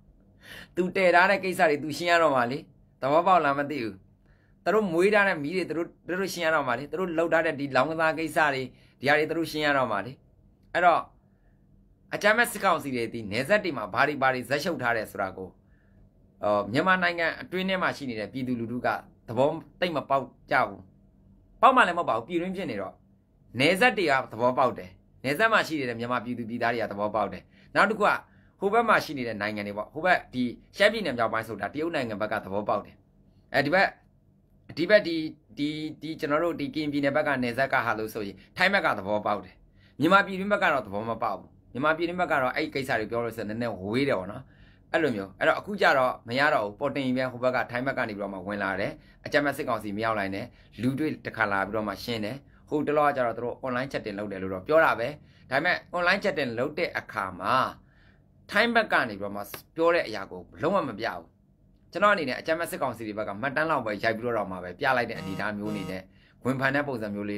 तू တည်ထားတဲ့ကိစ္စတွေ तू ရှင်းရတော့မှာလေသဘောပေါက်လားမသိဘူးသူတို့မွေးထားတဲ့မီးတွေသူတို့သူတို့ရှင်းရတော့မှာလေသူတို့လှုပ်ထားတဲ့ဒီလောင်းကစားကိစ္စတွေဒီဟာတွေသူတို့ရှင်းရတော့မှာလေအဲ့တော့အကြမ်းမဲ့စစ်ကောင်စီတွေဒီနေဆက်တွေမှာဘာတွေဘာတွေဇက်ရှုပ်ထားတယ်ဆိုတာကိုအော်မြန်မာနိုင်ငံအတွင်းထဲမှာရှိနေတဲ့ပြည်သူလူထုကသဘောတိတ်မပေါက်ကြဘူးပေါက်မှလည်းမဟုတ်ပါဘူးပြည်တွင်းဖြစ်နေတော့နေဆက်တွေကသဘောပေါက်တယ်နေဆက်မှာရှိနေတဲ့မြန်မာပြည်သူပြည်သားတွေကသဘောပေါက်တယ်နောက်တစ်ခုကဟိုဘက်မှာရှိနေတဲ့နိုင်ငံတွေပေါ့ဟိုဘက်ဒီရှမ်းပြည်နယ်မြောက်ပိုင်းဆိုတာတရုတ်နိုင်ငံဘက်ကသဘောပေါက်တယ်အဲဒီဘက်ဒီဘက်ဒီဒီဒီကျွန်တော်တို့ဒီကင်ပြည်နယ်ဘက်ကနေဆက်ကဟာလို့ဆိုရင်ထိုင်းဘက်ကသဘောပေါက်တယ်မြန်မာပြည်တွင်းဘက်ကတော့သဘောမပေါက်ဘူးမြန်မာပြည်တွင်းဘက်ကတော့အဲ့ဒီကိစ္စတွေပြောလို့ဆိုရင်နည်းနည်းဝေးတယ်ပေါ့နော်အဲ့လိုမျိုးအဲ့တော့အခုကြတော့မရတော့ဘူးပေါ်တင်ပြန်ဟိုဘက်ကထိုင်းဘက်ကနေပြီးတော့မှဝင်လာတယ်အကြမ်းမဲ့စစ်ကောင်စီမရောက်လိုက်နဲ့လူတွေတစ်ခါလာပြီးတော့မှရှင်းတယ်ဟိုတလောကကြတော့သူတို့ online chatting လုပ်တယ်လို့တော့ပြောတာပဲဒါပေမဲ့ online chatting လုပ်တဲ့အခါမှာထိုင်းဘက်ကနေပြီးတော့မှပြောတဲ့အရာကိုလုံးဝမပြဘူးကျွန်တော်အနေနဲ့အကြမ်းမဲ့စစ်ကောင်စီတွေဘက်ကမှတ်တမ်းလောက်ပဲရိုက်ပြီးတော့မှပဲပြလိုက်တဲ့အနေအထားမျိုးအနေနဲ့ဝင်ဖန်တဲ့ပုံစံမျိုးလေးတွေ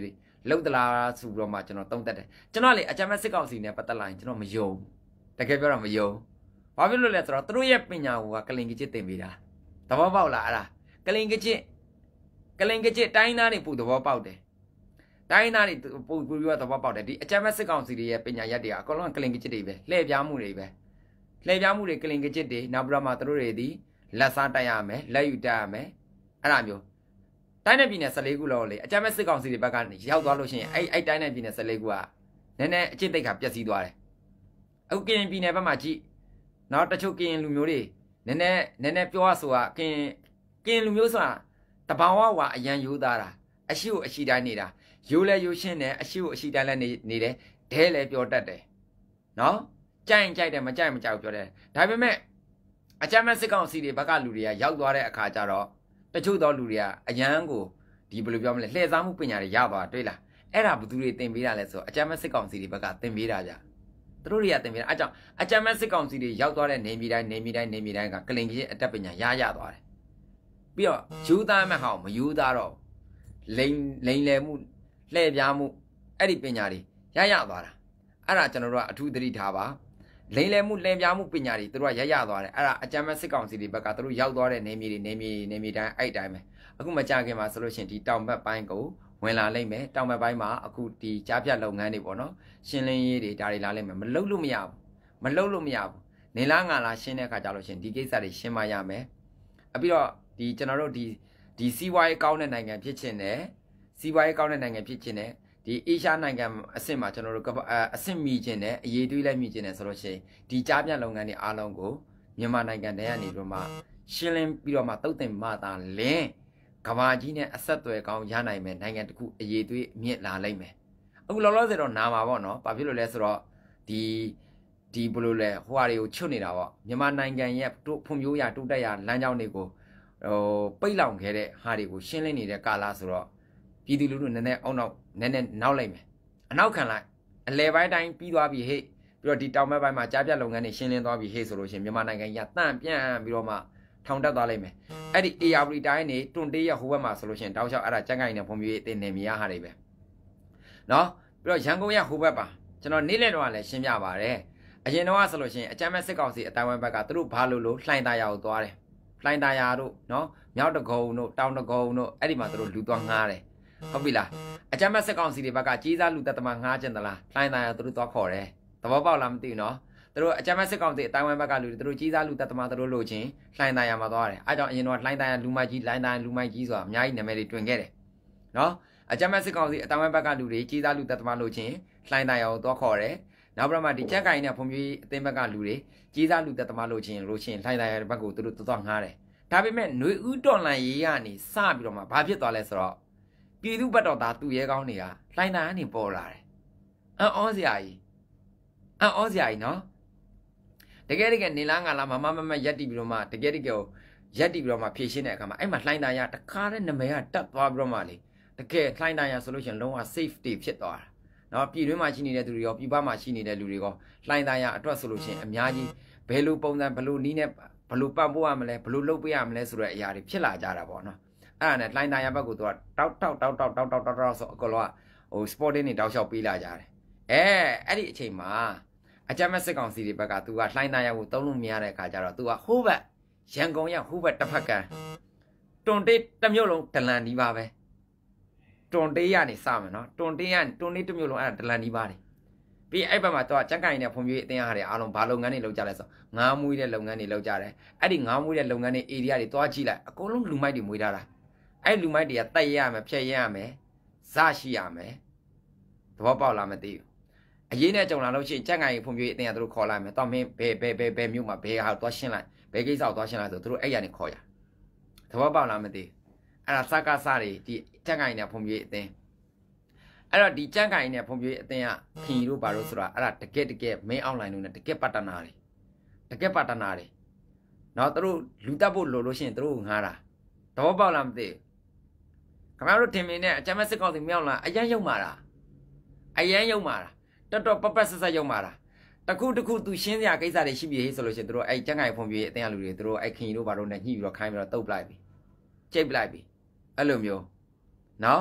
လောက်တလားဆိုပြီးတော့မှကျွန်တော်သုံးသက်တယ်ကျွန်တော်လေအကြမ်းမဲ့စစ်ကောင်စီနဲ့ပတ်သက်လာရင်ကျွန်တော်မယုံတကယ်ပြောတာမယုံဘာဖြစ်လို့လဲဆိုတော့သူတို့ရဲ့ပညာကိုကကလင်ကချစ်တင်ပေးတာသဘောပေါက်လားအဲ့ဒါကလင်ကချစ်ကလင်ကချစ်တိုင်းသားတွေပူသဘောပေါက်တယ်တိုင်းသားတွေပူပူပြီးတော့သဘောပေါက်တယ်ဒီအကြမ်းမဲ့စစ်ကောင်စီတွေရဲ့ပညာရက်တွေကအကောင်လုံးကလင်ကချစ်တွေပဲလှည့်ပြားမှုတွေပဲလှည့်ပြားမှုတွေကလင်ကချစ်တွေနောက်ပြီးတော့မှသူတို့တွေဒီလက်စားတိုက်ရမယ်လက်ယူတိုက်ရမယ်အဲ့ဒါမျိုးတိုင်းနယ်ပြည်နယ်14ခုလောက်လေအကြမ်းမဲ့စစ်ကောင်စီတွေဘက်ကနေရောက်သွားလို့ရှိရင်အဲ့အဲ့တိုင်းနယ်ပြည်နယ်14ခုကနည်းနည်းအကျင့်သိက္ခာပျက်စီးသွားတယ်အခုကရင်ပြည်နယ်ဘက်မှာကြည့်နောက်တချို့ကရင်လူမျိုးတွေနည်းနည်းနည်းနည်းပြောရဆိုတာကရင်ကရင်လူမျိုးဆိုတာတဘာဝဝအရန်ယူသားတာအရှိကိုအရှိတိုင်းနေတာယူလဲယူရှင်းတယ်အရှိကိုအရှိတိုင်းလဲနေနေတယ်ဒဲလဲပြောတတ်တယ်နော်ကြိုက်ကြိုက်တယ်မကြိုက်မကြောက်ပြောတယ်ဒါပေမဲ့အကြမ်းမဲ့စစ်ကောင်စီတွေဘက်ကလူတွေကရောက်သွားတဲ့အခါကျတော့တချို့သောလူတွေကအရန်ကိုဒီဘယ်လိုပြောမလဲလှည့်စားမှုပညာတွေရသွားတွေ့လားအဲ့ဒါဘသူတွေသင်ပေးတာလဲဆိုအကြမ်းမဲ့စစ်ကောင်စီတွေဘက်ကသင်ပေးတာကြသူတို့တွေကသင်ပေးတာအကြောင်းအကြမ်းမဲ့စစ်ကောင်စီတွေရောက်သွားတဲ့နေပြည်တိုင်းနေပြည်တိုင်းနေပြည်တိုင်းကကလင်ကြီးအတက်ပညာရရသွားတယ်ပြီးတော့ယူသားမဲ့ဟောင်းမယူသားတော့လိန်လိန်လယ်မှုလှည့်ပြားမှုအဲ့ဒီပညာတွေရရသွားတာအဲ့ဒါကျွန်တော်တို့ကအထူးသတိထားပါလိန်လယ်မှုလှည့်ပြားမှုပညာတွေသူတို့ကရရသွားတယ်အဲ့ဒါအကြမ်းမဲ့စစ်ကောင်စီတွေဘက်ကသူတို့ရောက်သွားတဲ့နေပြည်တွေနေပြည်နေပြည်တိုင်းအဲ့တိုင်းပဲအခုမကြခင်မှာဆိုလို့ရှိရင်ဒီတောင်ဘက်ပိုင်းကိုဝင်လာလိမ့်မယ်တောင်ဘက်ပိုင်းမှာအခုဒီကြားဖြတ်လုပ်ငန်းတွေပေါ့နော်ရှင်းလင်းရေးတွေဒါတွေလာလိမ့်မယ်မလုပ်လို့မရဘူးမလုပ်လို့မရဘူးနေလားငါလားရှင်းတဲ့အခါကျလို့ရှိရင်ဒီကိစ္စတွေရှင်းမရမယ်အပြီးတော့ဒီကျွန်တော်တို့ဒီဒီစီးပွားရေးကောင်းတဲ့နိုင်ငံဖြစ်ချင်တယ်စီးပွားရေးကောင်းတဲ့နိုင်ငံဖြစ်ချင်တယ်ဒီအေရှားနိုင်ငံအဆင့်မှာကျွန်တော်တို့အဆင့်မိချင်တယ်အရေးတွေးလိုက်မိချင်တယ်ဆိုလို့ရှိရင်ဒီကြားဖြတ်လုပ်ငန်းတွေအားလုံးကိုမြန်မာနိုင်ငံတည်းကနေပြီးမှရှင်းလင်းပြီးတော့မှတုတ်တင်မှသာလင်းကဘာကြီးနဲ့အဆက်အသွယ်ကောင်းရနိုင်မယ်နိုင်ငံတခုအရေးသွေးအမြင့်လာလိမ့်မယ်အခုလောလောဆယ်တော့နာမှာပေါ့နော်ဘာဖြစ်လို့လဲဆိုတော့ဒီဒီဘလို့လဲဟိုဟာတွေကိုချွတ်နေတာပေါ့မြန်မာနိုင်ငံရဲ့ဖွံ့ဖြိုးရာတိုးတက်ရာလမ်းကြောင်းတွေကိုဟိုပိတ်လောင်ခဲ့တဲ့ဟာတွေကိုရှင်းလင်းနေတဲ့ကာလဆိုတော့ပြည်သူလူထုနည်းနည်းအောက်နောက်နည်းနည်းနောက်လိုက်မယ်အနောက်ခံလိုက်အလဲပိုင်းတိုင်းပြီးသွားပြီဟဲ့ပြီးတော့ဒီတောင်ဘက်ပိုင်းမှာကြားပြတ်လုပ်ငန်းတွေရှင်းလင်းသွားပြီဟဲ့ဆိုလို့ရှိရင်မြန်မာနိုင်ငံကြီးတန့်ပြန့်ပြီးတော့မှထောင်တက်သွားလိမ့်မယ်အဲ့ဒီ A R B တိုင်းနေတွန်တေးရဟိုဘက်မှာဆိုလို့ရှိရင်တောက်လျှောက်အဲ့ဒါကြက်ကိုင်နဲ့ဖွံ့ဖြိုးရေးအသင်းနေမရဟာတွေပဲနော်ပြီးတော့ရန်ကုန်ရဟိုဘက်ပါကျွန်တော်နေ့လည်တော့လည်းရှင်းပြပါတယ်အရင်တော့ဆိုလို့ရှိရင်အကြမ်းမဲ့စစ်ကောင်စီအတိုင်းဝိုင်းဘက်ကသူတို့ဘာလို့လို့လှိုင်သားရကိုသွားတယ်လှိုင်သားရတို့နော်မြောက်တကုံတို့တောင်တကုံတို့အဲ့ဒီမှာသူတို့လူသွားငားတယ်ဟုတ်ပြီလားအကြမ်းမဲ့စစ်ကောင်စီတွေဘက်ကကြီးစားလူသက်သမားငားကျင်သလားလှိုင်သားရသူတို့သွားခေါ်တယ်သဘောပေါက်လားမသိဘူးနော်သူတို့အကြမ်းမဲ့စစ်ကောင်စီအတိုင်းဝိုင်းဘက်ကလူတွေသူတို့ကြီးစားလူသက်သမားသူတို့လို့ချင်းလှိုင်သားရမှာသွားတယ်အဲကြောင့်အရင်တော့လှိုင်သားရလူမိုက်ကြီးလှိုင်သားရလူမိုက်ကြီးဆိုတာအများကြီးနာမည်တွေတွင်ခဲ့တယ်နော်အကြမ်းမဲ့စစ်ကောင်စီအတိုင်းဝိုင်းဘက်ကလူတွေကြီးစားလူသက်သမားလို့ချင်းလှိုင်သားရကိုသွားခေါ်တယ်နောက်ပြီးမှဒီကြက်ကင်နဲ့ဖွံ့ဖြိုးရေးအသင်းဘက်ကလူတွေကြီးစားလူသက်သမားလို့ချင်းလို့ချင်းလှိုင်သားရဘက်ကိုသူတို့သွားငားတယ်ဒါပေမဲ့ຫນွေဥတော်လန်ရေးကနေစပြီးတော့မှဘာဖြစ်သွားလဲဆိုတော့ပြည်သူဘက်တော်သားသူရဲကောင်းတွေကလှိုင်သားရနေပေါ်လာတယ်အံ့ဩစရာကြီးအံ့ဩစရာကြီးနော်တကယ်တကယ်နေလားငါလားမမမမရက်တီပြီးတော့မှတကယ်တကယ်ရက်တီပြီးတော့မှဖြည့်ရှင်းတဲ့အခါမှာအဲ့မှာလှိုင်းသားရတခါတဲ့နမဲကတက်သွားပြီးတော့မှလေတကယ်လှိုင်းသားရဆိုလို့ရှိရင်လုံးဝ safety ဖြစ်သွားတာနော်ပြည်တွင်းမှာရှိနေတဲ့သူတွေရောပြည်ပမှာရှိနေတဲ့လူတွေရောလှိုင်းသားရအတွက်ဆိုလို့ရှိရင်အများကြီးဘယ်လိုပုံစံဘယ်လိုနီးနဲ့ဘယ်လိုပတ်ဖို့ရမလဲဘယ်လိုလုပ်ပေးရမလဲဆိုတဲ့အရာတွေဖြစ်လာကြတာပေါ့နော်အဲ့ဒါနဲ့လှိုင်းသားရဘက်ကိုသူကတောက်တောက်တောက်တောက်တောက်တောက်တောက်တောက်ဆိုအကောလောကဟို sporting တွေတောက်လျှောက်ပေးလာကြတယ်အဲအဲ့ဒီအချိန်မှာအကြမ်းမဲ့စစ်ကောင်စီတွေဘက်ကသူကလှိုင်းသားရကိုတုံးလို့မရတဲ့အခါကျတော့သူကဟိုးဘက်ရန်ကုန်ရဟိုးဘက်တစ်ဖက်ကတွန်တေးတစ်မျိုးလုံးဒလန်ဒီပါပဲတွန်တေးရနေစမယ်နော်တွန်တေးရတွန်တေးတစ်မျိုးလုံးအဲ့ဒါဒလန်ဒီပါတယ်ပြီးအဲ့ဘက်မှာသူကကြက်ကင်နဲ့ဖွံ့ဖြိုးရေးအသင်းအားတွေအားလုံးဘာလုပ်ငန်းတွေလုပ်ကြလဲဆိုငားမွေးတဲ့လုပ်ငန်းတွေလုပ်ကြတယ်အဲ့ဒီငားမွေးတဲ့လုပ်ငန်းတွေ area တွေတွားကြည့်လိုက်အကုန်လုံးလူမိုက်တွေမွေးထားတာအဲ့လူမိုက်တွေကတိုက်ရမယ်ဖြည့်ရမယ်ဇရှိရမယ်သဘောပေါက်လားမသိဘူးအရေးနဲ့ကြုံလာလို့ရှိရင်ကြက်ငိုင်ဖွံ့ဖြိုးရေးအတင်းကသူတို့ခေါ်လိုက်မယ်တော့မင်းဘယ်ဘယ်ဘယ်ဘယ်မြို့မှာဘယ်ဟာသွားရှင်းလိုက်ဘယ်ကိစ္စကိုသွားရှင်းလိုက်ဆိုသူတို့အဲ့ရနေခေါ်ရသဘောပေါက်လားမသိအဲ့ဒါစကားစားတွေဒီကြက်ငိုင်နဲ့ဖွံ့ဖြိုးရေးအတင်းအဲ့တော့ဒီကြက်ငိုင်နဲ့ဖွံ့ဖြိုးရေးအတင်းကခင်တို့ဘာလို့ဆိုတာအဲ့ဒါတကက်တကက် main outline လို့နဲ့တကက်ပတ်တနာတွေတကက်ပတ်တနာတွေနော်သူတို့လူတက်ဖို့လိုလို့ရှိရင်သူတို့ငားတာသဘောပေါက်လားမသိခင်ဗျားတို့ထင်မြင်တဲ့အကြမ်းမဲ့စစ်ကောင်စီမြောက်လာအရန်ရုံမာတာအရန်ရုံမာတာတော်တော်ပပဆက်ဆက်ရုံမာတာတခုတခုသူရှင်းစရာကိစ္စတွေရှိပြီဆိုလို့ရှိရင်တို့အဲ့ကျန်းငိုင်ဖွံ့ဖြိုးရေးအတင်းအလူတွေတို့အဲ့ခင်တို့ဘာလို့နဲ့ညှိပြီးတော့ခိုင်းပြီးတော့တုတ်ပလိုက်ပြီကျိတ်ပလိုက်ပြီအဲ့လိုမျိုးနော်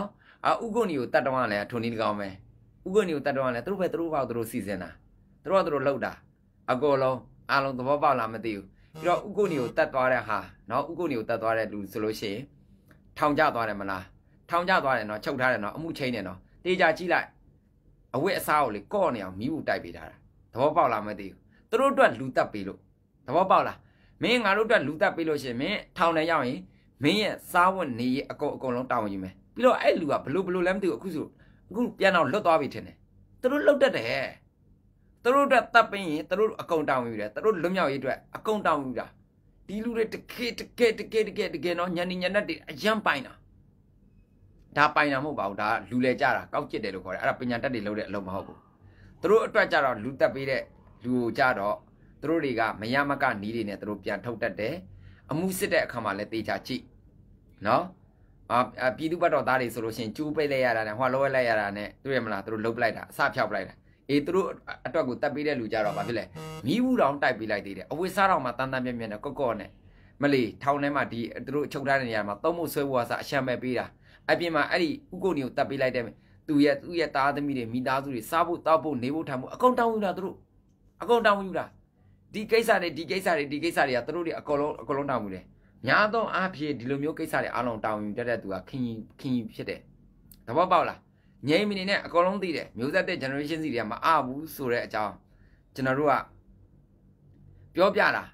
အာဥကုနီကိုတတ်တော့လဲထုံနီးကောင်းမယ်ဥကုနီကိုတတ်တော့လဲသူတို့ပဲသူတို့ပေါ့သူတို့စီစဉ်တာသူတို့ကသူတို့လှုပ်တာအကောလုံးအားလုံးသဘောပေါက်လားမသိဘူးပြီးတော့ဥကုနီကိုတတ်သွားတဲ့ဟာနော်ဥကုနီကိုတတ်သွားတဲ့လူဆိုလို့ရှိရင်ထောင်ကျသွားတယ်မလားထောင်ကျသွားတယ်နော်ချုပ်ထားတယ်နော်အမှုချင်းတယ်နော်တေးကြကြည့်လိုက်အဝတ်အစားကိုလေကော့နေအောင်မီးဘူးတိုက်ပေးထားတာသဘောပေါက်လားမသိဘူးသူတို့အတွက်လူတက်ပေးလို့သဘောပေါက်လားမင်းငါတို့အတွက်လူတက်ပေးလို့ရှိရင်မင်းထောင်ထဲရောက်ရင်မင်းရဲ့စားဝတ်နေရအကုန်အကုန်လုံးတောင်းယူမယ်ပြီးတော့အဲ့လူကဘလို့ဘလို့လဲမသိဘူးအခုဆိုအခုပြန်တော့လွတ်သွားပြီထင်တယ်သူတို့လှုပ်တတ်တယ်သူတို့အတွက်တပ်ပင်းရင်သူတို့အကုန်တောင်းယူတယ်သူတို့လွတ်မြောက်ရေးအတွက်အကုန်တောင်းယူတာဒီလူတွေတကယ်တကယ်တကယ်တကယ်တကယ်နော်ညနေညနေတွေအယံပိုင်တာဒါပိုင်တာမဟုတ်ပါဘူးဒါလူလေကြတာကောက်ကျစ်တယ်လို့ခေါ်တယ်အဲ့ဒါပညာတတ်တွေလုပ်တဲ့အလုပ်မဟုတ်ဘူးသူတို့အတွက်ကြတော့လူတက်ပေးတဲ့လူကိုကြတော့သူတို့တွေကမရမကနီးတွေနဲ့သူတို့ပြန်ထုတ်တတ်တယ်အမှုစစ်တဲ့အခါမှာလည်းတေချာကြည့်နော်အာပြည်သူ့ဘတ်တော်သားတွေဆိုလို့ရှိရင်ကျူးပိတ်လိုက်ရတာနဲ့ဟွာလောလိုက်ရတာနဲ့တွေ့ရမလားသူတို့လှုပ်ပလိုက်တာအစဖြောက်ပလိုက်တာအေးသူတို့အတွက်ကိုတက်ပေးတဲ့လူကြတော့ဘာဖြစ်လဲမီးဘူးတောင်တိုက်ပေးလိုက်သေးတယ်အဝိစားတော်မှာတန်တန်ပြင်းပြင်းနဲ့ကော့ကော့နဲ့မလီထောင်ထဲမှာဒီသူတို့ချုပ်ထားတဲ့နေရာမှာသုံးဖို့ဆွဲဖို့အစားအရှံမဲ့ပေးတာအပြင်မှာအဲ့ဒီဥကုနီကိုတက်ပေးလိုက်တဲ့သူရဲ့သူ့ရဲ့သားသမီးတွေမိသားစုတွေစားဖို့တောက်ဖို့နေဖို့ထိုင်ဖို့အကုန်တောင်းယူတာသူတို့အကုန်တောင်းယူတာဒီကိစ္စတွေဒီကိစ္စတွေဒီကိစ္စတွေကသူတို့တွေအကုန်လုံးအကုန်လုံးတောင်းယူတယ်ညာတော့အားဖြင့်ဒီလိုမျိုးကိစ္စတွေအားလုံးတောင်းယူတတ်တဲ့သူကခင်ခင်ဖြစ်တယ်သဘောပေါက်လားငြိမ်းမနေနဲ့အကုန်လုံးသိတယ်မျိုးဆက်တဲ့ generation စီတွေကမအားဘူးဆိုတဲ့အကြောင်းကျွန်တော်တို့ကပြောပြတာ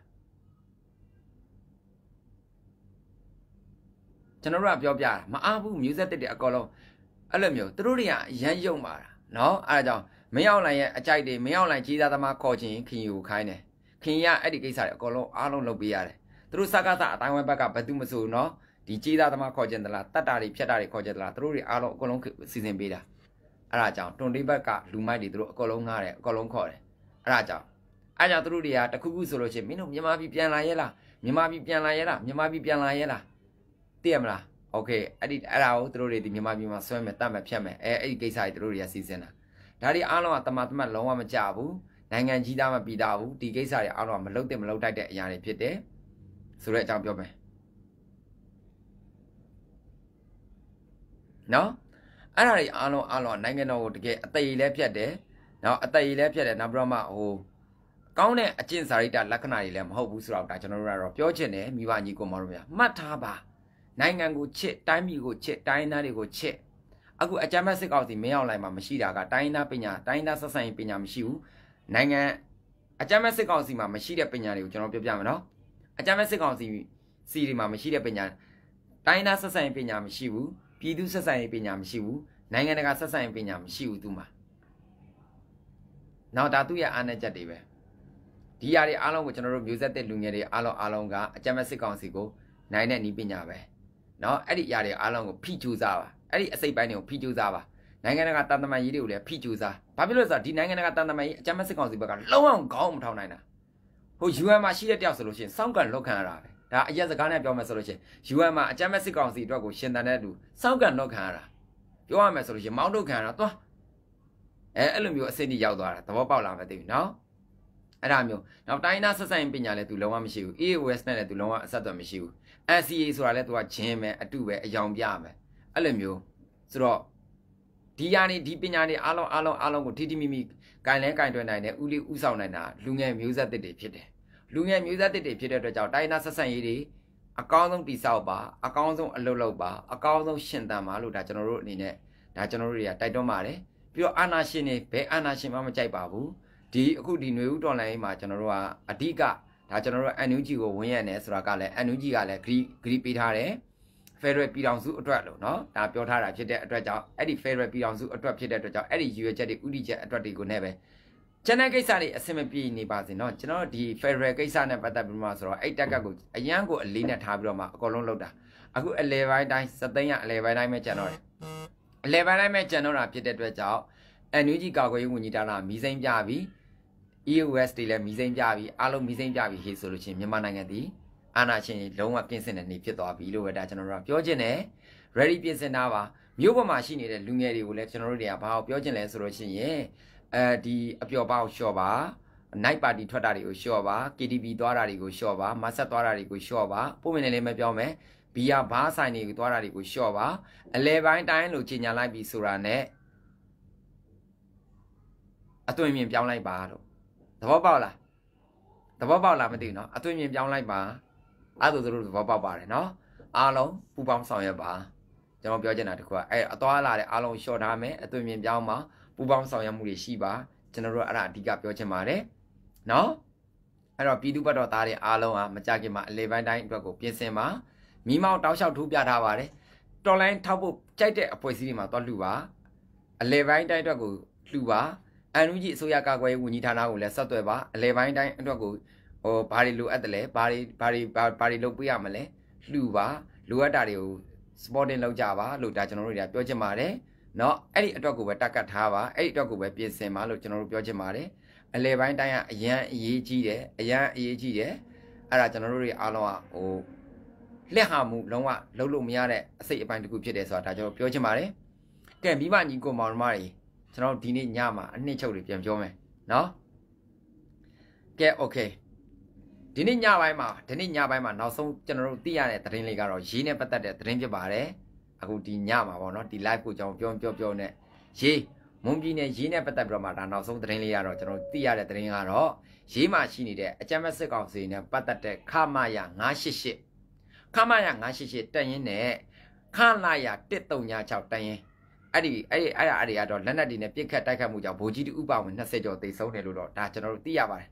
ကျွန်တော်တို့ကပြောပြတာမအားဘူးမျိုးဆက်တဲ့အကောင်လုံးအဲ့လိုမျိုးသူတို့တွေကရမ်းယုံပါတာနော်အဲ့ဒါကြောင့်မရောက်လိုက်ရဲ့အကြိုက်တွေမရောက်လိုက်ကြီးသားသမားခေါ်ခြင်းခင်ကိုခိုင်းတယ်ခင်ရအဲ့ဒီကိစ္စတွေအကောင်လုံးအားလုံးလုပ်ပေးရတယ်သူတို့စကားသအတိုင်းဝဲဘက်ကဘယ်သူမဆိုနော်ဒီကြီးသားသမားခေါ်ခြင်းသလားတတ်တာတွေဖြတ်တာတွေခေါ်ခြင်းသလားသူတို့တွေအားလုံးအကောင်လုံးစီစဉ်ပေးတာအဲ့ဒါကြောင့်တွန်တိဘက်ကလူမိုက်တွေသူတို့အကောင်လုံးငားတယ်အကောင်လုံးခေါ်တယ်အဲ့ဒါကြောင့်အဲ့ကြောင့်သူတို့တွေကတခုခုဆိုလို့ရှိရင်မင်းတို့မြန်မာပြည်ပြန်လာရဲလားမြန်မာပြည်ပြန်လာရဲလားမြန်မာပြည်ပြန်လာရဲလားသိရမလားโอเคအဲ့ဒီအဲ့ဒါကိုသူတို့တွေဒီမြန်မာပြည်မှာဆွဲမယ်တတ်မယ်ဖြတ်မယ်အဲအဲ့ဒီကိစ္စတွေသူတို့တွေကစီစဉ်တာဒါတွေအားလုံးကတမတ်တမတ်လုံးဝမကြဘူးနိုင်ငံကြီးသားမပြီးသားဘူးဒီကိစ္စတွေအားလုံးကမလုံတဲ့မလုံတိုက်တဲ့အရာတွေဖြစ်တယ်ဆိုတဲ့အကြောင်းပြောမယ်နော်အဲ့ဒါတွေအားလုံးအားလုံးနိုင်ငံတော်ကိုတကယ်အသေးလဲဖြတ်တယ်နော်အသေးလဲဖြတ်တယ်နောက်ပြီးတော့မှဟိုကောင်းတဲ့အကျင့်စာရိတ္တလက္ခဏာတွေလည်းမဟုတ်ဘူးဆိုတော့ဒါကျွန်တော်တို့ကတော့ပြောချင်တယ်မိဘညီကိုမောင်တို့များမှတ်ထားပါနိုင်ငံကိုချစ်တိုင်းပြည်ကိုချစ်တိုင်းသားတွေကိုချစ်အခုအကြမ်းဖက်စစ်ကောင်စီမင်းအောင်လိုက်မှာမရှိတာကတိုင်းသားပညာတိုင်းသားဆက်ဆံရေးပညာမရှိဘူးနိုင်ငံအကြမ်းဖက်စစ်ကောင်စီမှာမရှိတဲ့ပညာတွေကိုကျွန်တော်ပြောပြမယ်နော်အကြမ်းဖက်စစ်ကောင်စီစီတွေမှာမရှိတဲ့ပညာတိုင်းသားဆက်ဆံရေးပညာမရှိဘူးပြည်သူဆက်ဆံရေးပညာမရှိဘူးနိုင်ငံတကာဆက်ဆံရေးပညာမရှိဘူးသူမှာနောက်ဒါသူ့ရဲ့အားနည်းချက်တွေပဲဒီຢာတွေအားလုံးကိုကျွန်တော်တို့မျိုးဆက်တဲ့လူငယ်တွေအားလုံးအားလုံးကအကြမ်းဖက်စစ်ကောင်စီကိုနိုင်တဲ့နည်းပညာပဲနော်အဲ့ဒီຢာတွေအားလုံးကိုဖိကျူးစားပါအဲ့ဒီအစိတ်ပိုင်းတွေကိုဖိကျူးစားပါနိုင်ငံတကာတန်တမာရေးတွေကိုလည်းဖိကျူးစားဘာဖြစ်လို့လဲဆိုတော့ဒီနိုင်ငံတကာတန်တမာရေးအကြမ်းဖက်စစ်ကောင်စီဘက်ကလုံးဝခေါင်းမထောင်နိုင်တာဟို ယူ အန် မှာရှိတဲ့တယောက်ဆိုလို့ရှိရင်စောင့်ကန်လောက်ခံရတာပဲဒါအရက်စကားနဲ့ပြောမယ်ဆိုလို့ရှိရင် ယူ အန် မှာအကြမ်းဖက်စစ်ကောင်စီအတွက်ကိုရှင်တန်တဲ့လူစောင့်ကန်လောက်ခံရတာပြောရမယ်ဆိုလို့ရှိရင်မောင်းထုတ်ခံရတာသွားအဲအဲ့လိုမျိုးအစိတ်ကြီးရောက်သွားတာသဘောပေါက်လားမသိဘူးနော်အဲ့ဒါမျိုးနောက်တိုင်းသားဆက်ဆံရေးပညာလည်းသူလုံးဝမရှိဘူး အေး အို အက်စ် နဲ့လည်းသူလုံးဝအဆက်အသွယ်မရှိဘူး အန် စီ အေ ဆိုတာလည်းသူကဂျင်းပဲအတုပဲအယောင်ပြမယ်အဲ့လိုမျိုးဆိုတော့ဒီယာနေဒီပညာတွေအားလုံးအားလုံးအားလုံးကိုထိထိမိမိဂိုင်လဲဂိုင်တွယ်နိုင်တဲ့ဥလေးဥဆောင်နိုင်တာလူငယ်မျိုးဆက်တစ်တွေဖြစ်တယ်လူငယ်မျိုးဆက်တစ်တွေဖြစ်တဲ့အတွက်ကြောင့်တိုင်းသားဆက်ဆံရေးတွေအကောင်းဆုံးတိဆောက်ပါအကောင်းဆုံးအလုပ်လုပ်ပါအကောင်းဆုံးရှင်သန်ပါလို့ဒါကျွန်တော်တို့အနေနဲ့ဒါကျွန်တော်တို့တွေကတိုက်တွန်းပါတယ်ပြီးတော့အာနာရှင်တွေဘယ်အာနာရှင်မှမကြိုက်ပါဘူးဒီအခုဒီຫນွေဦးတော်လိုင်းမှာကျွန်တော်တို့ကအဓိကဒါကျွန်တော်တို့ အန် ယူ ဂျီ ကိုဝင်ရနေဆိုတာကလည်း အန် ယူ ဂျီ ကလည်းဂရီဂရီပေးထားတယ် Federal ပြည်ထောင်စုအတွက်လို့เนาะဒါပြောထားတာဖြစ်တဲ့အတွက်ကြောင့်အဲ့ဒီ Federal ပြည်ထောင်စုအတွက်ဖြစ်တဲ့အတွက်ကြောင့်အဲ့ဒီရည်ရွယ်ချက်တွေဥတီချက်အတွက်တွေကိုနဲ့ပဲကျန်တဲ့ကိစ္စတွေအဆင်မပြေနေပါစေเนาะကျွန်တော်ဒီ Federal ကိစ္စနဲ့ပတ်သက်ပြီးမှဆိုတော့အဲ့တက်ကတ်ကိုအရန်ကိုအလေးနဲ့ထားပြီးတော့မှအကုန်လုံးလုပ်တာအခုအလဲပိုင်းတိုင်းစသိန်းရအလဲပိုင်းတိုင်းပဲကျန်တော့တယ်အလဲပိုင်းတိုင်းပဲကျန်တော့တာဖြစ်တဲ့အတွက်ကြောင့် အန် ယူ ဂျီ ကာကွယ်ရေးဝန်ကြီးဌာနမီးစိမ်းပြပြီး E O S တွေလည်းမီးစိမ်းပြပြီးအားလုံးမီးစိမ်းပြပြီးဟေးဆိုလို့ချင်းမြန်မာနိုင်ငံသည်အာဏာရှင်လုံးဝကင်းစင်တဲ့နေဖြစ်သွားပြီလို့ပဲဒါကျွန်တော်တို့ကပြောချင်တယ် ready ပြင်ဆင်တာပါမြို့ပေါ်မှာရှိနေတဲ့လူငယ်တွေကိုလည်းကျွန်တော်တို့တွေကဘာကိုပြောချင်လဲဆိုလို့ရှိရင်အဲဒီအပျော်ပါကိုလျှော့ပါ night party ထွက်တာတွေကိုလျှော့ပါ K T V သွားတာတွေကိုလျှော့ပါမဆက်သွားတာတွေကိုလျှော့ပါပုံမှန်လည်းမပြောမယ်ဘီယာဘားဆိုင်တွေကိုသွားတာတွေကိုလျှော့ပါအလဲပိုင်းတိုင်းလို့ကြီးညာလိုက်ပြီဆိုတာနဲ့အသွင်မြင်ပြောင်းလိုက်ပါလို့သဘောပေါက်လားသဘောပေါက်လားမသိဘူးနော်အသွင်မြင်ပြောင်းလိုက်ပါအဲ့ဒါတို့သဘောပေါက်ပါတယ်နော်အားလုံးပူပေါင်းဆောင်ရွက်ပါကျွန်တော်ပြောချင်တာတခုကအဲ့အသွားလာတဲ့အားလုံးလျှော့ထားမယ်အသွင်မြင်ပြောင်းပါပူပေါင်းဆောင်ရွက်မှုတွေရှိပါကျွန်တော်တို့အဲ့ဒါအဓိကပြောချင်ပါတယ်နော်အဲ့တော့ပြည်သူ့ဘက်တော်သားတွေအားလုံးကမကြခင်မှာအလေပိုင်းတိုင်းအတွက်ကိုပြင်ဆင်ပါမိမောင်းတောက်လျှောက်ထိုးပြထားပါတယ်တော်လိုင်းထောက်ဖို့ကြိုက်တဲ့အဖွဲ့အစည်းတွေမှာတော့လှူပါအလေပိုင်းတိုင်းအတွက်ကိုလှူပါအန်ယူဂျီအစိုးရကာကွယ်ရေးဝန်ကြီးဌာနကိုလည်းဆက်သွယ်ပါအလေပိုင်းတိုင်းအတွက်ကိုဟိုဘာတွေလိုအပ်တယ်လဲဘာတွေဘာတွေဘာတွေလုပ်ပေးရမလဲလှူပါလိုအပ်တာတွေကို supporting လုပ်ကြပါလို့ဒါကျွန်တော်တို့တွေကပြောချင်ပါတယ်เนาะအဲ့ဒီအတွက်ကိုပဲတက်ကတ်ထားပါအဲ့ဒီအတွက်ကိုပဲပြင်ဆင်ပါလို့ကျွန်တော်တို့ပြောချင်ပါတယ်အလေပိုင်းတိုင်းကအရန်အရေးကြီးတယ်အရန်အရေးကြီးတယ်အဲ့ဒါကျွန်တော်တို့တွေအားလုံးကဟိုလက်ဟာမှုလုံးဝလုံးလို့မရတဲ့အစိတ်အပိုင်းတစ်ခုဖြစ်တယ်ဆိုတာဒါကျွန်တော်ပြောချင်ပါတယ်ကဲမိမညီကိုမောင်နှမတွေကျွန်တော်ဒီနေ့ညမှာအနှစ်ချုပ်တွေပြန်ပြောမယ်เนาะကဲ okay ဒီနေ့ညပိုင်းမှာဒီနေ့ညပိုင်းမှာနောက်ဆုံးကျွန်တော်တို့သိရတဲ့သတင်းလေးကတော့ရေးနဲ့ပတ်သက်တဲ့သတင်းဖြစ်ပါတယ်အခုဒီညမှာပေါ့နော်ဒီ live ကိုကျွန်တော်ပြောပြောပြောနဲ့ရေးမွန်ပြည်နယ်ရေးနဲ့ပတ်သက်ပြီးတော့မှဒါနောက်ဆုံးသတင်းလေးကတော့ကျွန်တော်သိရတဲ့သတင်းကတော့ရေးမှာရှိနေတဲ့အကြမ်းဖက်စစ်ကောင်စီနဲ့ပတ်သက်တဲ့ခမရငါးရှစ်ရှစ်ခမရငါးရှစ်ရှစ်တက်ရင်နဲ့ခလာရတစ်သုံး၆တက်ရင်အဲ့ဒီအဲ့ဒီအဲ့ဒါအဲ့ဒီကတော့လက်နက်တွေနဲ့ပြစ်ခတ်တိုက်ခတ်မှုကြောင့်ဗိုလ်ကြီးတူဥပဝင်20ကျော်တိတ်ဆုံးတယ်လို့တော့ဒါကျွန်တော်တို့သိရပါတယ်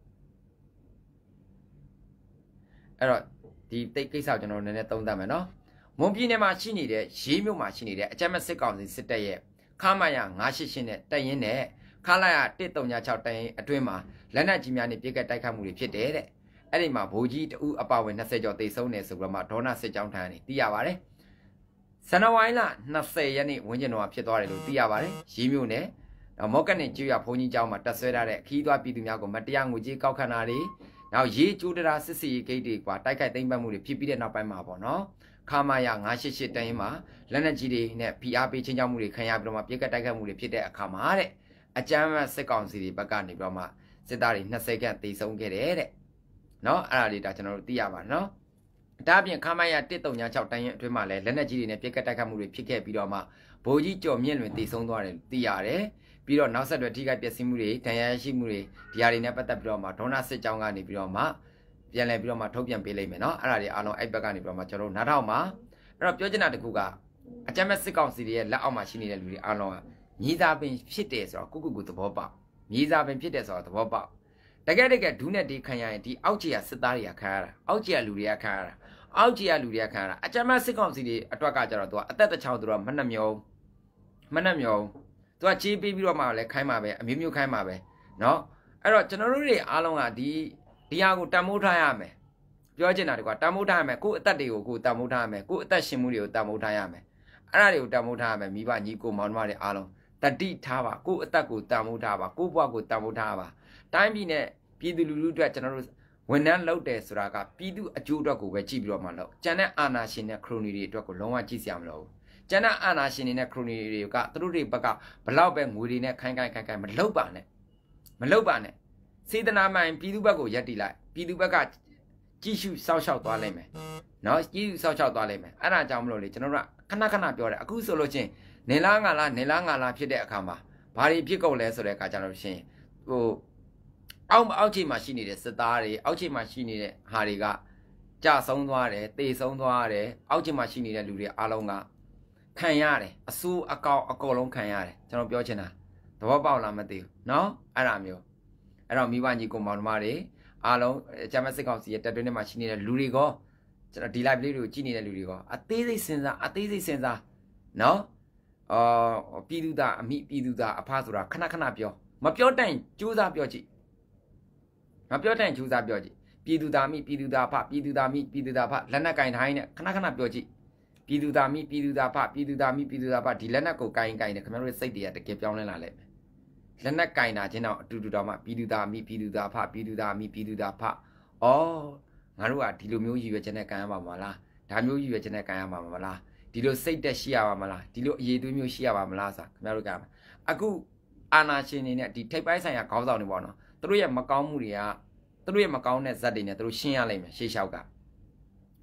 အဲ့တော့ဒီတိတ်ကိစ္စကိုကျွန်တော်တို့နည်းနည်းသုံးသပ်မယ်နော်မွန်ပြည်နယ်မှာရှိနေတဲ့ရေးမြို့မှာရှိနေတဲ့အကြမ်းဖက်စစ်ကောင်စီစစ်တပ်ရဲ့ခမရငါးရှစ်ရှစ်နဲ့တက်ရင်နဲ့ခလာရတစ်သုံး၆တက်ရင်အတွင်းမှာလက်နက်ကြီးများနဲ့ပြစ်ခတ်တိုက်ခတ်မှုတွေဖြစ်တယ်တဲ့အဲ့ဒီမှာဗိုလ်ကြီးတူအပဝင်20ကျော်တိတ်ဆုံးတယ်ဆိုပြီးတော့မှဒေါနာစစ်ကြောင်းထမ်းနေသိရပါတယ်ဇန်နဝါရီလ20ရက်နေ့ဝန်းကျင်တော့ဖြစ်သွားတယ်လို့သိရပါတယ်ရေးမြို့နယ်မော့ကနဲ့ကျွရဘုံကြီးကျောင်းမှာတက်ဆွဲထားတဲ့ခီးသွွားပြည်သူများကိုမတရားငွေကြေးကောက်ခံတာတွေနောက်ရေးကျိုးတရာစစ်စီဂိတ်တွေကတိုက်ခိုက်သိမ်းပိုက်မှုတွေဖြစ်ပြီးတဲ့နောက်ပိုင်းမှာပေါ့နော်ခမာရငါးရှစ်ရှစ်တန်းရင်မှာလက်နက်ကြီးတွေနဲ့ ပီ အာร์ ပေးချင်းချောက်မှုတွေခံရပြီးတော့မှပြစ်ကတ်တိုက်ခိုက်မှုတွေဖြစ်တဲ့အခါမှာတဲ့အကြမ်းဖက်စစ်ကောင်စီတွေဘက်ကနေပြီးတော့မှစစ်သားတွေ20ခန့်တေဆုံးခဲ့တယ်တဲ့နော်အဲ့ဒါလေးဒါကျွန်တော်တို့သိရပါနော်ဒါအပြင်ခမာရတစ်သုံး၆တန်းရင်အတွင်းမှာလည်းလက်နက်ကြီးတွေနဲ့ပြစ်ကတ်တိုက်ခိုက်မှုတွေဖြစ်ခဲ့ပြီးတော့မှဗိုလ်ကြီးကျော်မြင့်လွင်တေဆုံးသွားတယ်သိရတယ်ပြီးတော့နောက်ဆက်တွဲထိခိုက်ပျက်စီးမှုတွေဒဏ်ရာရရှိမှုတွေဒီဟာတွေနဲ့ပတ်သက်ပြီးတော့မှဒေါနာစစ်ကြောင်းကနေပြီးတော့မှပြန်လည်ပြီးတော့မှထုတ်ပြန်ပေးလိုက်မယ်နော်အဲ့ဒါတွေအားလုံးအဲ့ဘက်ကနေပြီးတော့မှကျွန်တော်တို့နားထောင်ပါအဲ့တော့ပြောချင်တာတခုကအကြမ်းမဲ့စစ်ကောင်စီတွေရဲ့လက်အောက်မှာရှိနေတဲ့လူတွေအားလုံးကမြေသားပင်ဖြစ်တယ်ဆိုတော့ကုကုကုသဘောပေါက်မြေသားပင်ဖြစ်တယ်ဆိုတော့သဘောပေါက်တကယ်တကယ်ဒူးနဲ့ဒီခံရရင်ဒီအောက်ခြေကစစ်သားတွေကခံရတာအောက်ခြေကလူတွေကခံရတာအောက်ခြေကလူတွေကခံရတာအကြမ်းမဲ့စစ်ကောင်စီတွေအတွက်ကကြတော့သူကအသက်တစ်ချောင်းသူတော့မနှမျောမနှမျောသူကကြေးပေးပြီးတော့မှလည်းခိုင်းမှာပဲအမျိုးမျိုးခိုင်းမှာပဲเนาะအဲ့တော့ကျွန်တော်တို့တွေအားလုံးကဒီဒီဟာကိုတန်မိုးထားရမယ်ပြောချင်တာတကွာတန်မိုးထားရမယ်ကိုယ့်အသက်တွေကိုကိုယ်တန်မိုးထားရမယ်ကိုယ့်အသက်ရှင်မှုတွေကိုတန်မိုးထားရမယ်အဲ့ဒါတွေကိုတန်မိုးထားရမယ်မိဘညီကိုမောင်နှမတွေအားလုံးတတိထားပါကိုယ့်အသက်ကိုတန်မိုးထားပါကိုယ့်ဘဝကိုတန်မိုးထားပါတိုင်းပြည်နဲ့ပြည်သူလူထုအတွက်ကျွန်တော်တို့ဝန်ထမ်းလုပ်တယ်ဆိုတာကပြည်သူအကျိုးအတွက်ကိုပဲကြည့်ပြီးတော့မှလုပ်ကျန်တဲ့အာဏာရှင်နဲ့ခရိုနီတွေအတွက်ကိုလုံးဝကြည့်စရာမလိုဘူးကျန်တဲ့အာဏာရှင်တွေနဲ့ခရိုနီတွေကသူတို့တွေဘက်ကဘလောက်ပဲငွေတွေနဲ့ခိုင်းခိုင်းခိုင်းခိုင်းမလုပ်ပါနဲ့မလုပ်ပါနဲ့စေတနာမှန်ပြည်သူဘက်ကိုရက်တီလိုက်ပြည်သူဘက်ကကြည့်ရှုစောင့်ရှောက်သွားလိုက်မယ်နော်ကြည့်ရှုစောင့်ရှောက်သွားလိုက်မယ်အဲ့ဒါကြောင့်မလို့လေကျွန်တော်တို့ကခဏခဏပြောတယ်အခုဆိုလို့ချင်းနေလားငါလားနေလားငါလားဖြစ်တဲ့အခါမှာဘာတွေဖြစ်ကုန်လဲဆိုတဲ့အခါကျတော့ရှင်ဟိုအောက်အောက်ခြေမှာရှိနေတဲ့စစ်သားတွေအောက်ခြေမှာရှိနေတဲ့ဟာတွေကကြဆုံးသွားတယ်တေဆုံးသွားတယ်အောက်ခြေမှာရှိနေတဲ့လူတွေအားလုံးကခံရတယ်အဆူအကောင်အကုန်လုံးခံရတယ်ကျွန်တော်ပြောချင်တာသဘောပေါက်လားမသိဘူးเนาะအဲ့ဒါမျိုးအဲ့တော့မိဘညီကိုမောင်နှမတွေအားလုံးဂျမစစ်ကောင်စီရဲ့တက်တွင်းထဲမှာရှိနေတဲ့လူတွေကကျွန်တော်ဒီ live လေးတွေကိုကြည့်နေတဲ့လူတွေကအသေးစိတ်စဉ်းစားအသေးစိတ်စဉ်းစားเนาะအော်ပြည်သူသားအမိပြည်သူသားအဖဆိုတာခဏခဏပြောမပြောတိုင်ကြိုးစားပြောကြည့်မပြောတိုင်ကြိုးစားပြောကြည့်ပြည်သူသားမိပြည်သူသားဖပြည်သူသားမိပြည်သူသားဖလက်နက်ကင်တိုင်းနဲ့ခဏခဏပြောကြည့်ပြည်သူသားမိပြည်သူသားဖပြည်သူသားမိပြည်သူသားဖဒီလက်နက်ကိုကင်ကင်တယ်ခင်ဗျားတို့စိတ်တွေကတကယ်ပြောင်းလဲလာလိမ့်မယ်လက်နက်ကင်တာချင်းတော့အတူတူတော့မှပြည်သူသားမိပြည်သူသားဖပြည်သူသားမိပြည်သူသားဖအော်ငါတို့ကဒီလိုမျိုးရည်ရွယ်ချက်နဲ့ကင်ရမှာမလားဒါမျိုးရည်ရွယ်ချက်နဲ့ကင်ရမှာမလားဒီလိုစိတ်တက်ရှိရပါမလားဒီလိုအရေးသွေးမျိုးရှိရပါမလားဆိုခင်ဗျားတို့ကအခုအာနာရှင်နေနဲ့ဒီထိပ်ပိုင်းဆိုင်ရာခေါင်းဆောင်တွေပေါ့နော်သူတို့ရဲ့မကောင်းမှုတွေကသူတို့ရဲ့မကောင်းတဲ့ဇက်တွေနဲ့သူတို့ရှင်းရလိမ့်မယ်ရှေ့လျှောက်က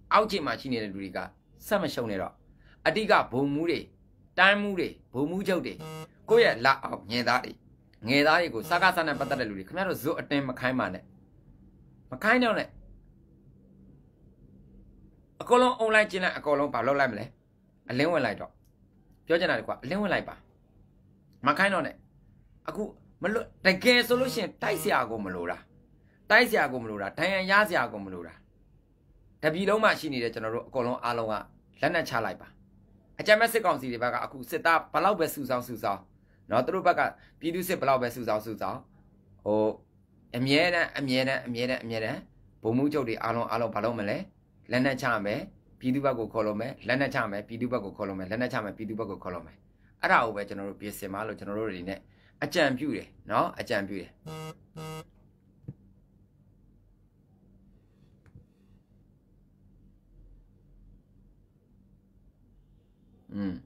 အောက်ခြေမှာရှိနေတဲ့လူတွေကဆက်မရှုံနေတော့အတိကဘုံမှုတွေတန်းမှုတွေဘုံမှုချုပ်တွေကိုယ့်ရဲ့လက်အောက်ငယ်သားတွေငယ်သားတွေကိုစကားစနဲ့ပတ်သက်တဲ့လူတွေခင်ဗျားတို့ဇွတ်အတင်းမခိုင်းပါနဲ့မခိုင်းတော့နဲ့အကုန်လုံးအွန်လိုင်းကျင်းလိုက်အကုန်လုံးဘာလုပ်လိုက်မလဲအလင်းဝင်လိုက်တော့ပြောချင်တာလေကွာအလင်းဝင်လိုက်ပါမခိုင်းတော့နဲ့အခုမလို့တကယ်ဆိုလို့ရှိရင်တိုက်เสียကိုမလို့တာတိုက်เสียကိုမလို့တာဒဏ်ရာရเสียကိုမလို့တာတပြည်လုံးမှာရှိနေတဲ့ကျွန်တော်တို့အကုန်လုံးအားလုံးကလက်နက်ချလိုက်ပါအကြမ်းမဲ့စစ်ကောင်စီတွေဘက်ကအခုစစ်သားဘလောက်ပဲစုဆောင်းစုဆောင်းเนาะသူတို့ဘက်ကပြည်သူစစ်ဘလောက်ပဲစုဆောင်းစုဆောင်းဟိုအမြဲတမ်းအမြဲတမ်းအမြဲတမ်းအမြဲတမ်းဘုံမှုချုပ်တွေအားလုံးအားလုံးဘာလို့မလဲလက်နက်ချမယ်ပြည်သူဘက်ကိုခေါ်လို့မယ်လက်နက်ချမယ်ပြည်သူဘက်ကိုခေါ်လို့မယ်လက်နက်ချမယ်ပြည်သူဘက်ကိုခေါ်လို့မယ်အဲ့ဒါကိုပဲကျွန်တော်တို့ပြင်ဆင်ပါလို့ကျွန်တော်တို့တွေနဲ့အကြံပြုတယ်เนาะအကြံပြုတယ်อืม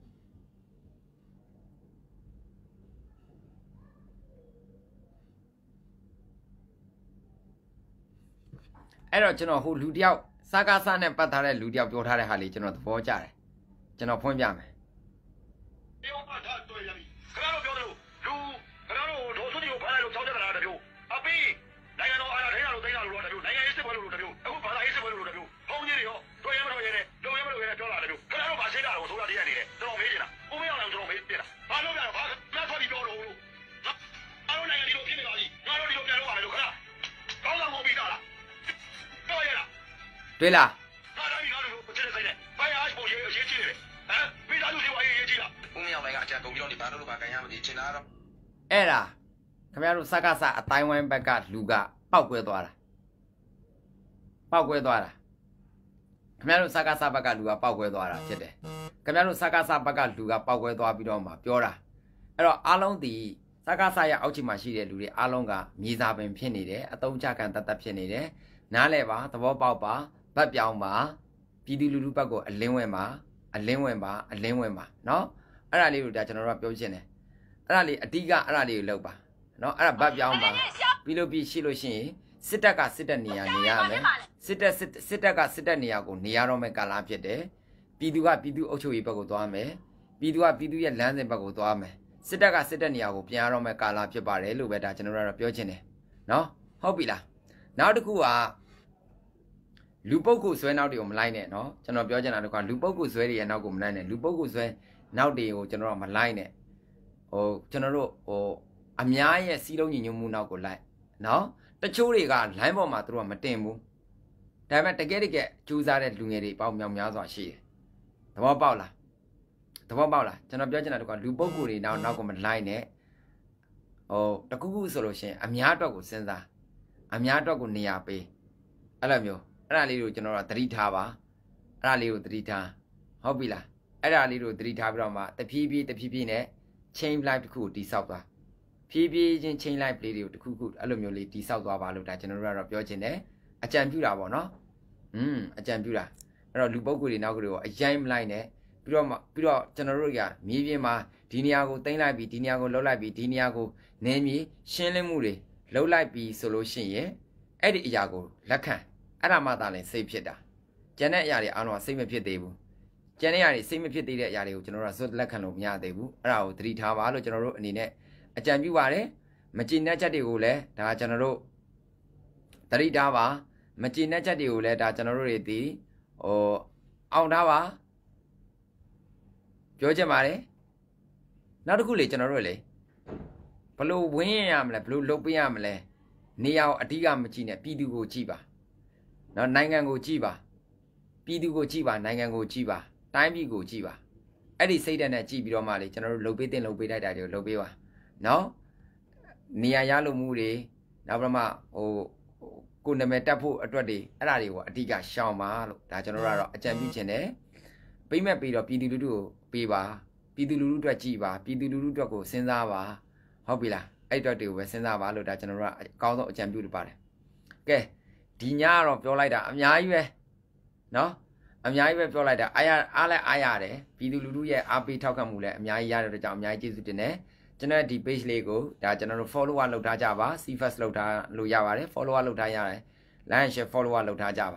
အဲ့တော့ကျွန်တော်ဟိုလူတယောက်စကားစနဲ့ပတ်ထားတဲ့လူတယောက်ပြောထားတဲ့ဟာလေးကျွန်တော်သဘောကျတယ်ကျွန်တော်ဖွင့်ပြမယ်ပြောပါတော့တွေ့ရပြီခဏတော့ပြောတယ်လူခဏတော့ဒေါ်စုဒီကိုဖမ်းလိုက်လို့ကြောက်ကြတာတမျိုးအပီးနိုင်ငံတော်အာဏာထိန်းတာလို့သိတာလို့တမျိုးနိုင်ငံရေးစစ်ပွဲလို့တမျိုးအခုဘာသာရေးစစ်ပွဲလို့တမျိုးဘုံကြီးတွေရောတွေ့ရမလို့ရဲနဲ့လုံရမလို့ရဲနဲ့ပြောလာတယ်မျိုးခဏတော့ဗာရှင်းတာကိုဆိုတာတည်းရနေတယ်ကျွန်တော်မေးနေတာဦးမင်းအောင်လည်းကျွန်တော်မေးနေတာဘာလို့ပြန်ဘာမတ်ဖတ်ပြီးပြောလို့အားလုံးနိုင်ငံဒီလိုဖြစ်နေပါပြီငါတို့ဒီလိုပြန်လို့ပါမယ်လို့ခဏကောင်းဆောင်မပြီးတာလားတွေ့ရလားတွေ့လားဟာဒါကြီးငါတို့ကိုချက်ဆိုင်တယ်ဘိုင်အားကိုရေးရေးကြည့်တယ်ဟမ်မိသားစုတွေဝါရေးရေးကြည့်လားဦးမင်းအောင်လည်းအကြံကုန်ပြီးတော့ဒီဘာလို့လို့ဘာကန်ရမသိချင်တာတော့အဲ့ဒါခင်ဗျားတို့စကားစအတိုင်းဝိုင်းဘက်ကလူကပောက်ကွဲသွားတာပောက်ကွဲသွားတာခင်ဗျားတို့စကားစဘက်ကလူကပောက်ကွဲသွားတာဖြစ်တယ်ခင်ဗျားတို့စကားစဘက်ကလူကပောက်ကွဲသွားပြီးတော့မှပြောတာအဲ့တော့အားလုံးဒီစကားစရဲ့အောက်ခြေမှာရှိတဲ့လူတွေအားလုံးကမြေစာပင်ဖြစ်နေတယ်အတုံးချကန်တတ်တတ်ဖြစ်နေတယ်နားလဲပါသဘောပေါက်ပါဗတ်ပြောင်းပါပြည်သူလူထုဘက်ကိုအလင်းဝင်ပါအလင်းဝင်ပါအလင်းဝင်ပါเนาะအဲ့ဒါလေးကိုဒါကျွန်တော်တို့ကပြောချင်တယ်အဲ့ဒါလေးအဓိကအဲ့ဒါလေးကိုလုပ်ပါเนาะအဲ့ဒါဗတ်ပြောင်းပါပြီးလို့ပြီးရှိလို့ရှိရင်စစ်တပ်ကစစ်တပ်နေရာနေရမယ်စစ်တပ်စစ်တပ်ကစစ်တပ်နေရာကိုနေရတော့မယ်ကာလဖြစ်တယ်ပြည်သူကပြည်သူအုပ်ချုပ်ရေးဘက်ကိုသွားမယ်ပြည်သူကပြည်သူရဲ့လမ်းစဉ်ဘက်ကိုသွားမယ်စစ်တပ်ကစစ်တပ်နေရာကိုပြန်ရတော့မယ်ကာလဖြစ်ပါတယ်လို့ပဲဒါကျွန်တော်တို့ကတော့ပြောချင်တယ်เนาะဟုတ်ပြီလားနောက်တစ်ခုကလူပုဂ္ဂိုလ်ဆွဲနောက်တွေကိုမလိုက်နဲ့เนาะကျွန်တော်ပြောချင်တာကလူပုဂ္ဂိုလ်ဆွဲတွေရဲ့နောက်ကိုမလိုက်နဲ့လူပုဂ္ဂိုလ်ဆွဲနောက်တွေကိုကျွန်တော်တို့မလိုက်နဲ့ဟိုကျွန်တော်တို့ဟိုအများရဲ့စီးလုံးညီညွတ်မှုနောက်ကိုလိုက်เนาะတချို့တွေက line ပေါ်မှာသူတို့ကမတင်ဘူးဒါပေမဲ့တကယ်တကယ်ကြိုးစားတဲ့လူငယ်တွေပေါ့မြောင်များစွာရှိတယ်သဘောပေါက်လားသဘောပေါက်လားကျွန်တော်ပြောချင်တာကလူပုဂ္ဂိုလ်တွေနောက်နောက်ကိုမလိုက်နဲ့ဟိုတခုခုဆိုလို့ရှိရင်အများအတွက်ကိုစဉ်းစားအများအတွက်ကိုနေရာပေးအဲ့လိုမျိုးအဲ့ဒါလေးကိုကျွန်တော်တို့သတိထားပါအဲ့ဒါလေးကိုသတိထားဟုတ်ပြီလားအဲ့ဒါလေးကိုသတိထားပြီးတော့မှတဖြည်းဖြည်းတဖြည်းဖြည်းနဲ့ chain life တစ်ခုကိုတိဆောက်သွားဖြည်းဖြည်းချင်း chain life လေးတွေကိုတစ်ခုခုအဲ့လိုမျိုးလေးတိဆောက်သွားပါလို့ဒါကျွန်တော်တို့ကတော့ပြောချင်တယ်အကြံပြုတာပေါ့နော်อืมအကြံပြုတာအဲ့တော့လူပုဂ္ဂိုလ်တွေနောက်ကိုအရင်မလိုက်နဲ့ပြီးတော့ပြီးတော့ကျွန်တော်တို့ကမြေပြင်မှာဒီနေရာကိုတင်လိုက်ပြီးဒီနေရာကိုလှုပ်လိုက်ပြီးဒီနေရာကိုနေမြေရှင်းလင်းမှုတွေလှုပ်လိုက်ပြီးဆိုလို့ရှိရင်အဲ့ဒီအရာကိုလက်ခံအဲ့ဒါမှသာလဲစိတ်ဖြစ်တာကျန်တဲ့အရာတွေအားလုံးကစိတ်မဖြစ်သေးဘူးကျန်တဲ့အရာတွေစိတ်မဖြစ်သေးတဲ့အရာတွေကိုကျွန်တော်တို့ကဇွတ်လက်ခံလို့မရသေးဘူးအဲ့ဒါကိုသတိထားပါလို့ကျွန်တော်တို့အနေနဲ့အကြံပြုပါတယ်မကြည်နက်ချက်တွေကိုလည်းဒါကျွန်တော်တို့သတိထားပါမကြည်နက်ချက်တွေကိုလည်းဒါကျွန်တော်တို့တွေဒီဟိုအောင်ထားပါပြောချင်ပါတယ်နောက်တစ်ခုလေကျွန်တော်တို့လေဘလို့ဝင်းရမလဲဘလို့လုပ်ပေးရမလဲနေရာကိုအဓိကမကြည့်နဲ့ပြည်သူကိုကြည့်ပါနော်နိုင်ငံကိုကြည့်ပါပြည်သူကိုကြည့်ပါနိုင်ငံကိုကြည့်ပါတိုင်းပြည်ကိုကြည့်ပါအဲ့ဒီစိတ်ဓာတ်နဲ့ကြည့်ပြီးတော့မှလေကျွန်တော်တို့လုပ်ပေးတင်လုပ်ပေးတိုက်တာတွေကိုလုပ်ပေးပါနော်နေရာရလို့မှုတွေနောက်ပြမဟိုကိုနာမည်တက်ဖို့အတွက်တွေအဲ့ဒါတွေကိုအဓိကရှောင်ပါလို့ဒါကျွန်တော်တို့ကတော့အကြံပြုချင်တယ်ပိမဲ့ပြီးတော့ပြည်သူလူထုကိုပေးပါပြည်သူလူထုအတွက်ကြည့်ပါပြည်သူလူထုအတွက်ကိုစဉ်းစားပါဟုတ်ပြီလားအဲ့အတွက်တွေကိုပဲစဉ်းစားပါလို့ဒါကျွန်တော်တို့ကအကောင်းဆုံးအကြံပြုလုပ်ပါတယ်ကဲဒီညကတော့ပြောလိုက်တာအများကြီးပဲနော်အများကြီးပဲပြောလိုက်တာအားရအားလဲအားရတယ်ပြည်သူလူထုရဲ့အားပေးထောက်ခံမှုလည်းအများကြီးရတဲ့ကြောင့်အများကြီးကျေးဇူးတင်တယ်ကျွန်တော်ဒီ page လေးကိုဒါကျွန်တော်တို့ follower လုပ်ထားကြပါ see first လုပ်ထားလို့ရပါတယ် follower လုပ်ထားရတယ် like share follower လုပ်ထားကြပါ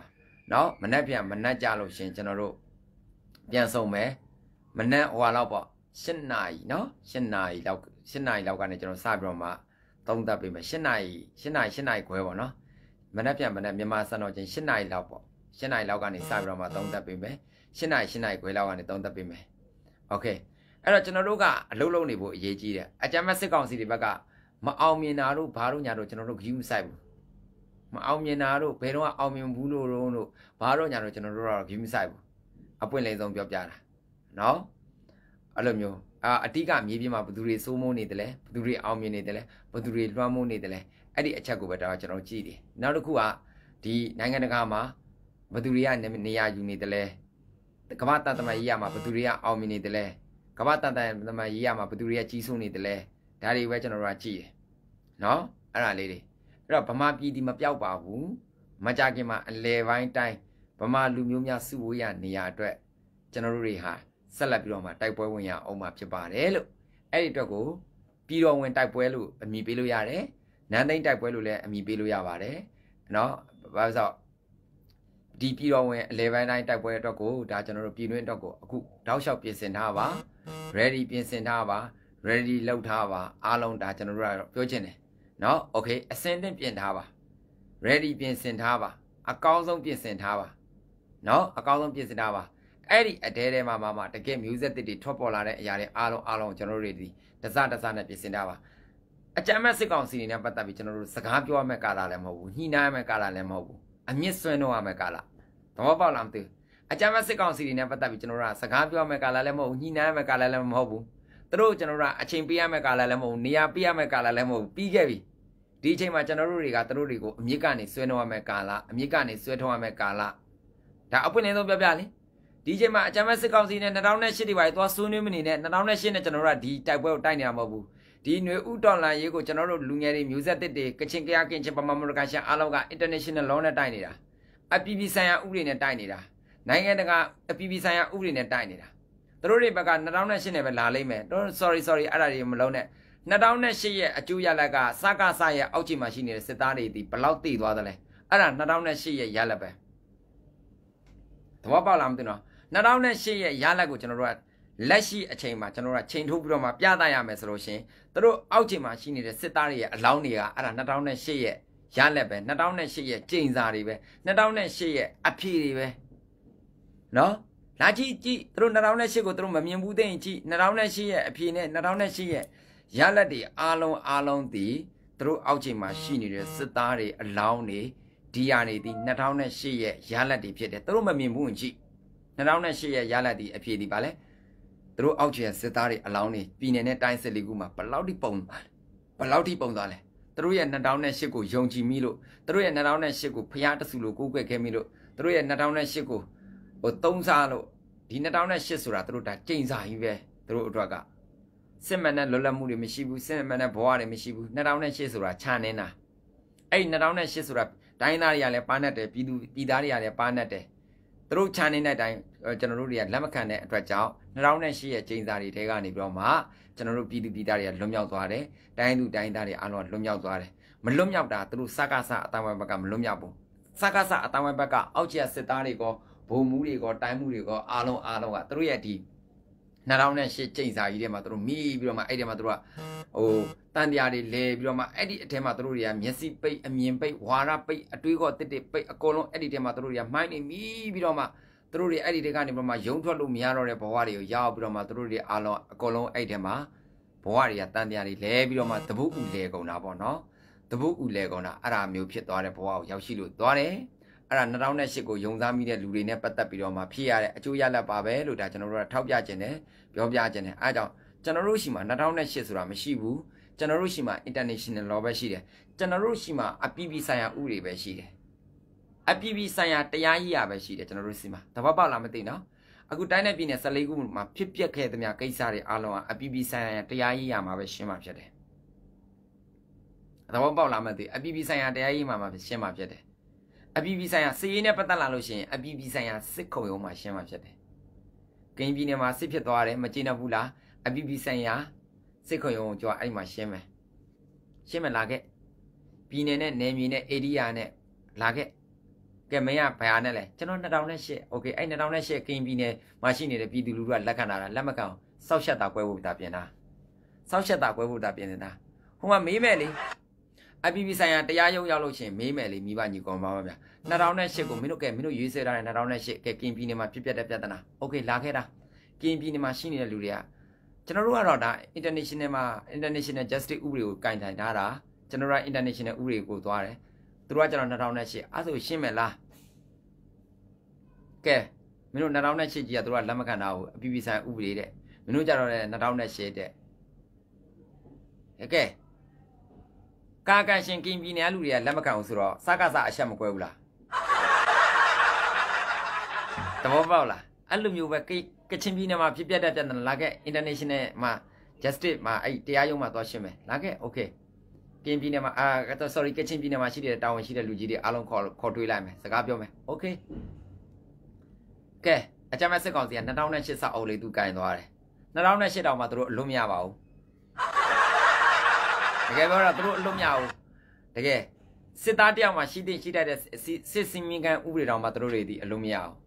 နော်မနေ့ပြန်မနေ့ကြလို့ရှင်ကျွန်တော်တို့ပြန်ဆုံးမယ်မနေ့ဟိုလောက်ပေါ့၈နာရီနော်၈နာရီလောက်၈နာရီလောက်ကနေကျွန်တော်စပြီးတော့မှသုံးသပ်ပေးမယ်၈နာရီ၈နာရီ၈နာရီခွဲပေါ့နော်မနေ့ပြန်မနေ့မြန်မာစံတော်ချိန်၈နာရီလောက်ပေါ့၈နာရီလောက်ကနေစပြီးတော့မှသုံးသပ်ပေးမယ်၈နာရီ၈နာရီခွဲလောက်ကနေသုံးသပ်ပေးမယ်โอเคအဲ့တော့ကျွန်တော်တို့ကအလုံးလုံးနေဖို့အရေးကြီးတယ်အကြမ်းဖက်စစ်ကောင်စီတွေဘက်ကမအောင်မြင်တာတို့ဘာတို့ညာတို့ကျွန်တော်တို့ဂရုမစိုက်ဘူးမအောင်မြင်တာတို့ဘယ်တော့အောင်မြင်ဘူးလို့တို့ဘာတို့ညာတို့ကျွန်တော်တို့တော့ဂရုမစိုက်ဘူးအပွင့်လိမ့်ဆုံးပြောပြတာနော်အဲ့လိုမျိုးအာအတိကမြေပြင်မှာဘသူတွေစိုးမိုးနေတယ်လဲဘသူတွေအောင်မြင်နေတယ်လဲဘသူတွေလွှမ်းမိုးနေတယ်လဲအဲ့ဒီအချက်ကိုပဲတော့ကျွန်တော်ကြည့်တယ်နောက်တစ်ခုကဒီနိုင်ငံတကာမှာဘသူတွေကနေရာယူနေတယ်လဲကမ္ဘာတန်တမကြီးရမှာဘသူတွေကအောင်မြင်နေတယ်လဲကမ္ဘာတန်တမကြီးရမှာဘသူတွေကကြီးစိုးနေတယ်လဲဒါတွေပဲကျွန်တော်တို့ကကြည့်တယ်နော်အဲ့ဒါလေးတွေအဲ့တော့ဗမာပြည်ဒီမပြောက်ပါဘူးမကြခင်မှာအလဲပိုင်းတိုင်းဗမာလူမျိုးများစုဝေးရနေရအတွက်ကျွန်တော်တို့တွေဟာဆက်လက်ပြီးတော့မှတိုက်ပွဲဝင်ရအောင်မှာဖြစ်ပါတယ်လို့အဲ့ဒီအတွက်ကိုပြည်တော်ဝင်တိုက်ပွဲလို့အမည်ပေးလို့ရတယ်နန်းသိန်းတိုက်ပွဲလို့လည်းအမည်ပေးလို့ရပါတယ်နော်ဘာလို့ဆိုဒီပြည်တော်ဝင်အလဲပိုင်းတိုင်းတိုက်ပွဲအတွက်ကိုဒါကျွန်တော်တို့ပြည်တွင်းအတွက်ကိုအခုတောက်လျှောက်ပြင်ဆင်ထားပါ ready ပြင်ဆင်ထားပါ ready လုပ်ထားပါအားလုံးဒါကျွန်တော်တို့ကပြောချင်တယ်နော်โอเคအစင်သင့်ပြင်ထားပါ ready ပြင်ဆင်ထားပါအကောင်းဆုံးပြင်ဆင်ထားပါနော်အကောင်းဆုံးပြင်ဆင်ထားပါအဲ့ဒီအတဲတဲမှာမှာတကယ် music တစ်တွေထွက်ပေါ်လာတဲ့အရာတွေအားလုံးအားလုံးကျွန်တော်တို့တွေဒီတစတစနဲ့ပြင်ဆင်ထားပါအကြမ်းမဲ့စစ်ကောင်စီတွေနဲ့ပတ်သက်ပြီးကျွန်တော်တို့စကားပြောရမယ့်ကာလလည်းမဟုတ်ဘူးညှိနှိုင်းရမယ့်ကာလလည်းမဟုတ်ဘူးအမြင့်ဆွဲနှုတ်ရမယ့်ကာလသဘောပေါက်လားမသိဘူးအကြမ်းမဲ့စစ်ကောင်စီတွေနဲ့ပတ်သက်ပြီးကျွန်တော်တို့ကစကားပြောရမယ့်ကာလလည်းမဟုတ်ဘူးညှိနှိုင်းရမယ့်ကာလလည်းမဟုတ်ဘူးသူတို့ကျွန်တော်တို့ကအချိန်ပေးရမယ့်ကာလလည်းမဟုတ်ဘူးနေရာပေးရမယ့်ကာလလည်းမဟုတ်ဘူးပြီးခဲ့ပြီဒီအချိန်မှာကျွန်တော်တို့တွေကသူတို့တွေကိုအမြင့်ကနေဆွဲနှုတ်ရမယ့်ကာလအမြင့်ကနေဆွဲထုတ်ရမယ့်ကာလဒါအပွင့်လင်းဆုံးပြောပြလေဒီချိန်မှာအကြမ်းဖက်စစ်ကောင်စီနဲ့၂၀၀၈တွေပါသွားဆွေးနွေးမနေနဲ့၂၀၀၈နဲ့ကျွန်တော်တို့ကဒီတိုက်ပွဲကိုတိုက်နေတာမဟုတ်ဘူးဒီຫນွေဥတော်လန်ရေးကိုကျွန်တော်တို့လူငယ်တွေမျိုးဆက်တစ်တွေကချင်ကရကင်ချင်ပမာမရကန်ရှာအားလုံးက international law နဲ့တိုက်နေတာအပြည်ပြည်ဆိုင်ရာဥပဒေနဲ့တိုက်နေတာနိုင်ငံတကာအပြည်ပြည်ဆိုင်ရာဥပဒေနဲ့တိုက်နေတာသူတို့တွေဘက်က၂၀၀၈နဲ့ပဲလာလိမ့်မယ်တော့ sorry sorry အဲ့ဒါတွေမလုံးနဲ့၂၀၀၈ရဲ့အကျိုးရလဒ်ကစကားစရဲ့အောက်ခြေမှာရှိနေတဲ့စစ်သားတွေဒီဘလောက်တည်သွားသလဲအဲ့ဒါ၂၀၀၈ရဲ့ရလဒ်ပဲသဘောပေါက်လားမသိနော်၂၀၀၈ရဲ့ရလဒ်ကိုကျွန်တော်တို့ကလက်ရှိအချိန်မှာကျွန်တော်တို့ကချိန်ထိုးပြီးတော့မှပြသရမယ်ဆိုလို့ရှင်သူတို့အောက်ခြေမှာရှိနေတဲ့စစ်သားတွေရဲ့အလောင်းတွေကအဲ့ဒါ၂၀၀၈ရဲ့ရလဒ်ပဲ၂၀၀၈ရဲ့ကျိန်စာတွေပဲ၂၀၀၈ရဲ့အဖြေတွေပဲနော်လာကြည့်ကြည့်သူတို့၂၀၀၈ကိုသူတို့မမြင်ဘူးတဲ့ရင်ကြည့်၂၀၀၈ရဲ့အဖြေနဲ့၂၀၀၈ရဲ့ရလဒ်တွေအားလုံးအားလုံးဒီသူတို့အောက်ခြေမှာရှိနေတဲ့စစ်သားတွေအလောင်းတွေဒီယာနေဒီ၂၀၀၈ရဲ့ရလဒ်တွေဖြစ်တယ်သူတို့မမြင်ဘူးရင်ကြည့်၂၀၀၈ရဲ့ရလဒ်ဒီအဖြေဒီပါလဲသူတို့အောက်ခြေစစ်သားတွေအလောင်းတွေပြည်နယ်နဲ့တိုင်းစစ်လေးခုမှာဘလောက်ထိပုံဘလောက်ထိပုံသွားလဲသူတို့ရဲ့၂၀၀၈ကိုယုံကြည်မိလို့သူတို့ရဲ့၂၀၀၈ကိုဖျားတဆူလို့ကိုးကွယ်ခဲ့မိလို့သူတို့ရဲ့၂၀၀၈ကိုဟိုသုံးစားလို့ဒီ၂၀၀၈ဆိုတာသူတို့ဒါကျိန်စာကြီးပဲသူတို့အတွက်ကစစ်မှန်တဲ့လွတ်လပ်မှုတွေမရှိဘူးစစ်မှန်တဲ့ဘဝတွေမရှိဘူး၂၀၀၈ဆိုတာခြံနေတာအဲ့၂၀၀၈ဆိုတာတိုင်းသားတွေကလည်းပါနဲ့တယ်ပြည်သူပြည်သားတွေကလည်းပါနဲ့တယ်သူတို့ခြံနေတဲ့အတိုင်းကျွန်တော်တို့တွေကလက်မခံတဲ့အတွက်ကြောင့်၂၀၀၈ရဲ့ကျိန်စာတွေထဲကနေပြီးတော့မှကျွန်တော်တို့ပြည်သူပြည်သားတွေကလွတ်မြောက်သွားတယ်တိုင်းသူတိုင်းသားတွေအားလုံးလွတ်မြောက်သွားတယ်မလွတ်မြောက်တာသူတို့စကားစအတန်းဝဲဘက်ကမလွတ်မြောက်ဘူးစကားစအတန်းဝဲဘက်ကအောက်ကျစစ်သားတွေကဘုံမှုတွေကတိုင်းမှုတွေကအားလုံးအားလုံးကသူတို့ရဲ့ဒီ၂၀၀၈ကျိန်စာကြီးထဲမှာသူတို့မိပြီးတော့မှအဲ့ထဲမှာသူတို့ကဟိုတန်တရားတွေလဲပြီးတော့မှအဲ့ဒီအထဲမှာသူတို့တွေကမျက်စိပိတ်အမြင်ပိတ်ဝါရပိတ်အတွေးခေါ်တစ်တစ်ပိတ်အကုန်လုံးအဲ့ဒီထဲမှာသူတို့တွေကမိုင်းနေမိပြီးတော့မှသူတို့တွေအဲ့ဒီတွေကနေပြီးတော့မှယုံထွက်လို့မရတော့တဲ့ဘဝတွေကိုရောက်ပြီးတော့မှသူတို့တွေအားလုံးအကုန်လုံးအဲ့ထဲမှာဘဝတွေကတန်တရားတွေလဲပြီးတော့မှတပုတ်ဥလဲကုန်တာပေါ့နော်တပုတ်ဥလဲကုန်တာအဲ့ဒါမျိုးဖြစ်သွားတဲ့ဘဝကိုရောက်ရှိလို့သွားတယ်အဲ့ဒါ၂၀၀၈ကိုယုံစားမိတဲ့လူတွေနဲ့ပတ်သက်ပြီးတော့မှဖြစ်ရတဲ့အကျိုးရလဒ်ပါပဲလို့ဒါကျွန်တော်တို့ကထောက်ပြခြင်းတယ်ပြောပြခြင်းတယ်အဲဒါကြောင့်ကျွန်တော်တို့ရှိမှာ၂၀၀၈ဆိုတာမရှိဘူးကျွန်တော်တို့ရှိမှာ international law ပဲရှိတယ်ကျွန်တော်တို့ရှိမှာအပြည်ပြည်ဆိုင်ရာဥပဒေပဲရှိတယ်အပြည်ပြည်ဆိုင်ရာတရားရေးရပဲရှိတယ်ကျွန်တော်တို့ရှိမှာတပတ်ပေါက်လားမသိနော်အခုတိုင်းနဲ့ပြည်နယ်၁၄ခုမှာဖြစ်ပျက်ခဲ့တဲ့များကိစ္စတွေအားလုံးကအပြည်ပြည်ဆိုင်ရာတရားရေးရမှာပဲရှင်းမှာဖြစ်တယ်တပတ်ပေါက်လားမသိအပြည်ပြည်ဆိုင်ရာတရားရေးမှာမှာရှင်းမှာဖြစ်တယ်အပြည်ပြည်ဆိုင်ရာစစ်ရေးနဲ့ပတ်သက်လာလို့ရှိရင်အပြည်ပြည်ဆိုင်ရာစစ်ခုံရုံးမှာရှင်းမှာဖြစ်တယ်။ကရင်ပြည်နယ်မှာစစ်ဖြစ်သွားတယ်မကျေနပ်ဘူးလားအပြည်ပြည်ဆိုင်ရာစစ်ခုံရုံးကိုကြောအဲ့မှာရှင်းမယ်။ရှင်းမယ်လာခဲ့။ပြည်နယ်နဲ့နယ်မြေနဲ့ဧရိယာနဲ့လာခဲ့ကဲမင်းကဘာနဲ့လဲကျွန်တော်နှစ်ထောင်နဲ့ရှစ်โอเคအဲ့နှစ်ထောင်နဲ့ရှစ်ကင်းပြည်နယ်မှာရှိနေတဲ့ပြည်သူလူထုကလက်ခံလာတာလက်မခံစောက်ရှက်တာကွဲဖို့တာပြင်တာစောက်ရှက်တာကွဲဖို့တာပြင်နေတာဟိုမှာမေးမယ်လေအပြည်ပြည်ဆိုင်ရာတရားရုံးရောက်လို့ချင်းမေးမယ်လေမိဘညီကောင်ပါပါဗျာနှစ်ထောင်နဲ့ရှစ်ကိုမင်းတို့ကဲမင်းတို့ရွေးဆဲထားတဲ့နှစ်ထောင်နဲ့ရှစ်ကဲကင်းပြည်နယ်မှာဖြစ်ပျက်တဲ့ပြဿနာโอเคလာခဲ့တာကင်းပြည်နယ်မှာရှိနေတဲ့လူတွေကကျွန်တော်တို့ကတော့ဒါ international မှာ international justice ဥပဒေကိုကင်ထိုင်ထားတာကျွန်တော်တို့ international ဥပဒေကိုသွားတယ်သူတို့ကကျွန်တော်နှစ်ထောင်နဲ့ရှစ်အဲ့ဆိုရှင်းမယ်လားကဲမင်းတို့နှစ်ထောင်နဲ့ရှစ်ကြီးကသူတို့ကလက်မခံတာကိုအပြည်ပြည်ဆိုင်ဥပဒေတဲ့မင်းတို့ကြတော့လည်းနှစ်ထောင်နဲ့ရှစ်တဲ့ကဲကာကန်ရှင်ကင်းပြည်နယ်လူတွေကလက်မခံအောင်ဆိုတော့စကားစအချက်မကွဲဘူးလားတဘောပေါက်လားအဲ့လိုမျိုးပဲကချင်ပြည်နယ်မှာဖြစ်ပျက်တဲ့ပြဿနာလာခဲ့ international မှာ justice မှာအဲ့တရားရုံးမှာသွားရှင်းမယ်လာခဲ့ okay ကင်းပြည်နယ်မှာအာ sorry ကချင်ပြည်နယ်မှာရှိတဲ့တာဝန်ရှိတဲ့လူကြီးတွေအားလုံးခေါ်ခေါ်တွေးလိုက်မယ်စကားပြောမယ် okay ကဲအကြမ်းမဲ့စစ်ကောင်စီကနှစ်ထောင်နဲ့ရှစ်ဆောက်အုပ်လေးသူကင်သွားတယ်နှစ်ထောင်နဲ့ရှစ်တောင်မှသူတို့အလွတ်မရပါဘူးတကယ်ပြောတော့သူတို့အလွတ်မရဘူးတကယ်စစ်သားတယောက်မှရှိတဲ့ရှိတတ်တဲ့စစ်စင်မြင့်ကန်ဥပဒေတောင်မှသူတို့တွေဒီအလွတ်မရအောင်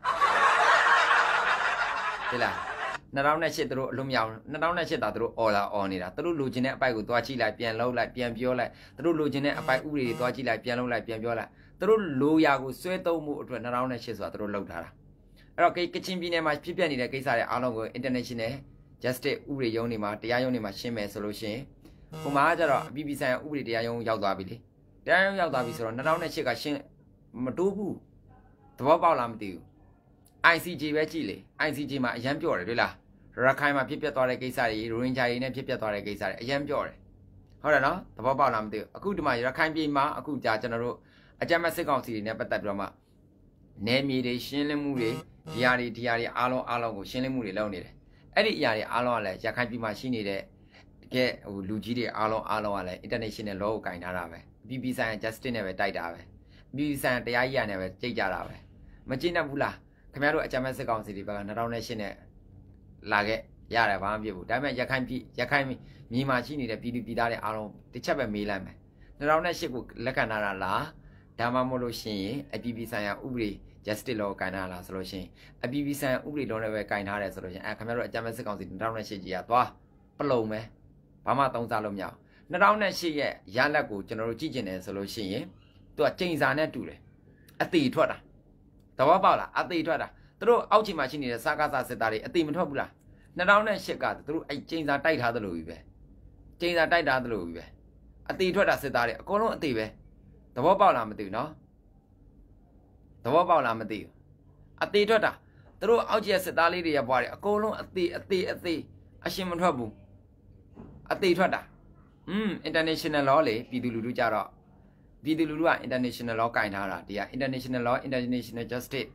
ဒီလားနှစ်ထောင်နဲ့ရှစ်သူတို့အလွတ်မရအောင်နှစ်ထောင်နဲ့ရှစ်တာသူတို့အော်လာအော်နေတာသူတို့လိုချင်တဲ့အပိုက်ကိုသွားကြည့်လိုက်ပြန်လုံးလိုက်ပြန်ပြောလိုက်သူတို့လိုချင်တဲ့အပိုက်ဥပဒေတွေသွားကြည့်လိုက်ပြန်လုံးလိုက်ပြန်ပြောလိုက်သူတို့လိုရာကိုစွဲသုံးမှုအတွက်နှစ်ထောင်နဲ့ရှစ်ဆိုတာသူတို့လုပ်ထားတာအဲ့တော့ကချင်ပြည်နယ်မှာဖြစ်ပျက်နေတဲ့ကိစ္စတွေအားလုံးကို international justice ဥပဒေရုံးတွေမှာတရားရုံးတွေမှာရှင်းမယ်ဆိုလို့ရှိရင်ဟိုမှာကျတော့အပြည်ပြည်ဆိုင်ရာဥပဒေတရားရုံးရောက်သွားပြီလေတရားရုံးရောက်သွားပြီဆိုတော့နှစ်ထောင်နဲ့ရှစ်ကရှင်းမတိုးဘူးသဘောပေါက်လားမသိဘူး I C J ပဲကြည့်လေ I C J မှာအရန်ပြော့တယ်တွေ့လားရခိုင်မှာဖြစ်ပျက်သွားတဲ့ကိစ္စတွေရိုဟင်ဂျာတွေနဲ့ဖြစ်ပျက်သွားတဲ့ကိစ္စတွေအရန်ပြော့တယ်ဟုတ်တယ်နော်သဘောပေါက်လားမသိဘူးအခုဒီမှာရခိုင်ပြည်မှာအခုကြာကျွန်တော်တို့အကြမ်းမဲ့စစ်ကောင်စီတွေနဲ့ပတ်သက်ပြီးတော့မှနယ်မြေတွေရှင်းလင်းမှုတွေဒီဟာတွေဒီဟာတွေအားလုံးအားလုံးကိုရှင်းလင်းမှုတွေလုပ်နေတယ်အဲ့ဒီအရာတွေအားလုံးကလည်းရခိုင်ပြည်မှာရှိနေတဲ့တကယ်ဟိုလူကြီးတွေအားလုံးအားလုံးကလည်း international law ကိုကင်ထားတာပဲအပြည်ပြည်ဆိုင်ရာ justice နဲ့ပဲတိုက်တာပဲအပြည်ပြည်ဆိုင်ရာတရားရေးရနဲ့ပဲကြိတ်ကြတာပဲမကြည့်တတ်ဘူးလားခင်ဗျားတို့အကြမ်းမဲ့စစ်ကောင်စီတွေဘက်ကနှစ်ထောင်နဲ့ရှစ်နဲ့လာခဲ့ရတယ်ဘာမှမဖြစ်ဘူးဒါပေမဲ့ရခိုင်ပြည်ရခိုင်မြေမှာရှိနေတဲ့ပြည်သူပြည်သားတွေအားလုံးတစ်ချက်ပဲမေးလိုက်မယ်နှစ်ထောင်နဲ့ရှစ်ကိုလက်ခံထားတာလားဒါမှမဟုတ်လို့ရှိရင်အပြည်ပြည်ဆိုင်ရာဥပဒေ justice law ကိုကင်ထားလားဆိုလို့ရှိရင်အပြည်ပြည်ဆိုင်ရာဥပဒေ law နဲ့ပဲကင်ထားတယ်ဆိုလို့ရှိရင်အဲခင်ဗျားတို့အကြမ်းမဲ့စစ်ကောင်စီနှစ်ထောင်နဲ့ရှစ်ကြီးကသွားပလုံပဲဘာမှသုံးစားလို့မရဘူးနှစ်ထောင်နဲ့ရှစ်ရဲ့ရလက်ကိုကျွန်တော်တို့ကြည့်ကျင်တယ်ဆိုလို့ရှိရင်သူကချိန်စာနဲ့တူတယ်အသေးထွက်တာသဘောပေါက်လားအသေးထွက်တာသူတို့အောက်ခြေမှာရှိနေတဲ့စားကားစားစစ်သားတွေအသေးမထွက်ဘူးလားနှစ်ထောင်နဲ့ရှစ်ကသူတို့အဲ့ချိန်စာတိုက်ထားသလိုကြီးပဲချိန်စာတိုက်ထားသလိုကြီးပဲအသေးထွက်တာစစ်သားတွေအကုန်လုံးအသေးပဲသဘောပေါက်လားမသိဘူးနော်သဘောပေါက်လားမသိဘူးအသေးထွက်တာသူတို့အောက်ခြေစစ်သားလေးတွေရပွားတယ်အကုန်လုံးအသေးအသေးအသေးအရှင်မထွက်ဘူးအသေးထွက်တာอืม international law လေပြည်သူလူထုကြတော့ပြည်သူလူထုက international law ကင်ထားတာတရား international law international justice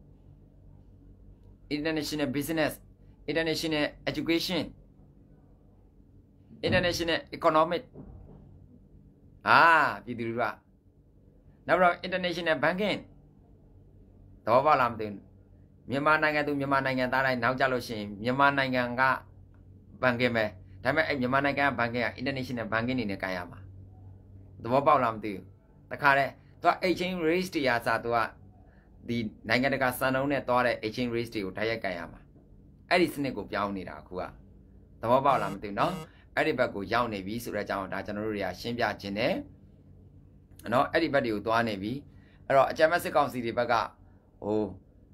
international business international education international economic อ่าပြည်သူလူထုကနောက်တော့ international banking တော့ပါလားမသိဘူးမြန်မာနိုင်ငံသူမြန်မာနိုင်ငံသားတိုင်းနောက်ကြလို့ရှိရင်မြန်မာနိုင်ငံကဘဏ်ကင်ပဲဒါပေမဲ့အဲ့မြန်မာနိုင်ငံကဘဏ်ကင်က international banking နေနဲ့ကန်ရမှာသဘောပေါက်လားမသိဘူးတခါတည်းသူက exchange rate တွေအားစားသူကဒီနိုင်ငံတကာစံနှုန်းနဲ့သွားတဲ့ exchange rate တွေကိုတိုက်ရိုက်ကန်ရမှာအဲ့ဒီစနစ်ကိုပြောင်းနေတာအခုကသဘောပေါက်လားမသိဘူးเนาะအဲ့ဒီဘက်ကိုရောက်နေပြီဆိုတဲ့အကြောင်းဒါကျွန်တော်တို့တွေကရှင်းပြခြင်းတယ်เนาะအဲ့ဒီဘက်တွေကိုသွားနေပြီအဲ့တော့အကြမ်းမဲ့စစ်ကောင်စီတွေဘက်ကဟို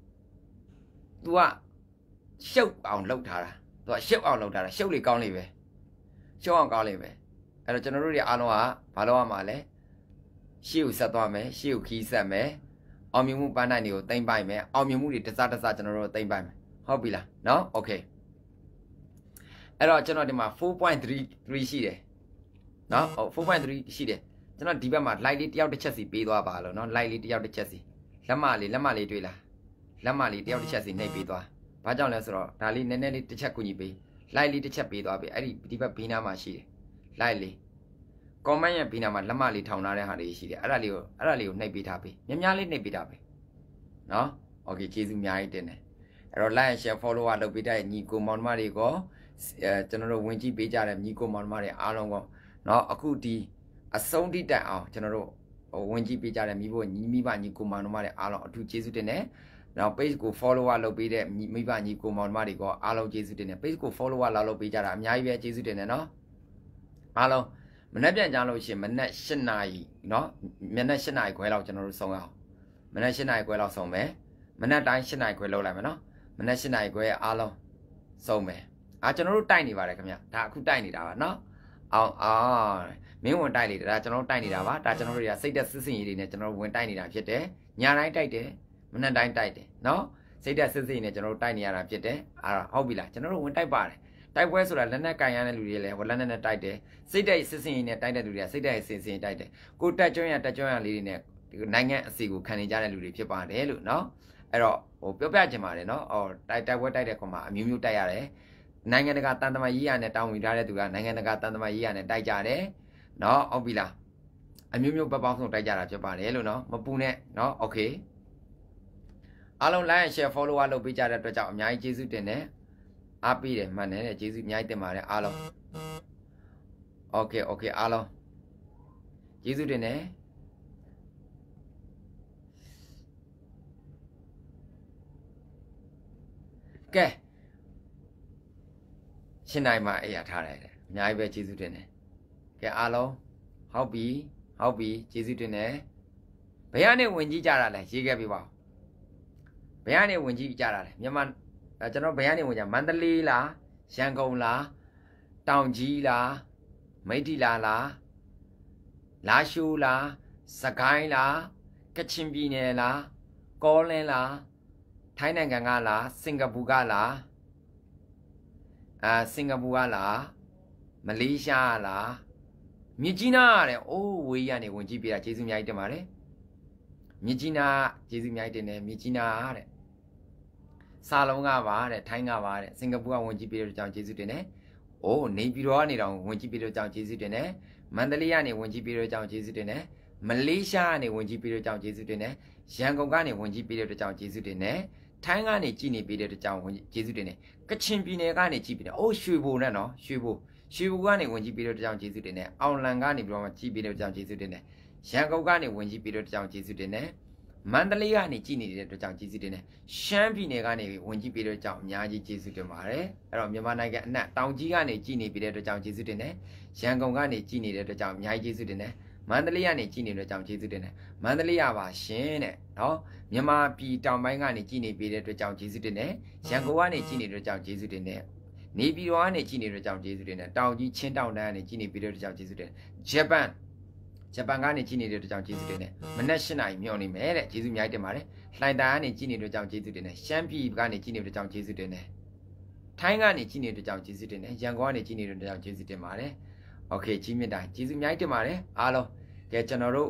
तू ကရှုပ်အောင်လှုပ်ထားတာ तू ကရှုပ်အောင်လှုပ်ထားတာရှုပ်လေကောင်းလေပဲရှုပ်အောင်ကောင်းလေပဲအဲ့တော့ကျွန်တော်တို့တွေအားလုံးကဘာလုပ်ရမှာလဲရှေ့ကိုဆက်သွားမယ်ရှေ့ကိုခီးဆက်မယ်အောင်မြင်မှုပန်းနိုင်တွေကိုသိမ့်ပိုက်မယ်အောင်မြင်မှုတွေတစတစကျွန်တော်တို့သိမ့်ပိုက်မယ်ဟုတ်ပြီလားเนาะโอเคအဲ့တော့ကျွန်တော်ဒီမှာ four point three three ရှိတယ်เนาะဟုတ် four point three ရှိတယ်ကျွန်တော်ဒီဘက်မှာ light လေးတယောက်တစ်ချက်စီပေးသွားပါလို့เนาะ light လေးတယောက်တစ်ချက်စီလက်မလေးလက်မလေးတွေ့လားလက်မလေးတယောက်တစ်ချက်စီနှိပ်ပေးသွားဘာကြောင့်လဲဆိုတော့ဒါလေးနည်းနည်းလေးတစ်ချက်ကူညီပေး light လေးတစ်ချက်ပေးသွားပြီအဲ့ဒီဒီဘက်ဘေးနားမှာရှိတယ် light လေး comment ရဲ့ဘေးနားမှာလက်မလေးထောင်ထားတဲ့ဟာလေးရှိတယ်အဲ့ဒါလေးကိုအဲ့ဒါလေးကိုနှိပ်ပေးထားပေးများများလေးနှိပ်ပေးထားပေးเนาะ okay ကျေးဇူးအများကြီးတင်တယ်အဲ့တော့ like and share follow လုပ်ပေးတဲ့ညီကိုမောင်နှမတွေကိုအဲကျွန်တော်တို့ဝင်ကြည့်ပေးကြတဲ့ညီကိုမောင်နှမတွေအားလုံးကိုเนาะအခုဒီအဆုံးထိတက်အောင်ကျွန်တော်တို့ဝင်ကြည့်ပေးကြတဲ့မိဘညီမိဘညီကိုမောင်တို့မတွေအားလုံးအထူးကျေးဇူးတင်တယ်နောက် page ကို follower လုပ်ပေးတဲ့မိဘညီကိုမောင်တို့မတွေကအားလုံးကျေးဇူးတင်တယ် page ကို follower လာလုပ်ပေးကြတာအများကြီးပဲကျေးဇူးတင်တယ်နော်အားလုံးမနေ့ပြန်ကြလို့ရှိရင်မနေ့၈နာရီနော်မနေ့၈နာရီခွဲလောက်ကျွန်တော်တို့ဆုံးအောင်မနေ့၈နာရီခွဲလောက်ဆုံးမယ်မနေ့တိုင်း၈နာရီခွဲလောက်လိုက်မယ်နော်မနေ့၈နာရီခွဲအားလုံးဆုံးမယ်အာကျွန်တော်တို့တိုက်နေပါတယ်ခင်ဗျဒါအခုတိုက်နေတာပါနော်အောင်အာမင်းဝင်တိုက်လေဒါကျွန်တော်တို့တိုက်နေတာပါဒါကျွန်တော်တို့တွေကစိတ်သက်စစ်စင်ရည်တွေနဲ့ကျွန်တော်တို့ဝင်တိုက်နေတာဖြစ်တယ်ညာတိုင်းတိုက်တယ်မနေ့တိုင်းတိုက်တယ်နော်စိတ်သက်စစ်စင်ရည်နဲ့ကျွန်တော်တို့တိုက်နေရတာဖြစ်တယ်အာဟုတ်ပြီလားကျွန်တော်တို့ဝင်တိုက်ပါတယ်တိုက်ပွဲဆိုတာလက်နက်ကင်ရတဲ့လူတွေလည်းဟိုလက်နက်နဲ့တိုက်တယ်စိတ်သက်စစ်စင်ရည်နဲ့တိုက်တဲ့လူတွေကစိတ်သက်စစ်စင်တိုက်တယ်ကိုတက်ကျွန်းရတက်ကျွန်းရလေးတွေနဲ့နိုင်ငံအစီကိုခံနေကြတဲ့လူတွေဖြစ်ပါတယ်လို့နော်အဲ့တော့ဟိုပြောပြချင်ပါတယ်နော်အော်တိုက်တိုက်ပွဲတိုက်တဲ့ကောင်မှာအမျိုးမျိုးတိုက်ရတယ်နိုင်ငံတကာတန်တမာရေးရနဲ့တောင်းဝင်ထားတဲ့သူကနိုင်ငံတကာတန်တမာရေးရနဲ့တိုက်ကြတယ်နော်ဟုတ်ပြီလားအမျိုးမျိုးပတ်ပေါင်းဆုံးတိုက်ကြတာဖြစ်ပါတယ်လို့နော်မပူနဲ့နော်โอเคအားလုံး like and share follower လုပ်ပေးကြတဲ့အတွက်ကြောင့်အများကြီးကျေးဇူးတင်တယ်အားပေးတယ်မှန်တယ်တဲ့ကျေးဇူးအများကြီးတင်ပါတယ်အားလုံးโอเคโอเคအားလုံးကျေးဇူးတင်တယ်ကဲရှင်းနိုင်မှာအေးရထားတယ်အများကြီးပဲကျေးဇူးတင်တယ်ကဲအားလုံးဟုတ်ပြီဟုတ်ပြီကျေးဇူးတင်တယ်ဘယ်ကနေဝင်ကြည့်ကြတာလဲရေးခဲ့ပြီပါဘယ်ကနေဝင်ကြည့်ကြတာလဲမြန်မာကျွန်တော်ဘယ်ကနေဝင်ကြမန္တလေးလားရန်ကုန်လားတောင်ကြီးလားမိတ္ထီလာလားလာရှိုးလားစကိုင်းလားကချင်ပြည်နယ်လားကောလင်းလားထိုင်းနိုင်ငံကလားစင်ကာပူကလားအာစင်ကာပူကလားမလေးရှားလားမြစ်ကြီးနားတဲ့အိုးဝေးရနေဝင်ကြည့်ပြတာကျေးဇူးအများကြီးတင်ပါတယ်မြစ်ကြီးနားကျေးဇူးအများကြီးတင်တယ်မြစ်ကြီးနားတဲ့စာလုံးကပါတဲ့ထိုင်းကပါတဲ့စင်ကာပူကဝင်ကြည့်ပြတဲ့ကြောင့်ကျေးဇူးတင်တယ်အိုးနေပြည်တော်ကနေတောင်ဝင်ကြည့်ပြတဲ့ကြောင့်ကျေးဇူးတင်တယ်မန္တလေးကနေဝင်ကြည့်ပြတဲ့ကြောင့်ကျေးဇူးတင်တယ်မလေးရှားကနေဝင်ကြည့်ပြတဲ့ကြောင့်ကျေးဇူးတင်တယ်ရန်ကုန်ကနေဝင်ကြည့်ပြတဲ့ကြောင့်ကျေးဇူးတင်တယ်ထိုင်းကနေကြည်နေပေးတဲ့ကြောင့်ကျေးဇူးတင်တယ်ကချင်ပြည်နယ်ကနေကြည်ပြီးတော့အိုးရွှေဘိုနဲ့နော်ရွှေဘိုရွှေဘိုကနေဝင်ကြည့်ပေးတဲ့ကြောင့်ကျေးဇူးတင်တယ်အောင်လန်ကနေပြီးတော့မှကြည်ပေးတဲ့ကြောင့်ကျေးဇူးတင်တယ်ရန်ကုန်ကနေဝင်ကြည့်ပေးတဲ့ကြောင့်ကျေးဇူးတင်တယ်မန္တလေးကနေကြည်နေတဲ့ကြောင့်ကျေးဇူးတင်တယ်ရှမ်းပြည်နယ်ကနေဝင်ကြည့်ပေးတဲ့ကြောင့်အများကြီးကျေးဇူးတင်ပါတယ်အဲ့တော့မြန်မာနိုင်ငံအနှံ့တောင်ကြီးကနေကြည်နေပေးတဲ့ကြောင့်ကျေးဇူးတင်တယ်ရန်ကုန်ကနေကြည်နေတဲ့ကြောင့်အများကြီးကျေးဇူးတင်တယ်မန္တလေးကနေကြည်နေတဲ့ကြောင့်ကျေးဇူးတင်တယ်မန္တလေးရပါရှင်တဲ့နော်မြန်မာပြည်တောင်ပိုင်းကနေကြည်နေပေးတဲ့အတွက်ကြောင့်ကျေးဇူးတင်တယ်ရန်ကုန်ကနေကြည်နေတဲ့ကြောင့်ကျေးဇူးတင်တယ်နေပြည်တော်ကနေကြည်နေတဲ့ကြောင့်ကျေးဇူးတင်တယ်တောင်ကြီးချင်းတောင်တန်းကနေကြည်နေပေးတဲ့အတွက်ကြောင့်ကျေးဇူးတင်တယ်ဂျပန်ဂျပန်ကနေကြည်နေတဲ့အတွက်ကြောင့်ကျေးဇူးတင်တယ်မနက်၈နာရီမြော်နေမယ်တဲ့ကျေးဇူးအများကြီးတင်ပါတယ်လှိုင်သာယာကနေကြည်နေတဲ့ကြောင့်ကျေးဇူးတင်တယ်ရှမ်းပြည်ကနေကြည်နေတဲ့ကြောင့်ကျေးဇူးတင်တယ်ထိုင်းကနေကြည်နေတဲ့ကြောင့်ကျေးဇူးတင်တယ်ရန်ကုန်ကနေကြည်နေတဲ့ကြောင့်ကျေးဇူးတင်ပါတယ်โอเคကြီးမြင့်တာကျေးဇူးအများကြီးတင်ပါတယ်အားလုံးကဲကျွန်တော်တို့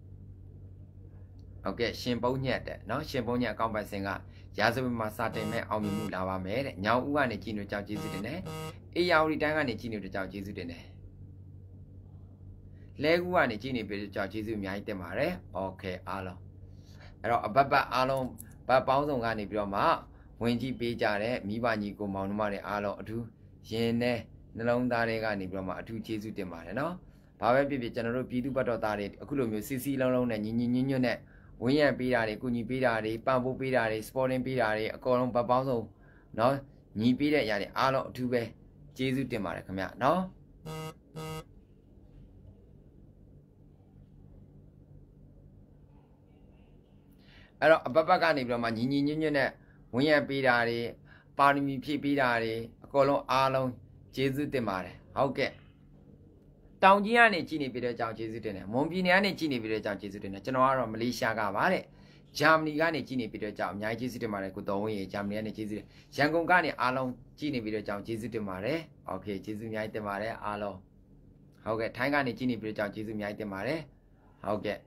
ဟုတ်ကဲ့ရှင်ပုံညက်တဲ့เนาะရှင်ပုံညက်အကောင့်ပိုင်စင်ကရာဇဝတ်မှာစတင်မဲ့အောင်မြင်မှုလာပါမယ်တဲ့ညောင်ဦးကနေကြည်နေကြောင့်ကျေးဇူးတင်တယ်အေးယာဝတီတိုင်းကနေကြည်နေတဲ့ကြောင့်ကျေးဇူးတင်တယ်လဲကူကနေကြည်နေပြီကြောင့်ကျေးဇူးအများကြီးတင်ပါတယ်โอเคအားလုံးအဲ့တော့အဘတ်ဘတ်အားလုံးဘတ်ပေါင်းစုံကနေပြီးတော့မှဝင်ကြည့်ပေးကြတဲ့မိဘညီကိုမောင်နှမတွေအားလုံးအထူးရင်နဲ့နှလုံးသားတွေကနေပြီးတော့မှအထူးကျေးဇူးတင်ပါတယ်เนาะဘာပဲဖြစ်ဖြစ်ကျွန်တော်တို့ပြည်သူ့ဘတ်တော်သားတွေအခုလိုမျိုးစီစီလုံးလုံးနဲ့ညီညီညွတ်ညွတ်နဲ့ဝင်းရံပေးတာတွေကုညီပေးတာတွေပံ့ပိုးပေးတာတွေ sporting ပေးတာတွေအကုန်လုံးပတ်ပေါင်းစုံเนาะညီပေးတဲ့အရာတွေအားလုံးအထူးပဲကျေးဇူးတင်ပါတယ်ခင်ဗျเนาะအဲ့တော့အပတ်ပတ်ကနေပြီးတော့မှညီညီညွတ်ညွတ်နဲ့ဝင်းရံပေးတာတွေပါရမီဖြည့်ပေးတာတွေအကုန်လုံးအားလုံးကျေးဇူးတင်ပါတယ်ဟုတ်ကဲ့တောင်ကြီးကနေကြည်နေပြီးတဲ့အကြောင်းကျေးဇူးတင်တယ်မွန်ပြည်နယ်ကနေကြည်နေပြီးတဲ့အကြောင်းကျေးဇူးတင်တယ်ကျွန်တော်ကတော့မလေးရှားကပါတဲ့ဂျာမနီကနေကြည်နေပြီးတဲ့အကြောင်းအများကြီးကျေးဇူးတင်ပါတယ်ကိုတော်ဝင်းရေဂျာမနီကနေကျေးဇူးတင်ရန်ကုန်ကနေအားလုံးကြည်နေပြီးတဲ့အကြောင်းကျေးဇူးတင်ပါတယ်โอเคကျေးဇူးအများကြီးတင်ပါတယ်အားလုံးဟုတ်ကဲ့ထိုင်းကနေကြည်နေပြီးတဲ့အကြောင်းကျေးဇူးအများကြီးတင်ပါတယ်ဟုတ်ကဲ့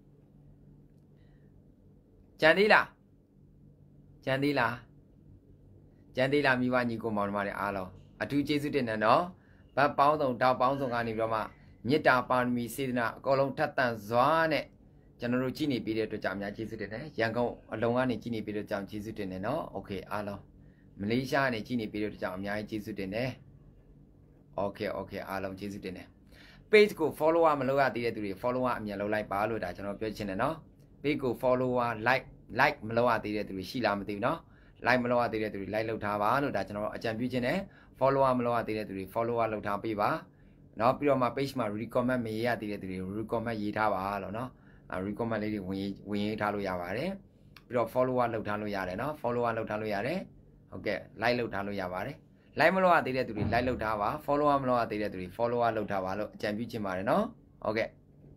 ကြံသေးလားကြံသေးလားကြံသေးလားမိဘညီကိုမောင်နှမတွေအားလုံးအထူးကျေးဇူးတင်တယ်နော်ဘတ်ပေါင်းစုံတောက်ပေါင်းစုံကနေပြီးတော့မှမေတ္တာပါရမီစေတနာအကုန်လုံးထပ်တန်စွာနဲ့ကျွန်တော်တို့ကြည်နေပြီးတဲ့အတွက်ကြောင့်အများကျေးဇူးတင်တယ်ရန်ကုန်အလုံးကနေကြည်နေပြီးတဲ့ကြောင့်ကျေးဇူးတင်တယ်နော်โอเคအားလုံးမလေးရှားကနေကြည်နေပြီးတဲ့ကြောင့်အများကြီးကျေးဇူးတင်တယ်โอเคโอเคအားလုံးကျေးဇူးတင်တယ် page ကို follower မလုပ်ရသေးတဲ့သူတွေ follower အမြန်လုပ်လိုက်ပါလို့ဒါကျွန်တော်ပြောချင်တယ်နော် page ကို follower like like မလုပ်ရသေးတဲ့သူတွေရှိလားမသိဘူးနော် like မလုပ်ရသေးတဲ့သူတွေ like လုပ်ထားပါလို့ဒါကျွန်တော်အကြံပြုချင်တယ် follower မလုပ်ရသေးတဲ့သူတွေ follower လုပ်ထားပေးပါနော်ပြီးတော့မှ page မှာ recommend မရေးရသေးတဲ့သူတွေ recommend ရေးထားပါလို့နော် recommend လေးတွေဝင်ဝင်ရေးထားလို့ရပါတယ်ပြီးတော့ follower လုပ်ထားလို့ရတယ်နော် follower လုပ်ထားလို့ရတယ်ဟုတ်ကဲ့ like လုပ်ထားလို့ရပါတယ် like မလုပ်ရသေးတဲ့သူတွေ like လုပ်ထားပါ follower မလုပ်ရသေးတဲ့သူတွေ follower လုပ်ထားပါလို့အကြံပြုချင်ပါတယ်နော်ဟုတ်ကဲ့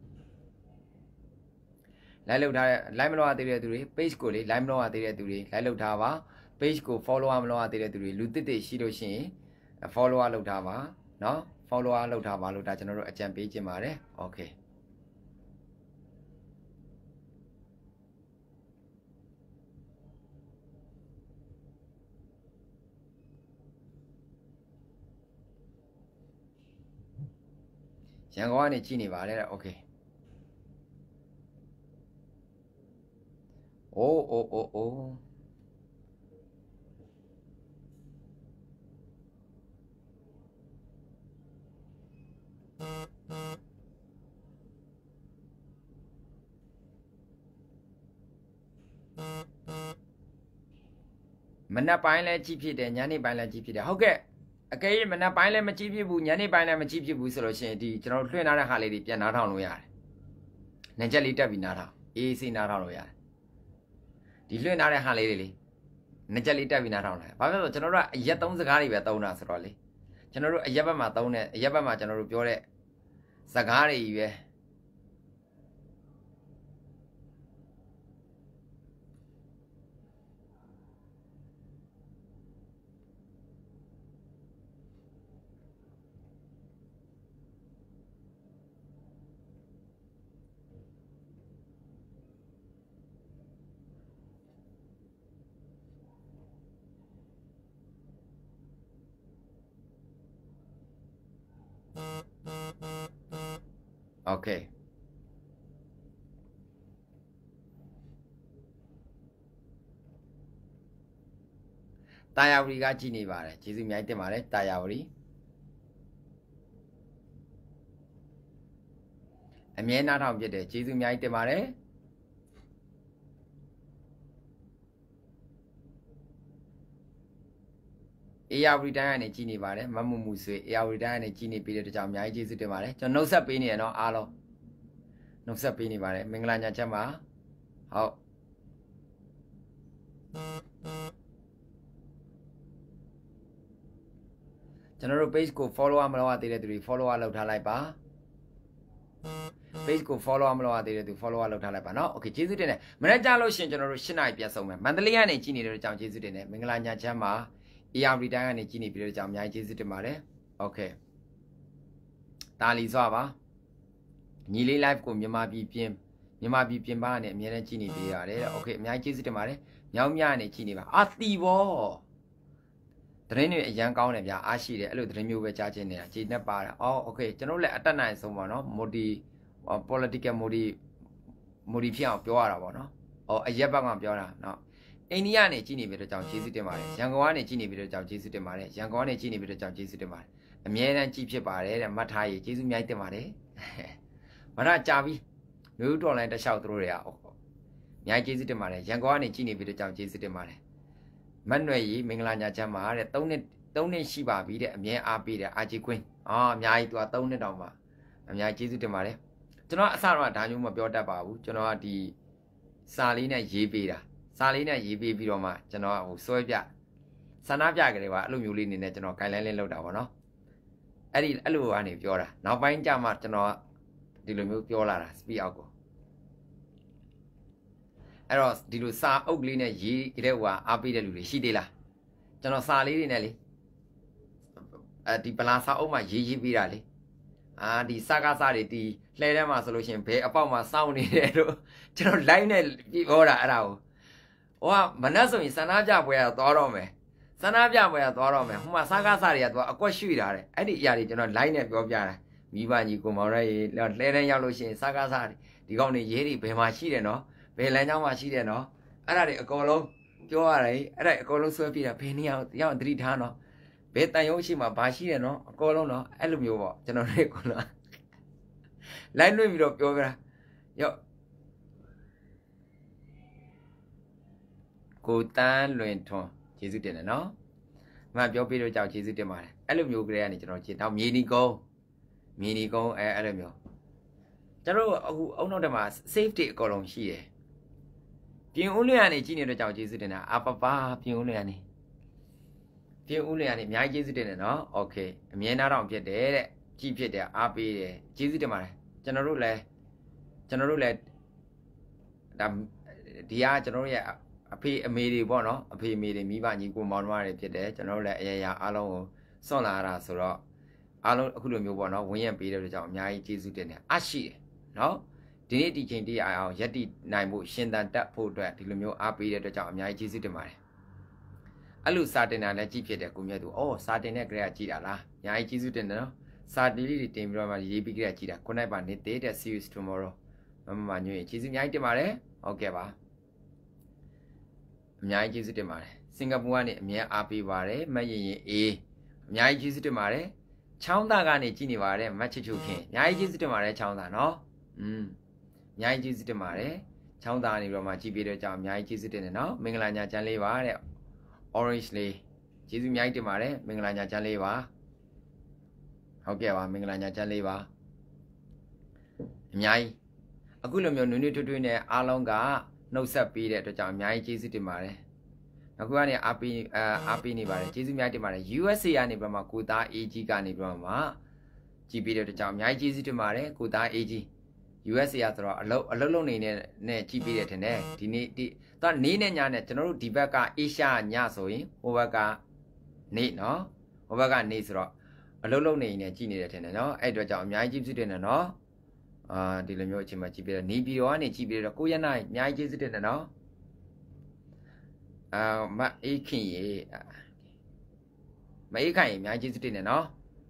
like လုပ်ထား like မလုပ်ရသေးတဲ့သူတွေ page ကိုလေ like မလုပ်ရသေးတဲ့သူတွေ like လုပ်ထားပါ page ကို follower မလုပ်ရသေးတဲ့သူတွေလူတစ်တစ်ရှိလို့ရှိရင် follower လုပ်ထားပါနော် follower လုပ်ထားပါလို့ဒါကျွန်တော်တို့အကြံပေးချင်ပါတယ်โอเคရန်ကုန်ကနေကြည့်နေပါတယ်โอเคအိုးအိုးအိုးအိုးမနက်ပိုင်းလဲကြည့်ဖြစ်တယ်ညနေပိုင်းလဲကြည့်ဖြစ်တယ်ဟုတ်ကဲ့အကယ်၍မနက်ပိုင်းလဲမကြည့်ဖြစ်ဘူးညနေပိုင်းလဲမကြည့်ဖြစ်ဘူးဆိုလို့ရှိရင်ဒီကျွန်တော်လွှင့်ထားတဲ့ဟာလေးတွေပြန်နားထောင်လို့ရတယ်။နှံချက်လေးတက်ပြီးနားထောင်အေးအေးဆေးနားထောင်လို့ရတယ်။ဒီလွှင့်ထားတဲ့ဟာလေးတွေလေနှံချက်လေးတက်ပြီးနားထောင်လိုက်။ဘာဖြစ်လို့ကျွန်တော်တို့ကအရက်သုံးစကားတွေပဲသုံးတာဆိုတော့လေကျွန်တော်တို့အရက်ဘက်မှာသုံးတဲ့အရက်ဘက်မှာကျွန်တော်တို့ပြောတဲ့စကားတွေကြီးပဲโอเคတာယာဝတီကကြည့်နေပါတယ်ကျေးဇူးအများကြီးတင်ပါတယ်တာယာဝတီအမြဲနားထောင်ပြတယ်ကျေးဇူးအများကြီးတင်ပါတယ်အေယာဝတီတိုင်းကနေကြည်နေပါတယ်မမှုမှုဆွေအေယာဝတီတိုင်းကနေကြည်နေပြီးတဲ့ကြောင်အများကြီးကျေးဇူးတင်ပါတယ်ကျွန်တော်နှုတ်ဆက်ပေးနေရနော်အားလုံးနှုတ်ဆက်ပေးနေပါတယ်မင်္ဂလာညချမ်းပါဟုတ်ကျွန်တော်တို့ page ကို follower မလုပ်ရသေးတဲ့သူတွေ follower လုပ်ထားလိုက်ပါ page ကို follower မလုပ်ရသေးတဲ့သူ follower လုပ်ထားလိုက်ပါနော် okay ကျေးဇူးတင်တယ်မနေ့ကျလို့ရှင်ကျွန်တော်တို့၈နာရီပြန်ဆုံးမယ်မန္တလေးကနေကြည်နေတဲ့ကြောင်ကျေးဇူးတင်တယ်မင်္ဂလာညချမ်းပါအေယာဝတီတိုင်းကနေကြည်နေပြီးတဲ့ကြောင်အများကြီးကျေးဇူးတင်ပါတယ်โอเคတာလီစွာပါညီလေး live ကိုမြန်မာပြည်ပြင်မြန်မာပြည်ပြင်ပါနဲ့အများနဲ့ကြည်နေပေးရတယ်โอเคအများကြီးကျေးဇူးတင်ပါတယ်မြောင်းမြနဲ့ကြည်နေပါအာတီဘောသတင်းတွေအရန်ကောင်းတယ်ဗျာအားရှိတယ်အဲ့လိုသတင်းမျိုးပဲကြားချင်းနေတာကြည်နဲ့ပါတာအော်โอเคကျွန်တော်လည်းအတက်နိုင်ဆုံးပါနော် modi political modi modi ဖြစ်အောင်ပြောရတာပေါ့နော်အော်အရက်ဘက်ကပြောတာနော်အိန္ဒိယနေကြည်နေပြီးတော့ကြောင်ကျေးဇူးတင်ပါတယ်ရန်ကုန်ကနေကြည်နေပြီးတော့ကြောင်ကျေးဇူးတင်ပါတယ်ရန်ကုန်ကနေကြည်နေပြီးတော့ကြောင်ကျေးဇူးတင်ပါတယ်အမြဲတမ်းကြည်ဖြစ်ပါတယ်တဲ့မှတ်ထားရေးကျေးဇူးအများကြီးတင်ပါတယ်မရကြာပြီမျိုးတော်လိုင်းတစ်လျှောက်သူတို့တွေကအော်အများကြီးကျေးဇူးတင်ပါတယ်ရန်ကုန်ကနေကြည်နေပြီးတော့ကြောင်ကျေးဇူးတင်ပါတယ်မတ်နွယ်ကြီးမင်္ဂလာညချမ်းပါတဲ့၃နှစ်၃နှစ်ရှိပါပြီတဲ့အမြဲအားပေးတဲ့အာဂျီကွင်းအာအများကြီးသူက၃နှစ်တောင်မှအများကြီးကျေးဇူးတင်ပါတယ်ကျွန်တော်အစတော့ဒါမျိုးမပြောတတ်ပါဘူးကျွန်တော်ကဒီစာလေးနဲ့ရေးပေးတာစာလေးနဲ့ရေးပေးပြီးတော့မှကျွန်တော်ဟိုစွဲပြဆန္ဒပြကြတယ်ကွာအဲ့လိုမျိုးလေးနေနဲ့ကျွန်တော် guideline လေးလောက်တာပေါ့နော်အဲ့ဒီအဲ့လိုကနေပြောတာနောက်ပိုင်းကျမှကျွန်တော်ဒီလိုမျိုးပြောလာတာ speed out ကိုအဲ့တော့ဒီလိုစာအုပ်ကလေးနဲ့ရေးကြတဲ့ဟိုအားပေးတဲ့လူတွေရှိသေးလားကျွန်တော်စာလေးတွေနဲ့လေအဲဒီပလာစာအုပ်မှာရေးရေးပေးတာလေအာဒီစကားစားတွေဒီလှဲထဲမှာဆိုလို့ရှိရင်ဘယ်အပေါက်မှာစောင့်နေတယ်လို့ကျွန်တော် live နဲ့ပြောတာအဲ့ဒါကိုဟိုကမနှက်ဆိုရင်စန္ဒပြပွဲရသွားတော့မယ်စန္ဒပြပွဲရသွားတော့မယ်ဟိုမှာစကားစားတွေကသူကအကွက်ရွှေ့တာတဲ့အဲ့ဒီအရာတွေကျွန်တော် live နဲ့ပြောပြတာမိဘကြီးကိုမောင်ရဲလှဲထဲရောက်လို့ရှိရင်စကားစားတွေဒီကောင်တွေရေးတွေဘယ်မှာရှိတယ်နော်ဘယ်လမ်းကြောင်းမှာရှိတယ်နော်အဲ့ဒါတွေအကုန်လုံးပြောရတယ်အဲ့ဒါအကုန်လုံးဆွဲပြတာဘယ်နေရာရောက်သတိထားနော်ဘယ်တန်ရုံးရှိမှာဘာရှိတယ်နော်အကုန်လုံးနော်အဲ့လိုမျိုးပေါ့ကျွန်တော်တို့ကလိုက်နှွေးပြီးတော့ပြောပြတာရော့ကိုတန်းလွင်ထွန်းကျေးဇူးတင်တယ်နော်မပြောပြတော့ကြောက်ကျေးဇူးတင်ပါတယ်အဲ့လိုမျိုးကလေးကနေကျွန်တော်ကြည့်တော့မြေနီကုန်းမြေနီကုန်းအဲအဲ့လိုမျိုးကျွန်တော်အခုအုံနောက်တမှာ safety အကုန်လုံးရှိတယ်ပြင်ဦးလျံကနေကြည့်နေတော့ကြောက်ကျေးဇူးတင်တာအပပပြင်ဦးလျံနေပြင်ဦးလျံနေအများကြီးကျေးဇူးတင်တယ်နော်โอเคအမြဲနားတော့ဖြစ်တယ်တဲ့ကြည့်ဖြစ်တယ်အားပေးတယ်ကျေးဇူးတင်ပါတယ်ကျွန်တော်တို့လည်းကျွန်တော်တို့လည်းဒါဒီကကျွန်တော်တို့ရဲ့အဖေအမေတွေပေါ့နော်အဖေအမေတွေမိဘညီကိုမောင်နှမတွေဖြစ်တယ်ကျွန်တော်တို့လည်းအရာရာအားလုံးကိုစွန့်လာတာဆိုတော့အားလုံးအခုလိုမျိုးပေါ့နော်ဝင်းရံပေးတဲ့အတွက်ကြောင့်အများကြီးကျေးဇူးတင်တယ်အရှိတယ်နော်ဒီနေ့ဒီချိန်တိအောင်ရက်တိနိုင်ဖို့ရှင်သန်တက်ဖို့အတွက်ဒီလိုမျိုးအားပေးတဲ့အတွက်ကြောင့်အများကြီးကျေးဇူးတင်ပါတယ်အဲ့လိုစာတင်တာလည်းကြည့်ဖြစ်တယ်ကိုမြတ်သူအော်စာတင်တဲ့ကြရကြည့်တာလားအများကြီးကျေးဇူးတင်တယ်နော်စာတီလေးတွေတင်ပြီးတော့မှရေးပြီးကြရကြည့်တာခုနိုင်ပါနေတဲ့တဲ့ see you tomorrow မမမညွှန်ကျေးဇူးအများကြီးတင်ပါတယ်ဟုတ်ကဲ့ပါအများကြီးကျေးဇူးတင်ပါတယ်စင်ကာပူကနေအများအားပေးပါတယ်မတ်ရင်ရင်အေးအများကြီးကျေးဇူးတင်ပါတယ်ချောင်းသားကနေကြည့်နေပါတယ်မတ်ချစ်ချူခင်အများကြီးကျေးဇူးတင်ပါတယ်ချောင်းသားနော်อืมအများကြီးကျေးဇူးတင်ပါတယ်ချောင်းသားနေပြီးတော့မှကြည့်ပြီးတော့ကြောင်အများကြီးကျေးဇူးတင်တယ်နော်မင်္ဂလာညချမ်းလေးပါတဲ့ orange လေးကျေးဇူးအများကြီးတင်ပါတယ်မင်္ဂလာညချမ်းလေးပါဟုတ်ကဲ့ပါမင်္ဂလာညချမ်းလေးပါအများကြီးအခုလိုမျိုးနွေးနွေးထွတ်ထွတ်နဲ့အားလုံးကနှုတ်ဆက်ပေးတဲ့အတွက်ကြောင့်အများကြီးကျေးဇူးတင်ပါတယ်အခုကနေအားပေးအားပေးနေပါတယ်ကျေးဇူးအများကြီးတင်ပါတယ် U S A ကနေပြီးမှကိုသား A G ကနေပြီးမှကြည်ပေးတဲ့အတွက်ကြောင့်အများကြီးကျေးဇူးတင်ပါတယ်ကိုသား A G U S A ကဆိုတော့အလုံးအလုံးလုံးနေနဲ့နဲ့ကြည်ပေးတယ်ထင်တယ်ဒီနေ့ဒီတော့နေနဲ့ညနဲ့ကျွန်တော်တို့ဒီဘက်ကအေရှားညဆိုရင်ဟိုဘက်ကနေနော်ဟိုဘက်ကနေဆိုတော့အလုံးလုံးနေနဲ့ကြည်နေတယ်ထင်တယ်နော်အဲ့အတွက်ကြောင့်အများကြီးကျေးဇူးတင်တယ်နော်အာဒီလိုမျိုးအချိန်မှာကြည်ပေးတယ်နေပြည်တော်ကနေကြည်ပေးတော့ကိုရနိုင်အများကြီးကျေးဇူးတင်တယ်နော်အာမအေးခင်ရေမအေးခိုင်ရေအများကြီးကျေးဇူးတင်တယ်နော်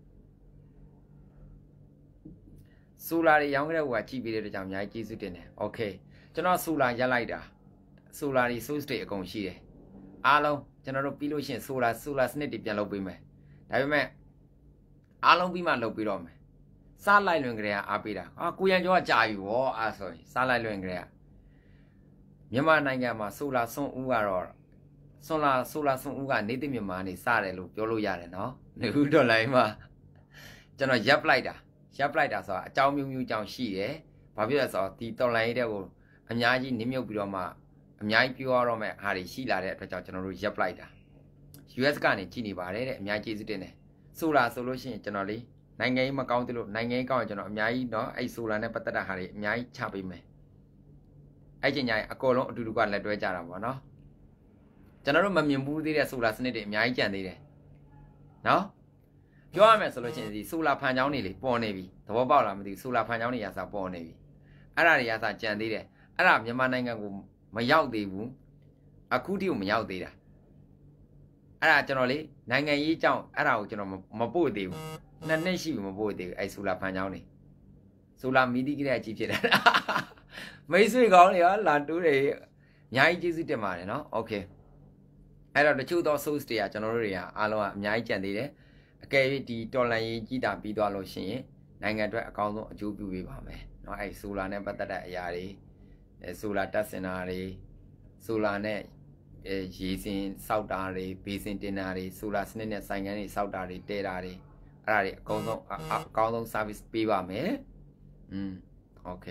ဆိုလာတွေရောင်းကြတဲ့ဟိုကကြည့်ပေးတဲ့အတွက်ကြောင့်အများကြီးကျေးဇူးတင်တယ်โอเคကျွန်တော်ဆိုလာရက်လိုက်တာဆိုလာတွေ source တွေအကုန်ရှိတယ်အားလုံးကျွန်တော်တို့ပြီးလို့ရှိရင်ဆိုလာဆိုလာစနစ်တွေပြန်လုပ်ပေးမယ်ဒါပေမဲ့အားလုံးပြီးမှလုပ်ပြီးတော့မယ်စားလိုက်လွင်ကြတဲ့အားပေးတာအာကိုရန်ကျော်ကကြာပြီဗောအားဆိုရင်စားလိုက်လွင်ကြတဲ့မြန်မာနိုင်ငံမှာဆိုလာစွန့်ဦးကတော့ဆိုလာဆိုလာစွန့်ဦးကနေတိမြန်မာနေစတယ်လို့ပြောလို့ရတယ်နော်နေဦးဒေါ်လာမှာကျွန်တော်ရပ်လိုက်တာရပ်လိုက်တာဆိုတာအကြောင်းမျိုးမျိုးကြောင့်ရှိတယ်။ဘာဖြစ်လဲဆိုတော့ဒီတော်လိုင်းတဲ့ကိုအများကြီးနင်းမြုပ်ပြီးတော့မှအများကြီးပြောရတော့မဲ့ဟာတွေရှိလာတဲ့အတွက်ကြောင့်ကျွန်တော်တို့ရပ်လိုက်တာ။ U S ကနေကြည်နေပါတယ်တဲ့အများကြီးကျေးဇူးတင်တယ်။ဆိုလာဆိုလို့ရှိရင်ကျွန်တော်လေးနိုင်ငံရေးမကောင်းသေးလို့နိုင်ငံရေးကောင်းရင်ကျွန်တော်အများကြီးเนาะအဲ့ဆိုလာနဲ့ပတ်သက်တဲ့ဟာတွေအများကြီးချပေးမယ်။အဲ့ချိန်ကျရင်အကောလုံးအတူတူကလက်တွဲကြတာပေါ့နော်။ကျွန်တော်တို့မမြင်ဘူးသေးတဲ့ဆိုလာစနစ်တွေအများကြီးကြံသေးတယ်။နော်။ပြောရမယ်ဆိုလို့ရှိရင်ဒီဆိုလာဖန်ချောင်းတွေလေပေါ်နေပြီသဘောပေါက်လားမသိဘူးဆိုလာဖန်ချောင်းတွေရစားပေါ်နေပြီအဲ့ဒါတွေရစားကြံသေးတယ်အဲ့ဒါမြန်မာနိုင်ငံကိုမရောက်သေးဘူးအခုထိကိုမရောက်သေးတာအဲ့ဒါကျွန်တော်လေနိုင်ငံရေးကြောင့်အဲ့ဒါကိုကျွန်တော်မပို့သေးဘူးနှစ်နှစ်ရှိပြီမပို့သေးဘူးအဲ့ဆိုလာဖန်ချောင်းတွေဆိုလာမီဒီကလေးအကြီးဖြစ်တာမိတ်ဆွေကောင်းတွေရောလာတူးတွေအများကြီးကျေးဇူးတင်ပါတယ်နော်โอเคအဲ့တော့တချို့သော source တွေကကျွန်တော်တို့တွေကအားလုံးကအများကြီးကြံသေးတယ်အကယ်၍ဒီတော်လန်ရေးကြီးတာပြီးသွားလို့ရှိရင်နိုင်ငံအတွက်အကောင်းဆုံးအကျိုးပြုပေးပါမယ်เนาะအဲဆိုလာနဲ့ပတ်သက်တဲ့အရာတွေအဲဆိုလာတက်စင်တာတွေဆိုလာနဲ့အဲရေစင်စောက်တာတွေဘေးစင်တင်တာတွေဆိုလာစနစ်နဲ့ဆိုင်ငန်းတွေစောက်တာတွေတဲတာတွေအဲ့ဒါတွေအကောင်းဆုံးအကောင်းဆုံး service ပေးပါမယ်อืมโอเค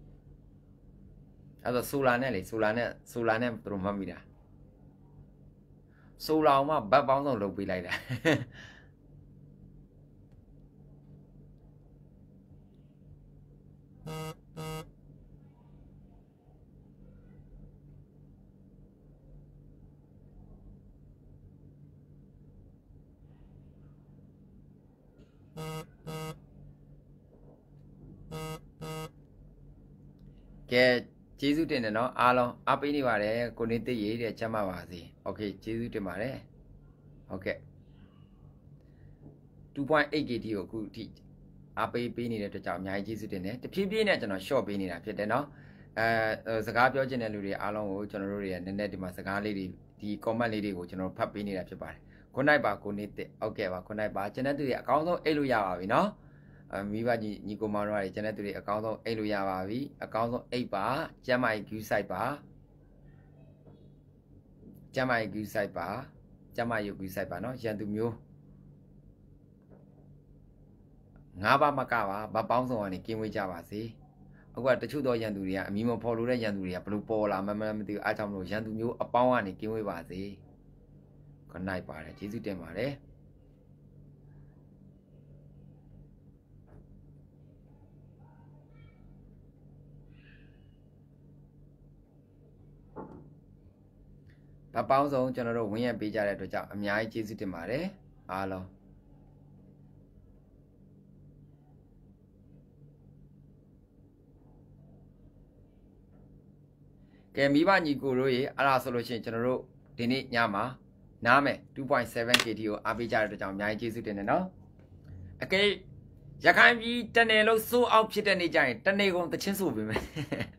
အဲ့တော့ဆိုလာနဲ့လေဆိုလာနဲ့ဆိုလာနဲ့သူတို့မှတ်မိတာဆိုလာအောင်မှဘတ်ပေါင်းစုံလုပ်ပေးလိုက်တာကဲကျေးဇူးတင်တယ်နော်အားလုံးအားပေးနေပါတယ်ကိုနေသိရတဲ့ချမ်းသာပါစေโอเคကျေးဇူးတင်ပါတယ်ဟုတ်ကဲ့ two point eight K T ကိုအခုထိအားပေးပေးနေတဲ့အတွက်ကြောင့်အများကြီးကျေးဇူးတင်တယ်တဖြည်းဖြည်းနဲ့ကျွန်တော် short ပေးနေတာဖြစ်တယ်နော်အဲစကားပြောချင်တဲ့လူတွေအားလုံးကိုကျွန်တော်တို့တွေနည်းနည်းဒီမှာစကားလေးတွေဒီ comment လေးတွေကိုကျွန်တော်ဖတ်ပေးနေတာဖြစ်ပါတယ်ခုနိုင်ပါကိုနေသိဟုတ်ကဲ့ပါခုနိုင်ပါကျွန်တော်တို့တွေအကောင်းဆုံးအိတ်လို့ရပါပြီနော်မိဘညီညီကိုမောင်တို့ကကျွန်တဲ့သူတွေအကောင်းဆုံးအိတ်လို့ရပါပြီအကောင်းဆုံးအိတ်ပါကျမ်းမာရေး view site ပါကျမ်းမာရေး view site ပါကျမ်းမာရေး view site ပါနော်ရန်သူမျိုးငါးပါးမကပါဗတ်ပေါင်းစုံကနေကင်းဝေးကြပါစေအခုကတချို့သောရန်သူတွေကအမီမဖော်လို့တဲ့ရန်သူတွေကဘလို့ပေါ်လာမှမမသိဘူးအားကြောင့်မလို့ရန်သူမျိုးအပေါင်းကနေကင်းဝေးပါစေခနိုင်ပါတယ်ကျေးဇူးတင်ပါတယ်ဗတ်ပေါင်းစုံကျွန်တော်တို့ဝင်ရပေးကြတဲ့အတွက်ကြောင့်အများကြီးကျေးဇူးတင်ပါတယ်အားလုံးကဲမိဘညီကိုတို့ရေအဲ့ဒါဆိုလို့ရှိရင်ကျွန်တော်တို့ဒီနေ့ညမှာနားမယ် two point seven K T ကိုအားပေးကြတဲ့အတွက်ကြောင့်အများကြီးကျေးဇူးတင်တယ်နော်အကေရခိုင်ပြည်တနယ်လုံးစိုးအောင်ဖြစ်တဲ့နေ့ကျရင်တနေ့ကုန်တချင်းဆိုပေးမယ်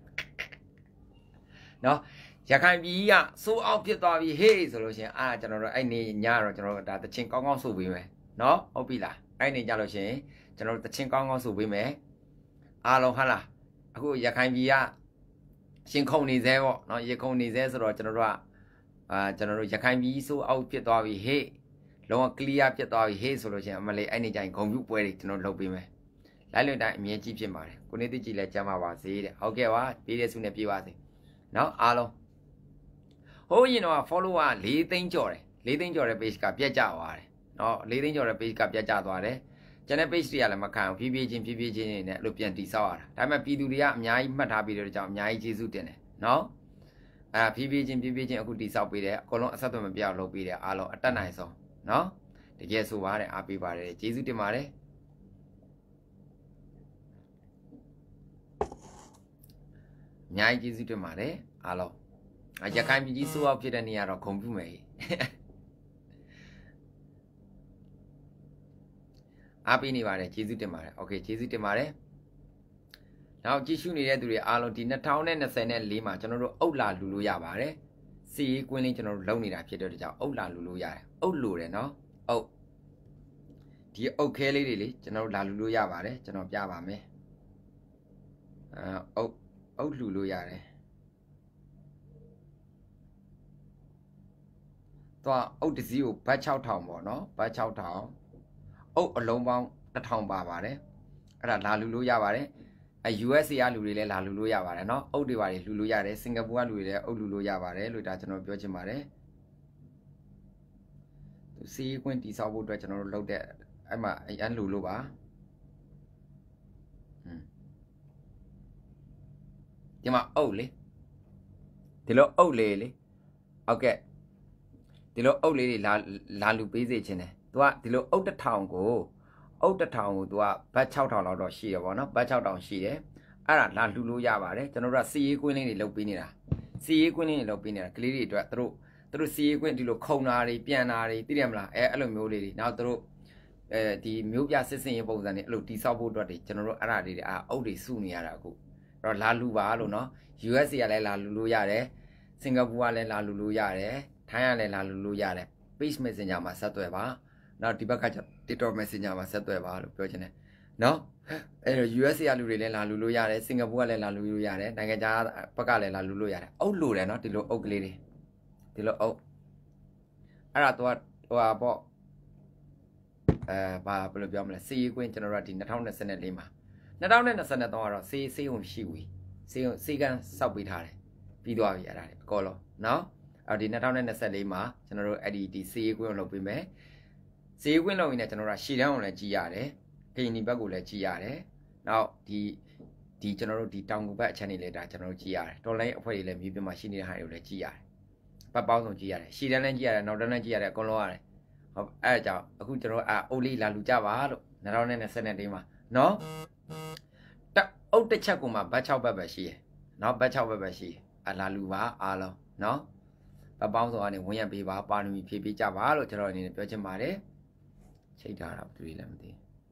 နော်ရခိုင်ပြည်ကစိုးအောင်ဖြစ်သွားပြီဟေးဆိုလို့ရှိရင်အားကျွန်တော်တို့အဲ့နေညတော့ကျွန်တော်တို့ဒါတချင်းကောင်းကောင်းဆိုပေးမယ်နော်ဟုတ်ပြီလားအဲ့နေကြလို့ရှိရင်ကျွန်တော်တို့တချင်းကောင်းကောင်းဆိုပေးမယ်အားလုံးဟုတ်လားအခုရခိုင်ပြည်ကရှင်ခုံနေသေးပေါ့နော်ရခုံနေသေးဆိုတော့ကျွန်တော်တို့ကအာကျွန်တော်တို့ရခိုင်ပြည်ဆိုအောက်ဖြစ်သွားပြီဟေးလုံးဝ clear ဖြစ်သွားပြီဟေးဆိုလို့ရှိရင်အမလေးအဲ့နေကြရင်ဂုံပြူပွဲတွေကျွန်တော်လုပ်ပေးမယ်လိုက်လွန်တိုင်းအမြဲကြည့်ဖြစ်ပါတယ်ကိုနေသိကြည့်လဲကြမ်းပါပါစေတဲ့ဟုတ်ကဲ့ပါပြေးတဲ့စုနဲ့ပြေးပါစေနော်အားလုံးဟိုးရင်တော့ follower ၄သိန်းကျော်တယ်၄သိန်းကျော်တဲ့ page ကပြတ်ကျသွားတယ်နော်၄သိန်းကျော်တဲ့ page ကပြတ်ကျသွားတယ်ကျန်တဲ့ page တွေကလည်းမခံဘူးဖြည်းဖြည်းချင်းဖြည်းဖြည်းချင်းနဲ့အဲ့လိုပြန်တိဆောက်ရတာဒါပေမဲ့ပြည်သူတွေကအများကြီးမှတ်ထားပြီးတော့ကြောင့်အများကြီးကျေးဇူးတင်တယ်နော်အာဖြည်းဖြည်းချင်းဖြည်းဖြည်းချင်းအခုတိဆောက်ပေးတယ်အကုန်လုံးအဆက်အသွယ်မပြောက်လုပ်ပေးတယ်အားလုံးအတက်နိုင်ဆုံးနော်တကယ်ဆိုပါတယ်အားပေးပါတယ်ကျေးဇူးတင်ပါတယ်အများကြီးကျေးဇူးတင်ပါတယ်အားလုံးရခိုင်ပြည်ကြီးစိုးအောင်ဖြစ်တဲ့နေရာတော့ခုံပြမယ်အားပေးနေပါတယ်ကျေးဇူးတင်ပါတယ်โอเคကျေးဇူးတင်ပါတယ်နောက်ကြည့်ရှုနေတဲ့သူတွေအားလုံးဒီtwo thousand twenty-fourမှာကျွန်တော်တို့အုတ်လာလူလို့ရပါတယ်စီရေးကွင်းလေးကျွန်တော်တို့လုံနေတာဖြစ်တဲ့အတွက်ကြောင့်အုတ်လာလူလို့ရတယ်အုတ်လို့တယ်နော်အုတ်ဒီအုတ်ခဲလေးတွေလေကျွန်တော်တို့လာလူလို့ရပါတယ်ကျွန်တော်ပြပါမယ်အဲအုတ်အုတ်လူလို့ရတယ်တော့အုတ်တစည်းကိုဘတ်six thousandပေါ့နော်ဘတ်six thousandအုတ်အလုံးပေါင်းone thousandပါပါတယ်အဲ့ဒါလာလူလို့ရပါတယ်အဲ U S A ကလူတွေလည်းလာလူလို့ရပါတယ်เนาะအုတ်တွေပါတွေလူလို့ရတယ်စင်ကာပူကလူတွေလည်းအုတ်လူလို့ရပါတယ်လို့ဒါကျွန်တော်ပြောချင်ပါတယ်သူစီးကွင်းတိဆောက်ဖို့အတွက်ကျွန်တော်တို့လုပ်တဲ့အဲ့မှာအရန်လူလို့ပါဒီမှာအုတ်လေဒီလိုအုတ်လေးလေဟုတ်ကဲ့ဒီလိုအုတ်လေးတွေလာလာလူပေးစေခြင်းတယ်သူကဒီလိုအုတ်တစ်ထောင်ကိုအုတ်တစ်ထောင်ကိုသူကဘတ်six thousandလောက်တော့ရှိတယ်ပေါ့နော်ဘတ်six thousandရှိတယ်အဲ့ဒါလာလူလို့ရပါတယ်ကျွန်တော်တို့ကစီရေးကွင်းလေးတွေလုပ်ပေးနေတာစီရေးကွင်းလေးတွေလုပ်ပေးနေတာကလေးတွေအတွက်သူတို့သူတို့စီရေးကွင်းဒီလိုခုံတာတွေပြန်တာတွေသိတယ်မလားအဲအဲ့လိုမျိုးလေးတွေနောက်သူတို့အဲဒီမျိုးပြစစ်စင်ရေးပုံစံတွေအဲ့လိုတိဆောက်ဖို့အတွက်တွေကျွန်တော်တို့အဲ့ဒါတွေအာအုတ်တွေစုနေရတာအခုအဲ့တော့လာလူပါလို့နော် U S A ကလည်းလာလူလို့ရတယ်စင်ကာပူကလည်းလာလူလို့ရတယ်ထိုင်းကလည်းလာလူလို့ရတယ် Page Messenger မှာဆက်သွယ်ပါနောက်ဒီဘက်ကကျ TikTok Messenger မှာဆက်သွယ်ပါလို့ပြောချင်တယ်နော်အဲ့တော့ U S A ကလူတွေလည်းလာလူလို့ရတယ်စင်ကာပူကလည်းလာလူလို့ရတယ်နိုင်ငံခြားဘက်ကလည်းလာလူလို့ရတယ်အုတ်လို့တယ်နော်ဒီလိုအုတ်ကလေးတွေဒီလိုအုတ်အဲ့ဒါတော့ဟိုဟာပေါ့အဲဘာဘယ်လိုပြောမလဲစီးကွင်းကျွန်တော်တို့ဒီtwenty twenty-fourမှာtwenty twenty-threeကတော့စေးစေးုံရှိပြီစေးစေးကန်စောက်ပေးထားတယ်ပြီးသွားပြီအဲ့ဒါတွေအကောလုံးနော်အဲ့ဒီtwenty twenty-fourမှာကျွန်တော်တို့အဲ့ဒီဒီစေးကွင်းကိုလုပ်ပေးမယ်စေးကွင်းလုပ်ရင်လည်းကျွန်တော်တို့ရှီတန်းကိုလည်းကြည့်ရတယ်ကရင်ဒီဘက်ကိုလည်းကြည့်ရတယ်နောက်ဒီဒီကျွန်တော်တို့ဒီတောင်ကူဘက်အချမ်းတွေလည်းဒါကျွန်တော်တို့ကြည့်ရတယ်တော်လိုင်းအဖွဲ့တွေလည်းမြေပြင်မှာရှိနေတဲ့ဟာတွေကိုလည်းကြည့်ရတယ်ပတ်ပေါင်းဆုံးကြည့်ရတယ်ရှီတန်းလည်းကြည့်ရတယ်နောက်တန်းလည်းကြည့်ရတယ်အကုန်လုံးရတယ်ဟုတ်အဲ့ဒါကြောင့်အခုကျွန်တော်အအိုးလေးလာလူကြပါလို့twenty twenty-fourမှာနော်တအုတ်တစ်ချက်ကိုမှဘတ်sixဘတ်ပဲရှိရယ်နော်ဘတ်sixဘတ်ပဲရှိအလာလူပါအားလုံးနော်ပတ်ပေါင်းဆုံးကနေဝင်ရပေးပါပါရမီဖြည့်ပေးကြပါလို့ကျွန်တော်အနေနဲ့ပြောချင်ပါတယ်ချိတ်ထားတာဘယ်သူလဲမသိ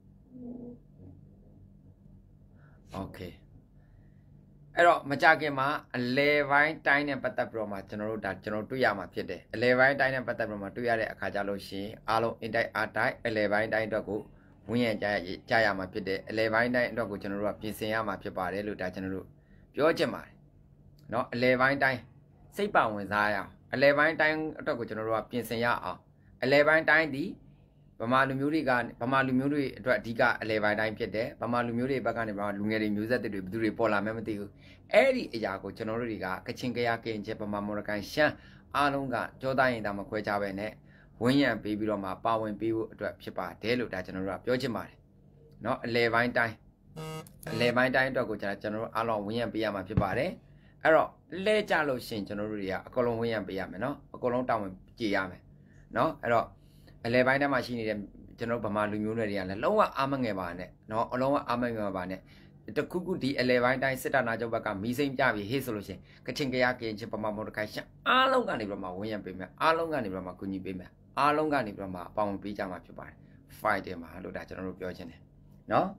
โอเคအဲ့တော့မကြခင်မှာအလဲပိုင်းတိုင်းနဲ့ပတ်သက်ပြီးတော့မှကျွန်တော်တို့ဒါကျွန်တော်တွေ့ရမှာဖြစ်တယ်အလဲပိုင်းတိုင်းနဲ့ပတ်သက်ပြီးတော့မှတွေ့ရတဲ့အခါကြလို့ရှိရင်အားလုံး in type r type အလဲပိုင်းတိုင်းအတွက်ကိုဝင်းရံကြကြရမှာဖြစ်တဲ့အလဲပိုင်းတိုင်းအတွက်ကိုကျွန်တော်တို့ကပြင်ဆင်ရမှာဖြစ်ပါတယ်လို့ဒါကျွန်တော်တို့ပြောချင်ပါတယ်เนาะအလဲပိုင်းတိုင်းစိတ်ပါဝင်စားရအောင်အလဲပိုင်းတိုင်းအတွက်ကိုကျွန်တော်တို့ကပြင်ဆင်ရအောင်အလဲပိုင်းတိုင်းဒီဗမာလူမျိုးတွေကဗမာလူမျိုးတွေအတွက်အဓိကအလဲပိုင်းတိုင်းဖြစ်တယ်ဗမာလူမျိုးတွေဘက်ကနေဗမာလူငယ်တွေမျိုးဆက်တွေဘယ်သူတွေပေါ်လာမှမသိဘူးအဲ့ဒီအရာကိုကျွန်တော်တို့တွေကကချင်ကရကရင်ချက်ဗမာမော်ရကန်ရှမ်းအားလုံးကကြောသားရင်တာမခွဲကြပဲနဲ့ဝင်းရံပေးပြီးတော့မှပါဝင်ပေးဖို့အတွက်ဖြစ်ပါတယ်လို့ဒါကျွန်တော်တို့ကပြောချင်ပါတယ်เนาะအလဲပိုင်းတိုင်းအလဲပိုင်းတိုင်းအတွက်ကိုကျွန်တော်တို့အားလုံးဝင်းရံပေးရမှာဖြစ်ပါတယ်အဲ့တော့လဲကြလို့ရှင်ကျွန်တော်တို့တွေကအကုန်လုံးဝင်းရံပေးရမယ်เนาะအကုန်လုံးတောင်းဝင်ကြည်ရမယ်เนาะအဲ့တော့အလဲပိုင်းတိုင်းမှာရှိနေတဲ့ကျွန်တော်ဗမာလူမျိုးတွေကလည်းလုံးဝအားမငယ်ပါနဲ့เนาะအလုံးဝအားမငယ်ပါနဲ့တခုခုဒီအလဲပိုင်းတိုင်းစစ်တပ်နာချုပ်ဘက်ကမီးစိမ်းပြပြီးဟေ့ဆိုလို့ရှင်ကချင်ကရကရင်ချင်းဗမာမော်ဒခိုင်ရှမ်းအားလုံးကနေပြီးတော့မှဝင်းရံပေးမယ်အားလုံးကနေပြီးတော့မှကူညီပေးမယ်အားလုံးကနေပြီးတော့မှပေါဝင်ပေးကြမှာဖြစ်ပါတယ် fight တယ်မှာလို့ဒါကျွန်တော်တို့ပြောချင်တယ်เนาะ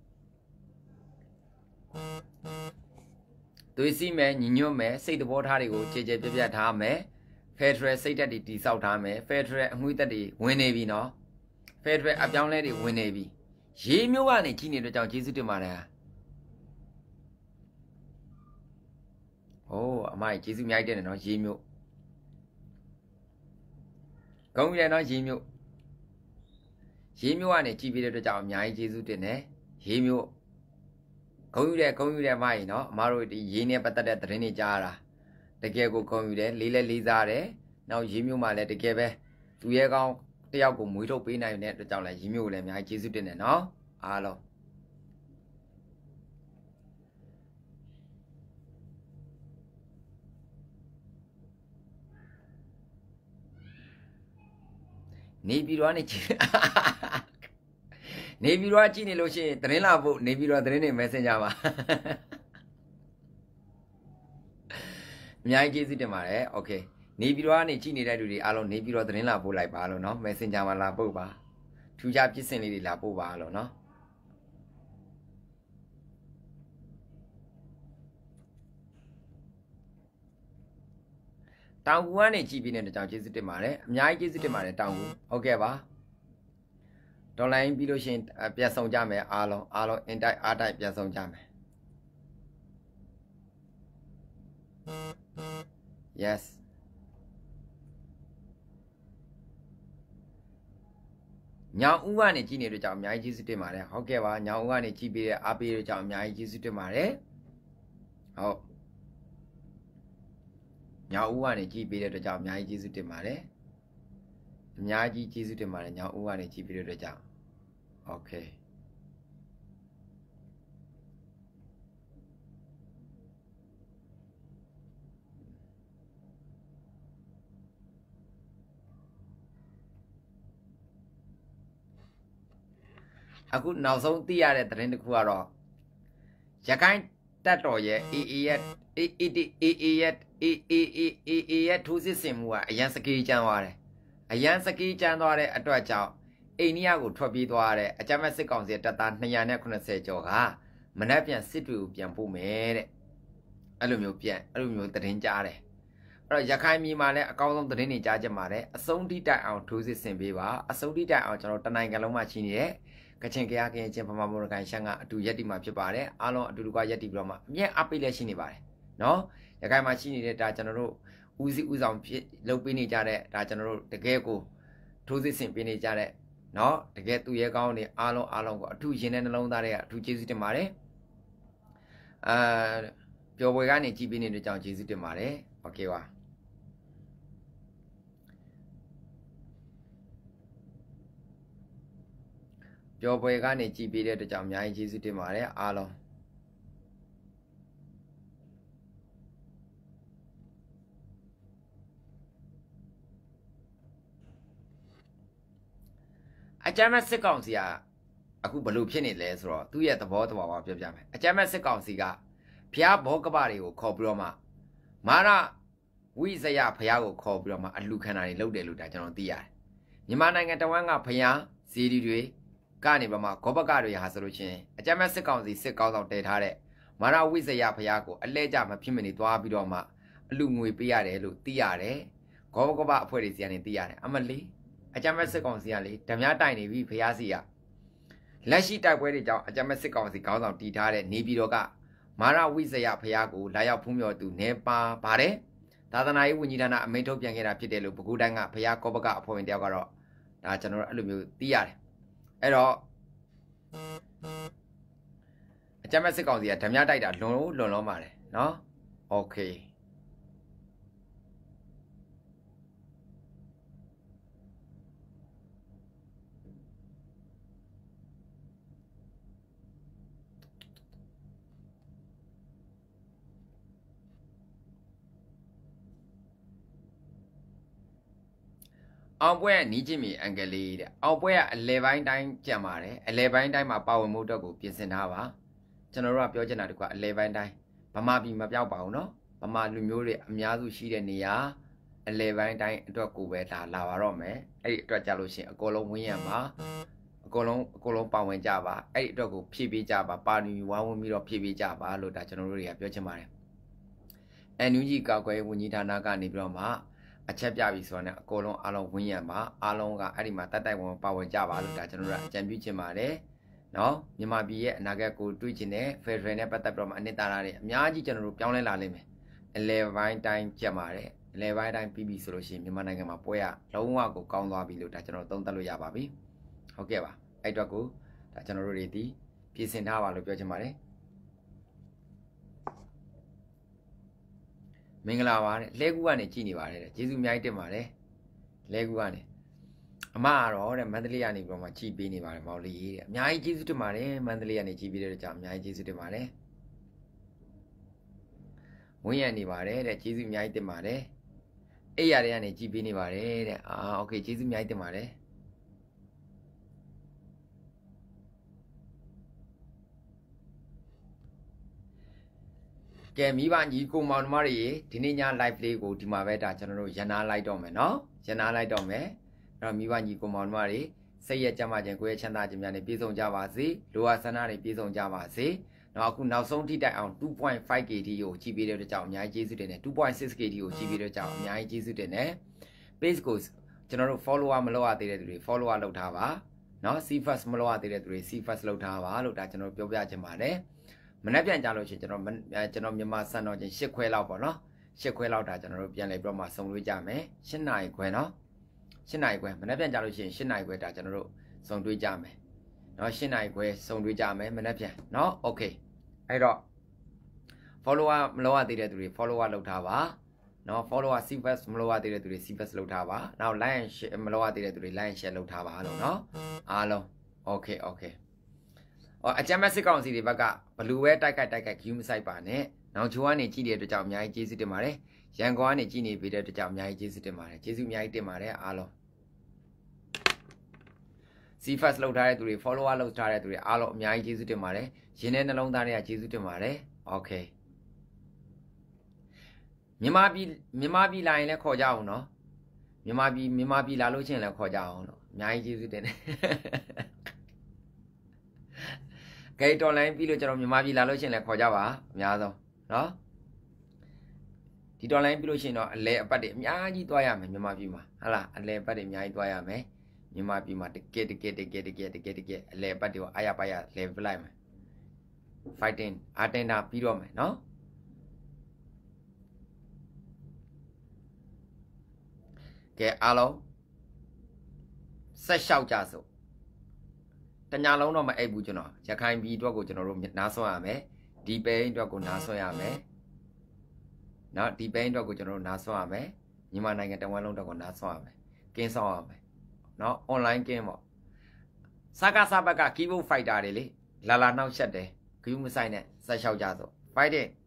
သွေးစီးမယ်ညီညွတ်မယ်စိတ်တဘောထားတွေကိုခြေခြေပြပြထားမယ် Federal စိတ်တက်တွေတိဆောက်ထားမယ် Federal အငွေ့တက်တွေဝင်နေပြီเนาะ Federal အပြောင်းလဲတွေဝင်နေပြီရေးမျိုးကနေကြီးနေတဲ့ကြောင့်ကျေးဇူးတင်ပါတယ်โอ้အမကြီးကျေးဇူးအများကြီးတင်တယ်เนาะရေးမျိုးကောင်းပြီလေเนาะရေးမျိုးရေးမျိုးကနေကြည်ပြီးတဲ့အတွက်ကြောင့်အများကြီးကျေးဇူးတင်တယ်ရေးမျိုးဂုံယူတယ်ဂုံယူတယ်မကြီးเนาะအမတို့ဒီရေးနဲ့ပတ်သက်တဲ့သတင်းတွေကြားရတာတကယ်ကိုဂုံယူတယ်လေးလဲလေးစားတယ်နောက်ရေးမျိုးမှလည်းတကယ်ပဲသူရဲကောင်းတယောက်ကိုမွေးထုတ်ပေးနိုင်တဲ့အတွက်ကြောင့်လည်းရေးမျိုးကိုလည်းအများကြီးကျေးဇူးတင်တယ်เนาะအားလုံးနေပြည်တော်ကနေကြည့်နေပြည်တော်ကြည့်နေလို့ရှိရင်သတင်းလာဖို့နေပြည်တော်သတင်းတွေ Messenger မှာအများကြီးကျေးဇူးတင်ပါတယ် Okay နေပြည်တော်ကနေကြည့်နေတဲ့လူတွေအားလုံးနေပြည်တော်သတင်းလာပို့လိုက်ပါလို့เนาะ Messenger မှာလာပို့ပါထူးခြားဖြစ်စဉ်လေးတွေလာပို့ပါလို့เนาะတောင်ကူကနေကြည်ပြီးတဲ့ကြောင်ကျေးဇူးတင်ပါတယ်အများကြီးကျေးဇူးတင်ပါတယ်တောင်ကူဟုတ်ကဲ့ပါဒေါ်လာရင်းပြီးလို့ရှိရင်ပြန်ဆောင်ကြမယ်အားလုံးအားလုံးအင်တိုက်အားတိုက်ပြန်ဆောင်ကြမယ် yes ညောင်ဦးကနေကြည်နေတဲ့ကြောင်အများကြီးကျေးဇူးတင်ပါတယ်ဟုတ်ကဲ့ပါညောင်ဦးကနေကြည်ပြီးတဲ့အားပေးတဲ့ကြောင်အများကြီးကျေးဇူးတင်ပါတယ်ဟုတ်ညောင်ဦးကနေကြည်ပေးတဲ့အတွက်ကြောင့်အများကြီးကျေးဇူးတင်ပါတယ်အများကြီးကျေးဇူးတင်ပါတယ်ညောင်ဦးကနေကြည်ပေးတဲ့အတွက်ကြောင့်โอเคအခုနောက်ဆုံးသိရတဲ့သတင်းတစ်ခုကတော့ရခိုင်တပ်တော်ရဲ့ အေး အေး ရဲ့ အေး အေး အေး အေး ရဲ့ အေး အေး အေး အေး အေး ရဲ့ထိုးစစ်ဆင်မှုကအရန်စကေးကျန်းသွားတယ်အရန်စကေးကျန်းသွားတဲ့အတွက်ကြောင့်အိန္ဒိယကိုထွက်ပြေးသွားတဲ့အကြမ်းဖက်စစ်ကောင်စီတပ်သားနှစ်ရာခုနှစ်ဆယ်ကျော်ကမနက်ပြန်စစ်တွေကိုပြန်ပို့မယ်တဲ့အဲ့လိုမျိုးပြန်အဲ့လိုမျိုးသတင်းကြားတယ်အဲ့တော့ရခိုင်ပြည်မှာလည်းအကောင်းဆုံးသတင်းတွေကြားကြမှာတယ်အဆုံးထိတိုက်အောင်ထိုးစစ်ဆင်ပေးပါအဆုံးထိတိုက်အောင်ကျွန်တော်တနိုင်ငံလုံးမှာရှိနေတဲ့ကချင်ကရကရင်ချင်းဗမာမော်ရကန်ရှမ်းကအတူရက်တီမှာဖြစ်ပါတယ်အားလုံးအတူတူကရက်တီပြီးတော့မှအမြဲအပိတ်လက်ရှိနေပါတယ်နော်ရခိုင်မှာရှိနေတဲ့ဒါကျွန်တော်တို့ဦးစီးဦးဆောင်ဖြစ်လုပ်ပေးနေကြတဲ့ဒါကျွန်တော်တို့တကယ်ကိုထိုးစစ်ဆင်ပေးနေကြတဲ့နော်တကယ်သူရဲကောင်းတွေအားလုံးအားလုံးကိုအထူးရင်တဲ့နှလုံးသားတွေကအထူးကျေးဇူးတင်ပါတယ်အာပျော်ပွဲကနေကြည်ပေးနေတဲ့ကြောင့်ကျေးဇူးတင်ပါတယ်โอเคပါပျော်ပွဲကနေကြည်ပေးတဲ့အတွက်ကြောင့်အများကြီးကျေးဇူးတင်ပါတယ်အားလုံးအကြမ်းမဲ့စစ်ကောင်စီကအခုဘလို့ဖြစ်နေလဲဆိုတော့သူ့ရဲ့သဘောတဘာဝပြောပြမယ်အကြမ်းမဲ့စစ်ကောင်စီကဘုရားဘောကပတွေကိုခေါ်ပြီးတော့မှမာရဝိဇယဘုရားကိုခေါ်ပြီးတော့မှအလူခန္ဓာတွေလုပ်တယ်လို့ဒါကျွန်တော်သိရတယ်မြန်မာနိုင်ငံတဝန်းကဘုရားဇီဒီတွေကနေပါမှဂောဘကတွေဟာဆိုလို့ချင်းအကြမ်းမဲ့စစ်ကောင်စီစစ်ကောင်းဆောင်တည်ထားတဲ့မာရဝိဇယဘုရားကိုအလဲကြမဖြစ်မနေသွားပြီးတော့မှအလူငွေပေးရတယ်လို့သိရတယ်ဂောဘကပအဖွဲ့တွေစီကနေသိရတယ်အမလီအကြမ်းမဲ့စစ်ကောင်စီကလေဓမြတိုင်နေပြီဘုရားစီကလက်ရှိတိုက်ပွဲတွေကြောင့်အကြမ်းမဲ့စစ်ကောင်စီခေါင်းဆောင်တီထားတဲ့နေပြည်တော်ကမာရဝိဇယဖျားကိုလာရောက်ဖူးမြော်သူနေပါပါတယ်သာသနာရေးဝန်ကြီးဌာနအမိန့်ထုတ်ပြန်ခဲ့တာဖြစ်တယ်လို့ပဲခူးတိုင်းကဖျားကောပကအဖွဲ့ဝင်တယောက်ကတော့ဒါကျွန်တော်တို့အဲ့လိုမျိုးသိရတယ်အဲ့တော့အကြမ်းမဲ့စစ်ကောင်စီကဓမြတိုက်တာလွန်လွန်လုံးပါတယ်နော်โอเคအောင်ပွဲကနီးချင်းမီအင်္ဂလိပ်တဲ့အောင်ပွဲကအလဲပိုင်းတိုင်းကြံပါတယ်အလဲပိုင်းတိုင်းမှာပါဝင်မှုတော့ကိုပြင်ဆင်ထားပါကျွန်တော်တို့ကပြောချင်တာတကွာအလဲပိုင်းတိုင်းဗမာပြည်မပြောက်ပါဘူးနော်ဗမာလူမျိုးတွေအများစုရှိတဲ့နေရာအလဲပိုင်းတိုင်းအတွက်ကိုပဲဒါလာပါတော့မယ်အဲ့ဒီအတွက်ကြလို့ရှိရင်အကုန်လုံးဝင်းရမှာအကုန်လုံးအကုန်လုံးပါဝင်ကြပါအဲ့ဒီအတွက်ကိုဖြည့်ပေးကြပါပါနီဝိုင်းဝန်းပြီးတော့ဖြည့်ပေးကြပါလို့ဒါကျွန်တော်တို့တွေကပြောချင်ပါတယ်အန်ယူဂျီကောက်ကွယ်ဝန်ကြီးဌာနကနေပြီးတော့မှအချက်ပြပြီဆိုတော့အကုန်လုံးအားလုံးဝင်းရမှာအားလုံးကအဲ့ဒီမှာတက်တိုက်ဝင်ပါဝင်ကြပါလို့ဒါကျွန်တော်တို့အကြံပြုချင်ပါတယ်နော်မြန်မာပြည်ရဲ့အနာဂတ်ကိုတွေးချင်တဲ့ Federal နဲ့ပတ်သက်ပြီးတော့မှအနှစ်သာရတွေအများကြီးကျွန်တော်တို့ပြောင်းလဲလာလိမ့်မယ်အလဲပိုင်းတိုင်းကြက်ပါတယ်အလဲပိုင်းတိုင်းပြီးပြီဆိုလို့ရှိရင်မြန်မာနိုင်ငံမှာပွဲရလုံးဝကိုကောင်းသွားပြီလို့ဒါကျွန်တော်သုံးသပ်လို့ရပါပြီဟုတ်ကဲ့ပါအဲ့အတွက်ကိုဒါကျွန်တော်တို့တွေဒီပြင်ဆင်ထားပါလို့ပြောချင်ပါတယ်မင်္ဂလာပါတဲ့လဲကူကနေကြည်နေပါတယ်တဲ့ကျေးဇူးအများကြီးတင်ပါတယ်လဲကူကနေအမကတော့တဲ့မန္တလေးကနေပြီးတော့မှကြည်ပေးနေပါတယ်မောင်လေးတဲ့အများကြီးကျေးဇူးတင်ပါတယ်မန္တလေးကနေကြည်ပေးတဲ့ကြောင့်အများကြီးကျေးဇူးတင်ပါတယ်ဝင်းရနေပါတယ်တဲ့ကျေးဇူးအများကြီးတင်ပါတယ်အိယာတွေကနေကြည်ပေးနေပါတယ်တဲ့အာโอเคကျေးဇူးအများကြီးတင်ပါတယ်ကဲမိဘညီကိုမောင်နှမတွေဒီနေ့ည live လေးကိုဒီမှာပဲဒါကျွန်တော်တို့ရန်နာလိုက်တော့မယ်နော်ရန်နာလိုက်တော့မယ်အဲ့တော့မိဘညီကိုမောင်နှမတွေစိတ်ရကြမ်းမှခြင်းကိုယ်ရချမ်းသာခြင်းများနဲ့ပြည့်စုံကြပါစေလိုအပ်ဆန္ဒတွေပြည့်စုံကြပါစေနော်အခုနောက်ဆုံးထိတိုက်အောင် two point five K T ကိုကြည့်ပေးတဲ့အတွက်ကြောင့်အများကြီးကျေးဇူးတင်တယ် two point six K T ကိုကြည့်ပေးတဲ့အတွက်ကြောင့်အများကြီးကျေးဇူးတင်တယ် page ကိုကျွန်တော်တို့ follower မလုပ်ရသေးတဲ့သူတွေ follower လုပ်ထားပါနော် see first မလုပ်ရသေးတဲ့သူတွေ see first လုပ်ထားပါလို့ဒါကျွန်တော်ပြောပြချင်ပါတယ်မနေ့ပြန်ကြလို့ရှိရင်ကျွန်တော်ကျွန်တော်မြန်မာစံတော်ချင်း၈ခွဲလောက်ပေါ့နော်၈ခွဲလောက်ဒါကျွန်တော်တို့ပြန်လည်ပြီးတော့မှစုံလွှဲကြမယ်၈နာရီခွဲနော်၈နာရီခွဲမနေ့ပြန်ကြလို့ရှိရင်၈နာရီခွဲဒါကျွန်တော်တို့စုံတွေ့ကြမယ်နော်၈နာရီခွဲစုံတွေ့ကြမယ်မနေ့ပြန်နော်โอเคအဲ့တော့ follower မလုပ်ရသေးတဲ့သူတွေ follower လုပ်ထားပါနော် follower see first မလုပ်ရသေးတဲ့သူတွေ see first လုပ်ထားပါနောက် like and share မလုပ်ရသေးတဲ့သူတွေ like and share လုပ်ထားပါလို့နော်အားလုံးโอเคโอเคအကြမ်းမဲ့စစ်ကောင်စီတွေဘက်ကဘလူပဲတိုက်ခိုက်တိုက်ခိုက်ဂယူးမဆိုင်ပါနဲ့နောက်ချိုးကနေကြည့်တဲ့အတွက်ကြောင့်အများကြီးကျေးဇူးတင်ပါတယ်ရန်ကုန်ကနေကြည့်နေပေးတဲ့အတွက်ကြောင့်အများကြီးကျေးဇူးတင်ပါတယ်ကျေးဇူးအများကြီးတင်ပါတယ်အားလုံး see first လောက်ထားတဲ့သူတွေ follower လောက်ထားတဲ့သူတွေအားလုံးအများကြီးကျေးဇူးတင်ပါတယ်ရင်းတဲ့နှလုံးသားတွေကကျေးဇူးတင်ပါတယ်โอเคမြန်မာပြည်မြန်မာပြည်လာရင်လည်းခေါ်ကြအောင်နော်မြန်မာပြည်မြန်မာပြည်လာလို့ချင်းလည်းခေါ်ကြအောင်လို့အများကြီးကျေးဇူးတင်တယ်ကဲတော်လိုင်းပြီးလို့ကျွန်တော်မြန်မာပြည်လာလို့ရှိရင်လည်းခေါ်ကြပါအများဆုံးနော်ဒီတော်လိုင်းပြီးလို့ရှိရင်တော့အလဲအပတ်တွေအများကြီးသွားရမယ်မြန်မာပြည်မှာဟုတ်လားအလဲအပတ်တွေအများကြီးသွားရမယ်မြန်မာပြည်မှာတကယ်တကယ်တကယ်တကယ်တကယ်တကယ်အလဲအပတ်တွေကိုအားရပါရလဲပလိုက်မယ် fighting အတန်တာပြီးတော့မယ်နော်ကဲအားလုံးဆက်လျှောက်ကြစို့တညာလုံးတော့မအိပ်ဘူးကျွန်တော်ရခိုင်ပြည်အတွက်ကိုကျွန်တော်တို့နားဆွရမယ်ဒီပိန်းအတွက်ကိုနားဆွရမယ်နော်ဒီပိန်းအတွက်ကိုကျွန်တော်တို့နားဆွရမယ်မြန်မာနိုင်ငံတဝန်းလုံးအတွက်ကိုနားဆွရမယ်ကင်းဆောင်ရမယ်နော် online ကင်းပေါ့စကားစဘက်က keyboard fighter တွေလေလာလာနှောက်ချက်တယ်ဂယူးမဆိုင်နဲ့ဆက်လျှောက်ကြစို့ fighting